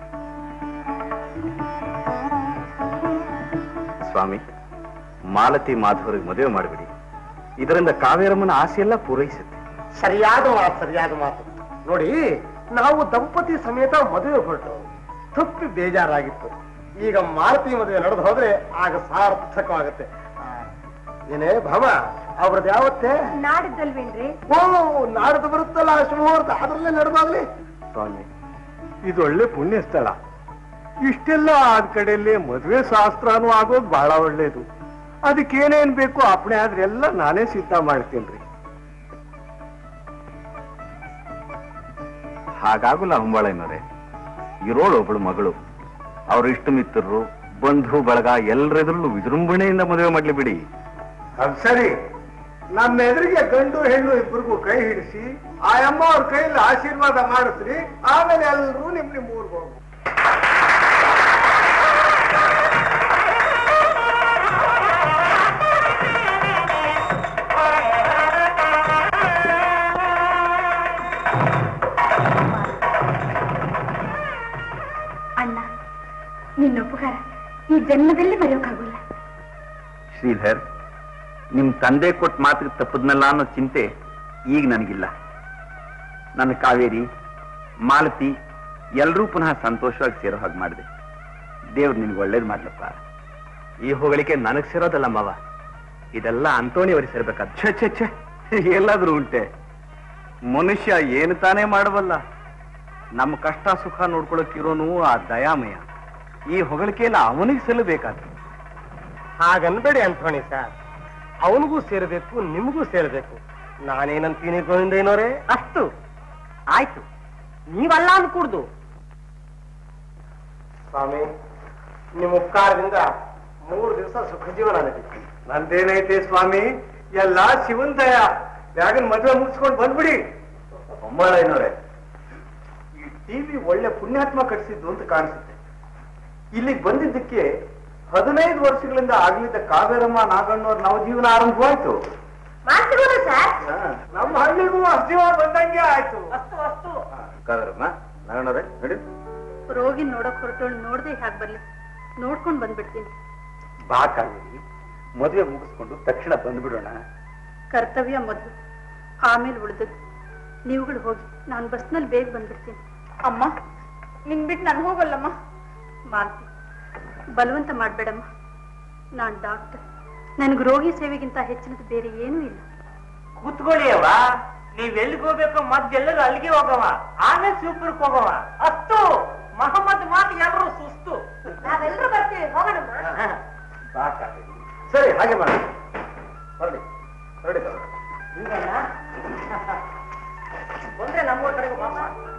ಸ್ವಾಮಿ, ಮಾಲತಿ ಮಾಧವರಿಗೆ ಮದುವೆ ಮಾಡಿಬಿಡಿ. ಇದರಿಂದ ಕಾವೇರಮ್ಮನ ಆಸೆಯೆಲ್ಲ ಪೂರೈಸುತ್ತೆ. ಸರಿಯಾದ ಮಾತು, ಸರಿಯಾದ ಮಾತು. ನೋಡಿ, ನಾವು ದಂಪತಿ ಸಮೇತ ಮದುವೆ ಹೊರಟು ತಪ್ಪಿ ಬೇಜಾರಾಗಿತ್ತು. ಈಗ ಮಾಲತಿ ಮದುವೆ ನಡೆದು ಹೋದ್ರೆ ಆಗ ಸಾರ್ಥಕವಾಗುತ್ತೆ. ಏನೇ ಭಾವ, ಅವ್ರದ್ದು ಯಾವತ್ತೇ? ನಾಡಿದ್ದಲ್ವೇನ್ರಿ? ಓ, ನಾಡ್ದು ಬರುತ್ತಲ್ಲ ಶುಭಮುಹೂರ್ತ, ಅದರಲ್ಲೇ ನಡೆದಾಗ್ಲಿ. ಸ್ವಾಮಿ, ಇದು ಒಳ್ಳೆ ಪುಣ್ಯ ಸ್ಥಳ. ಇಷ್ಟೆಲ್ಲ ಆದ ಕಡೆಯಲ್ಲಿ ಮದುವೆ ಶಾಸ್ತ್ರನೂ ಆಗೋದು ಬಹಳ ಒಳ್ಳೇದು. ಅದಕ್ಕೇನೇನ್ ಬೇಕು ಅಪ್ಪಣೆ ಆದ್ರೆ ಎಲ್ಲ ನಾನೇ ಸಿದ್ಧ ಮಾಡ್ತೇನ್ರಿ. ಹಾಗಾಗಲ್ಲ ಹೊಂಬಾಳೇನವ್ರೆ. ಇರೋಳು ಒಬ್ಬಳು ಮಗಳು, ಅವ್ರ ಇಷ್ಟ ಮಿತ್ರರು ಬಂಧು ಬಳಗ ಎಲ್ಲರೆದುರಲ್ಲೂ ವಿಜೃಂಭಣೆಯಿಂದ ಮದುವೆ ಮಾಡ್ಲಿ ಬಿಡಿ. ಅದು ಸರಿ. ನಮ್ಮ ಎದುರಿಗೆ ಗಂಡು ಹೆಣ್ಣು ಇಬ್ಬರಿಗೂ ಕೈ ಹಿಡಿಸಿ ಆ ಅಮ್ಮ ಅವ್ರ ಕೈಯಲ್ಲಿ ಆಶೀರ್ವಾದ ಮಾಡಿಸ್ರಿ. ಆಮೇಲೆ ಎಲ್ಲರೂ ನಿಮ್ ಊರ್ಗೆ ಹೋಗ್ಬೇಕು. ಅಣ್ಣ, ನಿನ್ನ ಉಪಕಾರ ಈ ಜನ್ಮದಲ್ಲಿ ಮರೆಯೋಕ್ಕಾಗಲ್ಲ. ಶ್ರೀಧರ್, ನಿಮ್ ತಂದೆ ಕೊಟ್ಟು ಮಾತಿಗೆ ತಪ್ಪದ್ನಲ್ಲ ಅನ್ನೋ ಚಿಂತೆ ಈಗ ನನಗಿಲ್ಲ. ನನ್ನ ಕಾವೇರಿ, ಮಾಲತಿ ಎಲ್ಲರೂ ಪುನಃ ಸಂತೋಷವಾಗಿ ಸೇರೋ ಹಾಗೆ ಮಾಡಿದೆ. ದೇವ್ರು ನಿನ್ಗೆ ಒಳ್ಳೇದು ಮಾಡ್ಲಪ್ಪ. ಈ ಹೊಗಳಿಕೆ ನನಗ್ ಸೇರೋದಲ್ಲ ಮಾವ, ಇದೆಲ್ಲ ಅಂತೋಣಿಯವರಿಗೆ ಸೇರ್ಬೇಕಾದ. ಛೆ ಛೆ ಛೆ, ಎಲ್ಲಾದ್ರೂ ಉಂಟೆ? ಮನುಷ್ಯ ಏನು ತಾನೇ ಮಾಡಬಲ್ಲ. ನಮ್ಮ ಕಷ್ಟ ಸುಖ ನೋಡ್ಕೊಳಕ್ಕಿರೋನು ಆ ದಯಾಮಯ. ಈ ಹೊಗಳಿಕೆಯಲ್ಲ ಅವನಿಗೆ ಸಲ್ಲಬೇಕಾದ. ಹಾಗನ್ಬೇಡಿ ಅಂಥೋಣಿ ಸರ್, ಅವನಿಗೂ ಸೇರಬೇಕು, ನಿಮಗೂ ಸೇರಬೇಕು. ನಾನೇನಂತೀನಿ ಗೋವಿಂದೇನೋರೇ? ಅಷ್ಟು ಆಯ್ತು, ನೀವಲ್ಲ ಅನ್ಕೂಡ್ದು. ಸ್ವಾಮಿ, ನಿಮ್ಮ ಉಪಕಾರದಿಂದ 3 ದಿವಸ ಸುಖ ಜೀವನ ನಡೀತು. ನಂದೇನೈತೆ ಸ್ವಾಮಿ, ಎಲ್ಲ ಶಿವನ್ ದಯ. ಬ್ಯಾಗನ್ ಮದುವೆ ಮುಗಿಸ್ಕೊಂಡು ಬಂದ್ಬಿಡಿ. ಅಮ್ಮಳಯ್ಯನವರೇ, ಈ ಟಿವಿ ಒಳ್ಳೆ ಪುಣ್ಯಾತ್ಮ ಕಟ್ಸಿದ್ದು ಅಂತ ಕಾಣಿಸುತ್ತೆ. ಇಲ್ಲಿಗೆ ಬಂದಿದ್ದಕ್ಕೆ 15 ವರ್ಷಗಳಿಂದ ಆಗ್ಲಿದ್ದ ಕಾವೇರಮ್ಮ ನಾಗಣ್ಣವ್ರ ನವಜೀವನ ಆರಂಭವಾಯ್ತು. ನಮ್ಮ ಹಳ್ಳಿಗೂ ಅಸ್ತಿವ ಬಂದಂಗೆ ಆಯ್ತು. ಕಾವೇರಮ್ಮ, ನಾಗಣ್ಣವ್ರೆ ನಡಿ. ರೋಗಿ ನೋಡಕ್ ಹೊರಟೋಳು ನೋಡ್ದೆ ಹ್ಯಾಕ್ ಬರ್ಲಿ, ನೋಡ್ಕೊಂಡ್ ಬಂದ್ಬಿಡ್ತೀನಿ. ಬಾ ಕಾವೇರಿ, ಮದುವೆ ಮುಗಿಸ್ಕೊಂಡು ತಕ್ಷಣ ಬಂದ್ಬಿಡೋಣ. ಕರ್ತವ್ಯ ಮೊದಲು, ಆಮೇಲೆ ಉಳಿದದ್ದು. ನೀವುಗಳು ಹೋಗಿ, ನಾನು ಬಸ್ನಲ್ಲಿ ಬೇಗ ಬಂದ್ಬಿಡ್ತೀನಿ. ಅಮ್ಮ, ನಿನ್ ಬಿಟ್ಟು ನಾನು ಹೋಗಲ್ಲಮ್ಮ. ಮಾಲ್ತಿ, ಬಲವಂತ ಮಾಡ್ಬೇಡಮ್ಮ. ನಾನ್ ಡಾಕ್ಟರ್, ನನಗೆ ರೋಗಿ ಸೇವೆಗಿಂತ ಹೆಚ್ಚಿನದು ಬೇರೆ ಏನೂ ಇಲ್ಲ. ಕೂತ್ಕೊಳ್ಳಿ ಅವ್ವ, ನೀವೆಲ್ಲಿಗೆ ಹೋಗ್ಬೇಕು ಮದ್ದೆಲ್ಲರೂ ಅಲ್ಲಿಗೆ ಹೋಗವ, ಆಮೇಲೆ ಶಿವಪುರಕ್ಕೆ ಹೋಗವ. ಅಷ್ಟು ಮಹಮ್ಮದ್ ಮಾತು ಎಲ್ಲರೂ ಸುಸ್ತು. ನಾವೆಲ್ಲರೂ ಬರ್ತೀವಿ, ಹೋಗೋಣಮ್ಮ. ಬಾ ಕಾವೇರಿ. ಸರಿ, ಹಾಗೆ ಮಾಡಿ. ಹೊರಡಿ ಹೊರಡಿ. ಬಂದ್ರೆ ನಮ್ಮೂರ ಕಡೆಗೆ ವಾಪಸ್